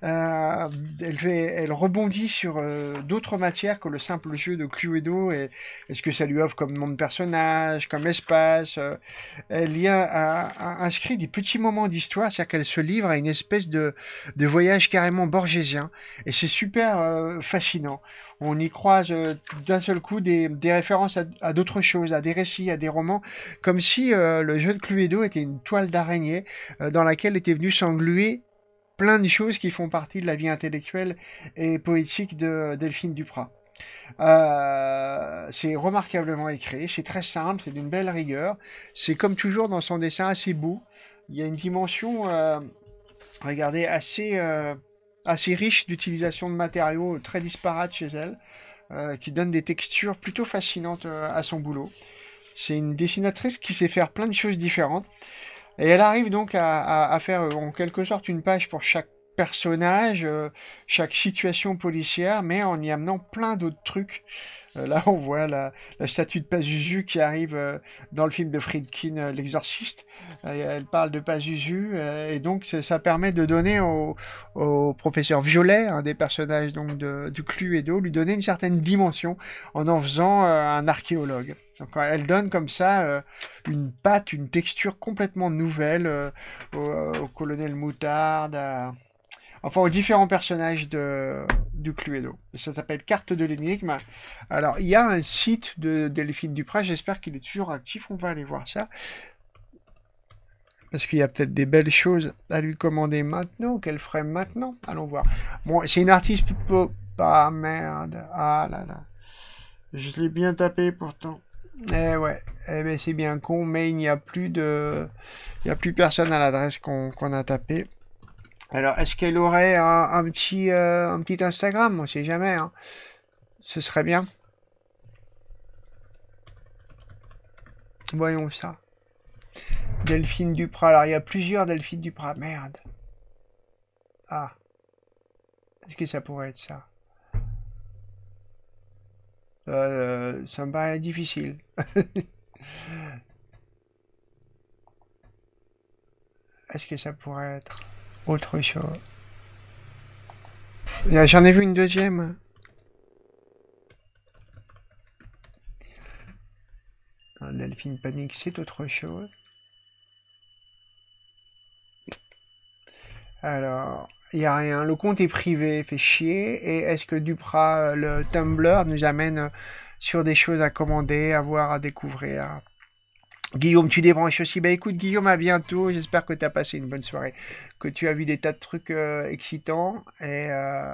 Elle rebondit sur d'autres matières que le simple jeu de Cluedo et ce que ça lui offre comme nom de personnage, comme espace. Elle y a inscrit des petits moments d'histoire, c'est-à-dire qu'elle se livre à une espèce de voyage carrément borgésien. Et c'est super fascinant. On y croise d'un seul coup des références à d'autres choses, à des récits, à des romans, comme si le jeu de Cluedo était une toile d'araignée dans laquelle était venu s'engluer plein de choses qui font partie de la vie intellectuelle et poétique de Delphine Duprat. C'est remarquablement écrit, c'est très simple, c'est d'une belle rigueur, c'est comme toujours dans son dessin assez beau, il y a une dimension, regardez, assez riche d'utilisation de matériaux très disparates chez elle, qui donne des textures plutôt fascinantes à son boulot. C'est une dessinatrice qui sait faire plein de choses différentes. Et elle arrive donc à faire en quelque sorte une page pour chaque personnage, chaque situation policière, mais en y amenant plein d'autres trucs. Là, on voit la statue de Pazuzu qui arrive dans le film de Friedkin, L'Exorciste. Elle parle de Pazuzu, et donc ça permet de donner au professeur Violet, un des personnages donc du Cluedo, lui donner une certaine dimension en faisant un archéologue. Donc elle donne comme ça une patte, une texture complètement nouvelle au colonel Moutarde, enfin aux différents personnages du Cluedo. Et ça s'appelle Carte de l'énigme. Alors il y a un site de Delphine Duprat, j'espère qu'il est toujours actif, on va aller voir ça. Parce qu'il y a peut-être des belles choses à lui commander maintenant, qu'elle ferait maintenant. Allons voir. Bon, c'est une artiste pop. Ah merde. Ah là là. Je l'ai bien tapé pourtant. Eh ouais, eh ben c'est bien con, mais il n'y a plus personne à l'adresse qu'on a tapé. Alors, est-ce qu'elle aurait un petit Instagram? On sait jamais, hein. Ce serait bien. Voyons ça. Delphine Duprat. Alors, il y a plusieurs Delphine Duprat. Merde. Ah. Est-ce que ça pourrait être ça? Ça me paraît difficile. Est-ce que ça pourrait être autre chose? J'en ai vu une deuxième. Delphine Panique, c'est autre chose. Alors, il n'y a rien. Le compte est privé, fait chier. Et est-ce que Duprat, le Tumblr, nous amène sur des choses à commander, à voir, à découvrir? Guillaume, tu débranches aussi. Bah écoute, Guillaume, à bientôt. J'espère que tu as passé une bonne soirée, que tu as vu des tas de trucs excitants. Et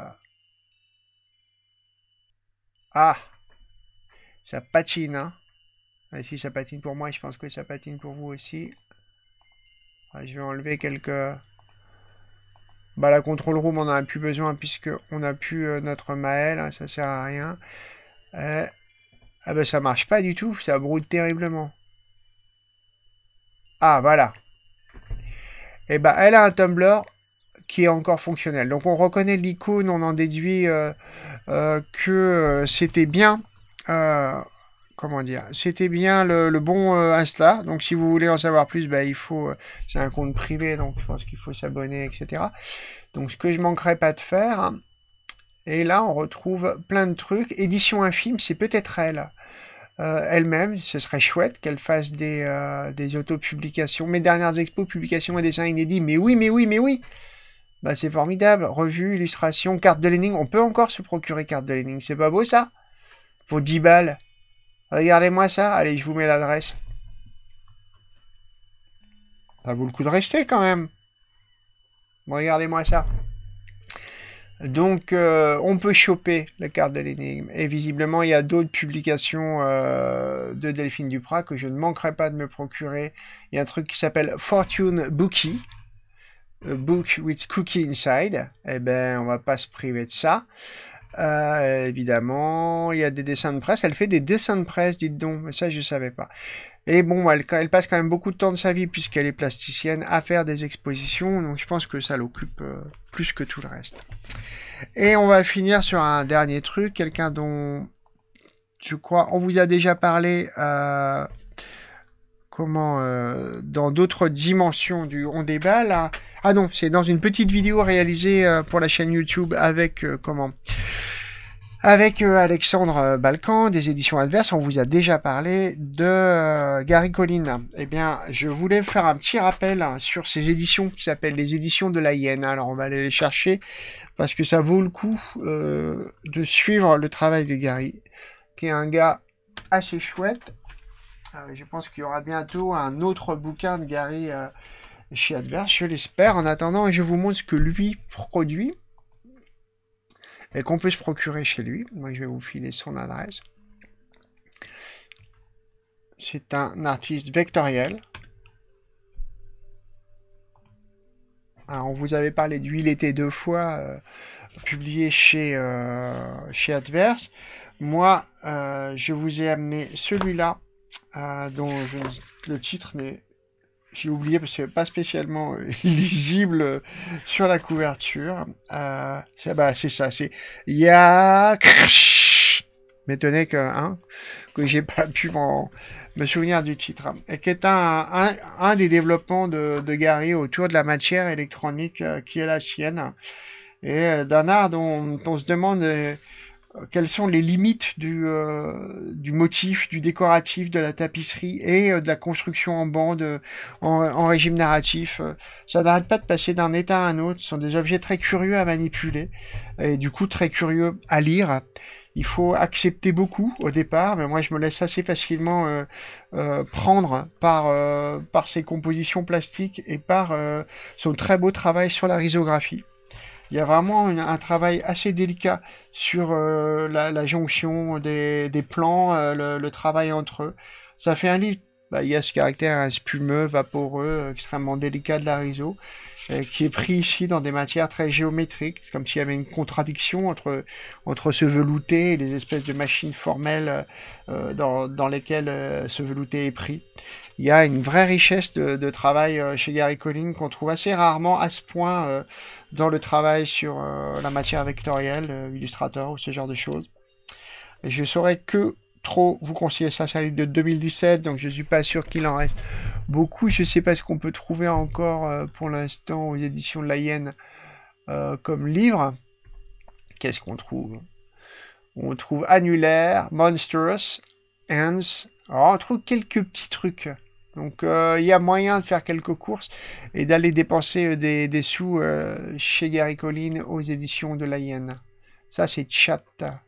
ah, ça patine, hein. Et si ça patine pour moi, je pense que ça patine pour vous aussi. Je vais enlever quelques... Bah la control room, on n'en a plus besoin puisque on a plus notre Maël, hein, ça sert à rien. Ah bah ça marche pas du tout, ça brouille terriblement. Ah voilà. Et bah elle a un Tumblr qui est encore fonctionnel. Donc on reconnaît l'icône, on en déduit que c'était bien comment dire, c'était bien le bon Insta. Donc si vous voulez en savoir plus, bah, il faut, c'est un compte privé, donc je pense qu'il faut s'abonner, etc. Donc ce que je manquerai pas de faire. Et là, on retrouve plein de trucs. Édition Infime, c'est peut-être elle. Elle-même, ce serait chouette qu'elle fasse des autopublications. Mes dernières expos, publications et dessins inédits. Mais oui, mais oui, mais oui. Bah, c'est formidable. Revue, illustration, carte de Lening. On peut encore se procurer carte de Lening. C'est pas beau, ça? Pour 10 balles. Regardez-moi ça. Allez, je vous mets l'adresse. Ça vaut le coup de rester, quand même. Regardez-moi ça. Donc, on peut choper la carte de l'énigme. Et visiblement, il y a d'autres publications de Delphine Duprat que je ne manquerai pas de me procurer. Il y a un truc qui s'appelle Fortune Bookie. A book with cookie inside. Eh ben, on va pas se priver de ça. Évidemment, il y a des dessins de presse. Elle fait des dessins de presse, dites donc. Mais ça, je savais pas. Et bon, elle passe quand même beaucoup de temps de sa vie, puisqu'elle est plasticienne, à faire des expositions. Donc, je pense que ça l'occupe plus que tout le reste. Et on va finir sur un dernier truc. Quelqu'un dont, je crois, on vous a déjà parlé... dans d'autres dimensions du On débat là. Ah non, c'est dans une petite vidéo réalisée pour la chaîne YouTube avec Alexandre Balkan des éditions Adverses. On vous a déjà parlé de Gary Collin. Eh bien, je voulais faire un petit rappel sur ces éditions qui s'appellent les éditions de la Hyène. Alors, on va aller les chercher parce que ça vaut le coup de suivre le travail de Gary, qui est un gars assez chouette. Je pense qu'il y aura bientôt un autre bouquin de Gary chez Adverse, je l'espère. En attendant, je vous montre ce que lui produit et qu'on peut se procurer chez lui. Moi, je vais vous filer son adresse. C'est un artiste vectoriel. Alors, on vous avait parlé de lui, il était 2 fois publié chez Adverse. Moi, je vous ai amené celui-là. Dont le titre j'ai oublié parce que c'est pas spécialement lisible sur la couverture. C'est ça, c'est Ya. M'étonnait que j'ai pas pu me souvenir du titre. Et qui est un des développements de Gary autour de la matière électronique qui est la sienne. Et d'un art dont on se demande quelles sont les limites du motif, du décoratif, de la tapisserie et de la construction en bande, en régime narratif. Ça n'arrête pas de passer d'un état à un autre. Ce sont des objets très curieux à manipuler et du coup très curieux à lire. Il faut accepter beaucoup au départ, mais moi je me laisse assez facilement prendre par ses compositions plastiques et par son très beau travail sur la risographie. Il y a vraiment un travail assez délicat sur la jonction des plans, le travail entre eux. Ça fait un livre, il y a ce caractère spumeux, vaporeux, extrêmement délicat de la riso, qui est pris ici dans des matières très géométriques. C'est comme s'il y avait une contradiction entre ce velouté et les espèces de machines formelles dans lesquelles ce velouté est pris. Il y a une vraie richesse de travail chez Gary Collin qu'on trouve assez rarement à ce point dans le travail sur la matière vectorielle, Illustrator ou ce genre de choses. Et je saurais que trop vous conseiller ça. C'est un livre de 2017, donc je suis pas sûr qu'il en reste beaucoup. Je sais pas ce qu'on peut trouver encore pour l'instant aux éditions de la Hyène comme livre. Qu'est-ce qu'on trouve? On trouve Annulaire, Monstrous, Ants. Alors on trouve quelques petits trucs. Donc il y a moyen de faire quelques courses et d'aller dépenser des sous chez Gary Collin aux éditions de la Hyène. Ça c'est Chat.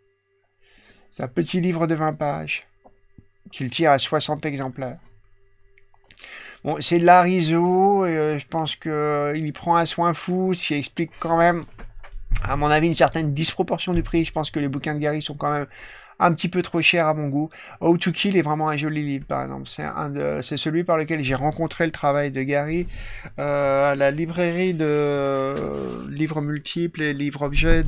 C'est un petit livre de 20 pages qu'il tire à 60 exemplaires. Bon, c'est de la riso, et je pense qu'il y prend un soin fou, s'il explique quand même, à mon avis, une certaine disproportion du prix. Je pense que les bouquins de Gary sont quand même un petit peu trop chers à mon goût. How to Kill est vraiment un joli livre, par exemple. C'est celui par lequel j'ai rencontré le travail de Gary à la librairie de livres multiples et livres objets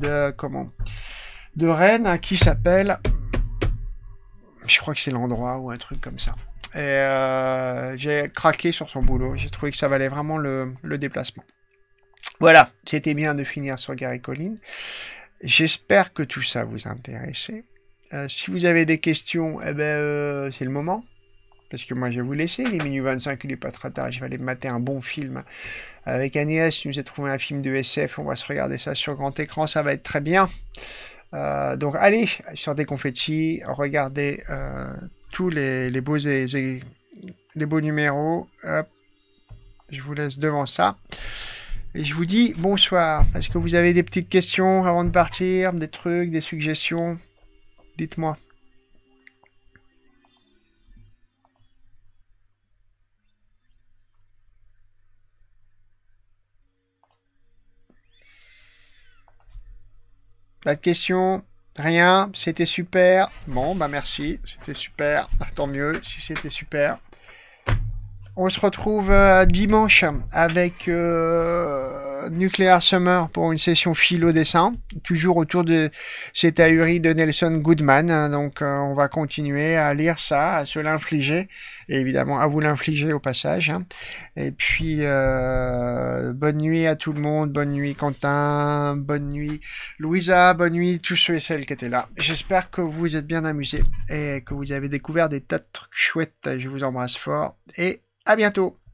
de Rennes, qui s'appelle... Je crois que c'est l'endroit ou un truc comme ça. Et j'ai craqué sur son boulot. J'ai trouvé que ça valait vraiment le déplacement. Voilà, c'était bien de finir sur Gary Collin. J'espère que tout ça vous intéressait. Si vous avez des questions, eh ben, c'est le moment. Parce que moi, je vais vous laisser. Les minutes 25, il est pas très tard. Je vais aller me mater un bon film. Avec Agnès, je nous ai trouvé un film de SF. On va se regarder ça sur grand écran. Ça va être très bien. Donc, allez, sur des confettis. Regardez tous les beaux numéros. Hop. Je vous laisse devant ça. Et je vous dis bonsoir. Est-ce que vous avez des petites questions avant de partir? Des trucs, des suggestions? Dites-moi. Pas de questions? Rien? C'était super? Bon, bah merci. C'était super. Tant mieux si c'était super. On se retrouve dimanche avec Nuclear Summer pour une session philo-dessin, toujours autour de cette ahurie de Nelson Goodman. Donc on va continuer à lire ça, à se l'infliger, et évidemment à vous l'infliger au passage. Et puis bonne nuit à tout le monde, bonne nuit Quentin, bonne nuit Louisa, bonne nuit tous ceux et celles qui étaient là. J'espère que vous vous êtes bien amusés et que vous avez découvert des tas de trucs chouettes. Je vous embrasse fort et à bientôt.